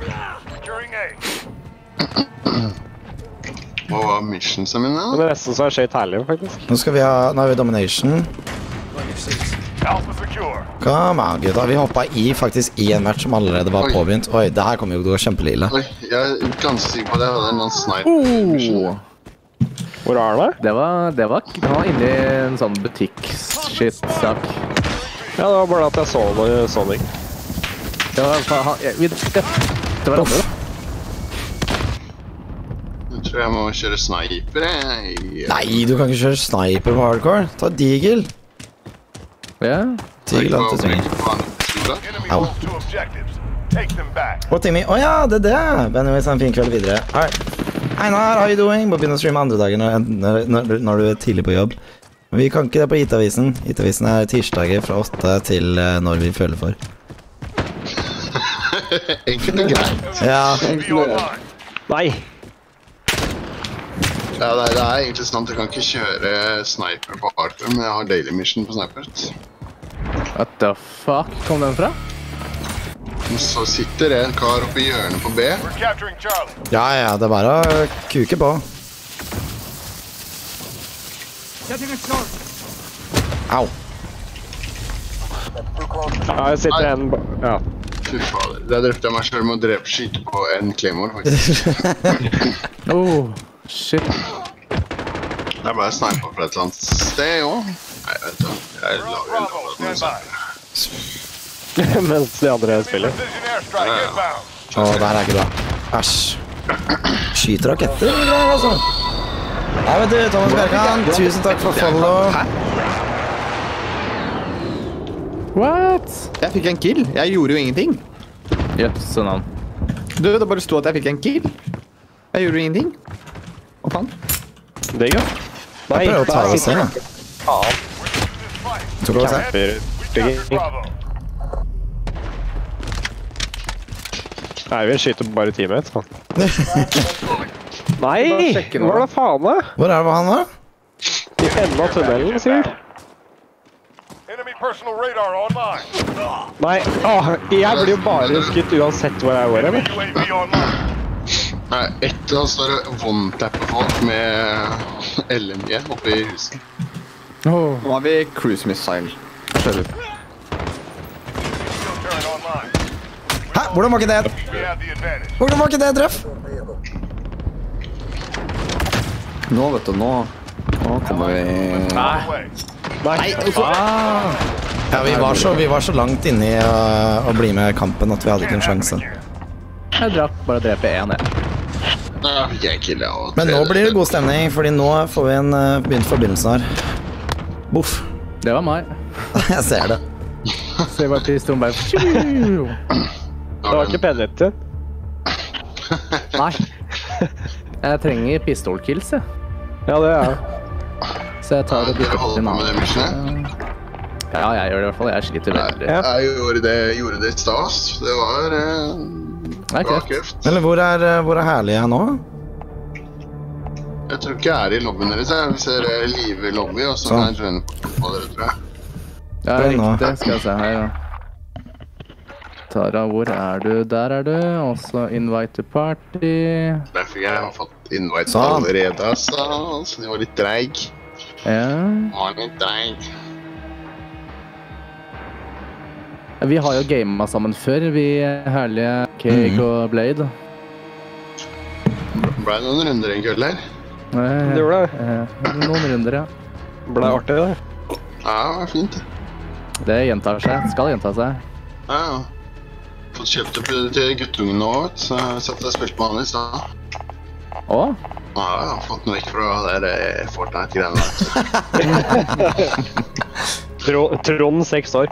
[SPEAKER 10] Hva var missionsa mine?
[SPEAKER 9] Men det er nesten så jeg skjøt herlig, faktisk.
[SPEAKER 4] Nå har vi domination. Kom an, gutta. Vi hoppet faktisk i en match som allerede var påbegynt. Oi, det her kommer jo til å gå kjempelille.
[SPEAKER 10] Oi, jeg er ganske sikker på at jeg hadde en sniper.
[SPEAKER 9] Hvor er han da?
[SPEAKER 7] Han var inne i en sånn butikk-shit-sak.
[SPEAKER 9] Ja, det var bare at jeg så Sonic.
[SPEAKER 7] Det var hverandre.
[SPEAKER 10] Jeg tror jeg må kjøre sniper,
[SPEAKER 4] Nei, du kan ikke kjøre sniper på hardcore. Ta Deagle.
[SPEAKER 7] Ja.
[SPEAKER 4] Deagle alltid trenger. Au. Og Timmy. Ja, det er det. Anyways, en fin kveld videre. Alright. Einar, how you doing? Må begynne å streame andre dager når du er tidlig på jobb. Vi kan ikke det på IT-avisen. IT-avisen er tirsdager fra 8 til når vi føler for.
[SPEAKER 10] Enkelt og greit.
[SPEAKER 4] Ja.
[SPEAKER 9] Nei.
[SPEAKER 10] Ja, det er egentlig sant. Jeg kan ikke kjøre sniper på hardcore, men jeg har daily mission på sniper.
[SPEAKER 7] What the fuck kom den fra?
[SPEAKER 10] Så sitter det en kar oppe i hjørnet på B.
[SPEAKER 4] Ja, det er bare å kuke på. Au.
[SPEAKER 9] Ja, jeg sitter en... Ja.
[SPEAKER 10] Fy fader, der drepte jeg meg selv med å skyte på en Claymore, faktisk.
[SPEAKER 7] Oh, shit.
[SPEAKER 10] Det er bare sniper på et eller annet sted, jo. Nei, vet du, jeg lager en
[SPEAKER 9] Mens de andre spiller.
[SPEAKER 4] Det her er ikke bra. Æsj. Skyter raketter, altså. Nei, vet du, Thomas Bjerkan, tusen takk for follow.
[SPEAKER 7] What?
[SPEAKER 8] Jeg fikk en kill. Jeg gjorde jo ingenting.
[SPEAKER 7] Jøsse navn.
[SPEAKER 8] Det bare stod at jeg fikk en kill. Jeg gjorde ingenting. Hva faen?
[SPEAKER 9] Det er gøy. Nei,
[SPEAKER 4] Jeg prøver å ta det selv, da. Tok det selv.
[SPEAKER 9] Nei, vi skyter bare teamet, faen. Nei! Hvor er det faen da?
[SPEAKER 4] Hvor er det han da?
[SPEAKER 9] I enden av tunnelen, sikkert. Nei, jeg blir jo bare skutt uansett hvor jeg går, eller?
[SPEAKER 10] Nei, etter han står og one-tapper folk med LMG oppe i huset.
[SPEAKER 8] Nå har vi cruise missile. Skjønner du?
[SPEAKER 4] Hæ? Hvordan var ikke det? Hvordan var ikke det treff?
[SPEAKER 8] Nå, vet du, nå kommer vi...
[SPEAKER 9] Nei!
[SPEAKER 4] Ja, vi var så langt inne i å bli med i kampen at vi hadde ikke en sjanse.
[SPEAKER 7] Jeg drakk bare drepe en,
[SPEAKER 10] Ja, fikk jeg kill, ja.
[SPEAKER 4] Men nå blir det god stemning, fordi nå får vi en begynt forbindelse her. Boff.
[SPEAKER 7] Det var meg.
[SPEAKER 4] Jeg ser det.
[SPEAKER 7] Se bare pistolen bare...
[SPEAKER 9] Det var ikke penete.
[SPEAKER 7] Nei. Jeg trenger pistolkills, jeg.
[SPEAKER 9] Ja, det er jeg.
[SPEAKER 7] Så jeg tar og
[SPEAKER 10] Dere
[SPEAKER 7] bytter
[SPEAKER 10] holder på med det missionet?
[SPEAKER 7] Ja, jeg gjør det i hvert fall. Jeg sliter veldig.
[SPEAKER 10] Jeg gjorde det i stas. Det var kreft.
[SPEAKER 4] Eller hvor er herlig jeg nå?
[SPEAKER 10] Jeg tror ikke jeg er i lobbyen deres. Vi ser liv i lobby, og så er jeg på dere, tror jeg.
[SPEAKER 7] Ja, riktig. Skal jeg se her, ja. Tara, hvor er du? Der er du. Også invite to party.
[SPEAKER 10] Der fikk jeg fått invite allerede, altså. Så de var litt dreig.
[SPEAKER 7] Ja. Vi har jo gamet sammen før, vi herlige Cake og Blade.
[SPEAKER 10] Ble det noen runder en kveld her?
[SPEAKER 9] Det gjorde det.
[SPEAKER 7] Noen runder, ja.
[SPEAKER 9] Ble det artig, det?
[SPEAKER 10] Ja, det var fint.
[SPEAKER 7] Det gjentar seg. Skal gjenta seg.
[SPEAKER 10] Ja. Fått kjøpt opp til guttungen nå, vet du. Så jeg satt og spilte med han i sted.
[SPEAKER 7] Åh?
[SPEAKER 10] Ja, jeg har fått noe vekk fra det Fortnite-greiene der.
[SPEAKER 9] Trond 6 år.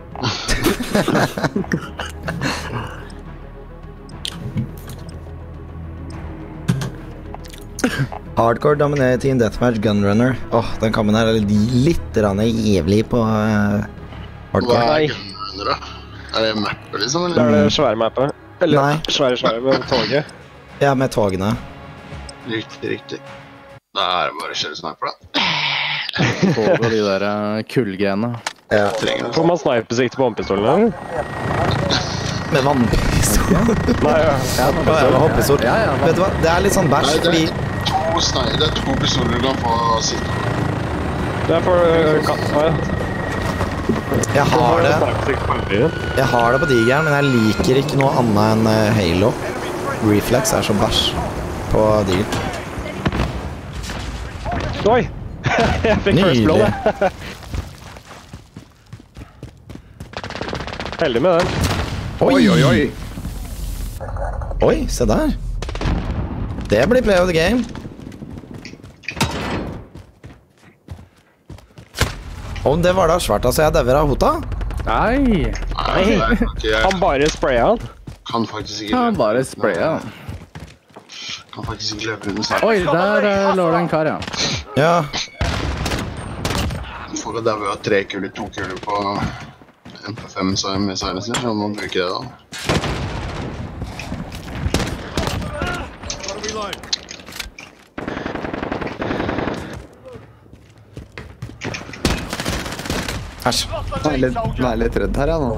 [SPEAKER 4] Hardcore dominerer Team Deathmatch Gunrunner. Den kampen her er litt jævlig på hardcore.
[SPEAKER 10] Hva er Gunrunner da? Er det mappet liksom, eller?
[SPEAKER 9] Det er det svære mappet. Eller svære med toget.
[SPEAKER 4] Ja, med togene.
[SPEAKER 10] Riktig. Da er det bare å kjøre sniper da.
[SPEAKER 7] Få de der kullgreiene.
[SPEAKER 4] Ja.
[SPEAKER 9] Får man snipersikt på vannpistolen, eller?
[SPEAKER 4] Med vannpistol?
[SPEAKER 9] Nei, ja.
[SPEAKER 4] Hoppestol. Vet du hva? Det er litt sånn bæsj, fordi...
[SPEAKER 10] Det er to pistoler du kan få sitte på.
[SPEAKER 9] Det er for katta, ja.
[SPEAKER 4] Jeg har det på digeren, men jeg liker ikke noe annet enn Halo. Reflex er så bæsj på digeren.
[SPEAKER 9] Oi! Jeg fikk first blow, jeg. Heldig med den.
[SPEAKER 4] Oi, oi, oi. Oi, se der. Det blir play of the game. Og det var da svært, altså. Jeg dauer av hota.
[SPEAKER 7] Nei.
[SPEAKER 9] Han bare spraya han.
[SPEAKER 10] Kan faktisk ikke
[SPEAKER 7] Han bare spraya.
[SPEAKER 10] Kan faktisk ikke løpe under seg.
[SPEAKER 7] Oi, der lå det en kar, ja.
[SPEAKER 4] Ja.
[SPEAKER 10] For å daue av 3 kuler, 2 kuler på MP5 med silencer, så må man bruke det da.
[SPEAKER 4] Æsj.
[SPEAKER 8] Jeg er litt redd her, jeg nå.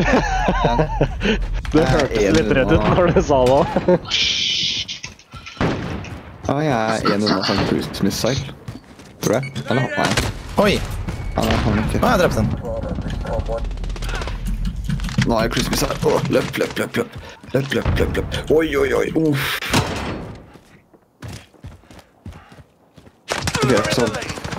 [SPEAKER 9] Du hørtes litt redd ut når du sa det.
[SPEAKER 8] Ja, jeg er en unna sånn cruise missile. Tror jeg. Eller hoppa jeg.
[SPEAKER 4] Oi.
[SPEAKER 8] Ja, det er han ikke.
[SPEAKER 4] Nå har jeg drept den.
[SPEAKER 8] Nå er jeg cruise missile. Åh, løp. Løp. Oi. Uff. Ok, sånn.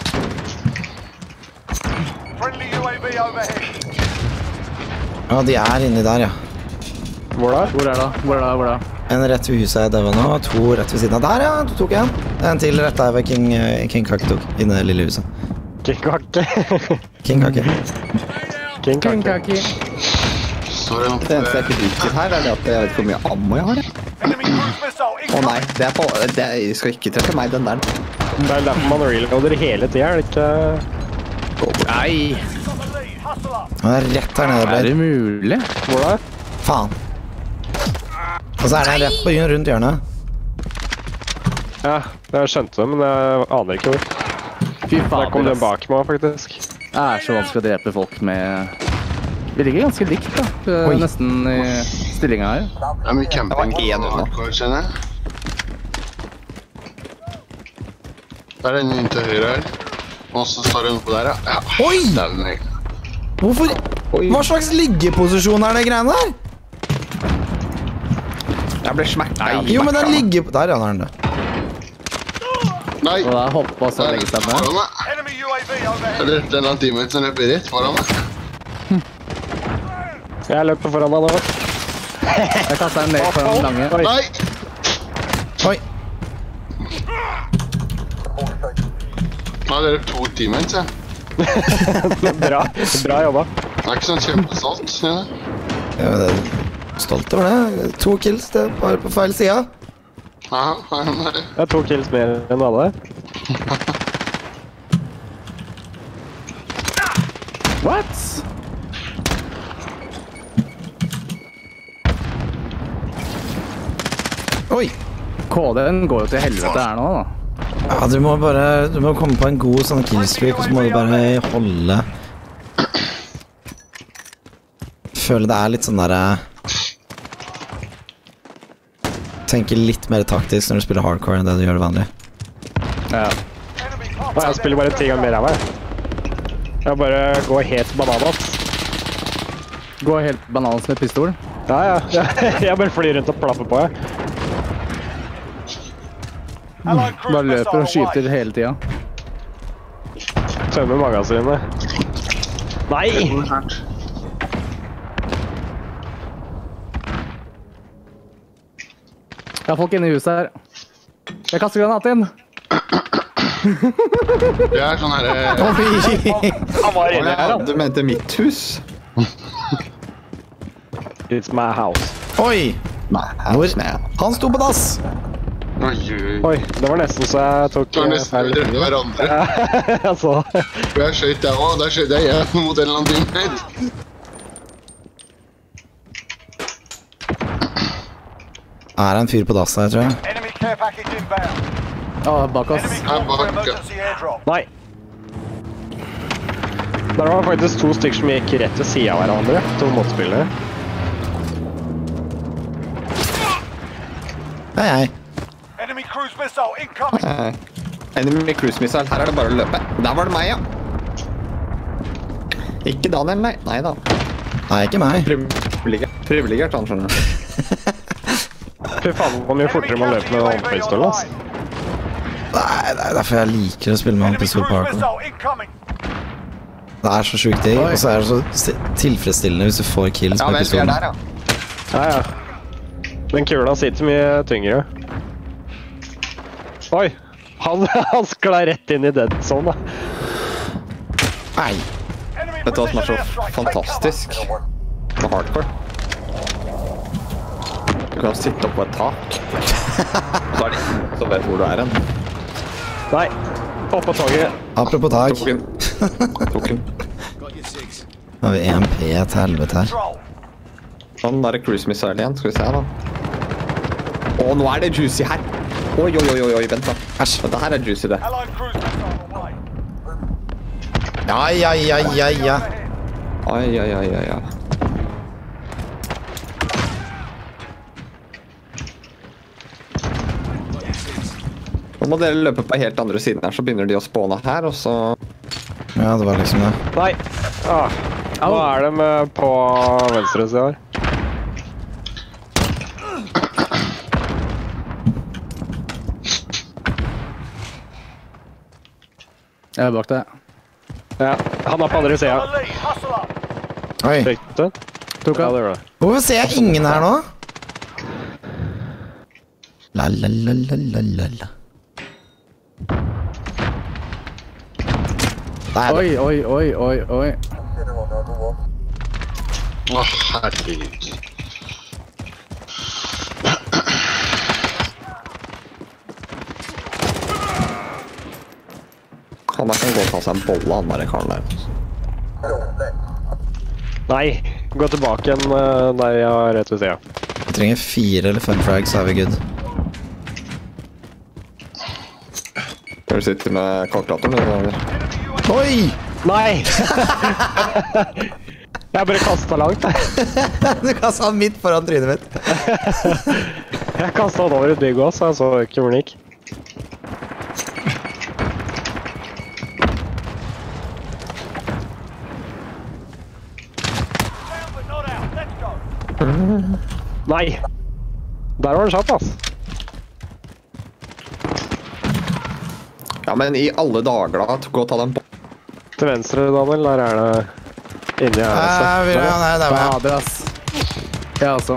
[SPEAKER 5] Friendly UAV overhead.
[SPEAKER 4] Ja, de er inni der, ja.
[SPEAKER 9] Hvor da?
[SPEAKER 7] Hvor er det?
[SPEAKER 4] En rett ved huset jeg døde nå, 2 rett ved siden av. Der, ja, du tok en. En til rett der ved King Kake tok, inne i lille huset.
[SPEAKER 9] King Kake.
[SPEAKER 4] King Kake.
[SPEAKER 9] King Kake.
[SPEAKER 10] Sorry, nå.
[SPEAKER 8] Det eneste jeg ikke liker her, er det at jeg vet ikke hvor mye ammo jeg har.
[SPEAKER 5] Enemy cruise missile
[SPEAKER 8] Å nei, det skal ikke treffe meg, den der.
[SPEAKER 9] Det er derfor man reloader hele tiden, er det ikke?
[SPEAKER 7] Nei.
[SPEAKER 4] Han er rett her nede,
[SPEAKER 7] Er
[SPEAKER 4] Blair.
[SPEAKER 7] det mulig?
[SPEAKER 9] Hvor da?
[SPEAKER 4] Faen. Og så er det rett på rundt hjørnet.
[SPEAKER 9] Ja, jeg skjønte det, men jeg aner ikke hvor.
[SPEAKER 7] Fy
[SPEAKER 9] Der kom
[SPEAKER 7] faen.
[SPEAKER 9] den bak meg, faktisk.
[SPEAKER 7] Det er så vanskelig å drepe folk med... Vi ligger ganske likt, da.
[SPEAKER 4] Oi.
[SPEAKER 7] Nesten i stillinga her.
[SPEAKER 10] Det er mye camping på hardcore, kjenner jeg. Der er en inn til høyre her. Og så står det noe på der, ja. Ja.
[SPEAKER 4] Oi!
[SPEAKER 10] Der er den, jeg.
[SPEAKER 4] Hvorfor? Hva slags liggeposisjon er det greiene der?
[SPEAKER 8] Jeg ble smertet.
[SPEAKER 4] Jo, men den ligger på... Der, ja, der er den det.
[SPEAKER 10] Nei!
[SPEAKER 7] Og da hoppa så
[SPEAKER 10] Der,
[SPEAKER 7] legge seg ned.
[SPEAKER 10] foran meg.
[SPEAKER 5] Enemy UAV overhead.
[SPEAKER 10] Jeg drepte en eller annen teammate som løper rett foran meg.
[SPEAKER 9] Jeg løper foran deg nå.
[SPEAKER 7] Jeg kastet en ned på den lange.
[SPEAKER 9] Oi.
[SPEAKER 10] Nei!
[SPEAKER 4] Oi.
[SPEAKER 10] Nå har dere 2 teammates, ja.
[SPEAKER 9] Bra jobba.
[SPEAKER 10] Jeg er ikke sånn kjempestolt, kjenner jeg.
[SPEAKER 4] Ja, det er stolt over det. 2 kills, det er bare på feil sida.
[SPEAKER 10] Ja, nei.
[SPEAKER 9] Jeg har 2 kills mer enn alle.
[SPEAKER 7] What?
[SPEAKER 4] Oi.
[SPEAKER 7] KD-en går jo til helvete her nå, da.
[SPEAKER 4] Ja, du må komme på en god sånn killstreak, og så må du bare holde... Føler det er litt sånn der... Tenker litt mer taktisk når du spiller hardcore enn det du gjør det vanlig.
[SPEAKER 7] Ja.
[SPEAKER 9] Jeg spiller bare 10 ganger mer av meg. Jeg bare går helt bananas.
[SPEAKER 7] Går helt bananas med pistol.
[SPEAKER 9] Ja. Jeg bare flyr rundt og plapper på, jeg.
[SPEAKER 7] Bare løper og skyter hele tida.
[SPEAKER 9] Tømmer magasinet. Nei!
[SPEAKER 7] Jeg har folk inne i huset her. Jeg kaster granat inn.
[SPEAKER 10] Det er sånn her...
[SPEAKER 9] Han var inne her,
[SPEAKER 8] Du mente mitt hus?
[SPEAKER 9] It's my house.
[SPEAKER 4] Oi!
[SPEAKER 8] Nei,
[SPEAKER 4] Han sto på dass!
[SPEAKER 9] Oi, det var nesten så jeg tok
[SPEAKER 10] Det var nesten vi drømte hverandre.
[SPEAKER 9] Altså.
[SPEAKER 10] Jeg skjøt deg også, der skjøt jeg igjen mot en eller annen teammate.
[SPEAKER 4] Er det en fyr på dass her, tror jeg?
[SPEAKER 5] Enemy care package inbound.
[SPEAKER 7] Bak oss.
[SPEAKER 5] Enemy call for emergency airdrop.
[SPEAKER 9] Nei. Der var faktisk 2 stykker som gikk rett ved siden av hverandre. 2 motspillere.
[SPEAKER 4] Hei.
[SPEAKER 5] Enemy cruise missile incoming.
[SPEAKER 8] Enemy cruise missile, her er det bare å løpe. Der var det meg, ja. Ikke Daniel, nei. Nei da.
[SPEAKER 4] Nei, ikke meg.
[SPEAKER 8] Privilegert, han skjønner du.
[SPEAKER 9] Fy faen, hvor mye fortere man løper med håndpistolen, ass.
[SPEAKER 4] Nei, det er derfor jeg liker å spille med pistol parkour. Det er så sjukt digg, og så er det så tilfredsstillende hvis du får kills med pistolen.
[SPEAKER 9] Ja. Den kula sitter mye tyngre. Oi! Han sklei rett inn i dead zone, da.
[SPEAKER 4] Nei.
[SPEAKER 8] Vet du hva som er så fantastisk med hardcore? Du kan sitte opp på et tak. Så er det ingen som vet hvor du er hen.
[SPEAKER 9] Nei, opp på toget.
[SPEAKER 4] Apropos tak.
[SPEAKER 8] Tok den.
[SPEAKER 4] Nå har vi EMP til helvete her.
[SPEAKER 8] Sånn, da er det cruise missile igjen. Skal vi se da. Å, nå er det juicy her. Oi, vent da. Æsj, dette her er juicy det.
[SPEAKER 4] Ja.
[SPEAKER 8] Ai. Nå må dere løpe på helt andre siden her, så begynner de å spåne her, og så...
[SPEAKER 4] Ja, det var liksom det.
[SPEAKER 9] Nei! Hva er det med på venstre siden her?
[SPEAKER 7] Jeg er bak deg.
[SPEAKER 9] Ja, han er på andre siden.
[SPEAKER 4] Oi.
[SPEAKER 9] Riktig.
[SPEAKER 7] Tok han.
[SPEAKER 4] Hvorfor ser jeg ingen her nå? La.
[SPEAKER 7] Oi.
[SPEAKER 10] Å, herregud.
[SPEAKER 8] Han der kan gå og ta seg en bolle, han der karen der.
[SPEAKER 9] Nei, gå tilbake igjen der jeg har rett ved siden.
[SPEAKER 4] Vi trenger 4 eller 5 frags, så er vi good.
[SPEAKER 8] Skal du sitte med kalkulatoren, eller?
[SPEAKER 4] Oi!
[SPEAKER 9] Nei! Jeg bare kastet langt.
[SPEAKER 4] Du kastet han midt foran trynet mitt.
[SPEAKER 9] Jeg kastet han over et bygg også, så jeg så ikke hvor den gikk. Nei! Der var den kjapp, ass.
[SPEAKER 8] Ja, men i alle dager da, gå og ta den på.
[SPEAKER 9] Til venstre, Daniel, der er det inni her.
[SPEAKER 4] Nei, der var jeg.
[SPEAKER 7] Fader, ass. Ja, altså.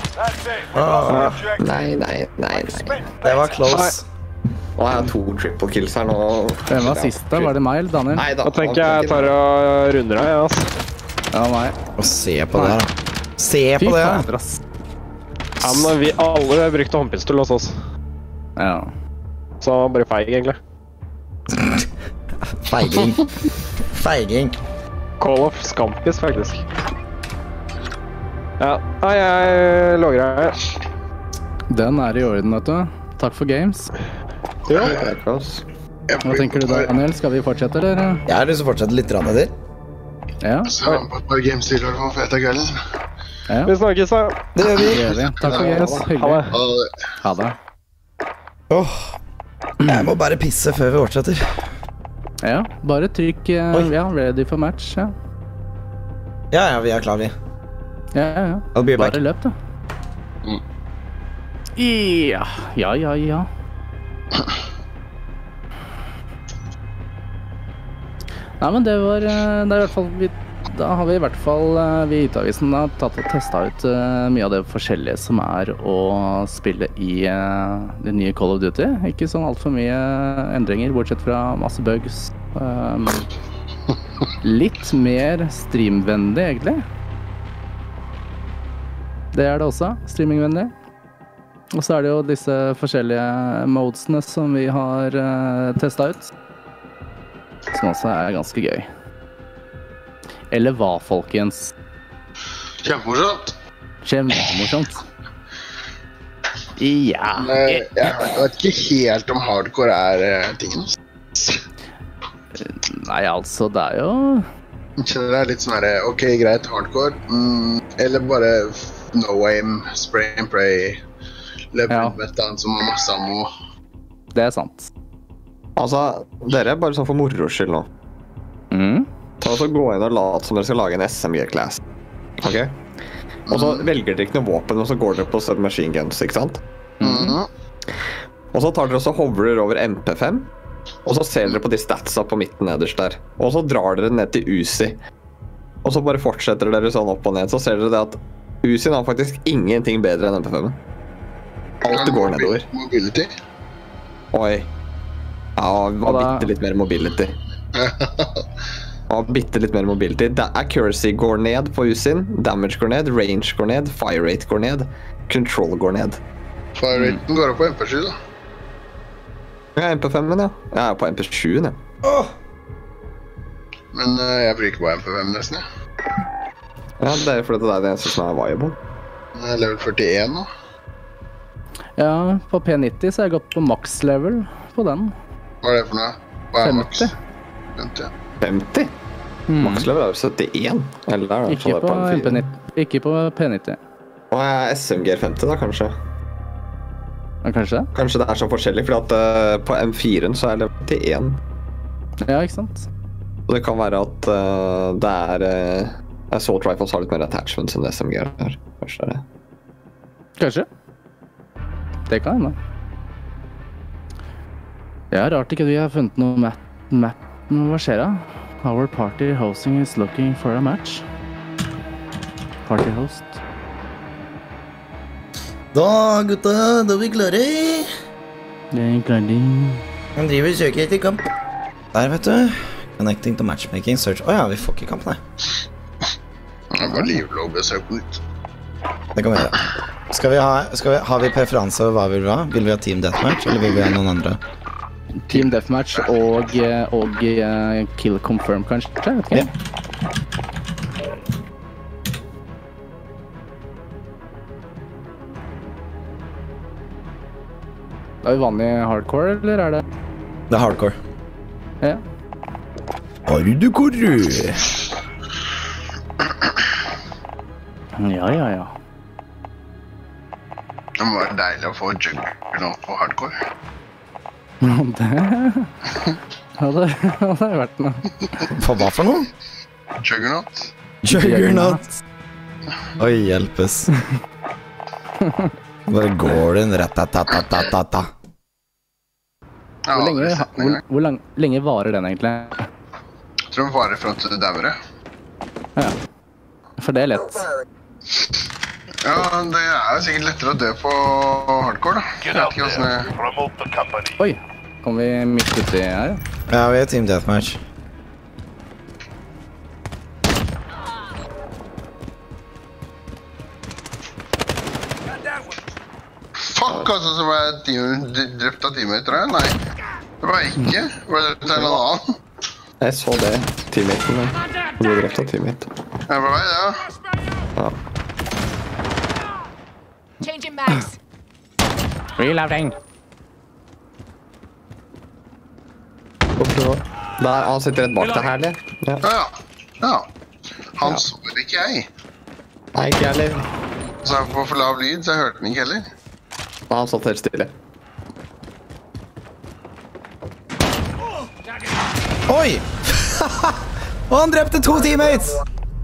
[SPEAKER 8] Nei.
[SPEAKER 4] Det var close.
[SPEAKER 8] Nå har jeg 2 triple kills her nå.
[SPEAKER 7] Hvem var siste? Var det meg eller Daniel?
[SPEAKER 8] Nei da.
[SPEAKER 9] Da tenker jeg tar og runder deg, ass.
[SPEAKER 7] Ja, meg.
[SPEAKER 4] Og se på det her, da. Se på det her.
[SPEAKER 7] Fader, ass.
[SPEAKER 9] Ja, men vi alle brukte håndpistol hos oss.
[SPEAKER 7] Ja.
[SPEAKER 9] Så bare feig, egentlig.
[SPEAKER 4] Feiging.
[SPEAKER 9] Call of Skampis, faktisk. Ja, nei, jeg logger her.
[SPEAKER 7] Den er i orden, vet du. Takk for games.
[SPEAKER 9] Jo.
[SPEAKER 7] Hva tenker du da, Daniel? Skal vi fortsette, eller?
[SPEAKER 4] Jeg har lyst til å fortsette litt rann etter.
[SPEAKER 7] Ja.
[SPEAKER 10] Så jeg har på et par games til og for etter kvelden.
[SPEAKER 7] Ja.
[SPEAKER 9] Vi snakkes, da.
[SPEAKER 4] Det gjør vi.
[SPEAKER 7] Takk for games. Hyggelig. Ha det.
[SPEAKER 4] Åh, jeg må bare pisse før vi fortsetter.
[SPEAKER 7] Ja, bare trykk ja, ready for match, ja.
[SPEAKER 4] Ja, vi er klar, vi.
[SPEAKER 7] Ja.
[SPEAKER 4] I'll be back.
[SPEAKER 7] Bare løp, da. Ja. Nei, men det er i hvert fall da har vi i hvert fall vi i Hytteavisen tatt og testet ut mye av det forskjellige som er å spille i det nye Call of Duty. Ikke sånn alt for mye endringer, bortsett fra masse bugs. Litt mer streamvennlig, egentlig. Det er det også, streamingvennlig. Og så er det jo disse forskjellige modesene som vi har testet ut. Som også er ganske gøy. Eller hva, folkens?
[SPEAKER 10] Kjempemorsomt.
[SPEAKER 7] Kjempemorsomt. Ja.
[SPEAKER 10] Jeg vet ikke helt om hardcore er tingen.
[SPEAKER 7] Nei, altså, det er jo...
[SPEAKER 10] Jeg kjenner det er litt sånn her, ok, greit, hardcore. Eller bare no aim, spray and pray. Løpe rundt med et annet som har masse ammo.
[SPEAKER 7] Det er sant.
[SPEAKER 8] Altså, dere er bare sånn for moro skyld nå. Ta og så gå inn og late som dere skal lage en SMG-class. Ok? Og så velger dere ikke noe våpen, og så går dere på submachine guns, ikke sant? Og så tar dere også hovrer over MP5, og så ser dere på de statsa på midten nederst der. Og så drar dere ned til Uzi. Og så bare fortsetter dere sånn opp og ned, så ser dere det at Uzien har faktisk ingenting bedre enn MP5-en. Alt det går nedover.
[SPEAKER 10] Mobility?
[SPEAKER 8] Oi. Ja, det var bitte litt mer mobility. Bitte litt mer mobility. Accuracy går ned på Uzien, damage går ned, range går ned, fire rate går ned, control går ned.
[SPEAKER 10] Fire raten går opp på MP7 da.
[SPEAKER 8] Ja, MP5-en, ja. Jeg er på MP7-en, ja.
[SPEAKER 10] Men jeg bruker bare MP5 nesten, ja.
[SPEAKER 8] Ja, det er fordi det er det eneste som er viable.
[SPEAKER 10] Jeg er level 41 nå.
[SPEAKER 7] Ja, på P90 så har jeg gått på max level på den.
[SPEAKER 10] Hva er det for noe? Hva er
[SPEAKER 7] 50.
[SPEAKER 10] 50?
[SPEAKER 8] 50? Max level er jo 71. Eller er det
[SPEAKER 7] Ikke på MP90. Ikke på P90.
[SPEAKER 8] Og SMG 50 da, kanskje?
[SPEAKER 7] Ja, kanskje?
[SPEAKER 8] Kanskje det er så forskjellig, fordi at på M4-en så er det til 1.
[SPEAKER 7] Ja, ikke sant?
[SPEAKER 8] Og det kan være at det er Assault Rifles har litt mer attachments enn SMG her. Kanskje det er det.
[SPEAKER 7] Kanskje? Det kan hende. Det er rart ikke vi har funnet noe map. Hva skjer da? Our party hosting is looking for a match. Party host.
[SPEAKER 4] Da, gutta, da er vi klare.
[SPEAKER 7] Det er klart.
[SPEAKER 4] Han driver og søker etter kamp. Der, vet du. Connecting to matchmaking search. Åja, vi får ikke kamp, nei.
[SPEAKER 10] Det er bare livlog-besøk på nytt.
[SPEAKER 4] Det kan vi gjøre. Har vi preferanse over hva vi vil ha? Vil vi ha Team Deathmatch, eller vil vi ha noen andre?
[SPEAKER 7] Team Deathmatch og Kill Confirm, kanskje? Jeg vet ikke.
[SPEAKER 4] Ja.
[SPEAKER 7] Er vi vanlig hardcore, eller er det?
[SPEAKER 4] Det er hardcore.
[SPEAKER 7] Ja.
[SPEAKER 4] Hardcore!
[SPEAKER 7] Ja.
[SPEAKER 10] Det må være deilig å få juggernaut på hardcore.
[SPEAKER 7] Det hadde vært noe.
[SPEAKER 4] For hva for noe?
[SPEAKER 10] Juggernaut?
[SPEAKER 4] Juggernaut. Oi, hjelpes. Bare går den rett-ta-ta-ta-ta-ta.
[SPEAKER 7] Hvor lenge varer den egentlig?
[SPEAKER 10] Jeg tror den varer frem til det dauer.
[SPEAKER 7] Ja. For det er lett.
[SPEAKER 10] Ja, det er jo sikkert lettere å dø på hardcore da. Jeg vet ikke hvordan det...
[SPEAKER 7] Oi, kom vi midt uti her?
[SPEAKER 4] Ja, vi er Team Deathmatch.
[SPEAKER 10] Fuck, altså, så var jeg drept av teammater her? Nei, det var jeg ikke. Var det til en annen?
[SPEAKER 8] Jeg så det, teammaten der. Du ble drept av teammate.
[SPEAKER 10] Jeg var vei, ja.
[SPEAKER 3] Changing mags.
[SPEAKER 7] Reloading.
[SPEAKER 8] Der, han sitter rett bak deg her, eller?
[SPEAKER 10] Ja. Han så det ikke jeg.
[SPEAKER 8] Nei, ikke jeg heller.
[SPEAKER 10] Så jeg var for lav lyd, så jeg hørte den ikke heller.
[SPEAKER 8] Han satt helt stille.
[SPEAKER 4] Oi! Og han drepte 2 teammates!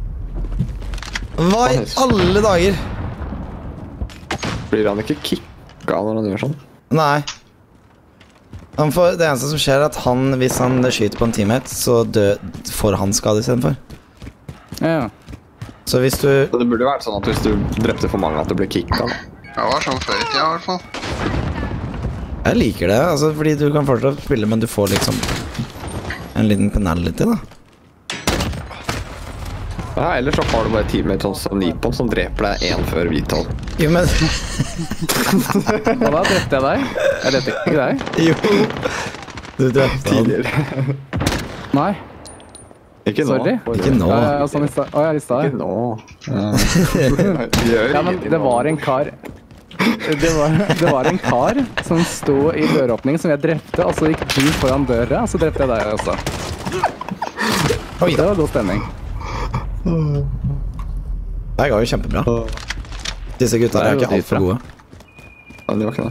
[SPEAKER 4] Hva i alle dager?
[SPEAKER 8] Blir han ikke kicka når han gjør sånn?
[SPEAKER 4] Nei. Det eneste som skjer er at hvis han skyter på en teammate, så får han skade i stedet for.
[SPEAKER 7] Ja.
[SPEAKER 4] Så hvis du...
[SPEAKER 8] Det burde jo vært sånn at hvis du drepte for mange, at du ble kicka.
[SPEAKER 10] Det var sånn før i tida, i hvert fall.
[SPEAKER 4] Jeg liker det, altså, fordi du kan fortsatt spille, men du får liksom en liten penalty, da.
[SPEAKER 8] Ja, ellers så har du bare teammate sånn som Nippon som dreper deg 1 før Vital.
[SPEAKER 4] Jo, men...
[SPEAKER 7] Og da drepte jeg deg. Jeg drepte ikke deg.
[SPEAKER 4] Jo. Du drepte han.
[SPEAKER 7] Nei.
[SPEAKER 8] Ikke nå.
[SPEAKER 7] Sorry.
[SPEAKER 4] Ikke nå.
[SPEAKER 7] Sånn i stad. Å, ja, i stad.
[SPEAKER 8] Ikke nå.
[SPEAKER 7] Ja, men det var en kar... Det var en kar som sto i døråpningen som jeg drepte, og så gikk du foran døra, og så drepte jeg deg også. Oi, det var god stemning.
[SPEAKER 4] Det går jo kjempebra. Disse gutta er ikke alt for gode.
[SPEAKER 8] Ja, det var ikke det.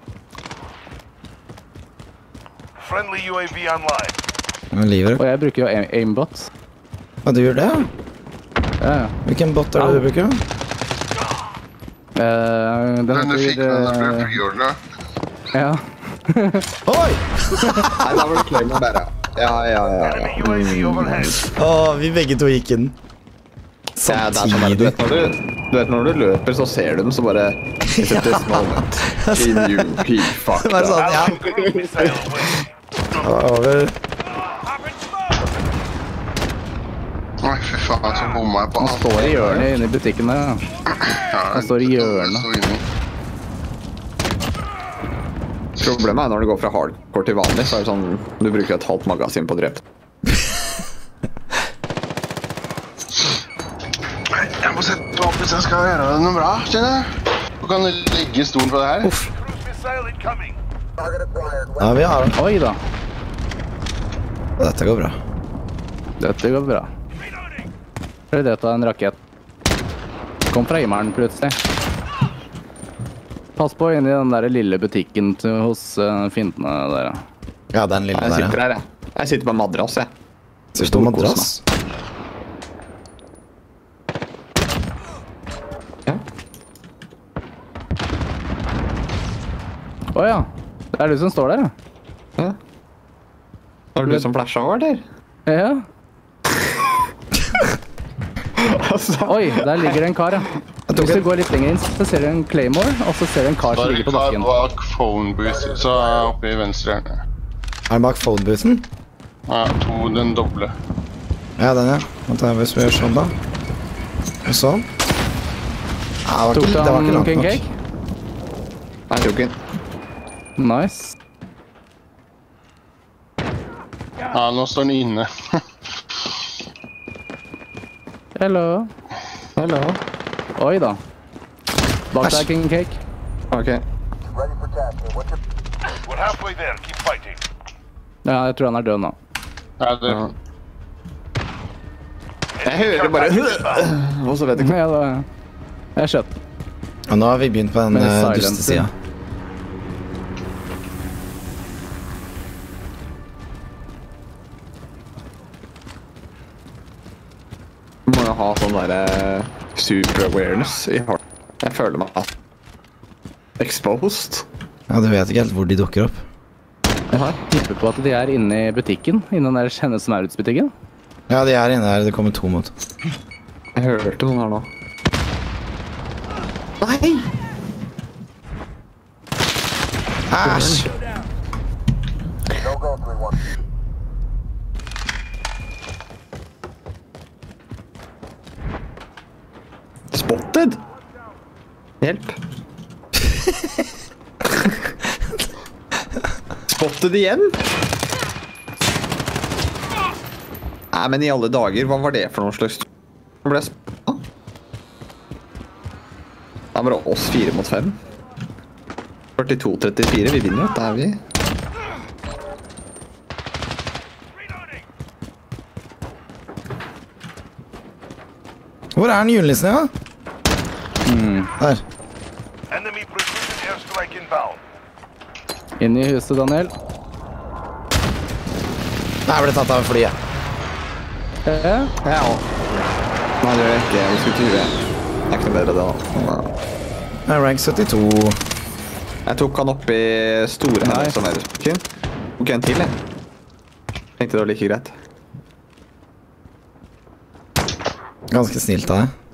[SPEAKER 5] Friendly UAV online.
[SPEAKER 4] Men livet...
[SPEAKER 7] Og jeg bruker jo aimbot.
[SPEAKER 4] Hva, du gjør det?
[SPEAKER 7] Ja.
[SPEAKER 4] Hvilken bot er det du bruker?
[SPEAKER 10] Den du fikk når du ble preordret.
[SPEAKER 7] Ja.
[SPEAKER 4] Oi!
[SPEAKER 8] Nei, da var det Claymore der, ja.
[SPEAKER 5] Enemy UAV overhead.
[SPEAKER 4] Vi begge to gikk inn.
[SPEAKER 8] Ja, det er sånn der, du vet når du løper, så ser du den, så bare It's at this moment. In you, he fucked
[SPEAKER 4] Det var sånn,
[SPEAKER 8] up.
[SPEAKER 4] ja.
[SPEAKER 5] Cruise missile away.
[SPEAKER 4] Over.
[SPEAKER 5] Popping smoke.
[SPEAKER 10] Oi, fy faen, så bomma jeg på
[SPEAKER 7] Han
[SPEAKER 10] alt.
[SPEAKER 7] står i hjørnet inne i butikken der.
[SPEAKER 10] Ja,
[SPEAKER 7] Han står i hjørnet.
[SPEAKER 10] står inni.
[SPEAKER 8] Problemet er når du går fra hardcore til vanlig, så er det sånn, du bruker et halvt magasin på drept.
[SPEAKER 10] Jeg må sette opp hvis jeg skal gjøre noe bra, kjenner jeg. Du kan ligge i stolen på det her.
[SPEAKER 5] Cruise missile incoming.
[SPEAKER 4] Ja, vi har den.
[SPEAKER 7] Oi da.
[SPEAKER 4] Dette går bra.
[SPEAKER 7] Dette går bra. Predator er en rakett. Kom fra himmelen plutselig. Pass på inn i den der lille butikken hos fintene der.
[SPEAKER 4] Ja, den lille
[SPEAKER 8] Jeg
[SPEAKER 4] der,
[SPEAKER 8] sitter
[SPEAKER 4] ja.
[SPEAKER 8] her, jeg. Jeg sitter på en madrass, jeg.
[SPEAKER 4] Sitter på madrass.
[SPEAKER 8] Ja.
[SPEAKER 7] Åja, det er du som står der,
[SPEAKER 8] Ja. Var det du som flashet over, eller?
[SPEAKER 7] ja.
[SPEAKER 8] Altså,
[SPEAKER 7] Oi, der ligger det en kar, ja. Hvis du går litt lenger inn, så ser du en Claymore, og så ser du en kar som ligger på bakken.
[SPEAKER 10] bak phone booth, så er jeg oppe i venstre hjørne.
[SPEAKER 4] Er den bak phone-boothen?
[SPEAKER 10] Ja, den doble.
[SPEAKER 4] Ja, den, ja. Vent da, hvis vi gjør sånn da. Og sånn. Ja, det
[SPEAKER 7] Tok
[SPEAKER 4] var ikke
[SPEAKER 7] han
[SPEAKER 4] langt
[SPEAKER 7] King
[SPEAKER 4] nok.
[SPEAKER 7] Cake?
[SPEAKER 8] jeg tok den.
[SPEAKER 7] Nice.
[SPEAKER 10] Ja, nå står den inne.
[SPEAKER 7] Hello.
[SPEAKER 8] Hallo.
[SPEAKER 7] Oi da. Bak deg, King Cake.
[SPEAKER 8] Ok.
[SPEAKER 5] We're halfway there. Keep fighting.
[SPEAKER 7] Ja, jeg tror han er død nå.
[SPEAKER 10] Ja, det...
[SPEAKER 8] Ja. Jeg hører bare og så vet jeg ikke.
[SPEAKER 7] Ja, det er kjøtt.
[SPEAKER 4] Og nå har vi begynt på den
[SPEAKER 7] Med silencer.
[SPEAKER 4] dustesida.
[SPEAKER 8] Du må jo ha sånn der super awareness i heart. Jeg føler meg exposed.
[SPEAKER 4] Ja, du vet ikke helt hvor de dukker opp.
[SPEAKER 7] Jeg tipper på at de er inne i butikken, inne den der Hennes Maurits-butikken.
[SPEAKER 4] Ja, de er inne her. Det kommer to mot.
[SPEAKER 8] Jeg hørte noen her nå. Nei!
[SPEAKER 4] Æsj!
[SPEAKER 8] Spotted! Hjelp. Spotted igjen? Nei, men i alle dager, hva var det for noe slags... Nå ble jeg spottet. Det er bare oss 4 mot 5. 42-34, vi vinner, det er vi.
[SPEAKER 4] Hvor er den julenissen, ja? Der.
[SPEAKER 5] Enemy precision airstrike inbound.
[SPEAKER 7] Inn i huset, Daniel.
[SPEAKER 4] Nei, jeg ble tatt av flyet.
[SPEAKER 7] Ja.
[SPEAKER 8] Ja. Nei, det gjør jeg ikke. Jeg skulle til huet. Det er ikke noe bedre det da.
[SPEAKER 4] Det er rank 72.
[SPEAKER 8] Jeg tok han opp i store her, som er rusken. Tok en til, jeg. Tenkte det var like greit.
[SPEAKER 4] Ganske snilt av deg.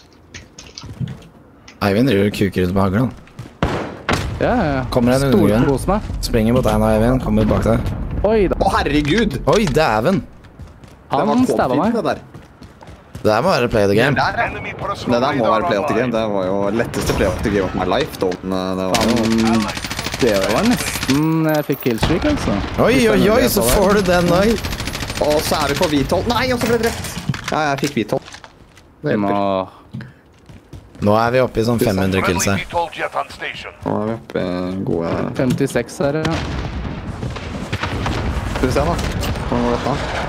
[SPEAKER 4] Eivind driver og kuker ut på haglen.
[SPEAKER 7] Ja, ja.
[SPEAKER 4] Kommer en undergrunn.
[SPEAKER 7] Storkos meg.
[SPEAKER 4] Springer mot deg nå, Eivind. Kommer bak deg.
[SPEAKER 7] Oi da.
[SPEAKER 8] Å, herregud!
[SPEAKER 4] Oi, dæven!
[SPEAKER 7] Han stabba meg.
[SPEAKER 8] Det der.
[SPEAKER 4] Det der må være play the game.
[SPEAKER 5] Enemy personal
[SPEAKER 8] Det der må
[SPEAKER 5] radar
[SPEAKER 8] være play of the game.
[SPEAKER 5] online.
[SPEAKER 8] Det var jo letteste play of the game of my life. Da. Det var jo...
[SPEAKER 7] Det var nesten jeg fikk killstreak, altså.
[SPEAKER 4] Oi, oi, oi, så får du den òg.
[SPEAKER 8] Og så er vi på hvithold. Nei, og så ble det drept. Ja, jeg fikk hvithold.
[SPEAKER 7] Vi må...
[SPEAKER 4] Nå er vi oppe i sånn 500 kills
[SPEAKER 5] Friendly
[SPEAKER 4] her.
[SPEAKER 5] VTOL jet on station.
[SPEAKER 8] Nå er vi oppe i gode...
[SPEAKER 7] 56 her, ja.
[SPEAKER 8] Skal vi se da. Hvordan går dette?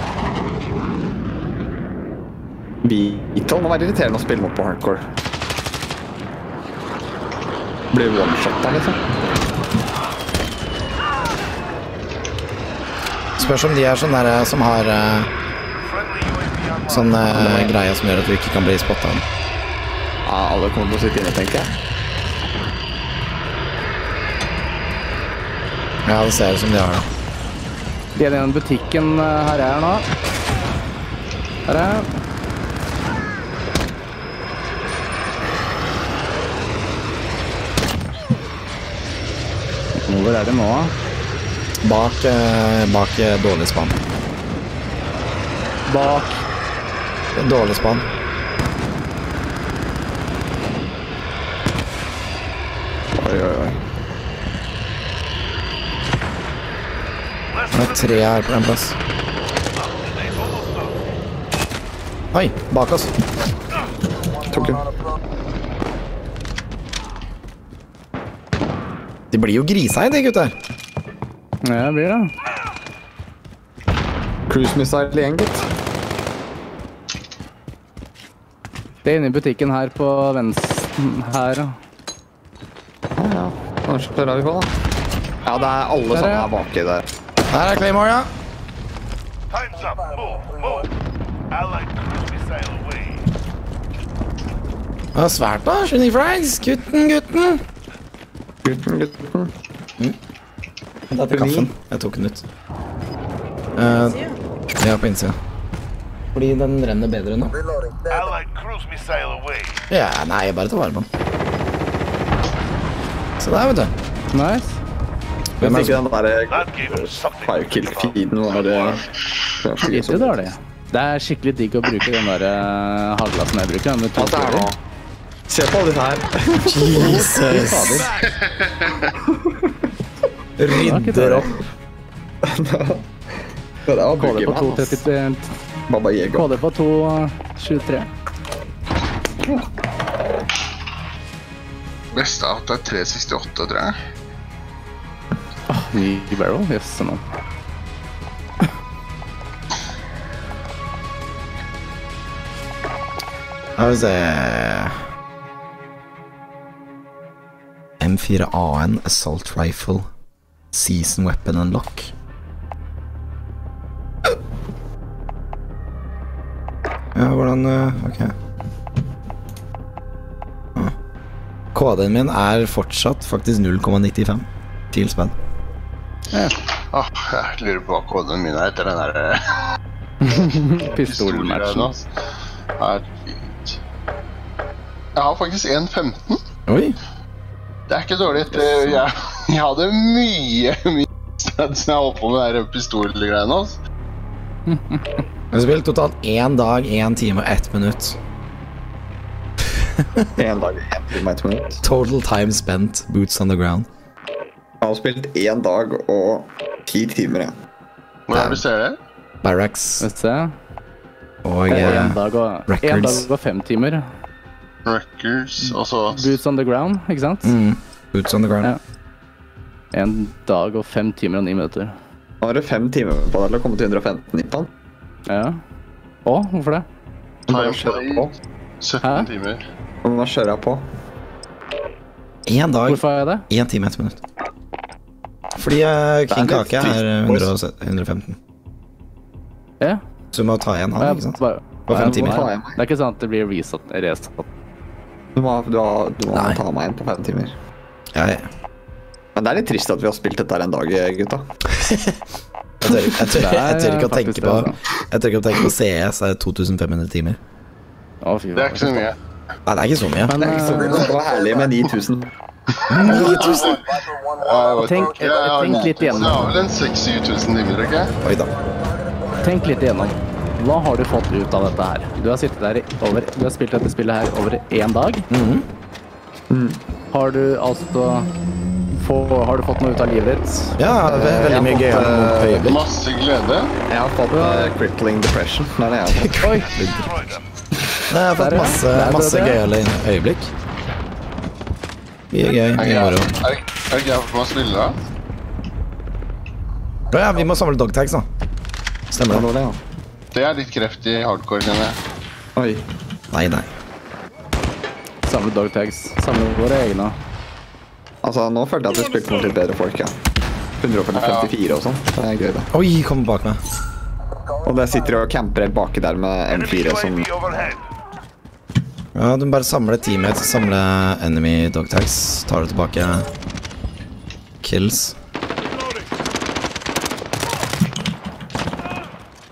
[SPEAKER 8] Hvithold må være irriterende å spille mot på hardcore. Blir one-shot da, liksom.
[SPEAKER 4] Spørs om de er sånn der som har
[SPEAKER 5] Friendly UAV online.
[SPEAKER 4] sånn greie som gjør at du ikke kan bli spottet.
[SPEAKER 8] Ja, alle kommer til å sitte inne, tenker jeg.
[SPEAKER 4] Ja, det ser ut som de har det.
[SPEAKER 7] De er i den butikken her er nå. Her er jeg. Hvor er det nå?
[SPEAKER 4] Bak dårlig spann.
[SPEAKER 7] Bak.
[SPEAKER 4] Dårlig spann.
[SPEAKER 8] Oi.
[SPEAKER 4] Det er 3 her på en plass. Oi, bak oss.
[SPEAKER 8] Tok den.
[SPEAKER 4] De blir jo grisa i de gutter.
[SPEAKER 7] Ja, det blir det.
[SPEAKER 8] Cruise missile igjen, gitt.
[SPEAKER 7] Det er inne i butikken her på venstre her.
[SPEAKER 8] Ja. Nå kjører vi på, da. Ja, det er alle
[SPEAKER 7] Der,
[SPEAKER 8] sammen
[SPEAKER 7] ja.
[SPEAKER 8] her baki der.
[SPEAKER 4] Her er Claymore, ja.
[SPEAKER 5] Time's up. Move. Allied cruise missile away.
[SPEAKER 4] Det er svært da, 29 frags. Gutten.
[SPEAKER 8] Gutten.
[SPEAKER 4] Det er til kaffen. Jeg tok den ut. Ja, på innsida. Fordi den renner bedre nå.
[SPEAKER 5] Allied cruise missile away.
[SPEAKER 4] Ja, nei, jeg bare tar vare på den. Så der, vet du.
[SPEAKER 7] Nice.
[SPEAKER 8] Hvem er ikke den der
[SPEAKER 5] That gave them something.
[SPEAKER 8] firekill-feeden var det...
[SPEAKER 7] Ikke dårlig. Det er skikkelig digg å bruke den der hagla som jeg bruker. Den med to
[SPEAKER 8] Hva er det nå? Se på alle disse her.
[SPEAKER 4] Jesus. Rydder opp.
[SPEAKER 8] Det var
[SPEAKER 7] KD på
[SPEAKER 8] buggy,
[SPEAKER 7] 2.33.
[SPEAKER 8] Baba Jego.
[SPEAKER 7] KD på 2.23.
[SPEAKER 10] Beste out er 368, tror jeg.
[SPEAKER 7] Ny barrel? Yes, nå.
[SPEAKER 4] Skal vi se. M4A1 Assault Rifle Season Weapon Unlock. Ja, hvordan... ok. KD-en min er fortsatt faktisk 0,95 til spenn.
[SPEAKER 10] Jeg lurer på hva koden min er etter den der
[SPEAKER 7] Pistolmatchen.
[SPEAKER 10] Fint. Jeg har faktisk 1.15.
[SPEAKER 4] Oi.
[SPEAKER 10] Det er ikke dårlig. Jeg hadde mye stats når jeg holdt på med de pistolgreiene.
[SPEAKER 4] Jeg har spilt totalt 1 dag, 1 time og 1 minutt.
[SPEAKER 8] 1 dag, 1 time, 1 minutt.
[SPEAKER 4] Total time spent, boots on the ground.
[SPEAKER 8] Jeg har spilt 1 dag og 10 timer, ja.
[SPEAKER 10] Hvor er det du ser det?
[SPEAKER 4] Barracks
[SPEAKER 7] Vet du se.
[SPEAKER 4] og
[SPEAKER 7] En dag
[SPEAKER 4] records.
[SPEAKER 7] og 5 timer.
[SPEAKER 10] Records, og så...
[SPEAKER 7] Boots on the ground, ikke sant?
[SPEAKER 4] Boots on the ground.
[SPEAKER 7] Ja. 1 dag og 5 timer og 9 minutter.
[SPEAKER 8] Nå har du 5 timer på deg til å komme til 115 i den.
[SPEAKER 7] Ja. Å, hvorfor det?
[SPEAKER 10] Time
[SPEAKER 8] kjører
[SPEAKER 10] play,
[SPEAKER 8] på.
[SPEAKER 10] 17 timer.
[SPEAKER 8] Og nå kjører jeg på.
[SPEAKER 4] 1 dag,
[SPEAKER 7] Hvorfor er jeg det?
[SPEAKER 4] 1 time, 1 minutt. Fordi King
[SPEAKER 8] Det er
[SPEAKER 4] Kake
[SPEAKER 8] litt
[SPEAKER 4] er 115.
[SPEAKER 7] Ja.
[SPEAKER 4] Så du må ta igjen han, ikke sant? På 5 timer.
[SPEAKER 7] Det er ikke sånn at det blir resatt.
[SPEAKER 8] Du må
[SPEAKER 4] Nei.
[SPEAKER 8] ta meg inn på 5 timer.
[SPEAKER 4] Ja, ja.
[SPEAKER 8] Men det er litt trist at vi har spilt dette her en dag, gutta.
[SPEAKER 4] Jeg tør ikke å tenke
[SPEAKER 7] faktisk
[SPEAKER 4] på
[SPEAKER 7] det,
[SPEAKER 4] Jeg tør ikke å tenke på CS er 2500 timer.
[SPEAKER 7] Å, fy
[SPEAKER 10] Det er ikke så mye.
[SPEAKER 4] Nei, det er ikke så mye.
[SPEAKER 7] Men,
[SPEAKER 8] Det er ikke så mye, det var herlig med 9000.
[SPEAKER 4] 9000.
[SPEAKER 7] Tenk litt igjennom.
[SPEAKER 10] Det har vel en 6-7 000 timer, ikke?
[SPEAKER 4] Oi da.
[SPEAKER 7] Tenk litt igjennom. Hva har du fått ut av dette her? Du har sittet der du har spilt dette spillet her over 1 dag. Har du altså har du fått noe ut av livet ditt?
[SPEAKER 4] Ja, veldig mye gøy øyeblikk.
[SPEAKER 10] Masse glede.
[SPEAKER 8] Jeg har fått crippling depression. Det er det jeg har fått.
[SPEAKER 7] Oi!
[SPEAKER 4] Jeg har fått masse gøyale øyeblikk. Mye gøy, mye moro.
[SPEAKER 10] Er det ikke jeg for å spille da?
[SPEAKER 4] Ja, vi må samle dogtags da. Stemmer det?
[SPEAKER 10] Det er litt kreft i hardcore, kjenner jeg.
[SPEAKER 8] Oi.
[SPEAKER 4] Nei.
[SPEAKER 7] Samle dogtags. Samle våre egne.
[SPEAKER 8] Altså, nå følte jeg at vi spilte mot litt bedre folk, ja. 154 og sånn. Det er gøy, det.
[SPEAKER 4] Oi, kom bak meg.
[SPEAKER 8] Og det sitter og camper helt baki der med M4 som...
[SPEAKER 5] UAV overhead.
[SPEAKER 4] Ja, du må bare samle teamet, samle enemy dogtags. Tar du tilbake kills.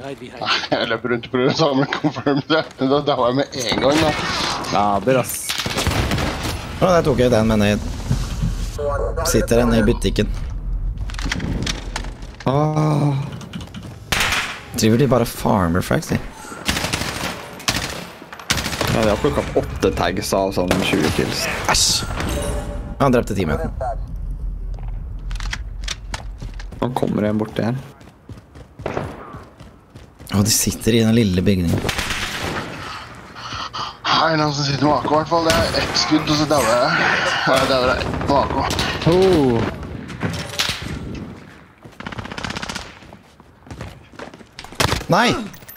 [SPEAKER 10] Jeg løper rundt og prøver å samle confirmed. Da var jeg med en gang, da.
[SPEAKER 7] Ja, brass.
[SPEAKER 4] Der tok jeg den med ned. Sitter den i butikken. Driver de bare farmer frags, de?
[SPEAKER 8] Ja, de har plukket opp 8 tags av sånn 20 kills.
[SPEAKER 4] Æsj! Han drepte teammeten.
[SPEAKER 8] Nå kommer en bort der.
[SPEAKER 4] De sitter i den lille bygningen.
[SPEAKER 10] Her er noen som sitter med AK, i hvert fall. Det er ett skudd, og så dauer jeg. Jeg dauer ett med AK.
[SPEAKER 4] Nei!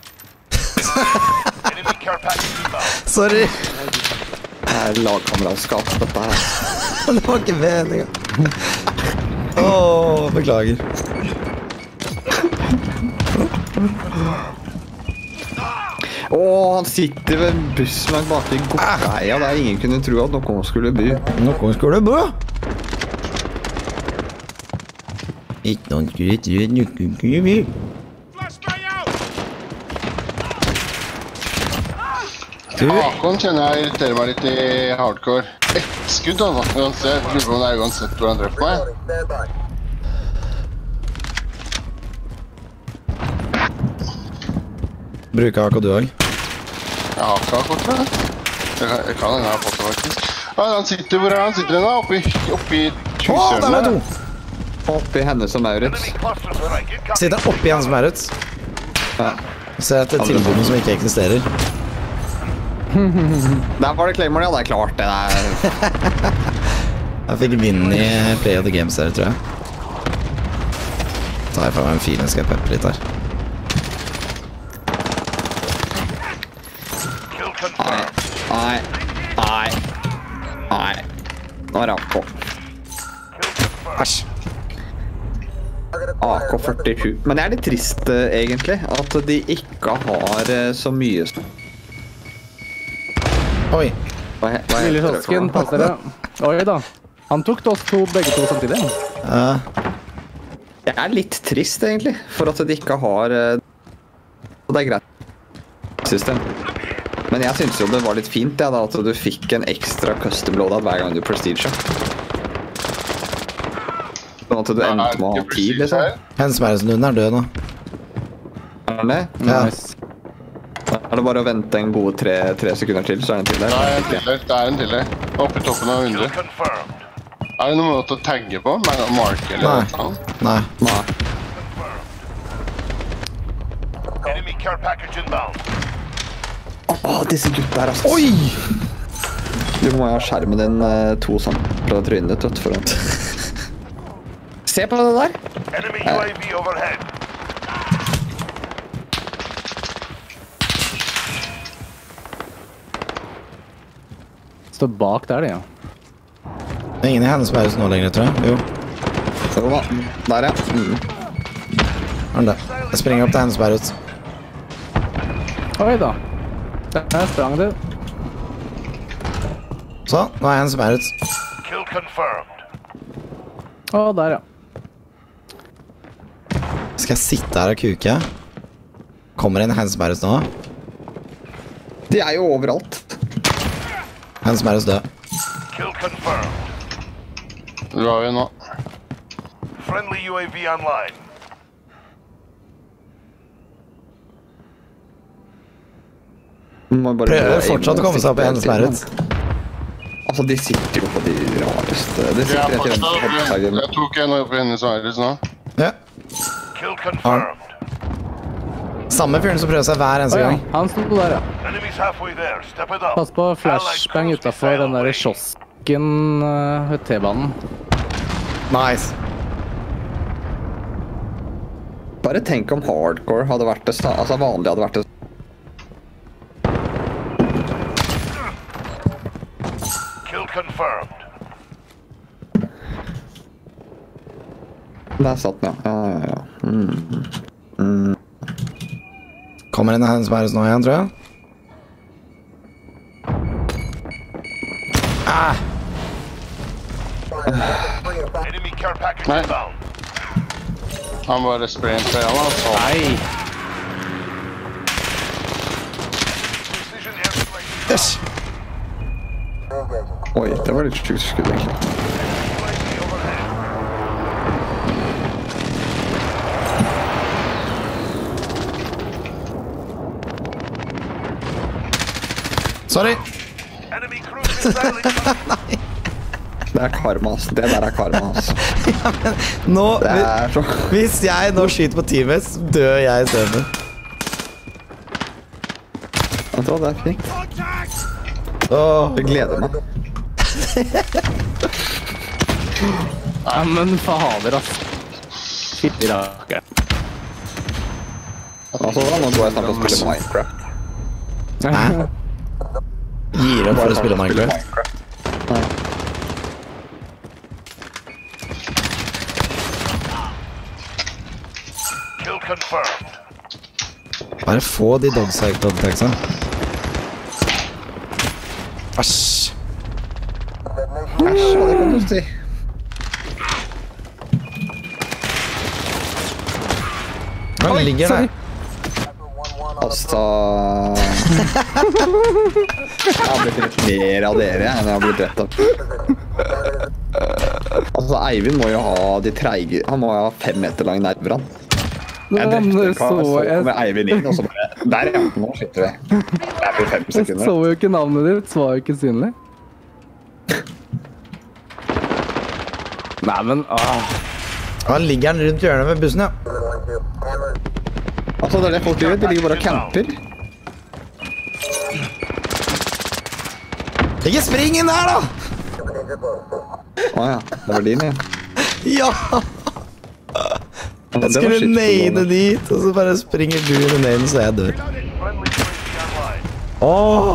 [SPEAKER 4] Sorry!
[SPEAKER 8] Det er lagkameratskap, dette her.
[SPEAKER 4] Det var ikke meningen. Beklager.
[SPEAKER 8] Han sitter ved bussen langt bak i Godeia, der ingen kunne tro at noen skulle by.
[SPEAKER 4] Noen skulle bo? Ikke noen skulle tro at noen skulle by.
[SPEAKER 10] Hakon kjenner jeg irriterer meg litt i hardcore. Ett skudd, altså. Jeg lurer på om det er uansett hvor han treffer meg.
[SPEAKER 4] Bruker AK du også?
[SPEAKER 10] Jeg har ikke AK, tror jeg. Jeg kan henne ha fått det, faktisk. Ja, han sitter hvor han sitter da, oppi hushjørnet.
[SPEAKER 4] Der var to!
[SPEAKER 8] Oppi Hennes og Maurits.
[SPEAKER 4] Sitter oppi Hennes og Maurits. Ser etter tilbudene som ikke eksisterer.
[SPEAKER 8] Der var det Claymore, ja, det er klart det der.
[SPEAKER 4] Jeg fikk vinn i Play of the Games her, tror jeg. Tar jeg fra meg en filen, skal jeg peppe litt her.
[SPEAKER 8] Nei. Nå er det AK.
[SPEAKER 4] Æsj.
[SPEAKER 8] AK-47. Men det er litt trist, egentlig, at de ikke har så mye...
[SPEAKER 4] Oi.
[SPEAKER 7] Lille Tosken, pass dere. Oi da. Han tok oss begge to samtidig.
[SPEAKER 8] Det er litt trist, egentlig, for at de ikke har... Det er greit. System. Men jeg synes jo det var litt fint, ja, da, at du fikk en ekstra custom loadout hver gang du prestige. Sånn at du endte med å ha tid, liksom.
[SPEAKER 4] Hennes Mæresen er død nå.
[SPEAKER 8] Er den det?
[SPEAKER 4] Ja.
[SPEAKER 8] Er det bare å vente en gode 3 sekunder til, så er det en til der?
[SPEAKER 10] Det er en til der. Oppe i toppen av 100. Er det noe måte å tagge på? Mark eller noe?
[SPEAKER 4] Nei.
[SPEAKER 5] Enemy care package inbound.
[SPEAKER 8] Disse gutta her, altså.
[SPEAKER 4] Oi!
[SPEAKER 8] Du må jo ha skjermen din 2 cm fra trynet ditt, vet du, for å... Se på det der!
[SPEAKER 5] Enemy UAV overhead.
[SPEAKER 7] Står bak der, det, ja.
[SPEAKER 4] Det er ingen i Hennes Mæresen nå lenger, tror jeg. Jo.
[SPEAKER 8] Jo da. Der, ja.
[SPEAKER 4] Jeg springer opp til Hennes Mæresen.
[SPEAKER 7] Oi da. Der sprang det.
[SPEAKER 4] Så, nå er Hennes Mæresen.
[SPEAKER 5] Kill confirmed.
[SPEAKER 7] Der, ja.
[SPEAKER 4] Skal jeg sitte her og kuke? Kommer en Hennes Mæresen nå?
[SPEAKER 8] De er jo overalt.
[SPEAKER 4] Hennes Mæresen død.
[SPEAKER 5] Kill confirmed.
[SPEAKER 10] Du har jo nå.
[SPEAKER 5] Friendly UAV online.
[SPEAKER 4] Prøver fortsatt å komme seg opp i Hennes Mæresen.
[SPEAKER 8] Altså, de sitter jo på de rareste. De sitter rett i den hoppsagen.
[SPEAKER 10] Jeg tok en opp i Hennes Mæresen nå.
[SPEAKER 4] Ja.
[SPEAKER 5] Kill confirmed.
[SPEAKER 4] Samme fyren som prøver seg hver eneste gang.
[SPEAKER 7] Han stod der, ja.
[SPEAKER 5] Enemies halfway there. Step it up.
[SPEAKER 7] Pass på flashbang utenfor den der kiosken ved T-banen.
[SPEAKER 4] Nice.
[SPEAKER 8] Bare tenk om hardcore hadde vært det, altså vanlig hadde vært det.
[SPEAKER 5] Kill confirmed.
[SPEAKER 8] Der satt den, ja. Ja.
[SPEAKER 4] Kommer en Hennes Mæresen nå igjen, tror jeg.
[SPEAKER 5] Enemy care package
[SPEAKER 10] Nei.
[SPEAKER 5] inbound.
[SPEAKER 10] Han bare sprayer han, altså.
[SPEAKER 7] Nei!
[SPEAKER 4] Yes.
[SPEAKER 8] Oi, det var litt sjukt skudd, egentlig.
[SPEAKER 4] Sorry.
[SPEAKER 5] Enemy cruise missile incoming.
[SPEAKER 8] Det er karma, altså. Det der er karma, altså.
[SPEAKER 4] Nå,
[SPEAKER 8] Det er så...
[SPEAKER 4] hvis jeg nå skyter på teamet, så dør jeg i stedet.
[SPEAKER 8] Vet du hva, det er fint.
[SPEAKER 4] Åh.
[SPEAKER 8] Jeg gleder meg.
[SPEAKER 7] Ja, men fader, ass. Fytti rakker.
[SPEAKER 8] Altså, nå går jeg snart og spiller Minecraft.
[SPEAKER 4] Hæ? Gir opp for å spille Minecraft?
[SPEAKER 8] Nei.
[SPEAKER 5] Kill confirmed.
[SPEAKER 4] Bare få de dogtagsa. Æsj.
[SPEAKER 8] Æsj, hva det kan du si.
[SPEAKER 4] Han ligger der.
[SPEAKER 8] Altså... Jeg har blitt rett mer av dere enn jeg har blitt rett av. Altså, Eivind må jo ha de treige... Han må jo ha 5 meter lang nerver, han. Jeg drepte så kommer Eivind inn, og så bare... Der, ja. Nå skytter vi. Det er for 5 sekunder.
[SPEAKER 7] Jeg så jo ikke navnet ditt, så var jo ikke synlig. Nei, men...
[SPEAKER 4] Han ligger han rundt hjørnet med bussen, ja.
[SPEAKER 8] Altså, det er det folk gjør. De ligger bare og camper.
[SPEAKER 4] Ikke spring inn der, da!
[SPEAKER 8] Åja, det var din, ja.
[SPEAKER 4] Ja! Jeg skulle nade dit, og så bare springer du inn i naden, så jeg dør. Åh!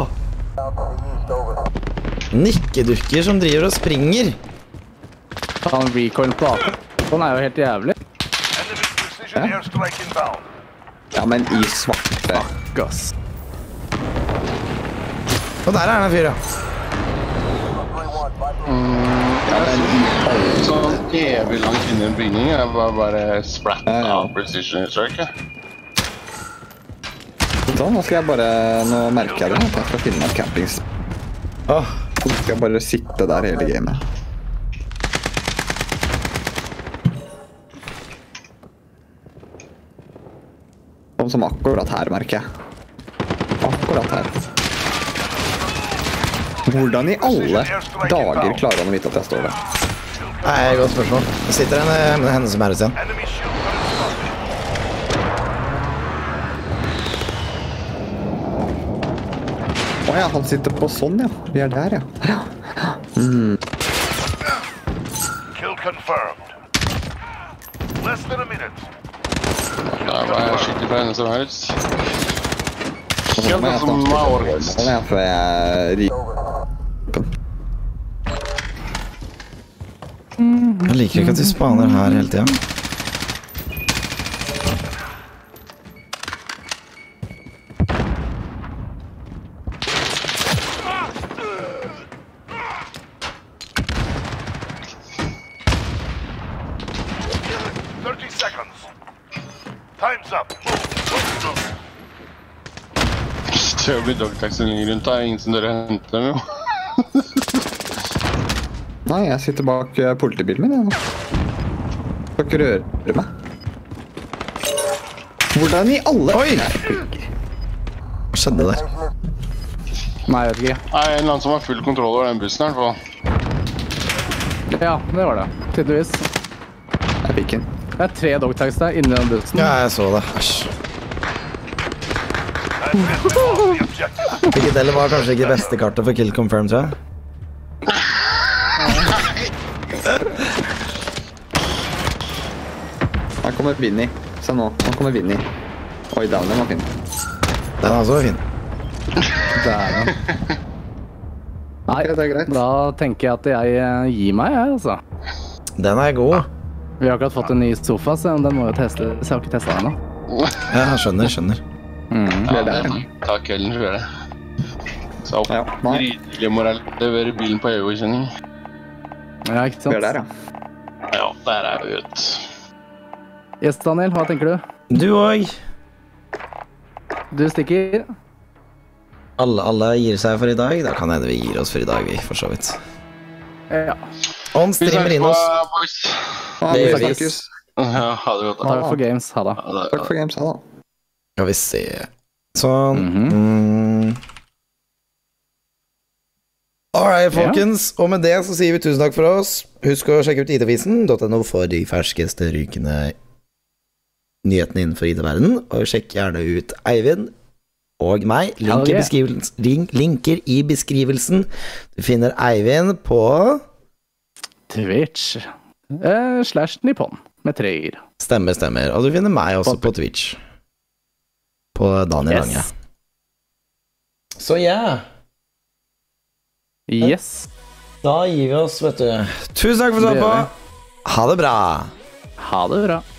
[SPEAKER 4] Nikkedukker som driver og springer.
[SPEAKER 7] Han recoil på apen. Han er jo helt jævlig.
[SPEAKER 5] Enemy precision airstrike inbound.
[SPEAKER 8] Ja, men i svarte.
[SPEAKER 7] Gass.
[SPEAKER 4] Og der er han en fyr, ja.
[SPEAKER 8] Ja, men i alle...
[SPEAKER 11] Sånn evig langt inne i en bygning. Jeg var bare spratt av precision airstrike.
[SPEAKER 8] Sånn, nå skal jeg bare... Nå merker jeg det, at jeg skal finne meg campings. Så skal jeg bare sitte der hele gamet. Sånn som akkurat her, merker jeg. Akkurat her. Hvordan i alle dager klarer han å vite at jeg står der?
[SPEAKER 4] Nei, godt spørsmål. Det sitter en med henne som er hos igjen.
[SPEAKER 8] Åja, han sitter på sånn, ja. Vi er der, ja.
[SPEAKER 5] Kill confirmed. Less than a minute.
[SPEAKER 11] Da var jeg skikkelig fra henne som helst.
[SPEAKER 8] Nå må jeg snart for jeg ryker.
[SPEAKER 4] Jeg liker ikke at du spaner her hele tiden.
[SPEAKER 11] Det blir dogtaxen rundt, da. Ingen som dere henter dem, jo.
[SPEAKER 8] Nei, jeg sitter bak politibilen min, jeg. Skal ikke røre meg. Hvordan i alle...
[SPEAKER 4] Oi! Hva skjedde der?
[SPEAKER 7] Nei, jeg vet ikke.
[SPEAKER 11] Nei, en eller annen som har full kontroll over den bussen her, i hvert fall.
[SPEAKER 7] Ja, det var det. Tydeligvis.
[SPEAKER 8] Jeg fikk den.
[SPEAKER 7] Det er 3 dogtags der inni den bussen.
[SPEAKER 4] Ja, jeg så det. Æsj. Hvilket eller var kanskje ikke det beste kartet for kill confirm, tror jeg.
[SPEAKER 8] Her kommer Vinny. Se nå, nå kommer Vinny. Oi, downen var fin.
[SPEAKER 4] Den er også fin.
[SPEAKER 7] Der, ja. Nei,
[SPEAKER 8] det er greit.
[SPEAKER 7] Da tenker jeg at jeg gir meg, jeg, altså.
[SPEAKER 4] Den er god.
[SPEAKER 7] Vi har akkurat fått en ny sofa, så den må jo teste. Så jeg har ikke testet den ennå.
[SPEAKER 4] Ja, skjønner.
[SPEAKER 8] Det er der.
[SPEAKER 11] Takk, Ellen, for det. Så opp. Rydelig moral. Leverer bilen på EU-kjenning.
[SPEAKER 7] Ja, ikke sant?
[SPEAKER 8] Det er der, ja.
[SPEAKER 11] Ja, der er vi ut.
[SPEAKER 7] Yes, Daniel, hva tenker du?
[SPEAKER 4] Du òg.
[SPEAKER 7] Du stikker?
[SPEAKER 4] Alle gir seg for i dag. Da kan hende vi gir oss for i dag, vi, for så vidt.
[SPEAKER 7] Ja.
[SPEAKER 4] On streamer inn oss.
[SPEAKER 8] Det gjør vi.
[SPEAKER 11] Ja, ha det godt.
[SPEAKER 7] Takk for games, ha det.
[SPEAKER 8] Takk for games, ha det.
[SPEAKER 4] Skal vi se. Sånn. Alright, folkens. Og med det så sier vi tusen takk for oss. Husk å sjekke ut itavisen.no for de ferskeste rykende nyhetene innenfor IT-verden. Og sjekk gjerne ut Eivind og meg. Linker i beskrivelsen. Du finner Eivind på
[SPEAKER 7] Twitch /Nippon med 3 -er.
[SPEAKER 4] Stemmer. Og du finner meg også på Twitch. På Daniel Lange. Så ja.
[SPEAKER 7] Yes.
[SPEAKER 4] Da gir vi oss, vet du. Tusen takk for at du så på. Ha det bra.
[SPEAKER 7] Ha det bra.